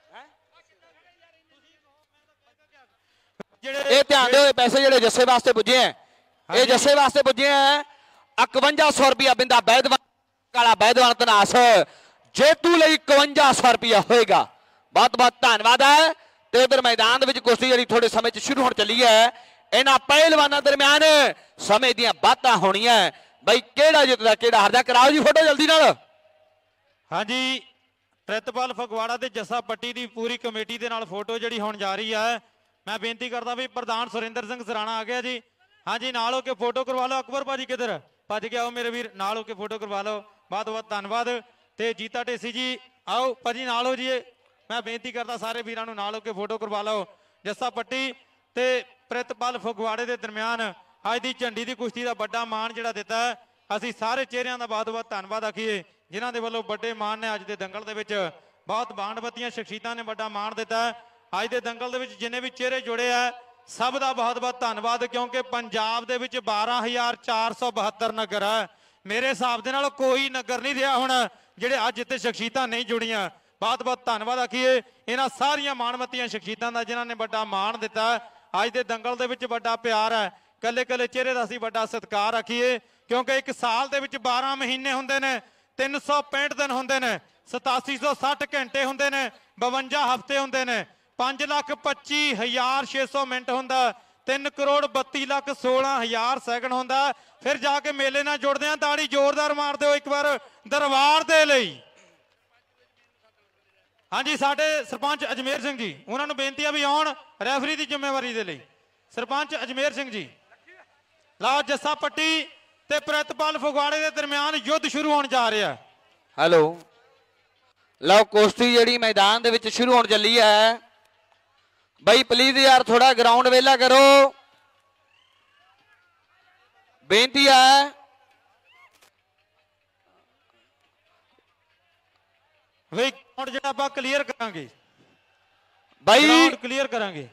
[SPEAKER 5] ਇਹ ਧਿਆਨ ਦਿਓ ਪੈਸੇ ਜਿਹੜੇ ਜੱਸੇ ਵਾਸਤੇ ਪੁੱਜੇ ਹੈ ਇਹ ਜੱਸੇ ਵਾਸਤੇ ਪੁੱਜੇ ਹੈ 5100 ਰੁਪਇਆ ਬਿੰਦਾ ਬੈਦਵਾਨ ਕਾਲਾ ਬੈਦਵਾਨ ਤਨਾਸ ਜੇਤੂ ਲਈ 5100 ਰੁਪਇਆ ਹੋਏਗਾ ਬਹੁਤ ਬਹੁਤ ਧੰਨਵਾਦ ਹੈ ਤੇ ਉਧਰ ਮੈਦਾਨ ਦੇ ਵਿੱਚ ਕੁਸ਼ਤੀ ਜਿਹੜੀ ਥੋੜੇ ਸਮੇਂ 'ਚ ਸ਼ੁਰੂ ਹੋਣ ਚੱਲੀ ਹੈ ਇਹਨਾਂ ਪਹਿਲਵਾਨਾਂ ਦਰਮਿਆਨ ਸਮੇਂ ਦੀਆਂ ਬਾਤਾਂ ਹੋਣੀਆਂ ਬਈ ਕਿਹੜਾ ਜਿੱਤਦਾ ਕਿਹੜਾ ਹਾਰਦਾ ਕਰਾਓ ਜੀ ਫੋਟੋ ਜਲਦੀ ਨਾਲ
[SPEAKER 6] ਹਾਂਜੀ ਪ੍ਰਿਤਪਾਲ ਫਗਵਾੜਾ ਤੇ ਜੱਸਾ ਪੱਟੀ ਦੀ ਪੂਰੀ ਕਮੇਟੀ ਦੇ ਨਾਲ ਫੋਟੋ ਜਿਹੜੀ ਹੋਣ ਜਾ ਰਹੀ ਹੈ ਮੈਂ ਬੇਨਤੀ ਕਰਦਾ ਵੀ ਪ੍ਰਧਾਨ ਸੁਰਿੰਦਰ ਸਿੰਘ ਸਰਾਣਾ ਆ ਗਿਆ ਜੀ ਹਾਂਜੀ ਨਾਲ ਹੋ ਕੇ ਫੋਟੋ ਕਰਵਾ ਲਓ ਅਕਬਰ ਭਾਜੀ ਕਿੱਧਰ ਭੱਜ ਕੇ ਆਓ ਮੇਰੇ ਵੀਰ ਨਾਲ ਹੋ ਕੇ ਫੋਟੋ ਕਰਵਾ ਲਓ ਬਹੁਤ ਬਹੁਤ ਧੰਨਵਾਦ ਤੇ ਜੀਤਾ ਢੇਸੀ ਜੀ ਆਓ ਭਾਜੀ ਨਾਲ ਹੋ ਜੀਏ ਮੈਂ ਬੇਨਤੀ ਕਰਦਾ ਸਾਰੇ ਵੀਰਾਂ ਨੂੰ ਨਾਲ ਹੋ ਕੇ ਫੋਟੋ ਕਰਵਾ ਲਓ ਜੱਸਾ ਪੱਟੀ ਤੇ ਪ੍ਰਿਤਪਾਲ ਫਗਵਾੜੇ ਦੇ ਦਰਮਿਆਨ ਅੱਜ ਦੀ ਝੰਡੀ ਦੀ ਕੁਸ਼ਤੀ ਦਾ ਵੱਡਾ ਮਾਣ ਜਿਹੜਾ ਦਿੱਤਾ ਅਸੀਂ ਸਾਰੇ ਚਿਹਰਿਆਂ ਦਾ ਬਹੁਤ ਬਹੁਤ ਧੰਨਵਾਦ ਆਖੀਏ ਜਿਨ੍ਹਾਂ ਦੇ ਵੱਲੋਂ ਵੱਡੇ ਮਾਣ ਨੇ ਅੱਜ ਦੇ ਦੰਗਲ ਦੇ ਵਿੱਚ ਬਹੁਤ ਬਾਣਵਤੀਆਂ ਸ਼ਖਸੀਅਤਾਂ ਨੇ ਵੱਡਾ ਮਾਣ ਦਿੱਤਾ ਅੱਜ ਦੇ ਦੰਗਲ ਦੇ ਵਿੱਚ ਜਿੰਨੇ ਵੀ ਚਿਹਰੇ ਜੁੜੇ ਆ ਸਭ ਦਾ ਬਹੁਤ ਬਹੁਤ ਧੰਨਵਾਦ ਕਿਉਂਕਿ ਪੰਜਾਬ ਦੇ ਵਿੱਚ 12472 ਨਗਰ ਹੈ ਮੇਰੇ ਹਿਸਾਬ ਦੇ ਨਾਲ ਕੋਈ ਨਗਰ ਨਹੀਂ ਰਿਹਾ ਹੁਣ ਜਿਹੜੇ ਅੱਜ ਇੱਥੇ ਸ਼ਖਸੀਅਤਾਂ ਨਹੀਂ ਜੁੜੀਆਂ ਬਹੁਤ ਬਹੁਤ ਧੰਨਵਾਦ ਆਖੀਏ ਇਹਨਾਂ ਸਾਰੀਆਂ ਮਾਣਵਤੀਆਂ ਸ਼ਖਸੀਅਤਾਂ ਦਾ ਜਿਨ੍ਹਾਂ ਨੇ ਵੱਡਾ ਮਾਣ ਦਿੱਤਾ ਅੱਜ ਦੇ ਦੰਗਲ ਦੇ ਵਿੱਚ ਵੱਡਾ ਪਿਆਰ ਹੈ ਕੱਲੇ ਕੱਲੇ ਚਿਹਰੇ ਦਾ ਅਸੀਂ ਵੱਡਾ ਸਤਿਕਾਰ ਰੱਖੀਏ, ਕਿਉਂਕਿ ਇੱਕ ਸਾਲ ਦੇ ਵਿੱਚ 12 ਮਹੀਨੇ ਹੁੰਦੇ ਨੇ, 365 ਦਿਨ ਹੁੰਦੇ ਨੇ, 8760 ਘੰਟੇ ਹੁੰਦੇ ਨੇ, 52 ਹਫ਼ਤੇ ਹੁੰਦੇ ਨੇ, 5,25,600 ਮਿੰਟ ਹੁੰਦਾ, 3,32,16,000 ਸੈਕਿੰਡ ਹੁੰਦਾ। ਫਿਰ ਜਾ ਕੇ ਮੇਲੇ ਨਾਲ ਜੁੜਦੇ ਆ। ਤਾੜੀ ਜ਼ੋਰਦਾਰ ਮਾਰ ਦਿਓ ਇੱਕ ਵਾਰ ਦਰਬਾਰ ਦੇ ਲਈ। ਹਾਂਜੀ, ਸਾਡੇ ਸਰਪੰਚ ਅਜਮੇਰ ਸਿੰਘ ਜੀ, ਉਹਨਾਂ ਨੂੰ ਬੇਨਤੀ ਆ ਵੀ ਆਉਣ ਰੈਫਰੀ ਦੀ ਜ਼ਿੰਮੇਵਾਰੀ ਦੇ ਲਈ। ਸਰਪੰਚ ਅਜਮੇਰ ਸਿੰਘ ਜੀ। ਲਓ, ਜੱਸਾ ਪੱਟੀ ਤੇ ਪ੍ਰਿਤਪਾਲ ਫਗਵਾੜੇ ਦੇ ਦਰਮਿਆਨ ਯੁੱਧ ਸ਼ੁਰੂ ਹੋਣ ਜਾ ਰਿਹਾ।
[SPEAKER 5] ਹੈਲੋ, ਲਓ ਕੁਸ਼ਤੀ ਜਿਹੜੀ ਮੈਦਾਨ ਦੇ ਵਿੱਚ ਸ਼ੁਰੂ ਹੋਣ ਚੱਲੀ ਹੈ। ਬਈ ਪਲੀਜ਼ ਯਾਰ ਥੋੜਾ ਗਰਾਊਂਡ ਵੇਲਾ ਕਰੋ, ਬੇਨਤੀ ਹੈ।
[SPEAKER 6] ਵੇ ਗਰਾਊਂਡ ਜਿਹੜਾ ਆਪਾਂ ਕਲੀਅਰ ਕਰਾਂਗੇ,
[SPEAKER 5] ਬਾਈ
[SPEAKER 6] ਗਰਾਊਂਡ ਕਲੀਅਰ ਕਰਾਂਗੇ।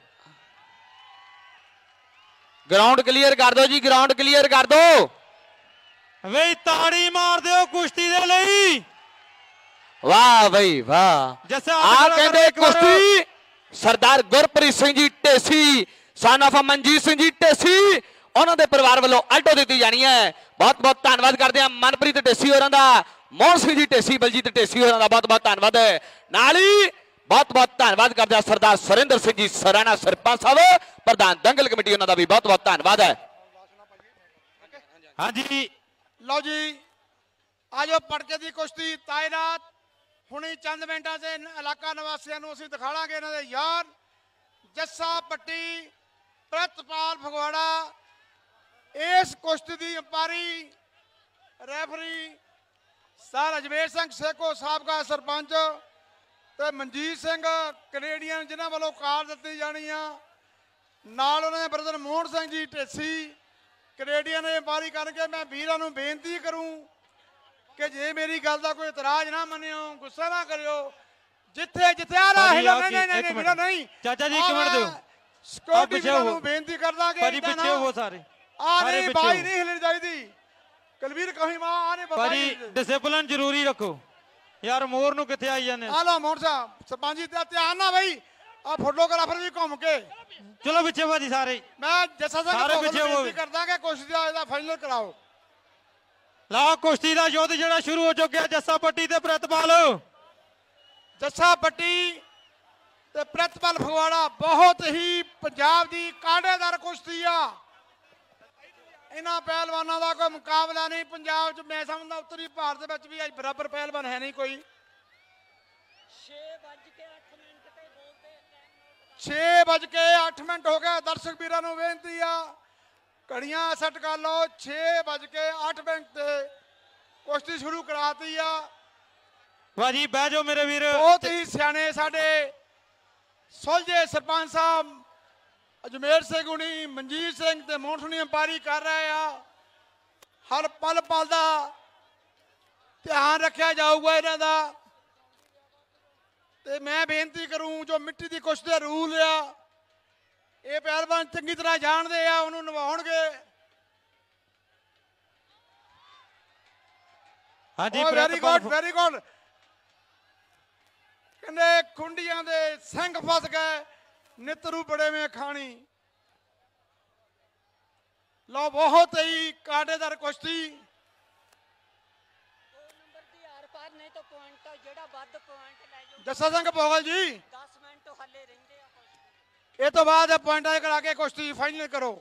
[SPEAKER 5] ਗਰਾਊਂਡ ਕਲੀਅਰ ਕਰ ਦਿਓ ਜੀ, ਗਰਾਊਂਡ ਕਲੀਅਰ ਕਰ ਦਿਓ।
[SPEAKER 6] ਵੇ ਤਾੜੀ ਮਾਰ ਦਿਓ ਕੁਸ਼ਤੀ ਦੇ ਲਈ।
[SPEAKER 5] ਵਾਹ ਬਈ ਵਾਹ।
[SPEAKER 6] ਜੱਸਾ
[SPEAKER 5] ਆ ਕਹਿੰਦੇ ਕੁਸ਼ਤੀ ਸਰਦਾਰ ਗੁਰਪ੍ਰੀਤ ਸਿੰਘ ਜੀ ਢੇਸੀ, ਸਨ ਆਫ ਮਨਜੀਤ ਸਿੰਘ ਜੀ ਢੇਸੀ, ਉਹਨਾਂ ਦੇ ਪਰਿਵਾਰ ਵੱਲੋਂ ਆਲਟੋ ਦਿੱਤੀ ਜਾਣੀ ਹੈ। ਬਹੁਤ ਬਹੁਤ ਧੰਨਵਾਦ ਕਰਦੇ ਹਾਂ ਮਨਪ੍ਰੀਤ ਢੇਸੀ ਹੋਰਾਂ ਦਾ, ਮੋਹਨ ਸਿੰਘ ਜੀ ਢੇਸੀ, ਬਲਜੀਤ ਢੇਸੀ ਹੋਰਾਂ ਦਾ ਬਹੁਤ ਬਹੁਤ ਧੰਨਵਾਦ ਹੈ। ਨਾਲ ਹੀ ਬਹੁਤ ਬਹੁਤ ਧੰਨਵਾਦ ਕਰਦੇ ਹਾਂ ਸਰਦਾਰ ਸੁਰਿੰਦਰ ਸਿੰਘ ਜੀ ਸਰਾਣਾ ਸਰਪੰਚ ਸਾਹਿਬ, ਪ੍ਰਧਾਨ ਦੰਗਲ ਕਮੇਟੀ, ਉਹਨਾਂ ਦਾ ਵੀ ਬਹੁਤ ਬਹੁਤ ਧੰਨਵਾਦ ਹੈ।
[SPEAKER 6] ਹਾਂਜੀ,
[SPEAKER 3] ਲਓ ਜੀ, ਆਜੋ ਪਟਕੇ ਦੀ ਕੁਸ਼ਤੀ ਤਾਇਨਾਤ ਹੁਣੀ ਚੰਦ ਮਿੰਟਾਂ 'ਚ ਇਲਾਕਾ ਨਿਵਾਸੀਆਂ ਨੂੰ ਅਸੀਂ ਦਿਖਾਵਾਂਗੇ ਇਹਨਾਂ ਦੇ ਯਾਰ ਜੱਸਾ ਪੱਟੀ ਪ੍ਰਿਤਪਾਲ ਫਗਵਾੜਾ। ਇਸ ਕੁਸ਼ਤੀ ਦੀ ਅੰਪਾਇਰੀ ਰੈਫਰੀ ਸਰ ਅਜਮੇਰ ਸਿੰਘ ਸੇਖੋ ਸਾਬਕਾ ਸਰਪੰਚ ਤੇ ਮਨਜੀਤ ਸਿੰਘ ਕੈਨੇਡੀਅਨ, ਜਿਨ੍ਹਾਂ ਵੱਲੋਂ ਕਾਰ ਦਿੱਤੀ ਜਾਣੀ ਆ। ਨਾਲ ਉਹਨਾਂ ਦੇ ਬ੍ਰਦਰ ਮੋਹਨ ਸਿੰਘ ਜੀ ਢੇਸੀ ਕੈਨੇਡੀਅਨ ਨੇ ਅੰਪਾਇਰੀ ਕਰਕੇ। ਮੈਂ ਵੀਰਾਂ ਨੂੰ ਬੇਨਤੀ ਕਰੂੰ ਕਿ ਜੇ ਮੇਰੀ ਗੱਲ ਦਾ ਕੋਈ ਇਤਰਾਜ਼ ਨਾ ਮੰਨਿਓ, ਗੁੱਸਾ ਨਾ ਕਰਿਓ। ਜਿੱਥੇ ਜਿੱਥੇ ਆ ਰਹਾ ਹੈ ਨਹੀਂ ਵੀਰਾ ਨਹੀਂ
[SPEAKER 6] ਚਾਚਾ ਜੀ ਇੱਕ ਮਿੰਟ ਦਿਓ।
[SPEAKER 3] ਸਿਕਿਉਰਿਟੀ ਵੀਰਾਂ ਨੂੰ ਬੇਨਤੀ ਕਰਦਾ ਕਿ
[SPEAKER 6] ਭਾਜੀ ਪਿੱਛੇ ਹੋ ਸਾਰੇ,
[SPEAKER 3] ਆ ਨਹੀਂ ਬਾਈ ਨਹੀਂ ਹਿਲਣੀ ਚਾਹੀਦੀ। ਕੁਲਵੀਰ ਕਹੀ ਮਾਂ ਆ ਨਹੀਂ
[SPEAKER 6] ਭਾਜੀ ਡਿਸਪਲਿਨ ਜ਼ਰੂਰੀ ਰੱਖੋ ਯਾਰ। ਮੋਰ ਨੂੰ ਕਿੱਥੇ ਆਈ ਜਾਂਦੇ
[SPEAKER 3] ਆ ਲੋ ਮੋਹਨ ਸਾਹਿਬ ਸਰਪੰਚ ਜੀ ਤੇ ਧਿਆਨ ਨਾ ਬਈ। ਆ ਫੋਟੋਗ੍ਰਾਫਰ ਵੀ ਘੁੰਮ ਕੇ
[SPEAKER 6] ਚਲੋ ਪਿੱਛੇ ਭਾਜੀ ਸਾਰੇ।
[SPEAKER 3] ਮੈਂ ਜੱਸਾ ਸਿੰਘ
[SPEAKER 6] ਸਾਰੇ ਪਿੱਛੇ
[SPEAKER 3] ਬੇਨਤੀ ਕਰਦਾ ਕਿ ਕੁਸ਼ਤੀ ਦਾ ਇਹਦਾ ਫਾਈਨਲ ਕਰਾਓ।
[SPEAKER 6] ਲਓ ਕੁਸ਼ਤੀ ਦਾ ਯੁੱਧ ਜਿਹੜਾ ਸ਼ੁਰੂ ਹੋ ਚੁੱਕਿਆ। ਜੱਸਾ ਪੱਟੀ ਤੇ ਪ੍ਰਿਤਪਾਲ।
[SPEAKER 3] ਜੱਸਾ ਪੱਟੀ ਤੇ ਪ੍ਰਿਤਪਾਲ ਫਗਵਾੜਾ ਬਹੁਤ ਹੀ ਪੰਜਾਬ ਦੀ ਕਾਂਡੇਦਾਰ ਕੁਸ਼ਤੀ ਆ। ਇਹਨਾਂ ਪਹਿਲਵਾਨਾਂ ਦਾ ਕੋਈ ਮੁਕਾਬਲਾ ਨਹੀਂ ਪੰਜਾਬ 'ਚ। ਮੈਂ ਸਮਝਦਾ ਉੱਤਰੀ ਭਾਰਤ ਦੇ ਵਿੱਚ ਵੀ ਅੱਜ ਬਰਾਬਰ ਪਹਿਲਵਾਨ ਹੈ ਨਹੀਂ ਕੋਈ। 6:08 ਮਿੰਟ ਹੋ ਗਏ। ਦਰਸ਼ਕ ਵੀਰਾਂ ਨੂੰ ਬੇਨਤੀ ਆ ਘੜੀਆਂ ਸੈੱਟ ਕਰ ਲਓ। 6:08 ਤੇ ਕੁਸ਼ਤੀ ਸ਼ੁਰੂ ਕਰਾਤੀ ਆ।
[SPEAKER 6] ਭਾਜੀ ਬਹਿ ਜਾਓ ਮੇਰੇ ਵੀਰ।
[SPEAKER 3] ਬਹੁਤ ਹੀ ਸਿਆਣੇ ਸਾਡੇ ਸੁਲਝੇ ਸਰਪੰਚ ਸਾਹਿਬ ਅਜਮੇਰ ਸਿੰਘ ਹੁਣੀ, ਮਨਜੀਤ ਸਿੰਘ ਤੇ ਮੋਹਨ ਹੁਣੀ ਅੰਪਾਇਰੀ ਕਰ ਰਹੇ ਆ। ਹਰ ਪਲ ਪਲ ਦਾ ਧਿਆਨ ਰੱਖਿਆ ਜਾਊਗਾ ਇਹਨਾਂ ਦਾ। ਤੇ ਮੈਂ ਬੇਨਤੀ ਕਰੂੰ ਜੋ ਮਿੱਟੀ ਦੀ ਕੁਸ਼ਤੀ ਦਾ ਰੂਲ ਆ, ਇਹ ਪਹਿਲਵਾਨ ਚੰਗੀ ਤਰ੍ਹਾਂ ਜਾਣਦੇ ਆ, ਉਹਨੂੰ ਨਿਭਾਉਣਗੇ।
[SPEAKER 6] ਹਾਂਜੀ
[SPEAKER 3] ਵੈਰੀ ਗੁੱਡ ਵੈਰੀ ਗੁੱਡ। ਕਹਿੰਦੇ ਖੁੰਡੀਆਂ ਦੇ ਸਿੰਘ ਫਸ ਗਏ, ਨਿਤਰੂ ਬੜੇ ਮੇ ਖਾਣੀ। ਲਓ ਬਹੁਤ ਹੀ ਕਾਂਡੇਦਾਰ ਕੁਸ਼ਤੀ। ਜੱਸਾ ਸਿੰਘ ਭੋਗਲ ਜੀ 10 ਮਿੰਟ ਹੱਲੇ ਰਹਿੰਦੇ ਆ। ਇਹ ਤੋਂ ਬਾਅਦ ਪੁਆਇੰਟਾਂ ਕਰਾ ਕੇ ਕੁਸ਼ਤੀ ਫਾਈਨਲ ਕਰੋ।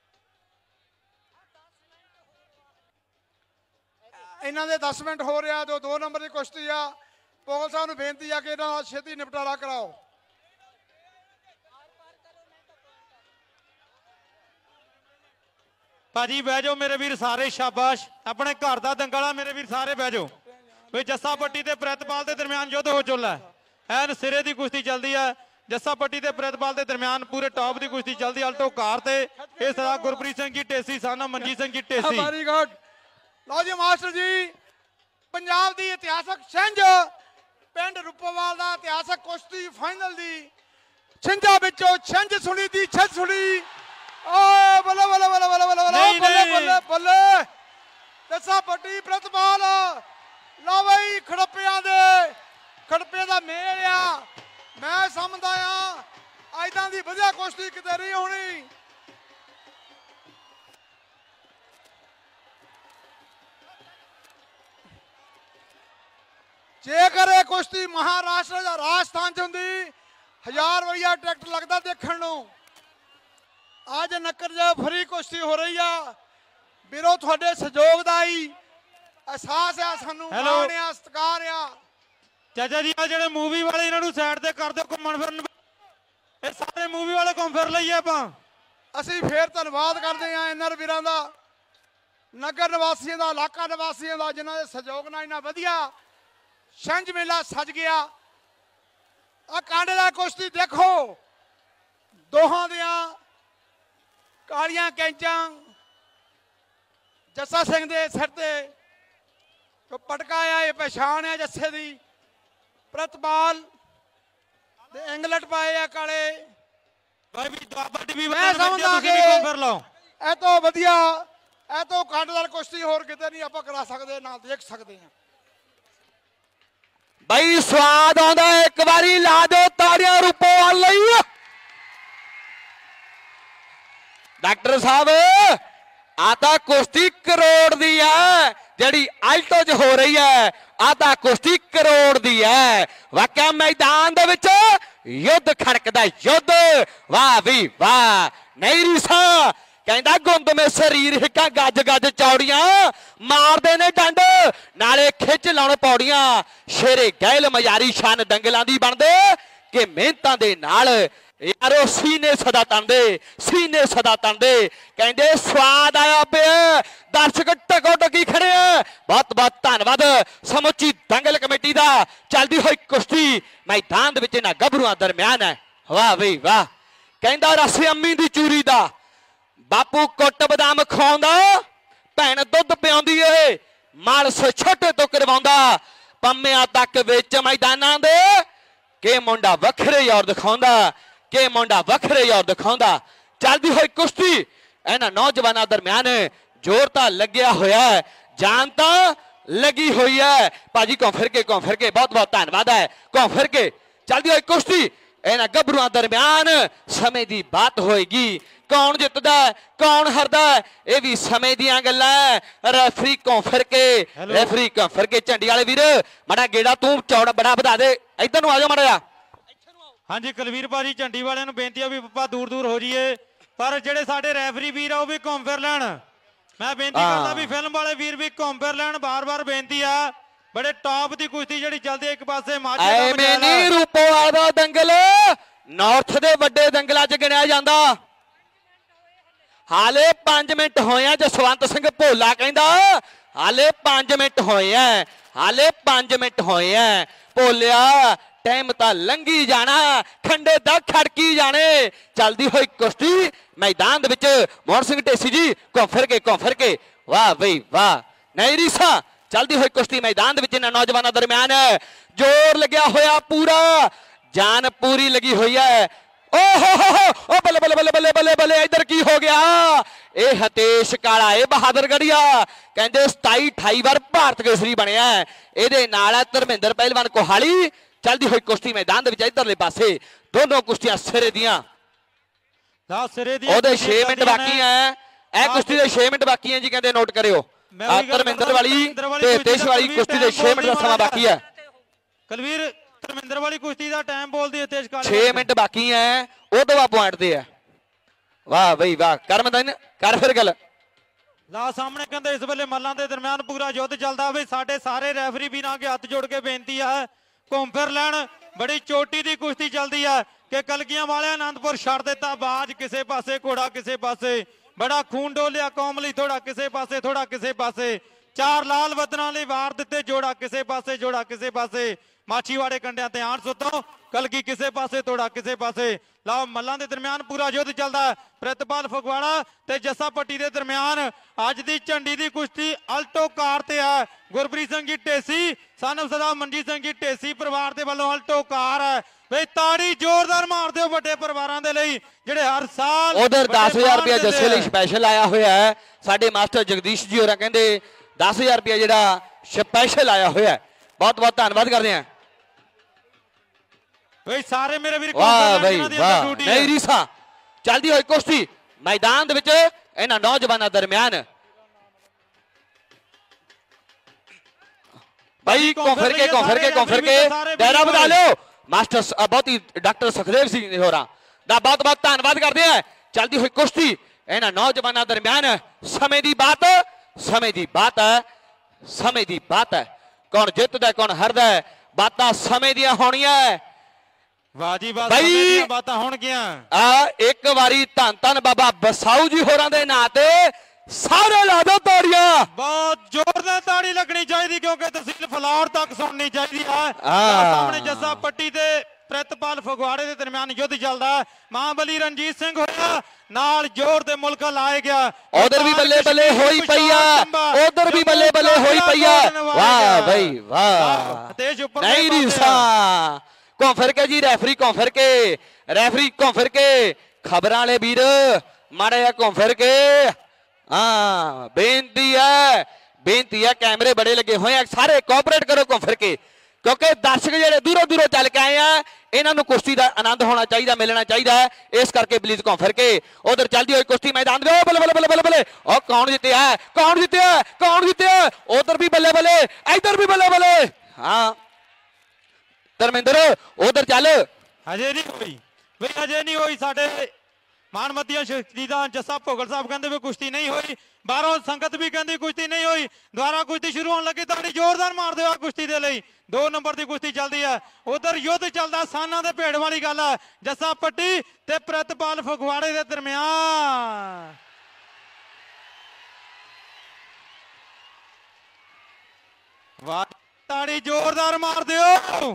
[SPEAKER 3] ਇਹਨਾਂ ਦੇ 10 ਮਿੰਟ ਹੋ ਰਿਹਾ। ਜੋ 2 ਨੰਬਰ ਦੀ ਕੁਸ਼ਤੀ ਆ, ਭੋਗਲ ਸਾਹਿਬ ਨੂੰ ਬੇਨਤੀ ਆ ਕਿ ਇਹਨਾਂ ਦਾ ਛੇਤੀ ਨਿਪਟਾਰਾ ਕਰਾਓ।
[SPEAKER 6] ਭਾਜੀ ਬਹਿ ਜਾਓ ਮੇਰੇ ਵੀਰ ਸਾਰੇ। ਸ਼ਾਬਾਸ਼, ਆਪਣੇ ਘਰ ਦਾ ਦੰਗਲ ਆ ਮੇਰੇ ਵੀਰ, ਸਾਰੇ ਬਹਿ ਜਾਓ। ਵੀ ਜੱਸਾ ਪੱਟੀ ਤੇ ਪ੍ਰਿਤਪਾਲ ਦੇ ਦਰਮਿਆਨ ਯੁੱਧ ਹੋ ਚੁੱਲਾ ਹੈ। ਐਨ ਸਿਰੇ ਦੀ ਕੁਸ਼ਤੀ ਚੱਲਦੀ ਹੈ। ਜੱਸਾ ਪੱਟੀ ਤੇ ਪ੍ਰਿਤਪਾਲ ਦੇ ਦਰਮਿਆਨ ਪੂਰੇ ਟੌਪ ਦੀ ਕੁਸ਼ਤੀ ਚੱਲਦੀ। ਅਲਟੋ ਕਾਰ ਤੇ ਇਹ ਸਰਦਾਰ ਗੁਰਪ੍ਰੀਤ ਸਿੰਘ ਜੀ ਢੇਸੀ, ਸਾਨਾ ਮਨਜੀਤ ਸਿੰਘ ਜੀ ਢੇਸੀ।
[SPEAKER 3] Very good. ਲਓ ਜੀ ਮਾਸਟਰ ਜੀ, ਪੰਜਾਬ ਦੀ ਇਤਿਹਾਸਕ ਛਿੰਝ ਪਿੰਡ ਰੂਪੋਵਾਲ ਦਾ ਇਤਿਹਾਸਕ ਕੁਸ਼ਤੀ ਫਾਈਨਲ ਦੀ ਛਿੰਝਾਂ ਵਿੱਚੋਂ ਛਿੰਝ ਸੁਣੀ ਦੀ ਛਿੰਝ ਸੁਣੀ। ਓਏ ਬੱਲੇ ਬੱਲੇ ਬੱਲੇ ਬੱਲੇ ਬੱਲੇ ਬੱਲੇ ਬੱਲੇ ਬੱਲੇ। ਜੱਸਾ ਪੱਟੀ ਪ੍ਰਿਤਪਾਲ। ਲਓ ਬਈ ਖੜੱਪਿਆਂ ਦਾ ਮੇਲ ਆ। ਮੈਂ ਸਮਝਦਾ ਆ ਐਦਾਂ ਦੀ ਵਧੀਆ ਕੁਸ਼ਤੀ ਕਿਤੇ ਨਹੀਂ ਹੋਣੀ। ਜੇਕਰ ਇਹ ਕੁਸ਼ਤੀ ਮਹਾਰਾਸ਼ਟਰ ਜਾਂ ਰਾਜਸਥਾਨ ਚ ਹੁੰਦੀ 1000 ਰੁਪਇਆ ਟਿਕਟ ਲੱਗਦਾ ਦੇਖਣ ਨੂੰ। ਅੱਜ ਨੱਕਰ ਜੇ ਫਰੀ ਕੁਸ਼ਤੀ ਹੋ ਰਹੀ ਆ ਵੀਰੋ, ਤੁਹਾਡੇ ਸਹਿਯੋਗ ਦਾ ਹੀ ਅਹਿਸਾਸ ਆ, ਸਾਨੂੰ ਮਾਣ ਆ, ਸਤਿਕਾਰ ਆ।
[SPEAKER 6] ਚਾਚਾ ਜੀ ਆ ਜਿਹੜੇ ਮੂਵੀ ਵਾਲੇ ਇਹਨਾਂ ਨੂੰ ਸਾਈਡ ਤੇ ਕਰ ਦਿਓ, ਘੁੰਮਣ ਫਿਰਨ। ਇਹ ਸਾਰੇ ਮੂਵੀ ਵਾਲੇ ਘੁੰਮ ਫਿਰ ਲਈਏ ਆਪਾਂ।
[SPEAKER 3] ਅਸੀਂ ਫੇਰ ਧੰਨਵਾਦ ਕਰਦੇ ਆ ਇਹਨਾਂ ਵੀਰਾਂ ਦਾ, ਨਗਰ ਨਿਵਾਸੀਆਂ ਦਾ, ਇਲਾਕਾ ਨਿਵਾਸੀਆਂ ਦਾ, ਜਿਨ੍ਹਾਂ ਦੇ ਸਹਿਯੋਗ ਨਾਲ ਇੰਨਾ ਵਧੀਆ ਛਿੰਝ ਮੇਲਾ ਸਜ ਗਿਆ। ਆ ਕਾਂਡੇ ਦਾ ਕੁਸ਼ਤੀ ਦੇਖੋ, ਦੋਹਾਂ ਦੀਆਂ ਕਾਲੀਆਂ ਕੈਂਚਾਂ, ਜੱਸਾ ਸਿੰਘ ਦੇ ਸਿਰ ਤੇ ਜੋ ਪਟਕਾ ਆ ਇਹ ਪਛਾਣ ਆ ਜੱਸੇ ਦੀ। ਪ੍ਰਤਪਾਲ ਦੇ ਇੰਗਲਟ ਪਾਏ ਆ ਕਾਲੇ।
[SPEAKER 6] ਭਾਈ ਵੀ ਦੁਆਬਾ ਟੀਵੀ
[SPEAKER 3] ਮੈਂ ਸਮਝਦਾ ਕਿ
[SPEAKER 6] ਘੁੰਮ ਫਿਰ ਲਓ।
[SPEAKER 3] ਇਹ ਤੋਂ ਵਧੀਆ, ਇਹ ਤੋਂ ਕਾਂਡੇਦਾਰ ਕੁਸ਼ਤੀ ਹੋਰ ਕਿਤੇ ਨਹੀਂ ਆਪਾਂ ਕਰਾ ਸਕਦੇ, ਨਾ ਦੇਖ ਸਕਦੇ ਆ।
[SPEAKER 5] ਬਈ ਸਵਾਦ ਆਉਂਦਾ, ਇੱਕ ਵਾਰੀ ਲਾ ਦਿਓ ਤਾੜੀਆਂ ਰੂਪੋਵਾਲ ਲਈ। ਡਾਕਟਰ ਸਾਹਿਬ ਆ ਤਾਂ ਕੁਸ਼ਤੀ ਕਰੋੜ ਦੀ ਹੈ, ਜਿਹੜੀ ਆਲਟੋ 'ਚ ਹੋ ਰਹੀ ਹੈ। ਆ ਤਾਂ ਕੁਸ਼ਤੀ ਕਰੋੜ ਦੀ ਹੈ। ਵਾਕਿਆ ਮੈਦਾਨ ਦੇ ਵਿੱਚ ਯੁੱਧ ਖੜਕਦਾ, ਯੁੱਧ। ਵਾਹ ਵੀ ਵਾਹ, ਨਹੀਂ ਰੀਸਾ ਕਹਿੰਦਾ ਗੁੰਦ ਮੇ ਸਰੀਰ ਹਿੱਕਾਂ ਗੱਜ ਗੱਜ ਚੌੜੀਆਂ, ਮਾਰਦੇ ਨੇ ਡੰਡ ਨਾਲੇ ਖਿੱਚ ਲਾਉਣ ਪੌੜੀਆਂ। ਸ਼ੇਰੇ ਗਹਿਲ ਮਜ਼ਾਰੀ ਸ਼ਾਨ ਦੰਗਲਾਂ ਦੀ ਬਣਦੇ ਕਿ ਮਿਹਨਤਾਂ ਦੇ ਨਾਲ ਯਾਰੋ ਸੀਨੇ ਸਦਾ ਤਣਦੇ, ਸੀਨੇ ਸਦਾ ਤਣਦੇ। ਕਹਿੰਦੇ ਸਵਾਦ ਆਇਆ ਪਿਆ, ਦਰਸ਼ਕ ਟਕੋ ਟਕੀ ਖੜੇ ਆ। ਬਹੁਤ ਬਹੁਤ ਧੰਨਵਾਦ ਸਮੁੱਚੀ ਦੰਗਲ ਕਮੇਟੀ ਦਾ। ਚੱਲਦੀ ਹੋਈ ਕੁਸ਼ਤੀ ਮੈਦਾਨ ਦੇ ਵਿੱਚ ਇਹਨਾਂ ਗੱਭਰੂਆਂ ਦਰਮਿਆਨ ਹੈ। ਵਾਹ ਵੀ ਵਾਹ, ਕਹਿੰਦਾ ਰਸ ਅੰਮੀ ਦੀ ਚੂਰੀ ਦਾ, ਬਾਪੂ ਕੁੱਟ ਬਦਾਮ ਖਾਉਂਦਾ, ਭੈਣ ਦੁੱਧ ਪਿਆਉਂਦੀ ਏ, ਮਾਲਸ ਛੋਟੇ ਤੋਂ ਕਰਵਾਉਂਦਾ। ਪੰਮਿਆਂ ਤੱਕ ਵਿੱਚ ਮੈਦਾਨਾਂ ਦੇ ਕਿ ਮੁੰਡਾ ਵੱਖਰੇ ਯਾਰ ਦਿਖਾਉਂਦਾ, ਕਿ ਮੁੰਡਾ ਵੱਖਰੇ ਯਾਰ ਦਿਖਾਉਂਦਾ। ਚੱਲਦੀ ਹੋਈ ਕੁਸ਼ਤੀ ਇਹਨਾਂ ਨੌਜਵਾਨਾਂ ਦਰਮਿਆਨ ਜ਼ੋਰ ਤਾਂ ਲੱਗਿਆ ਹੋਇਆ ਹੈ, ਜਾਨ ਤਾਂ ਲੱਗੀ ਹੋਈ ਹੈ। ਭਾਜੀ ਘੁੰਮ ਫਿਰ ਕੇ ਬਹੁਤ ਬਹੁਤ ਧੰਨਵਾਦ ਹੈ। ਘੁੰਮ ਫਿਰ ਕੇ ਚੱਲਦੀ ਹੋਈ ਕੁਸ਼ਤੀ ਇਹਨਾਂ ਗੱਭਰੂਆਂ ਦਰਮਿਆਨ ਸਮੇਂ ਦੀ ਬਾਤ ਹੋਏਗੀ। ਕੌਣ ਜਿੱਤਦਾ ਕੌਣ ਹਾਰਦਾ ਇਹ ਵੀ ਸਮੇਂ ਦੀਆਂ ਗੱਲਾਂ। ਰੈਫਰੀ ਘੁੰਮ ਫਿਰ ਕੇ ਝੰਡੀ ਵਾਲੇ ਵੀਰ ਮਾੜਾ ਗੇੜਾ ਤੂੰ ਚੌੜਾ ਬੜਾ ਵਧਾ ਦੇ, ਇੱਧਰ ਨੂੰ ਆ ਜਾ ਮਾੜਾ ਜਾ।
[SPEAKER 6] ਹਾਂਜੀ ਕੁਲਵੀਰ ਭਾਜੀ, ਝੰਡੀ ਵਾਲਿਆਂ ਨੂੰ ਬੇਨਤੀ ਆ ਵੀ ਆਪਾਂ ਦੂਰ ਦੂਰ ਹੋ ਜਾਈਏ, ਪਰ ਜਿਹੜੇ ਸਾਡੇ ਰੈਫਰੀ ਵੀਰ ਆ ਉਹ ਵੀ ਘੁੰਮ ਫਿਰ ਲੈਣ। ਮੈਂ ਬੇਨਤੀ ਕਰਦਾ ਵੀ ਫਿਲਮ ਵਾਲੇ ਵੀਰ ਵੀ ਘੁੰਮ ਫਿਰ ਲੈਣ, ਬਾਰ-ਬਾਰ ਬੇਨਤੀ ਆ। ਬੜੇ ਟੌਪ ਦੀ ਕੁਸ਼ਤੀ ਜਿਹੜੀ ਚੱਲਦੀ ਇੱਕ ਪਾਸੇ ਮਾਝੇ ਦਾ
[SPEAKER 5] ਐਵੇਂ ਨਹੀਂ ਰੂਪੋਵਾਲ ਦਾ ਦੰਗਲ ਨਾਰਥ ਦੇ ਵੱਡੇ ਦੰਗਲਾਂ 'ਚ ਗਿਣਿਆ ਜਾਂਦਾ। ਹਾਲੇ 5 ਮਿੰਟ ਹੋਏ ਆ। ਜਸਵੰਤ ਸਿੰਘ ਭੋਲਾ ਕਹਿੰਦਾ ਹਾਲੇ 5 ਮਿੰਟ ਹੋਏ ਆ, ਹਾਲੇ 5 ਮਿੰਟ ਹੋਏ ਆ। ਭੋਲਿਆ ਟਾਈਮ ਤਾਂ ਲੰਘੀ ਜਾਣਾ, ਖੰਡੇ ਦਾ ਖੜਕੀ ਜਾਣੇ। ਚੱਲਦੀ ਹੋਈ ਕੁਸ਼ਤੀ ਮੈਦਾਨ ਦੇ ਵਿੱਚ ਮੋਹਨ ਸਿੰਘ ਢੇਸੀ ਜੀ ਘੁੰਮ ਫਿਰ ਕੇ ਵਾਹ ਬਈ ਵਾਹ, ਨਹੀਂ ਰੀਸਾ। ਚੱਲਦੀ ਹੋਈ ਕੁਸ਼ਤੀ ਮੈਦਾਨ ਦੇ ਵਿੱਚ ਇਹਨਾਂ ਨੌਜਵਾਨਾਂ ਦਰਮਿਆਨ ਜ਼ੋਰ ਲੱਗਿਆ ਹੋਇਆ ਪੂਰਾ, ਜਾਨ ਪੂਰੀ ਲੱਗੀ ਹੋਈ ਹੈ। ਓ ਬੱਲੇ ਬੱਲੇ ਬੱਲੇ ਬੱਲੇ ਬੱਲੇ ਬੱਲੇ, ਇੱਧਰ ਕੀ ਹੋ ਗਿਆ? ਇਹ ਹਤੇਸ਼ ਕਾਲਾ, ਇਹ ਬਹਾਦਰਗੜੀਆ ਕਹਿੰਦੇ 27-28 ਵਾਰ ਭਾਰਤ ਕੇਸਰੀ ਬਣਿਆ। ਇਹਦੇ ਨਾਲ ਧਰਮਿੰਦਰ ਪਹਿਲਵਾਨ ਕੋਹਾਲੀ। ਚੱਲਦੀ ਹੋਈ ਕੁਸ਼ਤੀ ਮੈਦਾਨ ਦੇ ਵਿੱਚ ਇਧਰਲੇ ਪਾਸੇ ਦੋਨੋਂ ਕੁਸ਼ਤੀਆਂ ਸਿਰੇ ਦੀਆਂ। ਉਹਦੇ 6 ਮਿੰਟ ਬਾਕੀ ਹੈ, ਇਹ ਕੁਸ਼ਤੀ ਦੇ 6 ਮਿੰਟ ਬਾਕੀ ਹੈ ਜੀ, ਕਹਿੰਦੇ ਨੋਟ ਕਰਿਓ। ਧਰਮਿੰਦਰ ਵਾਲੀ ਤੇ ਤੇਸ਼ ਵਾਲੀ ਕੁਸ਼ਤੀ ਦੇ 6 ਮਿੰਟ ਦਾ ਸਮਾਂ ਬਾਕੀ ਹੈ।
[SPEAKER 6] ਕੁਲਵੀਰ ਧਰਮਿੰਦਰ ਵਾਲੀ ਕੁਸ਼ਤੀ ਦਾ ਟਾਈਮ ਬੋਲਦੀ ਹੈ ਤੇਸ਼ ਕਾਲੇ।
[SPEAKER 5] 6 ਮਿੰਟ ਬਾਕੀ ਹੈ, ਉਹ ਤੋਂ ਬਾਅਦ ਪੁਆਇੰਟ ਤੇ ਹੈ। ਵਾਹ ਬਈ ਵਾਹ, ਕਰਮਦਨ ਕਰ ਫਿਰ ਗੱਲ।
[SPEAKER 6] ਲਾ ਸਾਹਮਣੇ ਕਹਿੰਦੇ ਇਸ ਵੇਲੇ ਮੱਲਾਂ ਦੇ ਦਰਮਿਆਨ ਪੂਰਾ ਯੁੱਧ ਚੱਲਦਾ ਹੋਵੇ। ਸਾਡੇ ਸਾਰੇ ਰੈਫਰੀ ਵੀਰਾਂ ਅੱਗੇ ਹੱਥ ਜੋੜ ਕੇ ਬੇਨਤੀ ਹੈ ਘੁੰਮ ਫਿਰ ਲੈਣ। ਬੜੀ ਚੋਟੀ ਦੀ ਕੁਸ਼ਤੀ ਚੱਲਦੀ ਹੈ ਕਿ ਕਲਗੀਆਂ ਵਾਲਿਆਂ ਆਨੰਦਪੁਰ ਛੱਡ ਦਿੱਤਾ ਬਾਜ, ਕਿਸੇ ਪਾਸੇ ਘੋੜਾ ਕਿਸੇ ਪਾਸੇ, ਬੜਾ ਖੂਨ ਡੋਲਿਆ ਕੌਮ ਲਈ, ਥੋੜਾ ਕਿਸੇ ਪਾਸੇ ਥੋੜਾ ਕਿਸੇ ਪਾਸੇ। 4 ਲਾਲ ਵਤਨਾਂ ਲਈ ਵਾਰ ਦਿੱਤੇ, ਜੋੜਾ ਕਿਸੇ ਪਾਸੇ ਜੋੜਾ ਕਿਸੇ ਪਾਸੇ। ਮਾਛੀਵਾੜੇ ਕੰਡਿਆਂ ਤੇ ਆਣ ਸੁੱਤੋਂ ਕਲਗੀ ਕਿਸੇ ਪਾਸੇ ਥੋੜਾ ਕਿਸੇ ਪਾਸੇ। ਲਓ ਮੱਲਾਂ ਦੇ ਦਰਮਿਆਨ ਪੂਰਾ ਯੁੱਧ ਚੱਲਦਾ। ਪ੍ਰਿਤਪਾਲ ਫਗਵਾੜਾ ਤੇ ਜੱਸਾ ਪੱਟੀ ਦੇ ਦਰਮਿਆਨ ਅੱਜ ਦੀ ਝੰਡੀ ਦੀ ਕੁਸ਼ਤੀ ਅਲਟੋ ਕਾਰ ਤੇ ਹੈ। ਗੁਰਪ੍ਰੀਤ ਸਿੰਘ ਜੀ ਢੇਸੀ ਸਨ ਸਦਾ ਮਨਜੀਤ ਸਿੰਘ ਜੀ ਢੇਸੀ ਪਰਿਵਾਰ ਦੇ ਵੱਲੋਂ ਅਲਟੋ ਕਾਰ ਹੈ। ਬਈ ਤਾੜੀ ਜ਼ੋਰਦਾਰ ਮਾਰ ਦਿਓ ਵੱਡੇ ਪਰਿਵਾਰਾਂ ਦੇ ਲਈ ਜਿਹੜੇ ਹਰ ਸਾਲ
[SPEAKER 5] ਉਧਰ 10000 ਰੁਪਏ ਜੱਸੇ ਲਈ ਸਪੈਸ਼ਲ ਆਇਆ ਹੋਇਆ ਹੈ। ਸਾਡੇ ਮਾਸਟਰ ਜਗਦੀਸ਼ ਜੀ ਹੋਰਾਂ ਕਹਿੰਦੇ 10000 ਰੁਪਏ ਜਿਹੜਾ ਸਪੈਸ਼ਲ ਆਇਆ ਹੋਇਆ ਹੈ। ਬਹੁਤ ਬਹੁਤ ਧੰਨਵਾਦ ਕਰਦੇ ਹਾਂ।
[SPEAKER 6] ਬਈ ਸਾਰੇ ਮੇਰੇ ਵੀਰ
[SPEAKER 5] ਵਾਹ ਬਈ ਵਾਹ, ਨਹੀਂ ਰੀਸਾ। ਚੱਲਦੀ ਹੋਈ ਕੁਸ਼ਤੀ ਮੈਦਾਨ ਦੇ ਵਿੱਚ ਇਹਨਾਂ ਨੌਜਵਾਨਾਂ ਦਰਮਿਆਨ भाई घूम फिर के दायरा बना लो मास्टर बहुत ही डॉक्टर सुखदेव सिंह होरा दा बहुत बहुत धन्यवाद करते हैं। चलती हुई कुश्ती इन्हां नौजवानों दरम्यान समय की बात है कौन जितदा कौन हारदा है बातां समय दियां होणियां
[SPEAKER 6] वाह जी वाह समय दियां बातां होणगियां।
[SPEAKER 5] एक बारी धन धन बाबा बसाऊ जी होरां दे नां ते सारे ला दो ताड़ियां।
[SPEAKER 6] बहुत जोरदार ताड़ी लगनी चाहिए क्योंकि तहसील फलौर तक सुननी चाहिए है। सामने जस्सा पट्टी ते प्रितपाल फगवाड़े के दरम्यान युद्ध चलता है। महाबली रणजीत सिंह होया नाल जोर दे मुल्क लाए गया
[SPEAKER 5] उधर भी बल्ले बल्ले होई पई आ उधर भी बल्ले बल्ले होई पई आ। वाह भाई वाह
[SPEAKER 6] तेज ऊपर
[SPEAKER 5] नहीं रिसा घूम फिर के जी रेफरी घूम फिर के खबरां वाले वीर माड़े घूम फिर के हाँ बेनती है कैमरे बड़े लगे हुए हैं सारे कोऑपरेट करो घूम फिर के क्योंकि दर्शक जेडे दूरों दूरों चल के आए हैं इन्होंने कुश्ती का आनंद होना चाहिए मिलना चाहिए इस करके प्लीज घूम फिर के उधर चलती हुई कुश्ती मैदान में बल्ले बल्ले बल्ले बल्ले और कौन जीते उधर भी बल्ले बल्ले इधर भी बल्ले बल्ले। हाँ धर्मेंद्र उधर चल
[SPEAKER 6] अजे नहीं हुई साडे मानमतिया शख्सियत जस्सा भोगल साहब कहते भी कुश्ती नहीं हुई बाहरों संगत भी कहती कुश्ती नहीं हुई दोबारा कुश्ती शुरू होने लगी ताड़ी जोरदार मार दो कुश्ती दे लई 2 नंबर की कुश्ती चलती है उधर युद्ध चलता साना दे भेड़ वाली गल है जस्सा पट्टी ते प्रितपाल फगवाड़े के दरम्यान। वाह ताड़ी जोरदार मार दो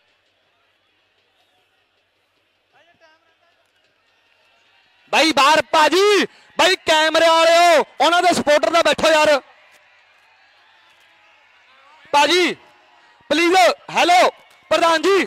[SPEAKER 5] भाई बाहर भाजी भाई कैमरे वाले उन्होंने सपोर्टर का बैठो यार भाजी प्लीज हेलो प्रधान जी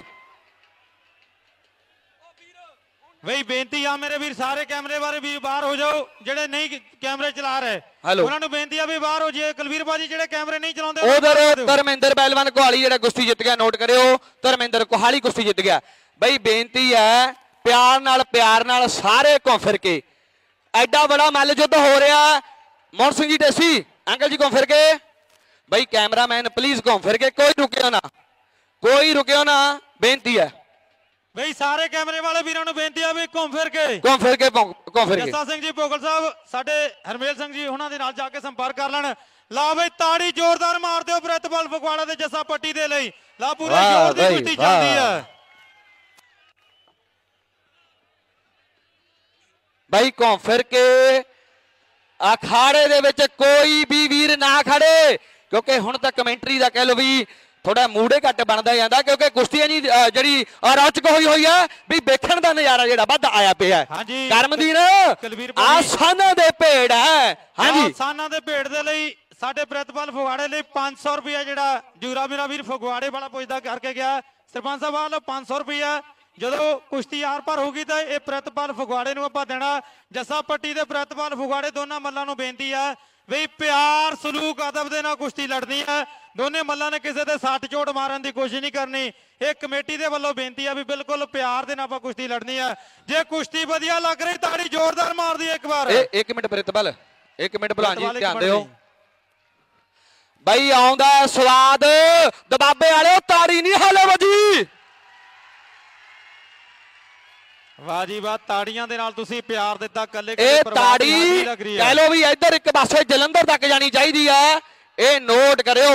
[SPEAKER 6] भाई बेनती आ मेरे वीर सारे कैमरे बारे भी बाहर हो जाओ जेडे नहीं कैमरे चला रहे उन्होंने बेनती आ भी बाहर हो जाए कुलवीर भाजी जेडे कैमरे नहीं चलाते
[SPEAKER 5] उधर धर्मेंद्र पहलवान कोहाली जेड़ा कुश्ती जित गया नोट करियो धर्मेंद्र कोहाली कुश्ती जित गया। भाई बेनती है प्यार नाल सारे घूम फिर के एडा बड़ा मल युद्ध हो रहा मोहन सिंह जी ढेसी अंकल जी घूम फिर के भाई कैमरामैन प्लीज घूम फिर के कोई रुकियो ना बेनती है
[SPEAKER 6] भाई सारे कैमरे वाले वीरों को बेनती है भी घूम फिर के जस्सा सिंह जी भोगल साहब साडे हरमेल सिंह जी उन्होंने नाल जाके संपर्क कर लेन ला भाई ताड़ी जोरदार मार दो प्रितपाल फगवाड़ा दे जस्सा पट्टी दे लई ला पूरे जोर दी कुश्ती चलदी है।
[SPEAKER 5] भाई घूम फिर के अखाड़े दे विच कोई भी वीर ना खड़े क्योंकि हुण तां कमेंटरी दा कह लो भी थोड़ा मूडे घट बनता जाता क्योंकि कुश्ती जी रोचक हुई है भी देखने का नजारा जो वध आया पे है। करमदीन आ साना दे भेड़ है। हाँ जी
[SPEAKER 6] साना दे भेड़ दे लई साडे प्रितपाल फगवाड़े लई 500 रुपया जिहड़ा जूरा मेरा वीर फगवाड़े वाला पुछदा करके गया सरपंच साहब वालों 500 रुपया जो कुश्ती आर पार होगी तो यह प्रितपाल फगवाड़े नूं आपां देना। जस्सा पट्टी दे प्रितपाल फगवाड़े दोनों मल्लां नूं बेनती है भी प्यार सलूक अदब दे नाल कुश्ती लड़नी है। दोने मल्लां ने किसी दे सट चोट मारन की कोशिश नहीं करनी। एक कमेटी दे वल्लों बेनती है भी बिल्कुल प्यार दे नाल आपां कुश्ती लड़नी है। जे कुश्ती वधिया लग रही ताड़ी जोरदार मार दी एक बार।
[SPEAKER 5] एक मिनट प्रितपाल एक मिनट भला जी ध्यान दिओ भाई आउंदा स्वाद दबाबे वाले ताड़ी नहीं हाले वजी।
[SPEAKER 6] वाह जी वाह ताड़ियां दे नाल तुसीं प्यार दिता कल्ले
[SPEAKER 5] ताड़ी कह लो भी इधर एक पासे जलंधर तक जानी चाहिए है ये नोट करियो।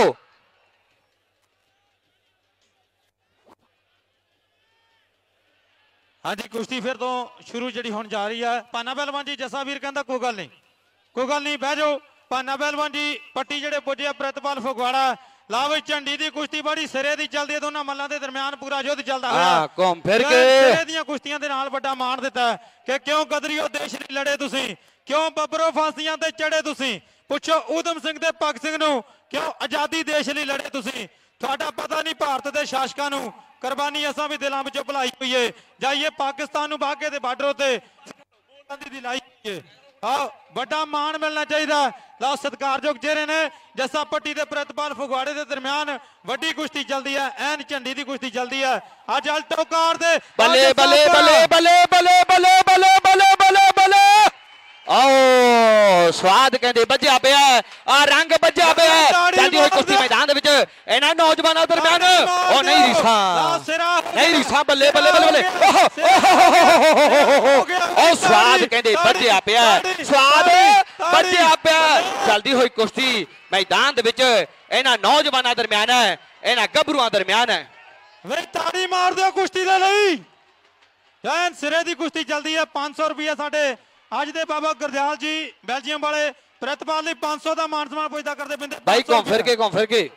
[SPEAKER 6] हाँ जी कुश्ती फिर तो शुरू जी होने जा रही है। पाना पहलवान जी जस्सा वीर कहता कोई गल नहीं बह जाओ। पाना पहलवान जी पट्टी जेडे पुजे प्रितपाल फगवाड़ा ला बई झंडी दी कुश्ती बड़ी सिरे दी चलदी है। दोनों मल्लां दे दरम्यान पूरा युद्ध चलदा है।
[SPEAKER 5] घूम फिर के
[SPEAKER 6] सिरे दीयां कुश्तियां दे नाल बड़ा मान दिता है कि क्यों गदरियो देश लई लड़े तुसीं, क्यों बबरो फांसियां ते चढ़े तुसीं। पुछो उधम सिंह ते भगत सिंह नूं क्यों आजादी देश लई लड़े तुसीं। तुहाडा पता नहीं भारत दे शासकां नूं कुर्बानी असां भी दिलां विचों भुलाई होई है। जाइए पाकिस्तान नूं बागे दे बार्डर ते बोलां दी दिलाई होई है। बड़ा मान मिलना चाहिए। लो सत्कारयोग चेहरे ने जस्सा पट्टी दे प्रितपाल फगवाड़े दे दरम्यान वड्डी कुश्ती चलती है। एन झंडी दी कुश्ती चलती है। अज अल्टो कार दे
[SPEAKER 5] बल्ले बल्ले बल्ले बल्ले बल्ले बल्ले बल्ले बल्ले बल्ले बल्ले आओ स्वाद कहते बजा पे आ रंग बजा पे चलती हुई कुश्ती मैदान दे विच ਇਹਨਾਂ ਨੌਜਵਾਨਾਂ ਦਰਮਿਆਨ ਉਹ ਨਹੀਂ ਰੀਸਾਂ ਬੱਲੇ ਬੱਲੇ ਬੱਲੇ ਬੱਲੇ ਉਹ ਸਵਾਦ ਕਹਿੰਦੇ ਵੱਜਿਆ ਪਿਆ ਸਵਾਦ ਵੱਜਿਆ ਪਿਆ ਚੱਲਦੀ ਹੋਈ ਕੁਸ਼ਤੀ ਮੈਦਾਨ ਦੇ ਵਿੱਚ ਇਹਨਾਂ ਨੌਜਵਾਨਾਂ ਦਰਮਿਆਨ ਹੈ ਇਹਨਾਂ ਗੱਭਰੂਆਂ ਦਰਮਿਆਨ ਹੈ
[SPEAKER 6] ਵੇ ਤਾੜੀ ਮਾਰ ਦਿਓ ਕੁਸ਼ਤੀ ਦੇ ਲਈ ਐਨ ਸਿਰੇ ਦੀ ਕੁਸ਼ਤੀ ਚੱਲਦੀ ਹੈ 500 ਰੁਪਏ ਸਾਡੇ ਅੱਜ ਦੇ ਬਾਬਾ ਗੁਰਦਿਆਲ ਜੀ ਬੈਲਜੀਅਮ ਵਾਲੇ ਪ੍ਰਿਤਪਾਲ ਲਈ 500 ਦਾ ਮਾਨ ਸਨਮਾਨ ਪੁੱਜਦਾ ਕਰਦੇ ਪਿੰਦੇ
[SPEAKER 5] ਭਾਈ ਘੁੰਮ ਫਿਰ ਕੇ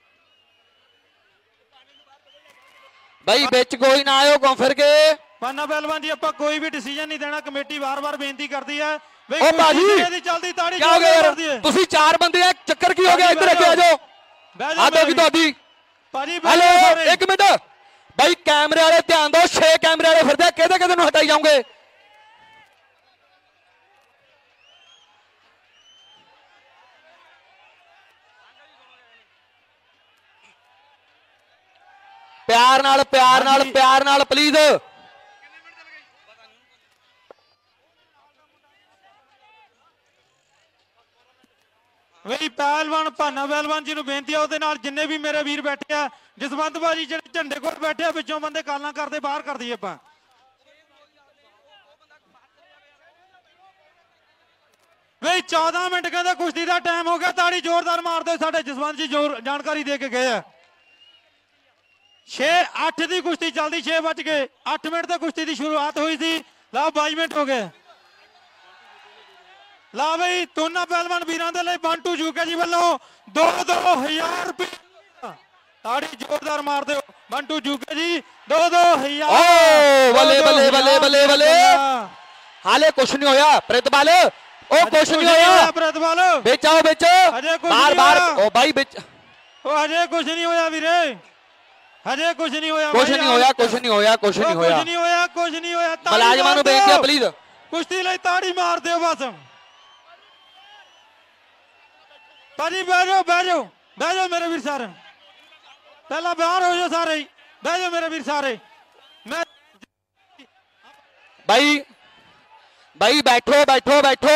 [SPEAKER 5] ਭਾਈ ਵਿੱਚ ਕੋਈ ਨਾ ਆਇਓ ਘੁੰਮ ਫਿਰ ਕੇ
[SPEAKER 6] ਪਾਨਾ ਪਹਿਲਵਾਨ ਜੀ ਆਪਾਂ ਕੋਈ ਵੀ ਡਿਸੀਜਨ ਨਹੀਂ ਦੇਣਾ ਕਮੇਟੀ ਵਾਰ-ਵਾਰ ਬੇਨਤੀ ਕਰਦੀ ਹੈ ਵੇ
[SPEAKER 5] ਉਹ ਭਾਜੀ
[SPEAKER 6] ਦੀ ਚੱਲਦੀ ਤਾੜੀ
[SPEAKER 5] ਕੀ ਹੋ ਗਿਆ ਯਾਰ ਤੁਸੀਂ 4 ਬੰਦੇ ਆ ਚੱਕਰ ਕੀ ਹੋ ਗਿਆ ਇੱਧਰ ਅੱਗੇ ਆ ਜਾਓ ਆਦੋ ਕੀ ਤੁਹਾਡੀ
[SPEAKER 6] ਭਾਜੀ
[SPEAKER 5] ਹੈਲੋ 1 ਮਿੰਟ ਭਾਈ ਕੈਮਰੇ ਵਾਲੇ ਧਿਆਨ ਦਿਓ 6 ਕੈਮਰੇ ਵਾਲੇ ਫਿਰਦੇ ਕਿਹਦੇ ਨੂੰ ਹਟਾਈ ਜਾਓਗੇ ਪਿਆਰ ਨਾਲ ਪਲੀਜ਼
[SPEAKER 6] ਵਈ ਪਹਿਲਵਾਨ ਭਾਨਾ ਪਹਿਲਵਾਨ ਜੀ ਨੂੰ ਬੇਨਤੀ ਆ ਉਹਦੇ ਨਾਲ ਜਿੰਨੇ ਵੀ ਮੇਰੇ ਵੀਰ ਬੈਠੇ ਆ ਜਸਵੰਤ ਬਾਜੀ ਜਿਹੜੇ ਝੰਡੇ ਕੋਲ ਬੈਠੇ ਆ ਵਿੱਚੋਂ ਬੰਦੇ ਕਾਲਾਂ ਕਰਦੇ ਬਾਹਰ ਕਰ ਦਈਏ ਆਪਾਂ ਵਈ 14 ਮਿੰਟ ਕਹਿੰਦੇ ਕੁਸ਼ਤੀ ਦਾ ਟਾਈਮ ਹੋ ਗਿਆ ਤਾੜੀ ਜ਼ੋਰਦਾਰ ਮਾਰ ਦਿਓ ਸਾਡੇ ਜਸਵੰਤ ਜੀ ਜਾਣਕਾਰੀ ਦੇ ਕੇ ਗਏ ਆ 6-8 ਦੀ ਕੁਸ਼ਤੀ ਚੱਲਦੀ 6 ਵੱਜ ਗਏ 8 ਮਿੰਟ ਤੇ ਕੁਸ਼ਤੀ ਦੀ ਸ਼ੁਰੂਆਤ ਹੋਈ ਸੀ ਲਾ 22 ਮਿੰਟ ਹੋ ਗਏ ਲਾ ਬਈ ਦੋਨਾਂ ਪਹਿਲਵਾਨ ਵੀਰਾਂ ਦੇ ਲਈ 1-2 ਜੂਕੇ ਜੀ ਵੱਲੋਂ 2-2000 ਰੁਪਏ ਤਾੜੀ ਜ਼ੋਰਦਾਰ ਮਾਰ ਦਿਓ 1-2 ਜੂਕੇ ਜੀ 2-2000
[SPEAKER 5] ਓ ਬੱਲੇ ਹਾਲੇ ਕੁਛ ਨਹੀਂ ਹੋਇਆ ਪ੍ਰਿਤਪਾਲ ਉਹ ਕੁਛ ਨਹੀਂ ਹੋਇਆ
[SPEAKER 6] ਪ੍ਰਿਤਪਾਲ
[SPEAKER 5] ਵਿੱਚ ਆਓ ਵਿੱਚ ਬਾਰ ਉਹ ਬਾਈ ਵਿੱਚ
[SPEAKER 6] ਉਹ ਹਜੇ ਕੁਛ ਨਹੀਂ ਹੋਇਆ ਵੀਰੇ ਹਜੇ ਕੁਛ ਨਹੀਂ ਹੋਇਆ
[SPEAKER 5] ਮੁਲਾਜ਼ਮਾਂ ਨੂੰ ਬੇਨਤੀ ਹੈ ਪਲੀਜ਼
[SPEAKER 6] ਕੁਸ਼ਤੀ ਲਈ ਤਾੜੀ ਮਾਰ ਦਿਓ ਬਸ ਭਾਜੀ ਬਹਿ ਜਾਓ ਮੇਰੇ ਵੀਰ ਸਾਰੇ ਪਹਿਲਾਂ ਬਾਹਰ ਹੋ ਜਾਓ ਸਾਰੇ ਬਹਿ ਜਾਓ ਮੇਰੇ ਵੀਰ ਸਾਰੇ ਮੈਂ
[SPEAKER 5] ਭਾਈ ਬੈਠੋ ਬੈਠ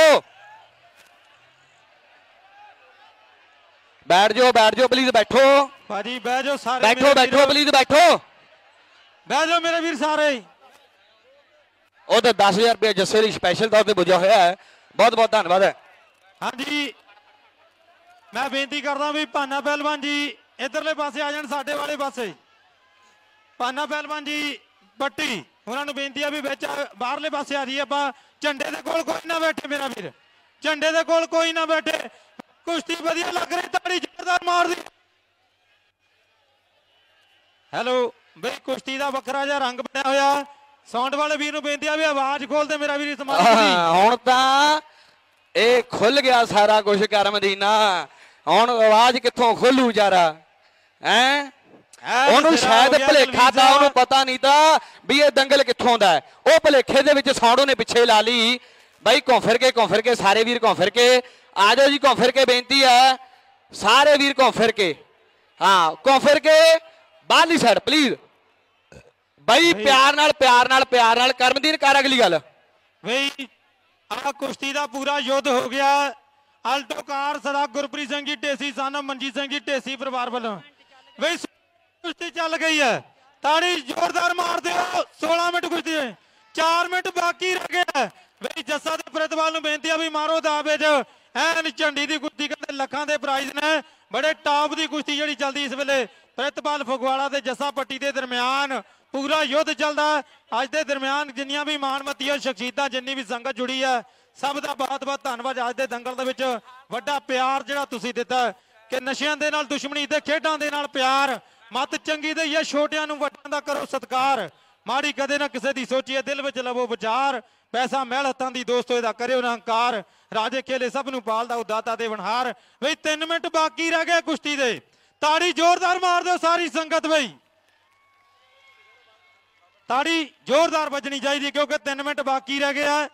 [SPEAKER 5] ਜਾਓ ਪਲੀਜ਼ ਬੈਠੋ
[SPEAKER 6] ਭਾਜੀ ਬਹਿ ਜਾਓ ਸਾਰੇ
[SPEAKER 5] ਬੈਠੋ ਪਲੀਜ਼ ਬੈਠੋ
[SPEAKER 6] ਬਹਿ ਜਾਓ ਮੇਰੇ ਵੀਰ ਸਾਰੇ
[SPEAKER 5] ਉਹ ਤਾਂ 10000 ਰੁਪਏ ਜੱਸੇ ਲਈ ਸਪੈਸ਼ਲ ਤੌਰ ਤੇ ਬੁਝਿਆ ਹੋਇਆ ਹੈ ਬਹੁਤ ਬਹੁਤ ਧੰਨਵਾਦ ਹੈ
[SPEAKER 6] ਹਾਂਜੀ ਮੈਂ ਬੇਨਤੀ ਕਰਦਾ ਵੀ ਭਾਨਾ ਪਹਿਲਵਾਨ ਜੀ ਇਧਰਲੇ ਪਾਸੇ ਆ ਜਾਣ ਸਾਡੇ ਵਾਲੇ ਪਾਸੇ ਭਾਨਾ ਪਹਿਲਵਾਨ ਜੀ ਪੱਟੀ ਉਹਨਾਂ ਨੂੰ ਬੇਨਤੀ ਆ ਵੀ ਵਿੱਚ ਬਾਹਰਲੇ ਪਾਸੇ ਆ ਜੀ ਆਪਾਂ ਝੰਡੇ ਦੇ ਕੋਲ ਕੋਈ ਨਾ ਬੈਠੇ ਮੇਰਾ ਵੀਰ ਝੰਡੇ ਦੇ ਕੋਲ ਕੋਈ ਨਾ ਬੈਠੇ ਕੁਸ਼ਤੀ ਵਧੀਆ ਲੱਗ ਰਹੀ ਤਾੜੀ ਜ਼ੋਰਦਾਰ ਮਾਰਦੀ ਹੈਲੋ ਬਈ ਕੁਸ਼ਤੀ ਦਾ ਵੱਖਰਾ ਜਿਹਾ ਰੰਗ ਬਣਿਆ ਹੋਇਆ ਸਾਊਂਡ ਵਾਲੇ ਵੀਰ ਨੂੰ ਬੇਨਤੀ ਆ ਵੀ ਆਵਾਜ਼ ਖੋਲ ਦੇ ਮੇਰਾ ਵੀਰ
[SPEAKER 5] ਹੁਣ ਤਾਂ ਇਹ ਖੁੱਲ ਗਿਆ ਸਾਰਾ ਕੁਝ ਕਰ ਮਦੀਨਾ ਹੁਣ ਆਵਾਜ਼ ਕਿੱਥੋਂ ਖੋਲੂ ਜਾਰਾ ਹੈ ਉਹਨੂੰ ਸ਼ਾਇਦ ਭਲੇਖਾ ਤਾਂ ਉਹਨੂੰ ਪਤਾ ਨਹੀਂ ਤਾਂ ਵੀ ਇਹ ਦੰਗਲ ਕਿੱਥੋਂ ਦਾ ਉਹ ਭਲੇਖੇ ਦੇ ਵਿੱਚ ਸਾਊਂਡ ਉਹਨੇ ਪਿੱਛੇ ਲਾ ਲਈ ਬਾਈ ਘੁੰਮ ਫਿਰ ਕੇ ਸਾਰੇ ਵੀਰ ਘੁੰਮ ਫਿਰ ਕੇ ਆ ਜਾਓ ਜੀ ਘੁੰਮ ਫਿਰ ਕੇ ਬੇਨਤੀ ਹੈ ਸਾਰੇ ਵੀਰ ਘੁੰਮ ਫਿਰ ਕੇ ਹਾਂ ਘੁੰਮ ਫਿਰ ਕੇ ਬਾਹਰਲੀ ਸਾਈਡ ਪਲੀਜ਼ ਬਾਈ ਪਿਆਰ ਨਾਲ ਕਰਮਦੀਨ ਕਰ ਅਗਲੀ ਗੱਲ
[SPEAKER 6] ਬਈ ਆ ਕੁਸ਼ਤੀ ਦਾ ਪੂਰਾ ਯੁੱਧ ਹੋ ਗਿਆ ਅਲਟੋਕਾਰ ਸਰਦਾਰ ਗੁਰਪ੍ਰੀਤ ਸਿੰਘ ਜੀ ਢੇਸੀ ਸਾਨਮ ਮਨਜੀਤ ਸਿੰਘ ਜੀ ਢੇਸੀ ਪਰਿਵਾਰ ਵੱਲੋਂ ਬਈ ਕੁਸ਼ਤੀ ਚੱਲ ਗਈ ਹੈ ਤਾੜੀ ਜ਼ੋਰਦਾਰ ਮਾਰ ਦਿਓ 16 ਮਿੰਟ ਕੁਸ਼ਤੀ 4 ਮਿੰਟ ਬਾਕੀ ਰਹਿ ਗਏ ਬਈ ਜੱਸਾ ਦੇ ਪ੍ਰਿਤਪਾਲ ਨੂੰ ਬੇਨਤੀ ਆ ਵੀ ਮਾਰੋ ਦਾਅਵੇ 'ਚ ਐਨ ਝੰਡੀ ਦੀ ਕੁਸ਼ਤੀ ਕਹਿੰਦੇ ਲੱਖਾਂ ਦੇ ਪ੍ਰਾਈਜ਼ ਨੇ ਬੜੇ ਟਾਪ ਦੀ ਕੁਸ਼ਤੀ ਜਿਹੜੀ ਚੱਲਦੀ ਇਸ ਵੇਲੇ ਪ੍ਰਿਤਪਾਲ ਫਗਵਾੜਾ ਤੇ ਜੱਸਾ ਪੱਟੀ ਦੇ ਦਰਮਿਆਨ ਪੂਰਾ ਯੁੱਧ ਚੱਲਦਾ ਅੱਜ ਦੇ ਦਰਮਿਆਨ ਜਿੰਨੀਆਂ ਵੀ ਮਾਣਮੱਤੀਆਂ ਸ਼ਖਸੀਅਤਾਂ ਜਿੰਨੀ ਵੀ ਸੰਗਤ ਜੁੜੀ ਹੈ ਸਭ ਦਾ ਬਹੁਤ ਬਹੁਤ ਧੰਨਵਾਦ ਅੱਜ ਦੇ ਦੰਗਲ ਦੇ ਵਿੱਚ ਵੱਡਾ ਪਿਆਰ ਜਿਹੜਾ ਤੁਸੀਂ ਦਿੱਤਾ ਕਿ ਨਸ਼ਿਆਂ ਦੇ ਨਾਲ ਦੁਸ਼ਮਣੀ ਤੇ ਖੇਡਾਂ ਦੇ ਨਾਲ ਪਿਆਰ ਮਤ ਚੰਗੀ ਦੇ ਇਹ ਛੋਟਿਆਂ ਨੂੰ ਵੱਡਿਆਂ ਦਾ ਕਰੋ ਸਤਿਕਾਰ ਮਾੜੀ ਕਦੇ ਨਾ ਕਿਸੇ ਦੀ ਸੋਚੀਏ ਦਿਲ ਵਿੱਚ ਲਵੋ ਵਿਚਾਰ ਪੈਸਾ ਮਹਿਲ ਹੱਥਾਂ ਦੀ ਦੋਸਤੋ ਇਹਦਾ ਕਰਿਓ ਨਾ ਹੰਕਾਰ ਰਾਜੇ ਖੇਲੇ ਸਭ ਨੂੰ ਪਾਲਦਾ ਉਹ ਦਾਤਾ ਦੇ ਵਣਹਾਰ ਬਈ 3 ਮਿੰਟ ਬਾਕੀ ਰਹਿ ਗਏ ਕੁਸ਼ਤੀ ਦੇ ਤਾੜੀ ਜ਼ੋਰਦਾਰ ਮਾਰ ਦਿਓ ਸਾਰੀ ਸੰਗਤ ਬਈ ਤਾੜੀ ਜ਼ੋਰਦਾਰ ਵੱਜਣੀ ਚਾਹੀਦੀ ਕਿਉਂਕਿ 3 ਮਿੰਟ ਬਾਕੀ ਰਹਿ ਗਿਆ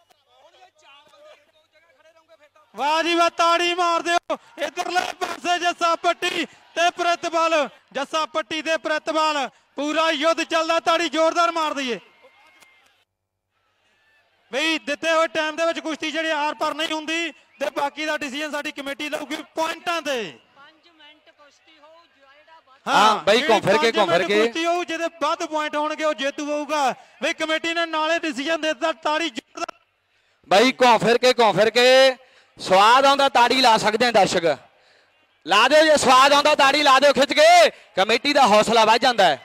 [SPEAKER 6] ਵਾਹ ਜੀ ਵਾਹ ਤਾੜੀ ਮਾਰ ਦਿਓ ਇਧਰਲੇ ਪਾਸੇ ਜੱਸਾ ਪੱਟੀ ਤੇ ਪ੍ਰਿਤਪਾਲ ਜੱਸਾ ਪੱਟੀ ਤੇ ਪ੍ਰਿਤਪਾਲ ਪੂਰਾ ਯੁੱਧ ਚੱਲਦਾ ਤਾੜੀ ਜ਼ੋਰਦਾਰ ਮਾਰ ਦਈਏ ਬਈ ਦਿੱਤੇ ਹੋਏ ਟਾਈਮ ਦੇ ਵਿੱਚ ਕੁਸ਼ਤੀ ਜਿਹੜੀ ਆਰ ਪਰ ਨਹੀਂ ਹੁੰਦੀ ਤੇ ਬਾਕੀ ਦਾ ਡਿਸੀਜਨ ਸਾਡੀ ਕਮੇਟੀ ਲਊਗੀ ਪੁਆਇੰਟਾਂ ਤੇ 5 ਮਿੰਟ ਕੁਸ਼ਤੀ ਹੋ
[SPEAKER 5] ਹਾਂ ਬਾਈ ਘੁੰਮ ਫਿਰ ਕੇ
[SPEAKER 6] ਕੁਸ਼ਤੀ ਹੋਊ ਜਿਹਦੇ ਵੱਧ ਪੁਆਇੰਟ ਹੋਣਗੇ ਉਹ ਜੇਤੂ ਹੋਊਗਾ। ਵੀ ਕਮੇਟੀ ਨੇ ਨਾਲੇ ਡਿਸੀਜਨ ਦੇ ਦਿੱਤਾ। ਤਾੜੀ ਜ਼ੋਰਦਾਰ
[SPEAKER 5] ਬਾਈ ਘੁੰਮ ਫਿਰ ਕੇ ਸਵਾਦ ਆਉਂਦਾ ਤਾੜੀ ਲਾ ਸਕਦੇ ਆ ਦਰਸ਼ਕ। ਲਾ ਦਿਓ ਜੇ ਸਵਾਦ ਆਉਂਦਾ ਤਾੜੀ ਲਾ ਦਿਓ ਖਿੱਚ ਕੇ, ਕਮੇਟੀ ਦਾ ਹੌਸਲਾ ਵੱਧ ਜਾਂਦਾ ਹੈ।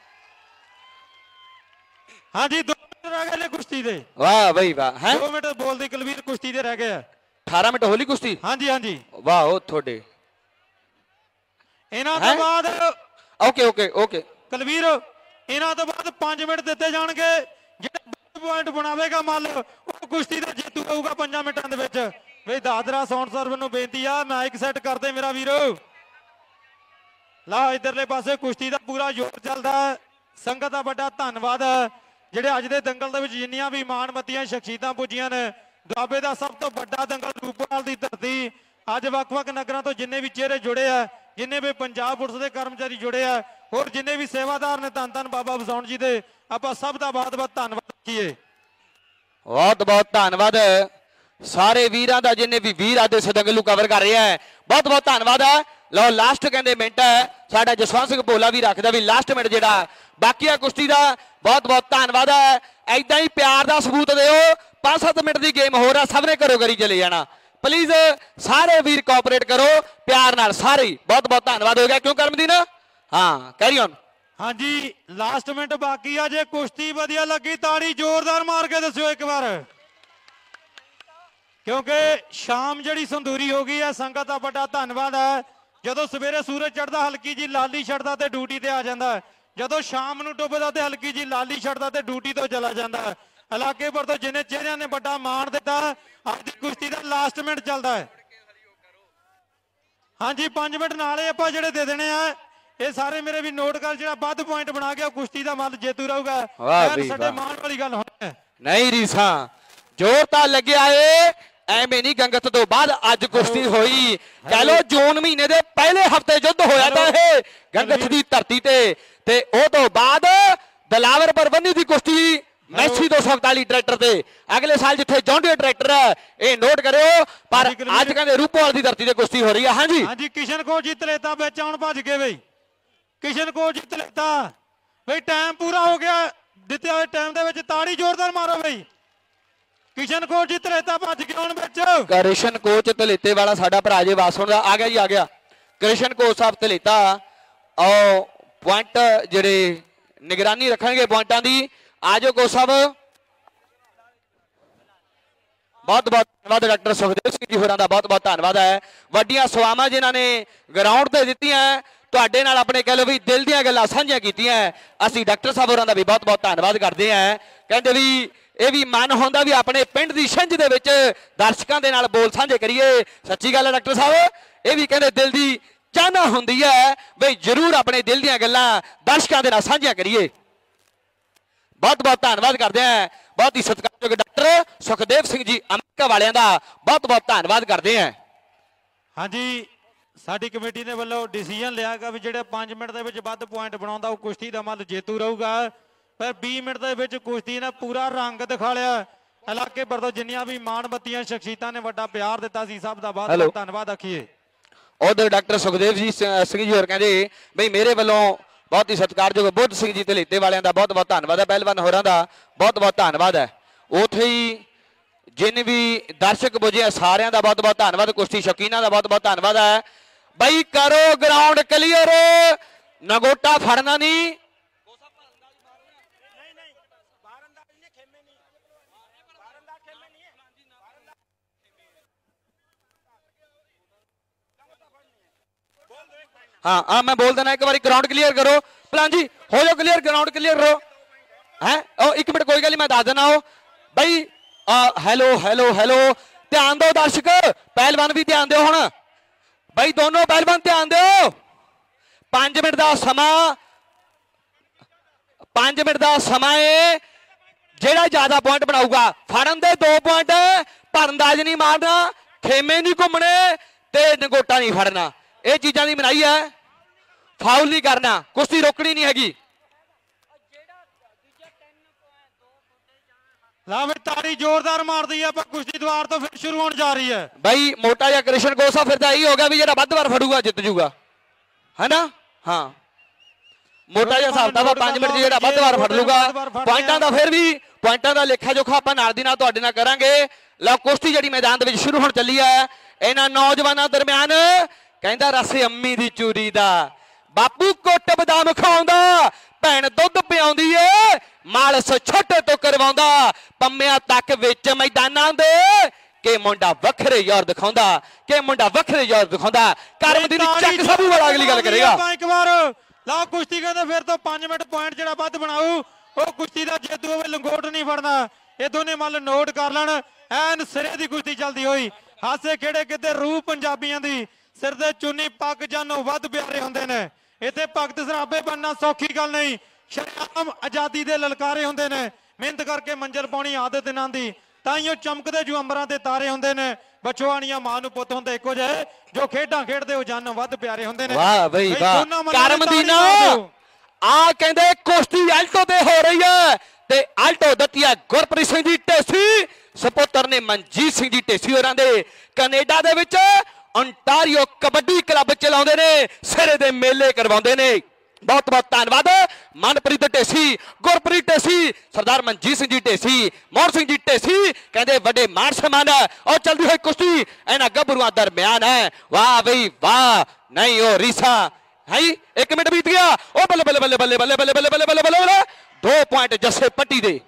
[SPEAKER 6] ਹਾਂਜੀ 2 ਮਿੰਟ ਰਹਿ ਗਏ ਨੇ ਕੁਸ਼ਤੀ ਦੇ।
[SPEAKER 5] ਵਾਹ ਬਈ ਵਾਹ। ਹੈ
[SPEAKER 6] 2 ਮਿੰਟ ਬੋਲਦੀ ਕੁਲਵੀਰ ਕੁਸ਼ਤੀ ਦੇ ਰਹਿ ਗਏ ਆ।
[SPEAKER 5] 18 ਮਿੰਟ ਹੋਲੀ ਕੁਸ਼ਤੀ।
[SPEAKER 6] ਹਾਂਜੀ ਹਾਂਜੀ
[SPEAKER 5] ਵਾਹ ਉਹ ਤੁਹਾਡੇ
[SPEAKER 6] ਇਹਨਾਂ ਤੋਂ ਬਾਅਦ
[SPEAKER 5] ਓਕੇ
[SPEAKER 6] ਕੁਲਵੀਰ ਇਹਨਾਂ ਤੋਂ ਬਾਅਦ 5 ਮਿੰਟ ਦਿੱਤੇ ਜਾਣਗੇ। ਜਿਹੜਾ ਪੁਆਇੰਟ ਬਣਾਵੇਗਾ ਮੱਲ ਉਹ ਕੁਸ਼ਤੀ ਦਾ ਜੇਤੂ ਹੋਊਗਾ 5 ਮਿੰਟਾਂ ਦੇ ਵਿੱਚ। ਬਈ ਦਾਦਰਾ ਸਾਊਂਡ ਸਰਵਰ ਨੂੰ ਬੇਨਤੀ ਆ ਮਾਈਕ ਸੈੱਟ ਕਰਦੇ ਮੇਰਾ ਵੀਰ। ਲਾ ਇਧਰਲੇ ਪਾਸੇ ਕੁਸ਼ਤੀ ਦਾ ਪੂਰਾ ਜ਼ੋਰ ਚੱਲਦਾ। ਸੰਗਤ ਦਾ ਵੱਡਾ ਧੰਨਵਾਦ ਜਿਹੜੇ ਅੱਜ ਦੇ ਦੰਗਲ ਦੇ ਵਿੱਚ ਜਿੰਨੀਆਂ ਵੀ ਮਾਣਮੱਤੀਆਂ ਸ਼ਖਸੀਅਤਾਂ ਪੁੱਜੀਆਂ ਨੇ। ਦੁਆਬੇ ਦਾ ਸਭ ਤੋਂ ਵੱਡਾ ਦੰਗਲ ਰੂਪਵਾਲ ਦੀ ਧਰਤੀ। ਅੱਜ ਵੱਖ-ਵੱਖ ਨਗਰਾਂ ਤੋਂ ਜਿੰਨੇ ਵੀ ਚਿਹਰੇ ਜੁੜੇ ਆ, ਜਿੰਨੇ ਵੀ ਪੰਜਾਬ ਪੁਲਿਸ ਦੇ ਕਰਮਚਾਰੀ ਜੁੜੇ ਆ, ਹੋਰ ਜਿੰਨੇ ਵੀ ਸੇਵਾਦਾਰ ਨੇ, ਧੰਨ ਧੰਨ ਬਾਬਾ ਵਸਾਉਣ ਜੀ ਦੇ ਆਪਾਂ ਸਭ ਦਾ ਬਹੁਤ-ਬਹੁਤ ਧੰਨਵਾਦ ਕੀਏ।
[SPEAKER 5] ਬਹੁਤ ਧੰਨਵਾਦ ਸਾਰੇ ਵੀਰਾਂ ਦਾ ਜਿੰਨੇ ਵੀ ਵੀਰ ਅੱਜ ਇਸ ਦੰਗਲ ਨੂੰ ਕਵਰ ਕਰ ਰਿਹਾ ਹੈ। ਬਹੁਤ ਧੰਨਵਾਦ ਹੈ। ਲਓ ਲਾਸਟ ਕਹਿੰਦੇ ਮਿੰਟ ਹੈ। ਸਾਡਾ ਜਸਵੰਤ ਸਿੰਘ ਭੋਲਾ ਵੀ ਰੱਖਦਾ ਵੀ ਲਾਸਟ ਮਿੰਟ ਜਿਹੜਾ ਬਾਕੀ ਆ ਕੁਸ਼ਤੀ ਦਾ। ਬਹੁਤ ਧੰਨਵਾਦ ਹੈ। ਐਦਾਂ ਹੀ ਪਿਆਰ ਦਾ ਸਬੂਤ ਦਿਓ। 5-7 ਮਿੰਟ ਦੀ ਗੇਮ ਹੋ ਰਿਹਾ, ਸਭ ਨੇ ਘਰੋਂ ਘਰੀ ਚਲੇ ਜਾਣਾ। ਪਲੀਜ਼ ਸਾਰੇ ਵੀਰ ਕੋਆਪਰੇਟ ਕਰੋ ਪਿਆਰ ਨਾਲ ਸਾਰੇ। ਬਹੁਤ ਧੰਨਵਾਦ ਹੋ ਗਿਆ। ਕਿਉਂ ਕਰਮਦੀਨ? ਹਾਂ ਕੈਰੀ ਔਨ।
[SPEAKER 6] ਹਾਂਜੀ ਲਾਸਟ ਮਿੰਟ ਬਾਕੀ ਆ। ਜੇ ਕੁਸ਼ਤੀ ਵਧੀਆ ਲੱਗੀ ਤਾੜੀ ਜ਼ੋਰਦਾਰ ਮਾਰ ਕੇ ਦੱਸਿਓ ਇੱਕ ਵਾਰ, ਕਿਉਂਕਿ ਸ਼ਾਮ ਜਿਹੜੀ ਸੰਧੂਰੀ ਹੋ ਗਈ ਹੈ। ਸੰਗਤ ਦਾ ਵੱਡਾ ਧੰਨਵਾਦ ਹੈ। ਜਦੋਂ ਸਵੇਰੇ ਸੂਰਜ ਚੜ੍ਹਦਾ ਹਲਕੀ ਜੀ ਲਾਲੀ ਛੱਡਦਾ ਤੇ ਡਿਊਟੀ ਤੇ ਆ ਜਾਂਦਾ। ਜਦੋਂ ਸ਼ਾਮ ਨੂੰ ਡੁੱਬਦਾ ਤੇ ਹਲਕੀ ਜੀ ਲਾਲੀ ਛੱਡਦਾ ਤੇ ਡਿਊਟੀ ਤੋਂ ਚਲਾ ਜਾਂਦਾ। ਇਲਾਕੇ ਭਰ ਤੋਂ ਜਿੰਨੇ ਚਿਹਰਿਆਂ ਨੇ ਵੱਡਾ ਮਾਣ ਦਿੱਤਾ। ਅੱਜ ਦੀ ਕੁਸ਼ਤੀ ਦਾ ਲਾਸਟ ਮਿੰਟ ਚੱਲਦਾ ਹੈ। ਹਾਂਜੀ 5 ਮਿੰਟ ਨਾਲੇ ਆਪਾਂ ਜਿਹੜੇ ਦੇ ਦੇਣੇ ਆ ਇਹ ਸਾਰੇ ਮੇਰੇ ਵੀ ਨੋਟ ਕਰ। ਜਿਹੜਾ ਵੱਧ ਪੁਆਇੰਟ ਬਣਾ ਗਿਆ ਕੁਸ਼ਤੀ ਦਾ ਮੱਲ ਜੇਤੂ ਰਹੂਗਾ। ਸਾਡੇ ਮਾਣ ਵਾਲੀ ਗੱਲ ਹੋਣੀ
[SPEAKER 5] ਨਹੀਂ ਰੀਸਾਂ ਜ਼ੋਰ ਤਾਂ ਲੱਗਿਆ ਏ। ਐਵੇਂ ਨਹੀਂ ਗੰਗਤ ਤੋਂ ਬਾਅਦ ਅੱਜ ਕੁਸ਼ਤੀ ਹੋਈ। ਕਹਿ ਲੋ ਜੂਨ ਮਹੀਨੇ ਦੇ ਪਹਿਲੇ ਹਫਤੇ ਯੁੱਧ ਹੋਇਆ ਤਾਂ ਇਹ ਗੰਗਤ ਦੀ ਧਰਤੀ ਤੇ ਉਹ ਤੋਂ ਬਾਅਦ ਦਲਾਵਰ ਪਰਵੰਨੀ ਦੀ ਕੁਸ਼ਤੀ ਮੈਸੀ 241 ਟਰੈਕਟਰ ਤੇ। ਅਗਲੇ ਸਾਲ ਜਿੱਥੇ ਜੌਂਡੀਅਰ ਟਰੈਕਟਰ ਹੈ ਇਹ ਨੋਟ ਕਰਿਓ। ਪਰ ਅੱਜ ਕਹਿੰਦੇ ਰੂਪੋਵਾਲ ਦੀ ਧਰਤੀ ਤੇ ਕੁਸ਼ਤੀ ਹੋ ਰਹੀ ਹੈ। ਹਾਂਜੀ
[SPEAKER 6] ਕਿਸ਼ਨ ਕੋ ਜਿੱਤ ਲੈਤਾ ਵਿੱਚ ਆਉਣ ਭੱਜ ਕੇ ਬਈ। ਕਿਸ਼ਨ ਕੋ ਜਿੱਤ ਲੈਤਾ ਬਈ। ਟਾਈਮ ਪੂਰਾ ਹੋ ਗਿਆ। ਦਿੱਤੇ ਹੋਏ ਟਾਈਮ ਦੇ ਵਿੱਚ ਤਾੜੀ ਜ਼ੋਰਦਾਰ ਮਾਰੋ ਬਈ। ਕਿਸ਼ਨ ਕੋ ਜਿੱਤ ਲੈਤਾ ਭੱਜ ਕੇ ਆਉਣ ਵਿੱਚ।
[SPEAKER 5] ਕ੍ਰਿਸ਼ਨ ਕੋਚ ਧਲੇਤੇ ਵਾਲਾ ਸਾਡਾ ਭਰਾ ਜੇ ਵਾਸਣ ਦਾ ਆ ਗਿਆ ਜੀ। ਆ ਗਿਆ ਕ੍ਰਿਸ਼ਨ ਕੋਚ ਸਾਹਿਬ ਧਲੇਤਾ। ਆਓ ਪੁਆਇੰਟ ਜਿਹੜੇ ਨਿਗਰਾਨੀ ਰੱਖਣਗੇ ਪੁਆਇੰਟਾਂ ਦੀ। ਆਜੋ ਕੋਚ ਸਾਹਿਬ। ਬਹੁਤ ਧੰਨਵਾਦ ਡਾਕਟਰ ਸੁਖਦੇਵ ਸਿੰਘ ਜੀ ਹੋਰਾਂ ਦਾ। ਬਹੁਤ ਧੰਨਵਾਦ ਹੈ। ਵੱਡੀਆਂ ਸੇਵਾਵਾਂ ਜਿਨ੍ਹਾਂ ਨੇ ਗਰਾਊਂਡ ਤੇ ਦਿੱਤੀਆਂ ਤੁਹਾਡੇ ਨਾਲ ਆਪਣੇ ਕਹਿ ਲਓ ਵੀ ਦਿਲ ਦੀਆਂ ਗੱਲਾਂ ਸਾਂਝੀਆਂ ਕੀਤੀਆਂ। ਅਸੀਂ ਡਾਕਟਰ ਸਾਹਿਬ ਹੋਰਾਂ ਦਾ ਵੀ ਬਹੁਤ ਧੰਨਵਾਦ ਕਰਦੇ ਹਾਂ। ਕਹਿੰਦੇ ਵੀ ਇਹ ਵੀ ਮਨ ਹੁੰਦਾ ਵੀ ਆਪਣੇ ਪਿੰਡ ਦੀ ਛਿੰਝ ਦੇ ਵਿੱਚ ਦਰਸ਼ਕਾਂ ਦੇ ਨਾਲ ਬੋਲ ਸਾਂਝੇ ਕਰੀਏ। ਸੱਚੀ ਗੱਲ ਹੈ ਡਾਕਟਰ ਸਾਹਿਬ। ਇਹ ਵੀ ਕਹਿੰਦੇ ਦਿਲ ਦੀ ਚਾਹਨਾ ਹੁੰਦੀ ਹੈ ਬਈ ਜ਼ਰੂਰ ਆਪਣੇ ਦਿਲ ਦੀਆਂ ਗੱਲਾਂ ਦਰਸ਼ਕਾਂ ਦੇ ਨਾਲ ਸਾਂਝੀਆਂ ਕਰੀਏ। ਬਹੁਤ ਧੰਨਵਾਦ ਕਰਦੇ ਹਾਂ। ਬਹੁਤ ਹੀ ਸਤਿਕਾਰਯੋਗ ਡਾਕਟਰ ਸੁਖਦੇਵ ਸਿੰਘ ਜੀ ਅਮਰੀਕਾ ਵਾਲਿਆਂ ਦਾ ਬਹੁਤ ਧੰਨਵਾਦ ਕਰਦੇ ਹਾਂ।
[SPEAKER 6] ਹਾਂਜੀ ਸਾਡੀ ਕਮੇਟੀ ਦੇ ਵੱਲੋਂ ਡਿਸੀਜਨ ਲਿਆ ਗਿਆ ਵੀ ਜਿਹੜੇ 5 ਮਿੰਟ ਦੇ ਵਿੱਚ ਵੱਧ ਪੁਆਇੰਟ ਬਣਾਉਂਦਾ ਉਹ ਕੁਸ਼ਤੀ ਦਾ ਮੱਲ ਜੇਤੂ ਰਹੂਗਾ। ਪਰ 20 ਮਿੰਟ ਦੇ ਵਿੱਚ ਕੁਸ਼ਤੀ ਨੇ ਪੂਰਾ ਰੰਗ ਦਿਖਾ ਲਿਆ। ਇਲਾਕੇ ਭਰ ਤੋਂ ਜਿੰਨੀਆਂ ਵੀ ਮਾਣਮੱਤੀਆਂ ਸ਼ਖਸੀਅਤਾਂ ਨੇ ਵੱਡਾ ਪਿਆਰ ਦਿੱਤਾ ਸੀ ਸਭ ਦਾ ਬਹੁਤ ਧੰਨਵਾਦ ਆਖੀਏ।
[SPEAKER 5] ਉਧਰ ਡਾਕਟਰ ਸੁਖਦੇਵ ਜੀ ਸਿੰਘ ਜੀ ਹੋਰ ਕਹਿੰਦੇ ਬਈ ਮੇਰੇ ਵੱਲੋਂ ਬਹੁਤ ਹੀ ਸਤਿਕਾਰਯੋਗ ਬੁੱਧ ਸਿੰਘ ਜੀ ਧਲੇਤੇ ਵਾਲਿਆਂ ਦਾ ਬਹੁਤ ਧੰਨਵਾਦ ਹੈ। ਪਹਿਲਵਾਨ ਹੋਰਾਂ ਦਾ ਬਹੁਤ ਧੰਨਵਾਦ ਹੈ। ਉੱਥੇ ਹੀ ਜਿੰਨੇ ਵੀ ਦਰਸ਼ਕ ਪੁੱਜੇ ਸਾਰਿਆਂ ਦਾ ਬਹੁਤ ਧੰਨਵਾਦ। ਕੁਸ਼ਤੀ ਸ਼ੌਕੀਨਾਂ ਦਾ ਬਹੁਤ ਧੰਨਵਾਦ ਹੈ। ਬਈ ਕਰੋ ਗਰਾਊਂਡ ਕਲੀਅਰ। ਨਗੋਟਾ ਫੜਨਾ ਨਹੀਂ। हाँ मैं बोल देना एक बार ग्राउंड क्लियर करो। प्लान जी हो जाओ क्लियर। ग्राउंड क्लियर करो है। एक मिनट कोई गल नहीं मैं दस देना हो भाई। हेलो हेलो हेलो ध्यान दो दर्शक। पहलवान भी ध्यान दो हुण भाई। दोनों पहलवान ध्यान दो। 5 मिनट का समा 5 मिनट का समा है। जेड़ा ज्यादा पॉइंट बनाऊगा फड़न दे 2 पॉइंट। भरंदाज नहीं मारना। खेमे नहीं घूमने ते नगोटा नहीं फड़ना। ये चीजा की मनाही है। फाउल नहीं करना। कुश्ती रोकनी नहीं हैगी।
[SPEAKER 6] ताड़ी जोरदार मार दी है। कुश्ती द्वार तो फिर शुरू होने जा रही है
[SPEAKER 5] भाई। मोटा या कृष्ण कोसा फिर यही हो गया भी जो वध वार फड़ूगा जित जूगा है ना। ਹਾਂ ਮੋਟਾ ਜਿਹਾ ਹਿਸਾਬ ਤਾਂ 5 ਮਿੰਟ ਜਿਹੜਾ ਵੱਧ ਵਾਰ ਫੜ ਲੂਗਾ ਪੁਆਇੰਟਾਂ ਦਾ ਫਿਰ ਵੀ ਪੁਆਇੰਟਾਂ ਦਾ ਲੇਖਾ ਜੋਖਾ ਆਪਾਂ ਨਾਲ ਦੀ ਨਾਲ ਤੁਹਾਡੇ ਨਾਲ ਕਰਾਂਗੇ। ਲਓ ਕੁਸ਼ਤੀ ਜਿਹੜੀ ਮੈਦਾਨ ਦੇ ਵਿੱਚ ਸ਼ੁਰੂ ਹੋਣ ਚੱਲੀ ਹੈ ਇਹਨਾਂ ਨੌਜਵਾਨਾਂ ਦਰਮਿਆਨ। ਕਹਿੰਦਾ ਰਸ ਅੰਮੀ ਦੀ ਚੂਰੀ ਦਾ ਬਾਪੂ ਕੁੱਟ ਬਦਾਮ ਖਾਉਂਦਾ ਭੈਣ ਦੁੱਧ ਪਿਆਉਂਦੀ ਏ ਮਾਲਸ ਛੋਟੇ ਤੋਂ ਕਰਵਾਉਂਦਾ ਪੰਮਿਆਂ ਤੱਕ ਵਿੱਚ ਮੈਦਾਨਾਂ ਦੇ ਕਿ ਮੁੰਡਾ ਵੱਖਰੇ ਯਾਰ ਦਿਖਾਉਂਦਾ ਕਿ ਮੁੰਡਾ ਵੱਖਰੇ ਯਾਰ ਦਿਖਾਉਂਦਾ। ਕਰਮਦੀਨ ਚੱਕ ਸਾਬੂ ਵਾਲਾ ਅਗਲੀ ਗੱਲ ਕਰੇਗਾ।
[SPEAKER 6] ਇੱਕ ਵਾਰ ਲਾ ਕੁਸ਼ਤੀ ਕਹਿੰਦੇ ਫਿਰ ਤੋਂ 5 ਮਿੰਟ ਪੁਆਇੰਟ ਜਿਹੜਾ ਵੱਧ ਬਣਾਉ ਉਹ ਕੁਸ਼ਤੀ ਦਾ ਜੇਤੂ ਹੋਵੇ ਲੰਗੋਟ ਨਹੀਂ ਫੜਨਾ। ਇਹ ਦੋਨੇ ਮੱਲ ਨੋਟ ਕਰ ਲੈਣ ਐਨ ਸਿਰੇ ਦੀ ਕੁਸ਼ਤੀ ਚੱਲਦੀ ਹੋਈ ਹਾਸੇ ਖੇੜੇ ਕਿਤੇ ਰੂਹ ਪੰਜਾਬੀਆਂ ਦੀ ਸਿਰ ਦੇ ਚੁੰਨੀ ਪੱਗ ਜਾਨੋਂ ਵੱਧ ਪਿਆਰੇ ਹੁੰਦੇ ਨੇ। ਇੱਥੇ ਭਗਤ ਸਰਾਬੇ ਬਣਨਾ ਸੌਖੀ ਗੱਲ ਨਹੀਂ ਸ਼ਰਮ ਆਜ਼ਾਦੀ ਦੇ ਲਲਕਾਰੇ ਹੁੰਦੇ ਨੇ ਮਿਹਨਤ ਕਰਕੇ ਮੰਜ਼ਿਲ ਪਾਉਣੀ ਆਦਤ ਇਹਨਾਂ ਦੀ ਤਾਈਓ ਚਮਕਦੇ ਜੋ ਅੰਬਰਾਂ ਤੇ ਤਾਰੇ ਹੁੰਦੇ ਨੇ ਬਚਵਾਣੀਆਂ ਮਾਂ ਨੂੰ ਪੁੱਤ ਹੁੰਦੇ ਇੱਕੋ ਜਿਹੇ ਜੋ ਖੇਡਾਂ ਖੇਡਦੇ ਉਹ ਜਾਨੋਂ ਵੱਧ ਪਿਆਰੇ ਹੁੰਦੇ ਨੇ।
[SPEAKER 5] ਵਾਹ ਬਈ ਵਾਹ ਕਰਮਦੀਨ ਆ ਕਹਿੰਦੇ ਕੁਸ਼ਤੀ ਆਲਟੋ ਤੇ ਹੋ ਰਹੀ ਹੈ ਤੇ ਆਲਟੋ ਦਿੱਤੀ ਹੈ ਗੁਰਪ੍ਰੀਤ ਸਿੰਘ ਜੀ ਢੇਸੀ ਸਪੁੱਤਰ ਨੇ ਮਨਜੀਤ ਸਿੰਘ ਜੀ ਢੇਸੀ ਹੋਰਾਂ ਦੇ ਕੈਨੇਡਾ ਦੇ ਵਿੱਚ ontario ਕਬੱਡੀ ਕਲੱਬ ਚਲਾਉਂਦੇ ਨੇ ਸਿਰੇ ਦੇ ਮੇਲੇ ਕਰਵਾਉਂਦੇ ਨੇ। ਬਹੁਤ ਬਹੁਤ ਧੰਨਵਾਦ ਮਨਪ੍ਰੀਤ ਢੇਸੀ ਗੁਰਪ੍ਰੀਤ ਢੇਸੀ ਸਰਦਾਰ ਮਨਜੀਤ ਸਿੰਘ ਜੀ ਢੇਸੀ ਮੋਹਨ ਸਿੰਘ ਜੀ ਢੇਸੀ ਕਹਿੰਦੇ ਵੱਡੇ ਮਾਣ ਸਨਮਾਨ ਔਰ ਚਲਦੀ ਹੋਈ ਕੁਸ਼ਤੀ ਇਹਨਾਂ ਗੱਭਰੂਆਂ ਦਰਮਿਆਨ ਹੈ। ਵਾਹ ਬਈ ਵਾਹ ਨਹੀਂ ਉਹ ਰੀਸਾ ਹੈ 1 ਮਿੰਟ ਬੀਤ ਗਿਆ ਉਹ ਬੱਲੇ ਬੱਲੇ ਬੱਲੇ ਬੱਲੇ ਬੱਲੇ ਬੱਲੇ ਬੱਲੇ ਬੱਲੇ ਬੱਲੇ ਬੱਲੇ 2 ਪੁਆਇੰਟ ਜੱਸੇ ਪੱਟੀ ਦੇ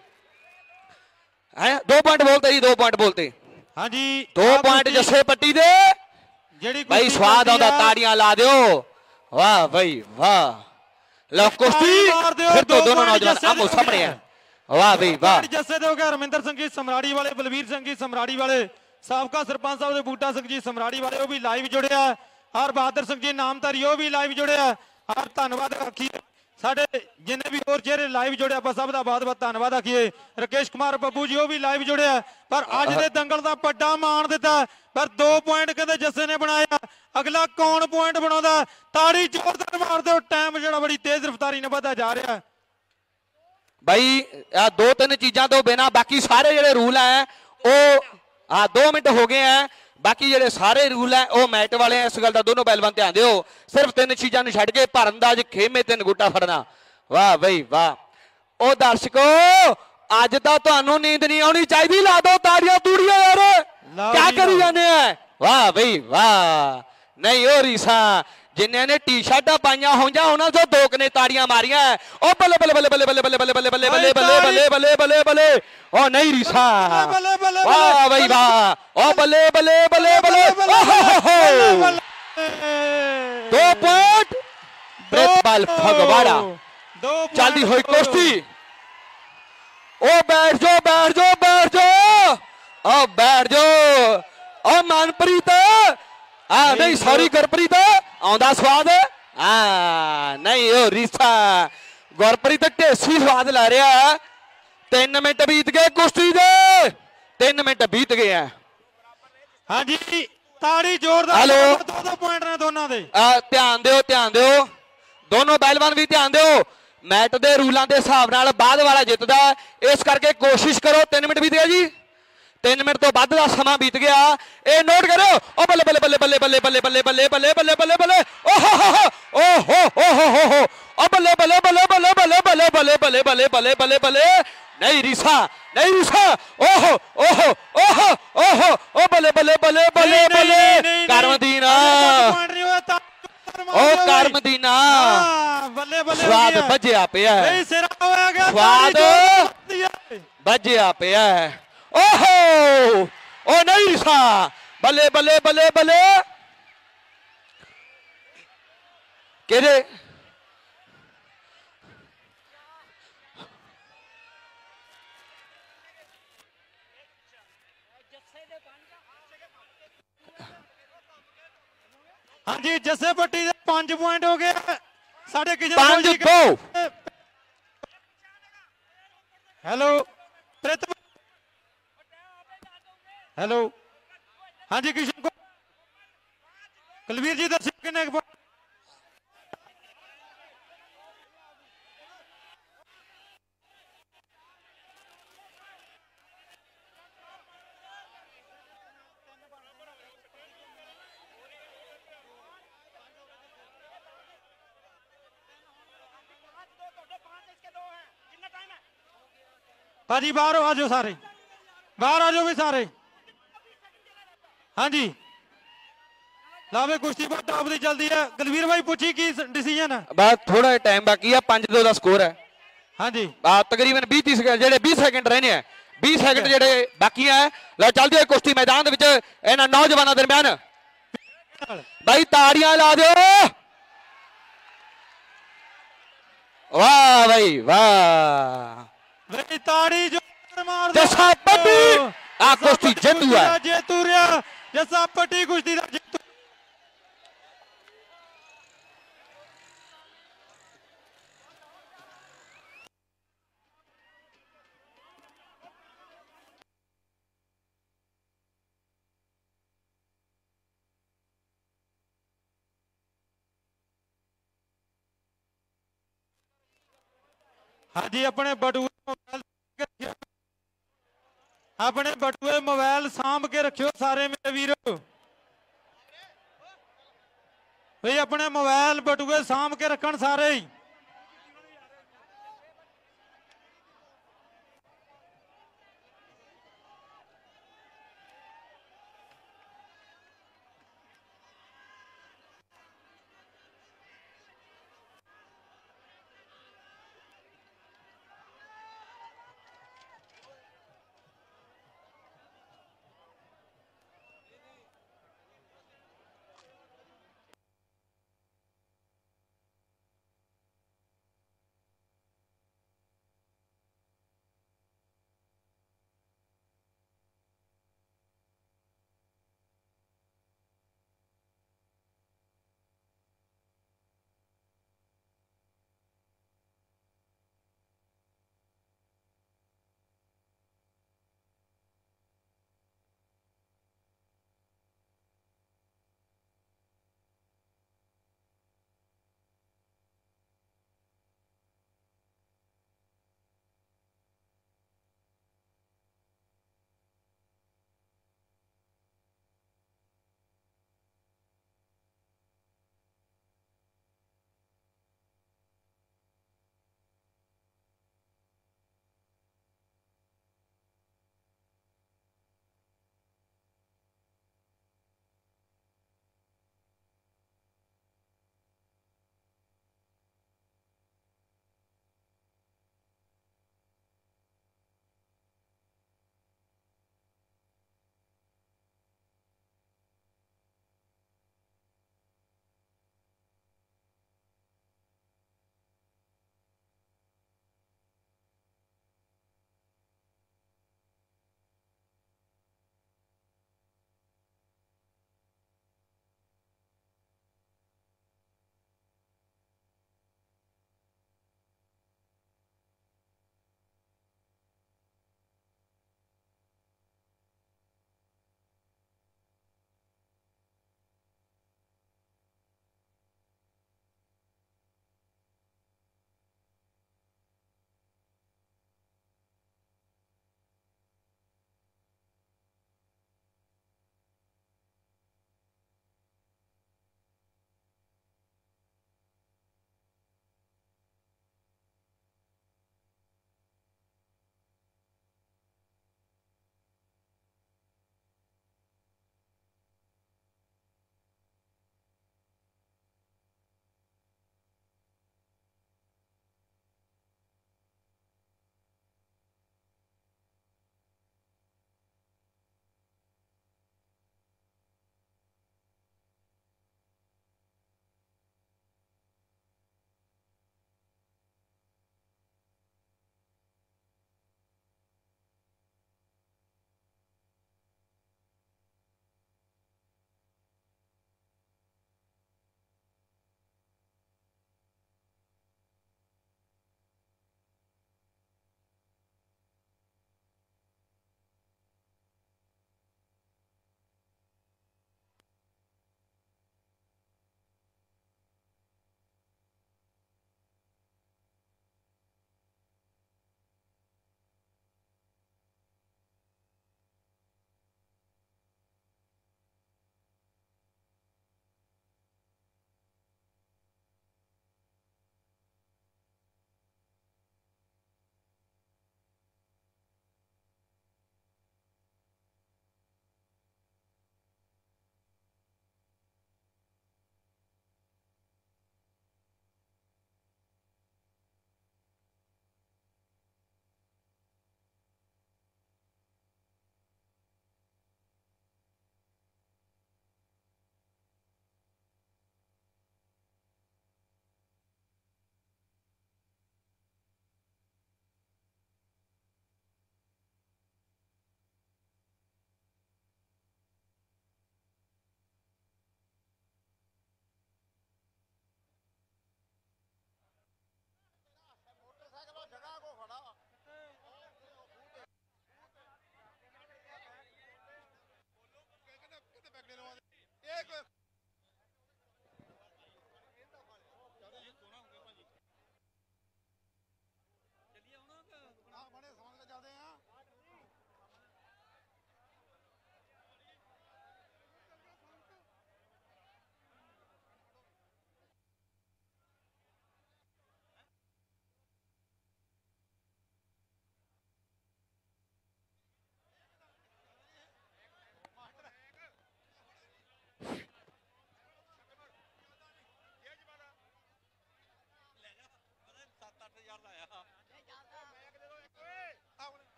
[SPEAKER 5] ਹੈ 2 ਪੁਆਇੰਟ ਬੋਲਤੇ ਜੀ 2 ਪੁਆਇੰਟ ਬੋਲਤੇ
[SPEAKER 6] ਹਾਂਜੀ
[SPEAKER 5] 2 ਪੁਆਇੰਟ ਜੱਸੇ ਪੱਟੀ ਦੇ
[SPEAKER 6] ਜਿਹੜੀ
[SPEAKER 5] ਭਾਈ ਸਵਾਦ ਆਉਂਦਾ ਤਾੜੀਆਂ ਲਾ ਦਿਓ। ਵਾਹ ਬਈ ਵਾਹ ਲਓ ਕੁਸ਼ਤੀ ਫਿਰ ਤੋਂ ਦੋਨੋਂ ਨੌਜਵਾਨ ਆਮੋ ਸਾਹਮਣੇ ਆ। ਵਾਹ ਬਈ ਵਾਹ
[SPEAKER 6] ਜੱਸੇ ਦੇ ਹੋ ਗਏ ਹਰਮਿੰਦਰ ਸਿੰਘ ਜੀ ਸਮਰਾੜੀ ਵਾਲੇ ਬਲਵੀਰ ਸਿੰਘ ਜੀ ਸਮਰਾੜੀ ਵਾਲੇ ਸਾਬਕਾ ਸਰਪੰਚ ਸਾਹਿਬ ਦੇ ਬੂਟਾ ਸਿੰਘ ਜੀ ਸਮਰਾੜੀ ਵਾਲੇ ਉਹ ਵੀ ਲਾਈਵ ਜੁੜਿਆ ਔਰ ਬਹਾਦਰ ਸਿੰਘ ਜੀ ਨਾਮਧਾਰੀ ਉਹ ਵੀ ਲਾਈਵ ਜੁੜਿਆ ਔਰ ਧੰਨਵਾਦ ਆਖੀਏ ਸਾਡੇ ਜਿੰਨੇ ਵੀ ਹੋਰ ਚਿਹਰੇ ਲਾਈਵ ਜੁੜਿਆ ਆਪਾਂ ਸਭ ਦਾ ਬਹੁਤ ਬਹੁਤ ਧੰਨਵਾਦ ਆਖੀਏ। ਰਕੇਸ਼ ਕੁਮਾਰ ਬੱਬੂ ਜੀ ਉਹ ਵੀ ਲਾਈਵ ਜੁੜਿਆ ਪਰ ਅੱਜ ਦੇ ਦੰਗਲ ਦਾ ਵੱਡਾ ਮਾਣ ਦਿੱਤਾ ਪਰ 2 ਪੁਆਇੰਟ ਕਹਿੰਦੇ ਜੱਸੇ ਨੇ ਬਣਾਇਆ ਅਗਲਾ ਕੌਣ ਪੁਆਇੰਟ ਬਣਾਉਂਦਾ ਤਾੜੀ ਜ਼ੋਰਦਾਰ ਮਾਰ ਦਿਓ ਟਾਈਮ ਜਿਹੜਾ ਬੜੀ ਤੇਜ਼ ਰਫ਼ਤਾਰੀ ਨਾਲ ਵਧਦਾ ਜਾ ਰਿਹਾ
[SPEAKER 5] ਭਾਈ ਆ 2-3 ਚੀਜ਼ਾਂ ਤੋਂ ਬਿਨਾ ਬਾਕੀ ਸਾਰੇ ਜਿਹੜੇ ਰੂਲ ਹੈ ਉਹ 2 ਮਿੰਟ ਹੋ ਗਏ ਆ ਬਾਕੀ ਜਿਹੜੇ ਸਾਰੇ ਰੂਲ ਹੈ ਉਹ ਮੈਟ ਵਾਲੇ ਆ। ਇਸ ਗੱਲ ਦਾ ਦੋਨੋਂ ਪਹਿਲਵਾਨ ਧਿਆਨ ਦਿਓ ਸਿਰਫ 3 ਚੀਜ਼ਾਂ ਨੂੰ ਛੱਡ ਕੇ ਭਰਨਦਾਜ ਖੇਮੇ 3 ਗੁੱਟਾ ਫੜਨਾ। ਵਾਹ ਬਈ ਵਾਹ ਉਹ ਦਰਸ਼ਕੋ ਅੱਜ ਤਾਂ ਤੁਹਾਨੂੰ ਨੀਂਦ ਨਹੀਂ ਆਉਣੀ ਚਾਹੀਦੀ ਲਾ ਦੋ ਤਾੜੀਆਂ ਤੂੜੀਆਂ ਯਾਰ ਕਿਆ ਕਰੀ ਜਾਂਦੇ ਆ। ਵਾਹ ਬਈ ਵਾਹ ਨਹੀਂ ਉਹ ਰੀਸਾ ਜਿਨ੍ਹਾਂ ਨੇ ਟੀ-ਸ਼ਰਟਾਂ ਪਾਈਆਂ ਹੋਈਆਂ ਉਹਨਾਂ ਤੋਂ 2 ਨੇ ਤਾੜੀਆਂ ਮਾਰੀਆਂ ਉਹ ਬੱਲੇ ਬੱਲੇ ਬੱਲੇ ਬੱਲੇ ਬੱਲੇ ਬੱਲੇ ਬੱਲੇ ਬੱਲੇ ਬੱਲੇ ਬੱਲੇ ਬੱਲੇ ਬੱਲੇ ਬੱਲੇ ਬੱਲੇ ਉਹ ਨਹੀਂ ਰੀਸਾ ਵਾਹ ਬਈ ਵਾਹ ਉਹ ਬੱਲੇ ਬੱਲੇ ਬੱਲੇ ਬੱਲੇ 2 ਪੁਆਇੰਟ ਪ੍ਰਿਤਪਾਲ ਫਗਵਾੜਾ ਚੱਲਦੀ ਹੋਈ ਕੁਸ਼ਤੀ ਉਹ ਬੈਠ ਜਾਓ ਬੈਠ ਜਾਓ ਬੈਠ ਜਾਓ ਉਹ ਬੈਠ ਜਾਓ ਉਹ ਮਨਪ੍ਰੀਤ ਨਹੀਂ ਸੌਰੀ ਗੁਰਪ੍ਰੀਤ ਆਉਂਦਾ ਸਵਾਦ ਨਹੀਂ ਉਹ ਰੀਸਾ ਗੁਰਪ੍ਰੀਤ ਢੇਸੀ ਸਵਾਦ ਲੈ ਰਿਹਾ 3 ਮਿੰਟ ਬੀਤ ਗਏ ਕੁਸ਼ਤੀ ਦੇ 3 ਮਿੰਟ ਬੀਤ ਗਏ ਆ।
[SPEAKER 6] ਹਾਂਜੀ ਤਾੜੀ ਜ਼ੋਰਦਾਰ
[SPEAKER 5] ਹੈਲੋ
[SPEAKER 6] 2 ਪੁਆਇੰਟ ਨੇ ਦੋਨਾਂ ਦੇ
[SPEAKER 5] ਧਿਆਨ ਦਿਓ ਦੋਨੋਂ ਪਹਿਲਵਾਨ ਵੀ ਧਿਆਨ ਦਿਓ ਮੈਟ ਦੇ ਰੂਲਾਂ ਦੇ ਹਿਸਾਬ ਨਾਲ ਬਾਅਦ ਵਾਲਾ ਜਿੱਤਦਾ ਇਸ ਕਰਕੇ ਕੋਸ਼ਿਸ਼ ਕਰੋ 3 ਮਿੰਟ ਬੀਤ ਗਏ ਜੀ 3 ਮਿੰਟ ਤੋਂ ਵੱਧ ਦਾ ਸਮਾਂ ਬੀਤ ਗਿਆ ਇਹ ਨੋਟ ਕਰੋ ਉਹ ਬੱਲੇ ਬੱਲੇ ਬੱਲੇ ਬੱਲੇ ਬੱਲੇ ਬੱਲੇ ਬੱਲੇ ਬੱਲੇ ਬੱਲੇ ਬੱਲੇ ਬੱਲੇ ਬੱਲੇ ਓਹ ਉਹ ਬੱਲੇ ਬੱਲੇ ਬੱਲੇ ਬੱਲੇ ਬੱਲੇ ਬੱਲੇ ਬੱਲੇ ਬੱਲੇ ਬੱਲੇ ਬੱਲੇ ਬੱਲੇ ਬੱਲੇ ਨਹੀਂ ਰੀਸਾ ਓਹ ਉਹ ਬੱਲੇ ਬੱਲੇ ਬੱਲੇ ਬੱਲੇ ਬੱਲੇ ਕਰਮਦੀਨ ਉਹ ਕਰਮਦੀਨ
[SPEAKER 6] ਬੱਲੇ ਬੱਲੇ
[SPEAKER 5] ਸਵਾਦ ਵੱਜਿਆ ਪਿਆ
[SPEAKER 6] ਨਹੀਂ ਸਿਰਾ ਹੋਇਆ ਗਿਆ
[SPEAKER 5] ਸਵਾਦ ਵੱਜਿਆ ਪਿਆ ਓਹੋ ਉਹ ਨਹੀਂ ਰੀਸਾ ਬੱਲੇ ਬੱਲੇ ਬੱਲੇ ਬੱਲੇ ਕਿਹਦੇ
[SPEAKER 6] ਹਾਂਜੀ ਜੱਸੇ ਪੱਟੀ ਦੇ 5 ਪੁਆਇੰਟ ਹੋ ਗਏ ਸਾਡੇ ਕਿਸ਼ਨ
[SPEAKER 5] 5-2
[SPEAKER 6] ਹੈਲੋ ਹੈਲੋ ਹਾਂਜੀ ਕਿਸ਼ਨ ਕੁਲਵੀਰ ਜੀ ਦੱਸੋ ਕਿੰਨੇ भाजी बाहर आ जाओ सारे, बाहर आ जाओ भी सारे। हाँ जी लावे कुश्ती बहुत टॉप दी चलती है। कुलवीर भाई पूछी की डिसीजन है?
[SPEAKER 5] बस थोड़ा टाइम बाकी है, 5-2 का स्कोर है।
[SPEAKER 6] हाँ जी
[SPEAKER 5] तकरीबन 20 जेडे 20 सेकंड रहने हैं, 20 सेकंड जेडे बाकी है। ला चलती है कुश्ती मैदान दे विच इन्हां नौजवानों दरमियान। भाई ताड़ियां ला दो, वाह भाई वाह।
[SPEAKER 6] भाई ताड़ी जो मार
[SPEAKER 5] जसा पट्टी आ कुश्ती जेतू है,
[SPEAKER 6] जेतू रहा जसा पट्टी कुश्ती दा जेतू। हाँ जी अपने बटुए मोबाइल सामभ के रखियो सारे मेरे वीरो। भाई अपने मोबाइल बटुए सामभ के रखन सारे ही।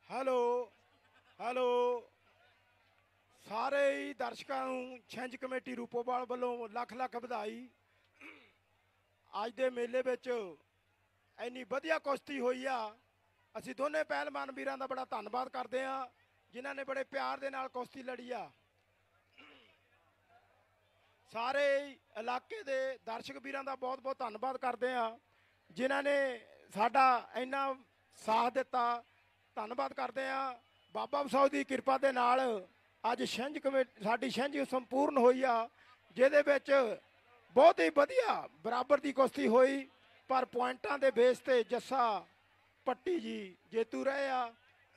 [SPEAKER 2] ਹੈਲੋ ਹੈਲੋ ਸਾਰੇ ਹੀ ਦਰਸ਼ਕਾਂ ਨੂੰ ਛਿੰਝ ਕਮੇਟੀ ਰੂਪੋਵਾਲ ਵੱਲੋਂ ਲੱਖ ਲੱਖ ਵਧਾਈ। ਅੱਜ ਦੇ ਮੇਲੇ ਵਿੱਚ ਇੰਨੀ ਵਧੀਆ ਕੁਸ਼ਤੀ ਹੋਈ ਆ। ਅਸੀਂ ਦੋਨੇ ਪਹਿਲਵਾਨ ਵੀਰਾਂ ਦਾ ਬੜਾ ਧੰਨਵਾਦ ਕਰਦੇ ਹਾਂ ਜਿਨ੍ਹਾਂ ਨੇ ਬੜੇ ਪਿਆਰ ਦੇ ਨਾਲ ਕੁਸ਼ਤੀ ਲੜੀ ਆ। ਸਾਰੇ ਇਲਾਕੇ ਦੇ ਦਰਸ਼ਕ ਵੀਰਾਂ ਦਾ ਬਹੁਤ ਬਹੁਤ ਧੰਨਵਾਦ ਕਰਦੇ ਹਾਂ ਜਿਨ੍ਹਾਂ ਨੇ ਸਾਡਾ ਇੰਨਾ ਸਾਥ ਦਿੱਤਾ। ਧੰਨਵਾਦ ਕਰਦੇ ਹਾਂ ਬਾਬਾ ਬਸੌ ਦੀ ਕਿਰਪਾ ਦੇ ਨਾਲ ਅੱਜ ਛਿੰਝ ਕਮੇਟੀ ਸਾਡੀ ਛਿੰਝ ਸੰਪੂਰਨ ਹੋਈ ਆ ਜਿਹਦੇ ਵਿੱਚ ਬਹੁਤ ਹੀ ਵਧੀਆ ਬਰਾਬਰ ਦੀ ਕੁਸ਼ਤੀ ਹੋਈ ਪਰ ਪੁਆਇੰਟਾਂ ਦੇ ਬੇਸ ਤੇ ਜੱਸਾ ਪੱਟੀ ਜੀ ਜੇਤੂ ਰਹੇ ਆ।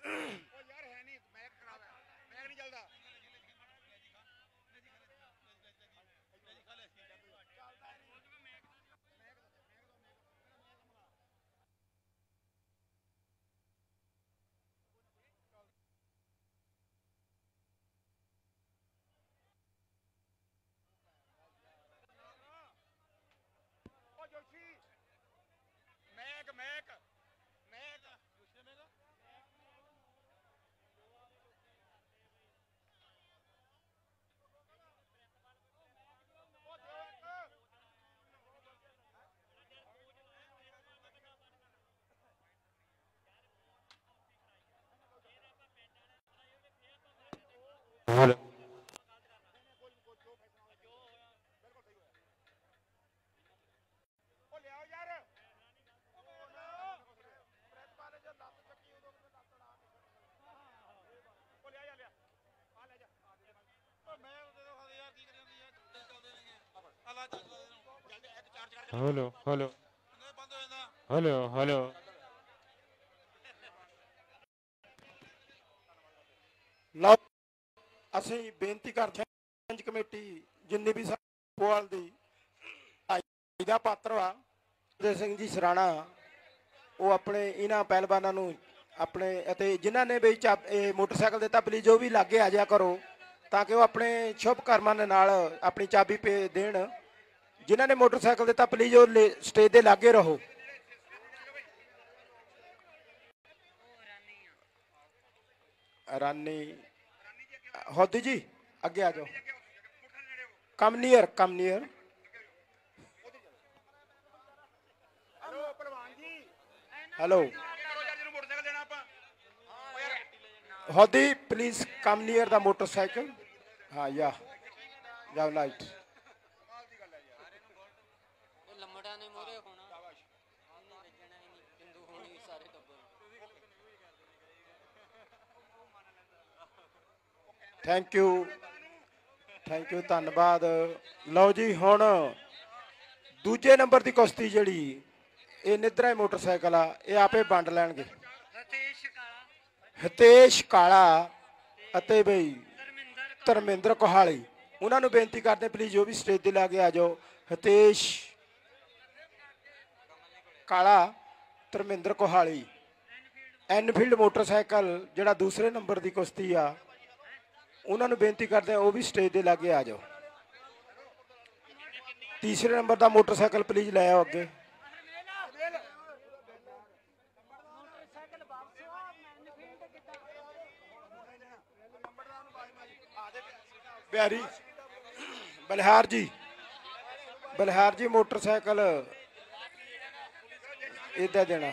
[SPEAKER 8] हेलो हेलो हेलो हेलो
[SPEAKER 2] ਲਓ ਅਸੀਂ ਬੇਨਤੀ ਕਰਦੇ ਹਾਂ ਛਿੰਝ ਕਮੇਟੀ ਜਿੰਨੀ ਵੀ ਪੋਵਾਲ ਦੀ ਦਾ ਪਾਤਰ ਆ ਦੇ ਸਿੰਘ ਜੀ ਸਰਾਣਾ ਉਹ ਆਪਣੇ ਇਹਨਾਂ ਪਹਿਲਵਾਨਾਂ ਨੂੰ ਆਪਣੇ ਅਤੇ ਜਿਨ੍ਹਾਂ ਨੇ ਵੀ ਇਹ ਮੋਟਰਸਾਈਕਲ ਦਿੱਤਾ ਪਲੀਜ਼ ਉਹ ਵੀ ਲਾਗੇ ਆ ਜਾ ਕਰੋ ਤਾਂ ਕਿ ਉਹ ਆਪਣੇ ਸ਼ੁਭ ਕਰਮਾਂ ਦੇ ਨਾਲ ਆਪਣੀ ਚਾਬੀ ਭੇਜ ਦੇਣ। ਜਿਨ੍ਹਾਂ ਨੇ ਮੋਟਰਸਾਈਕਲ ਦਿੱਤਾ ਪਲੀਜ਼ ਉਹ ਸਟੇਜ ਦੇ ਲਾਗੇ ਰਹੋ। ਰਾਨੀ ਹੋਦੀ ਜੀ ਅੱਗੇ ਆ ਜਾਓ। Come near hello Hadi please come near ਦਾ ਮੋਟਰਸਾਈਕਲ। ਹਾਂ ਯਾ ਜਾਓ ਲਾਈਟ ਥੈਂਕ ਯੂ ਧੰਨਵਾਦ। ਲਓ ਜੀ ਹੁਣ ਦੂਜੇ ਨੰਬਰ ਦੀ ਕੁਸ਼ਤੀ ਜਿਹੜੀ ਇਹ ਨਿੱਧਰਾ ਮੋਟਰਸਾਈਕਲ ਆ ਇਹ ਆਪੇ ਵੰਡ ਲੈਣਗੇ ਹਿਤੇਸ਼ ਕਾਲਾ ਅਤੇ ਬਈ ਧਰਮਿੰਦਰ ਕੋਹਾਲੀ। ਉਹਨਾਂ ਨੂੰ ਬੇਨਤੀ ਕਰਦੇ ਪਲੀਜ਼ ਜੋ ਵੀ ਸਟੇਜ ਤੇ ਲਾਗੇ ਆ ਜਾਓ। ਹਿਤੇਸ਼ ਕਾਲਾ ਧਰਮਿੰਦਰ ਕੋਹਾਲੀ ਐਨਫੀਲਡ ਮੋਟਰਸਾਈਕਲ ਜਿਹੜਾ ਦੂਸਰੇ ਨੰਬਰ ਦੀ ਕੁਸ਼ਤੀ ਆ ਉਹਨਾਂ ਨੂੰ ਬੇਨਤੀ ਕਰਦੇ ਆ ਉਹ ਵੀ ਸਟੇਜ ਦੇ ਲਾਗੇ ਆ ਜਾਓ। ਤੀਸਰੇ ਨੰਬਰ ਦਾ ਮੋਟਰਸਾਈਕਲ ਪਲੀਜ਼ ਲੈ ਆਓ ਅੱਗੇ। ਬਿਹਾਰੀ ਬਲਿਹਾਰ ਜੀ ਮੋਟਰਸਾਈਕਲ ਇੱਦਾਂ ਦੇਣਾ।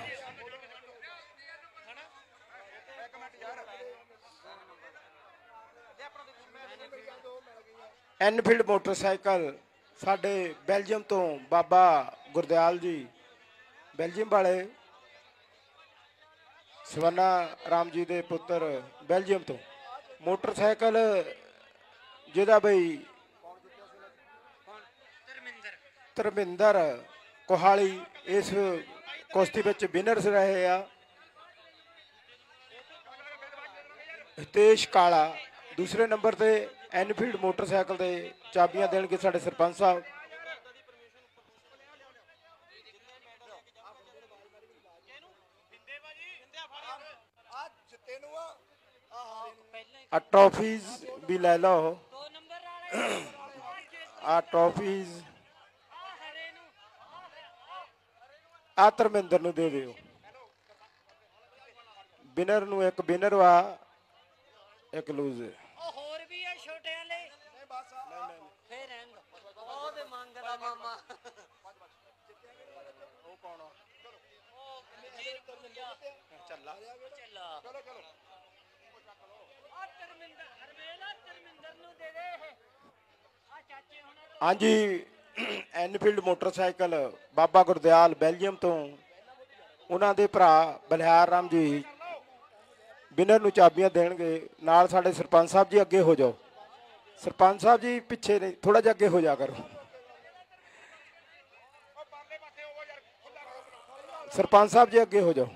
[SPEAKER 2] ਐਨਫੀਲਡ ਮੋਟਰਸਾਈਕਲ ਸਾਡੇ ਬੈਲਜੀਅਮ ਤੋਂ ਬਾਬਾ ਗੁਰਦਿਆਲ ਜੀ ਬੈਲਜੀਅਮ ਵਾਲੇ ਸਵਰਨਾ ਰਾਮ ਜੀ ਦੇ ਪੁੱਤਰ ਬੈਲਜੀਅਮ ਤੋਂ ਮੋਟਰਸਾਈਕਲ ਜਿਹਦਾ ਬਈ ਧਰਮਿੰਦਰ ਕੋਹਾਲੀ ਇਸ ਕੁਸ਼ਤੀ ਵਿੱਚ ਵਿਨਰਸ ਰਹੇ ਆ। ਹਿਤੇਸ਼ ਕਾਲਾ ਦੂਸਰੇ ਨੰਬਰ ਤੇ ਐਨਫੀਲਡ ਮੋਟਰਸਾਈਕਲ ਦੇ ਚਾਬੀਆਂ ਦੇਣਗੇ ਸਾਡੇ ਸਰਪੰਚ ਸਾਹਿਬ। ਆ ਟਰੋਫੀਜ਼ ਵੀ ਲੈ ਲਓ ਆ ਟਰੋਫੀਜ਼ ਆ ਧਰਮਿੰਦਰ ਨੂੰ ਦੇ ਦਿਓ। ਵਿਨਰ ਨੂੰ ਇੱਕ ਵਿਨਰ ਵਾ, ਇੱਕ ਲੂਜ਼।
[SPEAKER 10] ਹੋਰ ਵੀ ਹੈ ਛੋਟਿਆਂ ਲਈ। ਨਹੀਂ ਬਸ ਫੇਰ ਰਹਿਣ ਦੋ। ਉਹ ਤੇ ਮੰਗਦਾ ਮਾਮਾ।
[SPEAKER 2] ਉਹ ਕੌਣ ਆ? ਚੱਲਾ
[SPEAKER 10] ਚੱਲਾ। ਚਲੋ ਚਲੋ। ਆ ਧਰਮਿੰਦਰ ਹਰਮੇਲਾ ਧਰਮਿੰਦਰ ਨੂੰ ਦੇ ਦੇ ਇਹ। ਆ ਚਾਚੇ ਹੁਣਾਂ।
[SPEAKER 2] ਹਾਂਜੀ, ਐਨਫੀਲਡ ਮੋਟਰਸਾਈਕਲ ਬਾਬਾ ਗੁਰਦਿਆਲ ਬੈਲਜੀਅਮ ਤੋਂ ਉਹਨਾਂ ਦੇ ਭਰਾ ਬਲਿਹਾਰ ਰਾਮ ਜੀ ਵਿਨਰ ਨੂੰ ਚਾਬੀਆਂ ਦੇਣਗੇ। ਨਾਲ ਸਾਡੇ ਸਰਪੰਚ ਸਾਹਿਬ ਜੀ ਅੱਗੇ ਹੋ ਜਾਓ। ਸਰਪੰਚ ਸਾਹਿਬ ਜੀ ਪਿੱਛੇ ਨਹੀਂ, ਥੋੜਾ ਜਿਹਾ ਅੱਗੇ ਹੋ ਜਾ ਕਰੋ। ਸਰਪੰਚ ਸਾਹਿਬ ਜੀ ਅੱਗੇ ਹੋ ਜਾਓ।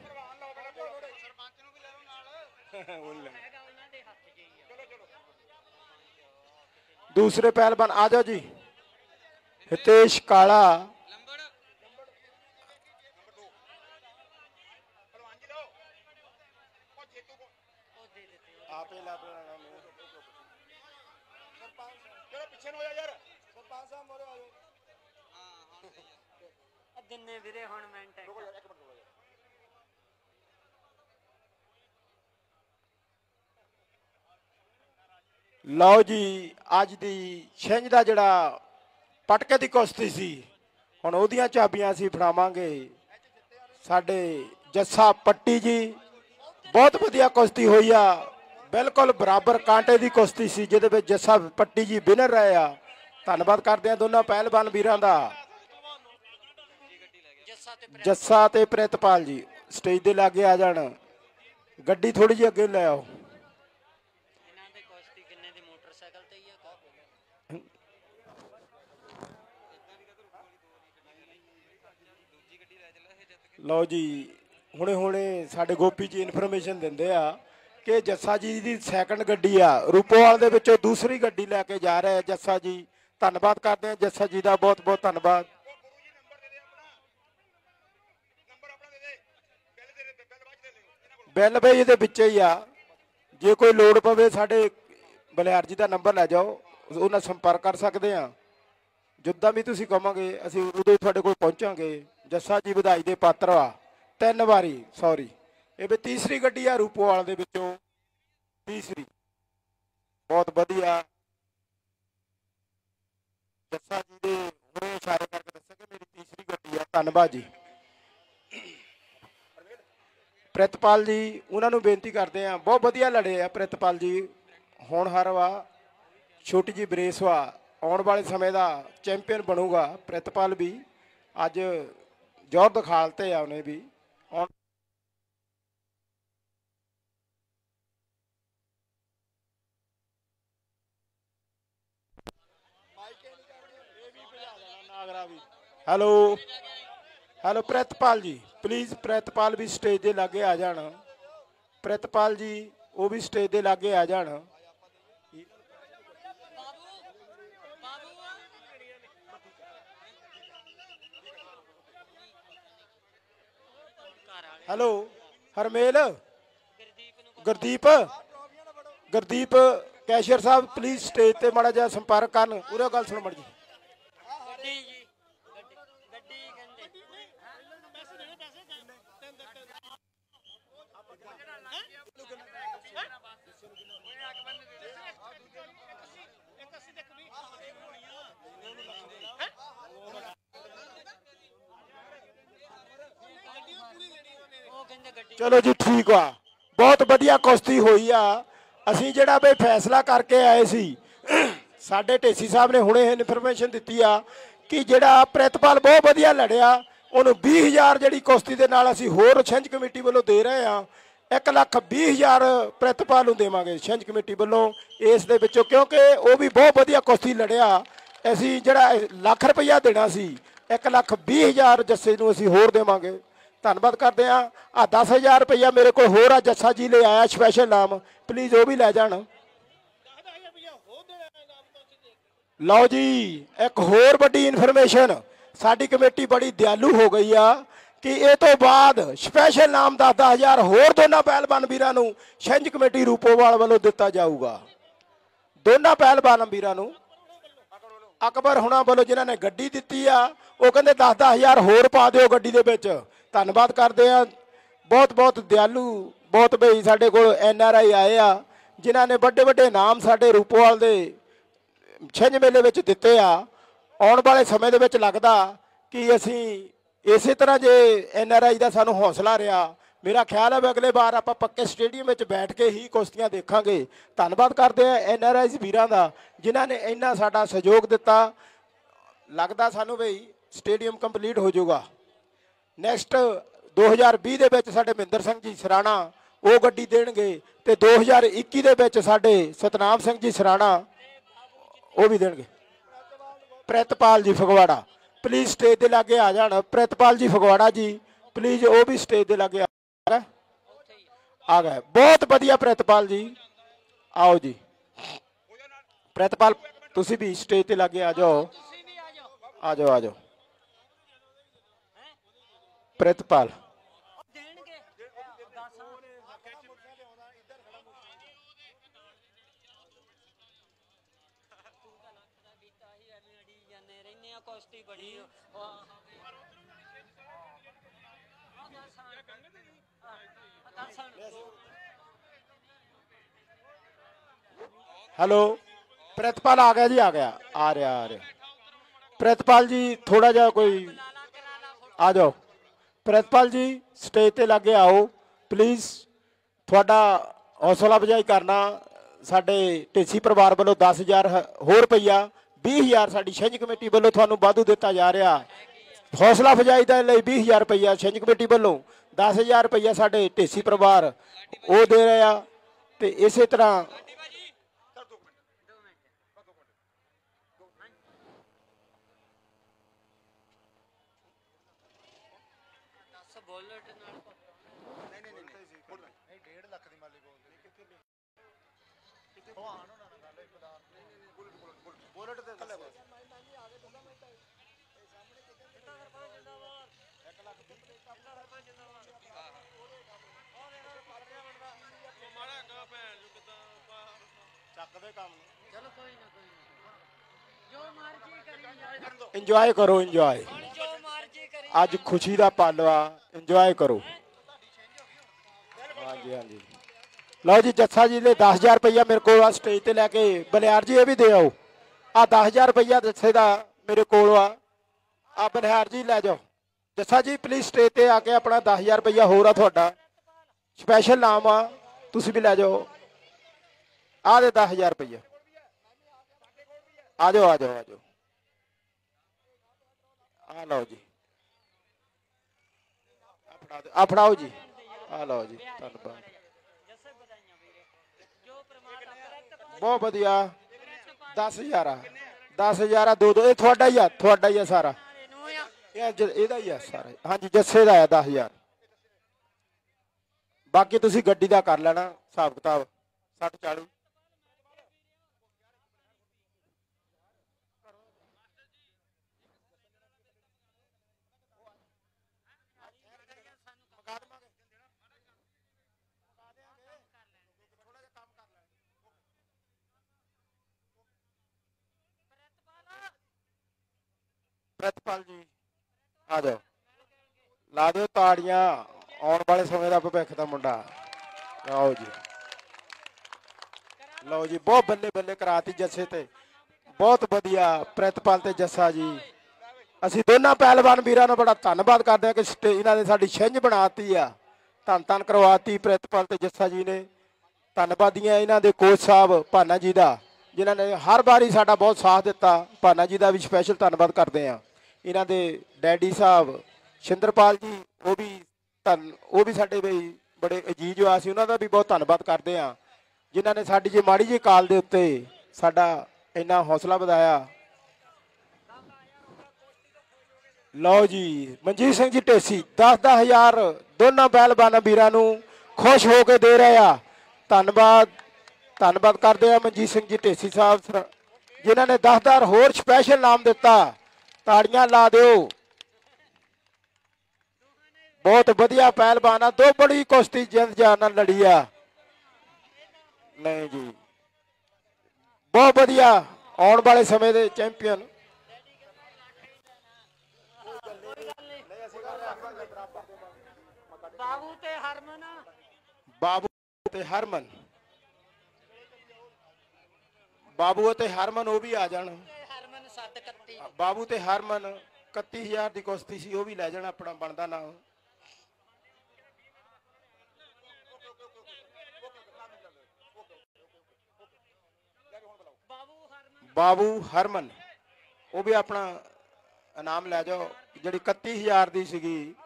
[SPEAKER 2] ਦੂਸਰੇ ਪਹਿਲਵਾਨ ਆ ਜਾਓ ਜੀ। ਹਿਤੇਸ਼ ਕਾਲਾ, ਆਪੇ ਲਾ ਬਣਾ ਮੈਂ ਸਰਪੰਚ ਚਲੋ ਪਿੱਛੇ ਨੂੰ ਹੋ ਜਾ ਯਾਰ। ਸਰਪੰਚ ਸਾਹਿਬ ਮੋਰੇ ਆ ਜਾਓ।
[SPEAKER 10] ਆ ਦਿਨੇ ਵੀਰੇ ਹੁਣ ਮਿੰਟ ਹੈ।
[SPEAKER 2] ਰੁਕੋ ਯਾਰ, ਇੱਕ ਮਿੰਟ ਰੁਕੋ ਯਾਰ। ਲਓ ਜੀ, ਅੱਜ ਦੀ ਛਿੰਝ ਦਾ ਜਿਹੜਾ ਪਟਕੇ ਦੀ ਕੁਸ਼ਤੀ ਸੀ, ਹੁਣ ਉਹਦੀਆਂ ਚਾਬੀਆਂ ਅਸੀਂ ਫੜਾਵਾਂਗੇ ਸਾਡੇ ਜੱਸਾ ਪੱਟੀ ਜੀ। ਬਹੁਤ ਵਧੀਆ ਕੁਸ਼ਤੀ ਹੋਈ ਆ, ਬਿਲਕੁਲ ਬਰਾਬਰ ਕਾਂਟੇ ਦੀ ਕੁਸ਼ਤੀ ਸੀ ਜਿਹਦੇ ਵਿੱਚ ਜੱਸਾ ਪੱਟੀ ਜੀ ਵਿਨਰ ਰਹੇ ਆ। ਧੰਨਵਾਦ ਕਰਦੇ ਆ ਦੋਨਾਂ ਪਹਿਲਵਾਨ ਵੀਰਾਂ ਦਾ। ਜੱਸਾ ਤੇ ਪ੍ਰਿਤਪਾਲ ਜੀ ਸਟੇਜ ਦੇ ਲਾਗੇ ਆ ਜਾਣ। ਗੱਡੀ ਥੋੜੀ ਜਿਹੀ ਅੱਗੇ ਲੈ ਆਓ।
[SPEAKER 10] ਇਹਨਾਂ ਦੇ ਕੁਸ਼ਤੀ ਕਿੰਨੇ ਦੀ ਮੋਟਰਸਾਈਕਲ ਤੇ ਹੀ ਆ।
[SPEAKER 2] ਲਓ ਜੀ, ਹੁਣੇ ਹੁਣੇ ਸਾਡੇ ਗੋਪੀ ਜੀ ਇਨਫੋਰਮੇਸ਼ਨ ਦਿੰਦੇ ਆ ਕਿ ਜੱਸਾ ਜੀ ਦੀ ਸੈਕੰਡ ਗੱਡੀ ਆ, ਰੂਪੋਵਾਲ ਦੇ ਵਿੱਚੋਂ ਦੂਸਰੀ ਗੱਡੀ ਲੈ ਕੇ ਜਾ ਰਹੇ ਆ ਜੱਸਾ ਜੀ। ਧੰਨਵਾਦ ਕਰਦੇ ਆ ਜੱਸਾ ਜੀ ਦਾ, ਬਹੁਤ ਬਹੁਤ ਧੰਨਵਾਦ। ਬਿੱਲ ਬਈ ਇਹਦੇ ਵਿੱਚ ਹੀ ਆ, ਜੇ ਕੋਈ ਲੋੜ ਪਵੇ ਸਾਡੇ ਬਲਿਹਾਰ ਜੀ ਦਾ ਨੰਬਰ ਲੈ ਜਾਓ, ਉਹਨਾਂ ਨਾਲ ਸੰਪਰਕ ਕਰ ਸਕਦੇ ਆ। ਜਿੱਦਾਂ ਵੀ ਤੁਸੀਂ ਕਹੋਗੇ ਅਸੀਂ ਉਦੋਂ ਹੀ ਤੁਹਾਡੇ ਕੋਲ ਪਹੁੰਚਾਂਗੇ। ਜੱਸਾ ਜੀ ਵਧਾਈ ਦੇ ਪਾਤਰ ਆ 3 ਵਾਰੀ, ਸੌਰੀ ਇਹ ਵੀ ਤੀਸਰੀ ਗੱਡੀ ਆ ਰੂਪੋਵਾਲ ਦੇ ਵਿੱਚੋਂ, ਤੀਸਰੀ। ਬਹੁਤ ਵਧੀਆ ਜੱਸਾ ਜੀ ਦੇ ਹੁਣੇ ਇਸ਼ਾਰੇ ਕਰਕੇ ਦੱਸਿਆ ਕਿ ਮੇਰੀ ਤੀਸਰੀ ਗੱਡੀ ਆ। ਧੰਨਵਾਦ ਜੀ। ਪ੍ਰਿਤਪਾਲ ਜੀ ਉਹਨਾਂ ਨੂੰ ਬੇਨਤੀ ਕਰਦੇ ਆ, ਬਹੁਤ ਵਧੀਆ ਲੜੇ ਆ ਪ੍ਰਿਤਪਾਲ ਜੀ, ਹੋਣਹਾਰ ਵਾ, ਛੋਟੀ ਜੀ ਬਰੇਸ ਵਾ, ਆਉਣ ਵਾਲੇ ਸਮੇਂ ਦਾ ਚੈਂਪੀਅਨ ਬਣੂਗਾ ਪ੍ਰਿਤਪਾਲ ਵੀ। ਅੱਜ ਜ਼ੋਰ ਦਿਖਾਲਤੇ ਆ ਉਹਨੇ ਵੀ। ਹੈਲੋ ਹੈਲੋ ਪ੍ਰਿਤਪਾਲ ਜੀ, ਪਲੀਜ਼ ਪ੍ਰਿਤਪਾਲ ਵੀ ਸਟੇਜ ਦੇ ਲਾਗੇ ਆ ਜਾਣ। ਪ੍ਰਿਤਪਾਲ ਜੀ ਉਹ ਵੀ ਸਟੇਜ ਦੇ ਲਾਗੇ ਆ ਜਾਣ। ਹੈਲੋ ਹਰਮੇਲ, ਗੁਰਦੀਪ ਕੈਸ਼ੀਅਰ ਸਾਹਿਬ ਪਲੀਜ਼ ਸਟੇਜ ਤੇ ਮਾੜਾ ਜਿਹਾ ਸੰਪਰਕ ਕਰਨ। ਉਹਦੇ ਗੱਲ ਸੁਣ ਮੜੀ। ਚਲੋ ਜੀ ਠੀਕ ਆ, ਬਹੁਤ ਵਧੀਆ ਕੁਸ਼ਤੀ ਹੋਈ ਆ। ਅਸੀਂ ਜਿਹੜਾ ਬਈ ਫੈਸਲਾ ਕਰਕੇ ਆਏ ਸੀ, ਸਾਡੇ ਢੇਸੀ ਸਾਹਿਬ ਨੇ ਹੁਣੇ ਇਨਫੋਰਮੇਸ਼ਨ ਦਿੱਤੀ ਆ ਕਿ ਜਿਹੜਾ ਪ੍ਰਿਤਪਾਲ ਬਹੁਤ ਵਧੀਆ ਲੜਿਆ, ਉਹਨੂੰ 20,000 ਜਿਹੜੀ ਕੁਸ਼ਤੀ ਦੇ ਨਾਲ ਅਸੀਂ ਹੋਰ ਛਿੰਝ ਕਮੇਟੀ ਵੱਲੋਂ ਦੇ ਰਹੇ ਆ। 1,20,000 ਪ੍ਰਿਤਪਾਲ ਨੂੰ ਦੇਵਾਂਗੇ ਛਿੰਝ ਕਮੇਟੀ ਵੱਲੋਂ ਇਸ ਦੇ ਵਿੱਚੋਂ, ਕਿਉਂਕਿ ਉਹ ਵੀ ਬਹੁਤ ਵਧੀਆ ਕੁਸ਼ਤੀ ਲੜਿਆ। ਅਸੀਂ ਜਿਹੜਾ ਲੱਖ ਰੁਪਈਆ ਦੇਣਾ ਸੀ, 1,20,000 ਜੱਸੇ ਨੂੰ ਅਸੀਂ ਹੋਰ ਦੇਵਾਂਗੇ। ਧੰਨਵਾਦ ਕਰਦੇ ਆ। 10,000 ਰੁਪਈਆ ਮੇਰੇ ਕੋਲ ਹੋਰ ਆ, ਜੱਸਾ ਜੀ ਲੈ ਆਇਆ ਸਪੈਸ਼ਲ ਨਾਮ, ਪਲੀਜ਼ ਉਹ ਵੀ ਲੈ ਜਾਣ। ਲਓ ਜੀ, ਇੱਕ ਹੋਰ ਵੱਡੀ ਇਨਫੋਰਮੇਸ਼ਨ, ਸਾਡੀ ਕਮੇਟੀ ਬੜੀ ਦਿਆਲੂ ਹੋ ਗਈ ਆ ਕਿ ਇਹ ਤੋਂ ਬਾਅਦ ਸਪੈਸ਼ਲ ਨਾਮ 10,000 ਹੋਰ ਦੋਨਾਂ ਪਹਿਲਵਾਨ ਵੀਰਾਂ ਨੂੰ ਛਿੰਝ ਕਮੇਟੀ ਰੂਪੋਵਾਲ ਵੱਲੋਂ ਦਿੱਤਾ ਜਾਊਗਾ। ਦੋਨਾਂ ਪਹਿਲਵਾਨ ਵੀਰਾਂ ਨੂੰ ਅਕਬਰ ਹੁਣਾਂ ਵੱਲੋਂ ਜਿਨ੍ਹਾਂ ਨੇ ਗੱਡੀ ਦਿੱਤੀ ਆ, ਉਹ ਕਹਿੰਦੇ 10,000 ਹੋਰ ਪਾ ਦਿਓ ਗੱਡੀ ਦੇ ਵਿੱਚ। ਧੰਨਵਾਦ ਕਰਦੇ ਆ, ਬਹੁਤ ਬਹੁਤ ਦਿਆਲੂ ਬਹੁਤ ਬਈ ਸਾਡੇ ਕੋਲ NRI ਆਏ ਆ ਜਿਨ੍ਹਾਂ ਨੇ ਵੱਡੇ ਵੱਡੇ ਨਾਮ ਸਾਡੇ ਰੂਪੋਵਾਲ ਦੇ ਛਿੰਝ ਮੇਲੇ ਵਿੱਚ ਦਿੱਤੇ ਆ। ਆਉਣ ਵਾਲੇ ਸਮੇਂ ਦੇ ਵਿੱਚ ਲੱਗਦਾ ਕਿ ਅਸੀਂ ਇਸੇ ਤਰ੍ਹਾਂ ਜੇ NRI ਦਾ ਸਾਨੂੰ ਹੌਸਲਾ ਰਿਹਾ, ਮੇਰਾ ਖਿਆਲ ਹੈ ਵੀ ਅਗਲੇ ਵਾਰ ਆਪਾਂ ਪੱਕੇ ਸਟੇਡੀਅਮ ਵਿੱਚ ਬੈਠ ਕੇ ਹੀ ਕੁਸ਼ਤੀਆਂ ਦੇਖਾਂਗੇ। ਧੰਨਵਾਦ ਕਰਦੇ ਆ NRI ਵੀਰਾਂ ਦਾ ਜਿਨ੍ਹਾਂ ਨੇ ਇੰਨਾ ਸਾਡਾ ਸਹਿਯੋਗ ਦਿੱਤਾ। ਲੱਗਦਾ ਸਾਨੂੰ ਬਈ ਸਟੇਡੀਅਮ ਕੰਪਲੀਟ ਹੋ ਜਾਊਗਾ। ਨੈਕਸਟ 2020 ਦੇ ਵਿੱਚ ਸਾਡੇ ਮਹਿੰਦਰ ਸਿੰਘ ਜੀ ਸਰਾਣਾ ਉਹ ਗੱਡੀ ਦੇਣਗੇ ਤੇ 2021 ਦੇ ਵਿੱਚ ਸਾਡੇ ਸਤਨਾਮ ਸਿੰਘ ਜੀ ਸਰਾਣਾ ਉਹ ਵੀ ਦੇਣਗੇ। ਪ੍ਰਿਤਪਾਲ ਜੀ ਫਗਵਾੜਾ ਪਲੀਜ਼ ਸਟੇਜ ਦੇ ਲਾਗੇ ਆ ਜਾਣ। ਪ੍ਰਿਤਪਾਲ ਜੀ ਫਗਵਾੜਾ ਜੀ ਪਲੀਜ਼ ਉਹ ਵੀ ਸਟੇਜ ਦੇ ਲਾਗੇ ਆ ਗਏ। ਬਹੁਤ ਵਧੀਆ ਪ੍ਰਿਤਪਾਲ ਜੀ, ਆਓ ਜੀ। ਪ੍ਰਿਤਪਾਲ ਤੁਸੀਂ ਵੀ ਸਟੇਜ ਤੇ ਲਾਗੇ ਆ ਜਾਓ, ਆ ਜਾਓ ਆ ਜਾਓ। ਪ੍ਰਿਤਪਾਲ ਹੈਲੋ ਪ੍ਰਿਤਪਾਲ ਆ ਗਿਆ ਜੀ, ਆ ਗਿਆ, ਆ ਰਿਹਾ ਪ੍ਰਿਤਪਾਲ ਜੀ ਥੋੜਾ ਜਿਹਾ ਕੋਈ ਆ ਜਾਓ। ਪ੍ਰਿਤਪਾਲ ਜੀ ਸਟੇਜ ਤੇ ਲਾਗੇ ਆਓ ਪਲੀਜ਼। ਤੁਹਾਡਾ ਹੌਸਲਾ ਅਫਜ਼ਾਈ ਕਰਨਾ ਸਾਡੇ ਢੇਸੀ ਪਰਿਵਾਰ ਵੱਲੋਂ 10,000 ਹੋਰ ਰੁਪਈਆ 20,000 ਸਾਡੀ ਛਿੰਝ ਕਮੇਟੀ ਵੱਲੋਂ ਤੁਹਾਨੂੰ ਵਾਧੂ ਦਿੱਤਾ ਜਾ ਰਿਹਾ। ਹੌਸਲਾ ਅਫਜ਼ਾਈ ਦੇ ਲਈ 20,000 ਰੁਪਈਆ ਛਿੰਝ ਕਮੇਟੀ ਵੱਲੋਂ, 10,000 ਰੁਪਈਆ ਸਾਡੇ ਢੇਸੀ ਪਰਿਵਾਰ ਉਹ ਦੇ ਰਹੇ ਆ। ਤੇ ਇਸੇ ਤਰ੍ਹਾਂ ਇੰਜੋਏ ਕਰੋ, ਇੰਜੋਏ ਅੱਜ ਖੁਸ਼ੀ ਦਾ ਪਲ ਆ, ਇੰਜੋਏ ਕਰੋ। ਹਾਂਜੀ ਹਾਂਜੀ ਲਓ ਜੀ ਜੱਸਾ ਜੀ ਦੇ 10,000 ਰੁਪਈਆ ਮੇਰੇ ਕੋਲ ਆ ਸਟੇਜ ਤੇ ਲੈ ਕੇ। ਬਲਿਆਰ ਜੀ ਇਹ ਵੀ ਦੇ ਆਓ। ਆ 10,000 ਰੁਪਈਆ ਜੱਸੇ ਦਾ ਮੇਰੇ ਕੋਲ ਆ ਬਲਿਆਰ ਜੀ ਲੈ ਜਾਓ। ਜੱਸਾ ਜੀ ਪਲੀਜ਼ ਸਟੇਜ ਤੇ ਆ ਕੇ ਆਪਣਾ 10,000 ਰੁਪਈਆ ਹੋਰ ਆ ਤੁਹਾਡਾ ਸਪੈਸ਼ਲ ਨਾਮ ਆ, ਤੁਸੀਂ ਵੀ ਲੈ ਜਾਓ। ਆ ਦੇ 10,000 ਰੁਪਈਆ, ਆ ਜਾਓ ਆ ਜਾਓ ਆ ਜਾਓ। ਆ ਲਓ ਜੀ, ਆ ਫੜਾਓ ਜੀ, ਆ ਲਓ ਜੀ। ਧੰਨਵਾਦ, ਬਹੁਤ ਵਧੀਆ। 10,000 ਆ, 10,000 ਆ, ਦੋ ਇਹ ਤੁਹਾਡਾ ਹੀ ਆ, ਤੁਹਾਡਾ ਹੀ ਆ ਸਾਰਾ, ਇਹਦਾ ਹੀ ਆ ਸਾਰਾ। ਹਾਂਜੀ ਜੱਸੇ ਦਾ ਆ 10,000। ਬਾਕੀ ਤੁਸੀਂ ਗੱਡੀ ਦਾ ਕਰ ਲੈਣਾ ਹਿਸਾਬ ਕਿਤਾਬ 60-40। ਪ੍ਰਿਤਪਾਲ ਜੀ ਆ ਜਾਓ, ਲਾ ਦਿਓ ਤਾੜੀਆਂ। ਆਉਣ ਵਾਲੇ ਸਮੇਂ ਦਾ ਭਵਿੱਖ ਦਾ ਮੁੰਡਾ। ਆਓ ਜੀ, ਲਓ ਜੀ ਬਹੁਤ ਬੱਲੇ ਬੱਲੇ ਕਰਾਤੀ ਜੱਸੇ ਤੇ, ਬਹੁਤ ਵਧੀਆ ਪ੍ਰਿਤਪਾਲ ਤੇ ਜੱਸਾ ਜੀ। ਅਸੀਂ ਦੋਨਾਂ ਪਹਿਲਵਾਨ ਵੀਰਾਂ ਨੂੰ ਬੜਾ ਧੰਨਵਾਦ ਕਰਦੇ ਹਾਂ ਕਿ ਇਹਨਾਂ ਨੇ ਸਾਡੀ ਛਿੰਝ ਬਣਾਤੀ ਆ, ਧੰਨ ਧੰਨ ਕਰਵਾਤੀ ਪ੍ਰਿਤਪਾਲ ਤੇ ਜੱਸਾ ਜੀ ਨੇ। ਧੰਨਵਾਦੀਆਂ ਇਹਨਾਂ ਦੇ ਕੋਚ ਸਾਹਿਬ ਭਾਨਾ ਜੀ ਦਾ ਜਿਨ੍ਹਾਂ ਨੇ ਹਰ ਵਾਰੀ ਸਾਡਾ ਬਹੁਤ ਸਾਥ ਦਿੱਤਾ। ਭਾਨਾ ਜੀ ਦਾ ਵੀ ਸਪੈਸ਼ਲ ਧੰਨਵਾਦ ਕਰਦੇ ਹਾਂ। ਇਹਨਾਂ ਦੇ ਡੈਡੀ ਸਾਹਿਬ ਸ਼ਿੰਦਰਪਾਲ ਜੀ ਉਹ ਵੀ ਸਾਡੇ ਬਈ ਬੜੇ ਅਜੀਜ਼ ਆ, ਸੀ ਉਹਨਾਂ ਦਾ ਵੀ ਬਹੁਤ ਧੰਨਵਾਦ ਕਰਦੇ ਹਾਂ ਜਿਨ੍ਹਾਂ ਨੇ ਸਾਡੀ ਜੇ ਮਾੜੀ ਜਿਹੀ ਕਾਲ ਦੇ ਉੱਤੇ ਸਾਡਾ ਇੰਨਾ ਹੌਸਲਾ ਵਧਾਇਆ। ਲਓ ਜੀ ਮਨਜੀਤ ਸਿੰਘ ਜੀ ਢੇਸੀ 10,000 ਦੋਨਾਂ ਪਹਿਲਵਾਨਾਂ ਵੀਰਾਂ ਨੂੰ ਖੁਸ਼ ਹੋ ਕੇ ਦੇ ਰਹੇ ਆ। ਧੰਨਵਾਦ ਕਰਦੇ ਆ ਮਨਜੀਤ ਸਿੰਘ ਜੀ ਢੇਸੀ ਸਾਹਿਬ ਜਿਨ੍ਹਾਂ ਨੇ 10,000 ਹੋਰ ਸਪੈਸ਼ਲ ਨਾਮ ਦਿੱਤਾ। ਤਾੜੀਆਂ ਲਾ ਦਿਓ। ਬਹੁਤ ਵਧੀਆ ਪਹਿਲਵਾਨ ਆ, ਦੋ ਬੜੀ ਕੁਸ਼ਤੀ ਜਿੰਦ ਜਾਨ ਨਾਲ ਲੜੀ ਆ। ਨਹੀਂ ਜੀ ਬਹੁਤ ਵਧੀਆ ਆਉਣ ਵਾਲੇ ਸਮੇਂ ਦੇ ਚੈਂਪੀਅਨ। ਬਾਬੂ ਤੇ ਹਰਮਨ, ਬਾਬੂ ਅਤੇ ਹਰਮਨ ਉਹ ਵੀ ਆ ਜਾਣ।
[SPEAKER 10] ਹਰਮਨ 731
[SPEAKER 2] ਬਾਬੂ ਤੇ ਹਰਮਨ 31000 ਦੀ ਕੁਸ਼ਤੀ ਸੀ, ਉਹ ਵੀ ਲੈ ਜਾਣ, ਆਪਣਾ ਬਣਦਾ ਨਾਮ। ਬਾਬੂ ਹਰਮਨ ਉਹ ਵੀ ਆਪਣਾ ਇਨਾਮ ਲੈ ਜਾਓ। ਜਿਹੜੀ 31000 ਦੀ ਸੀਗੀ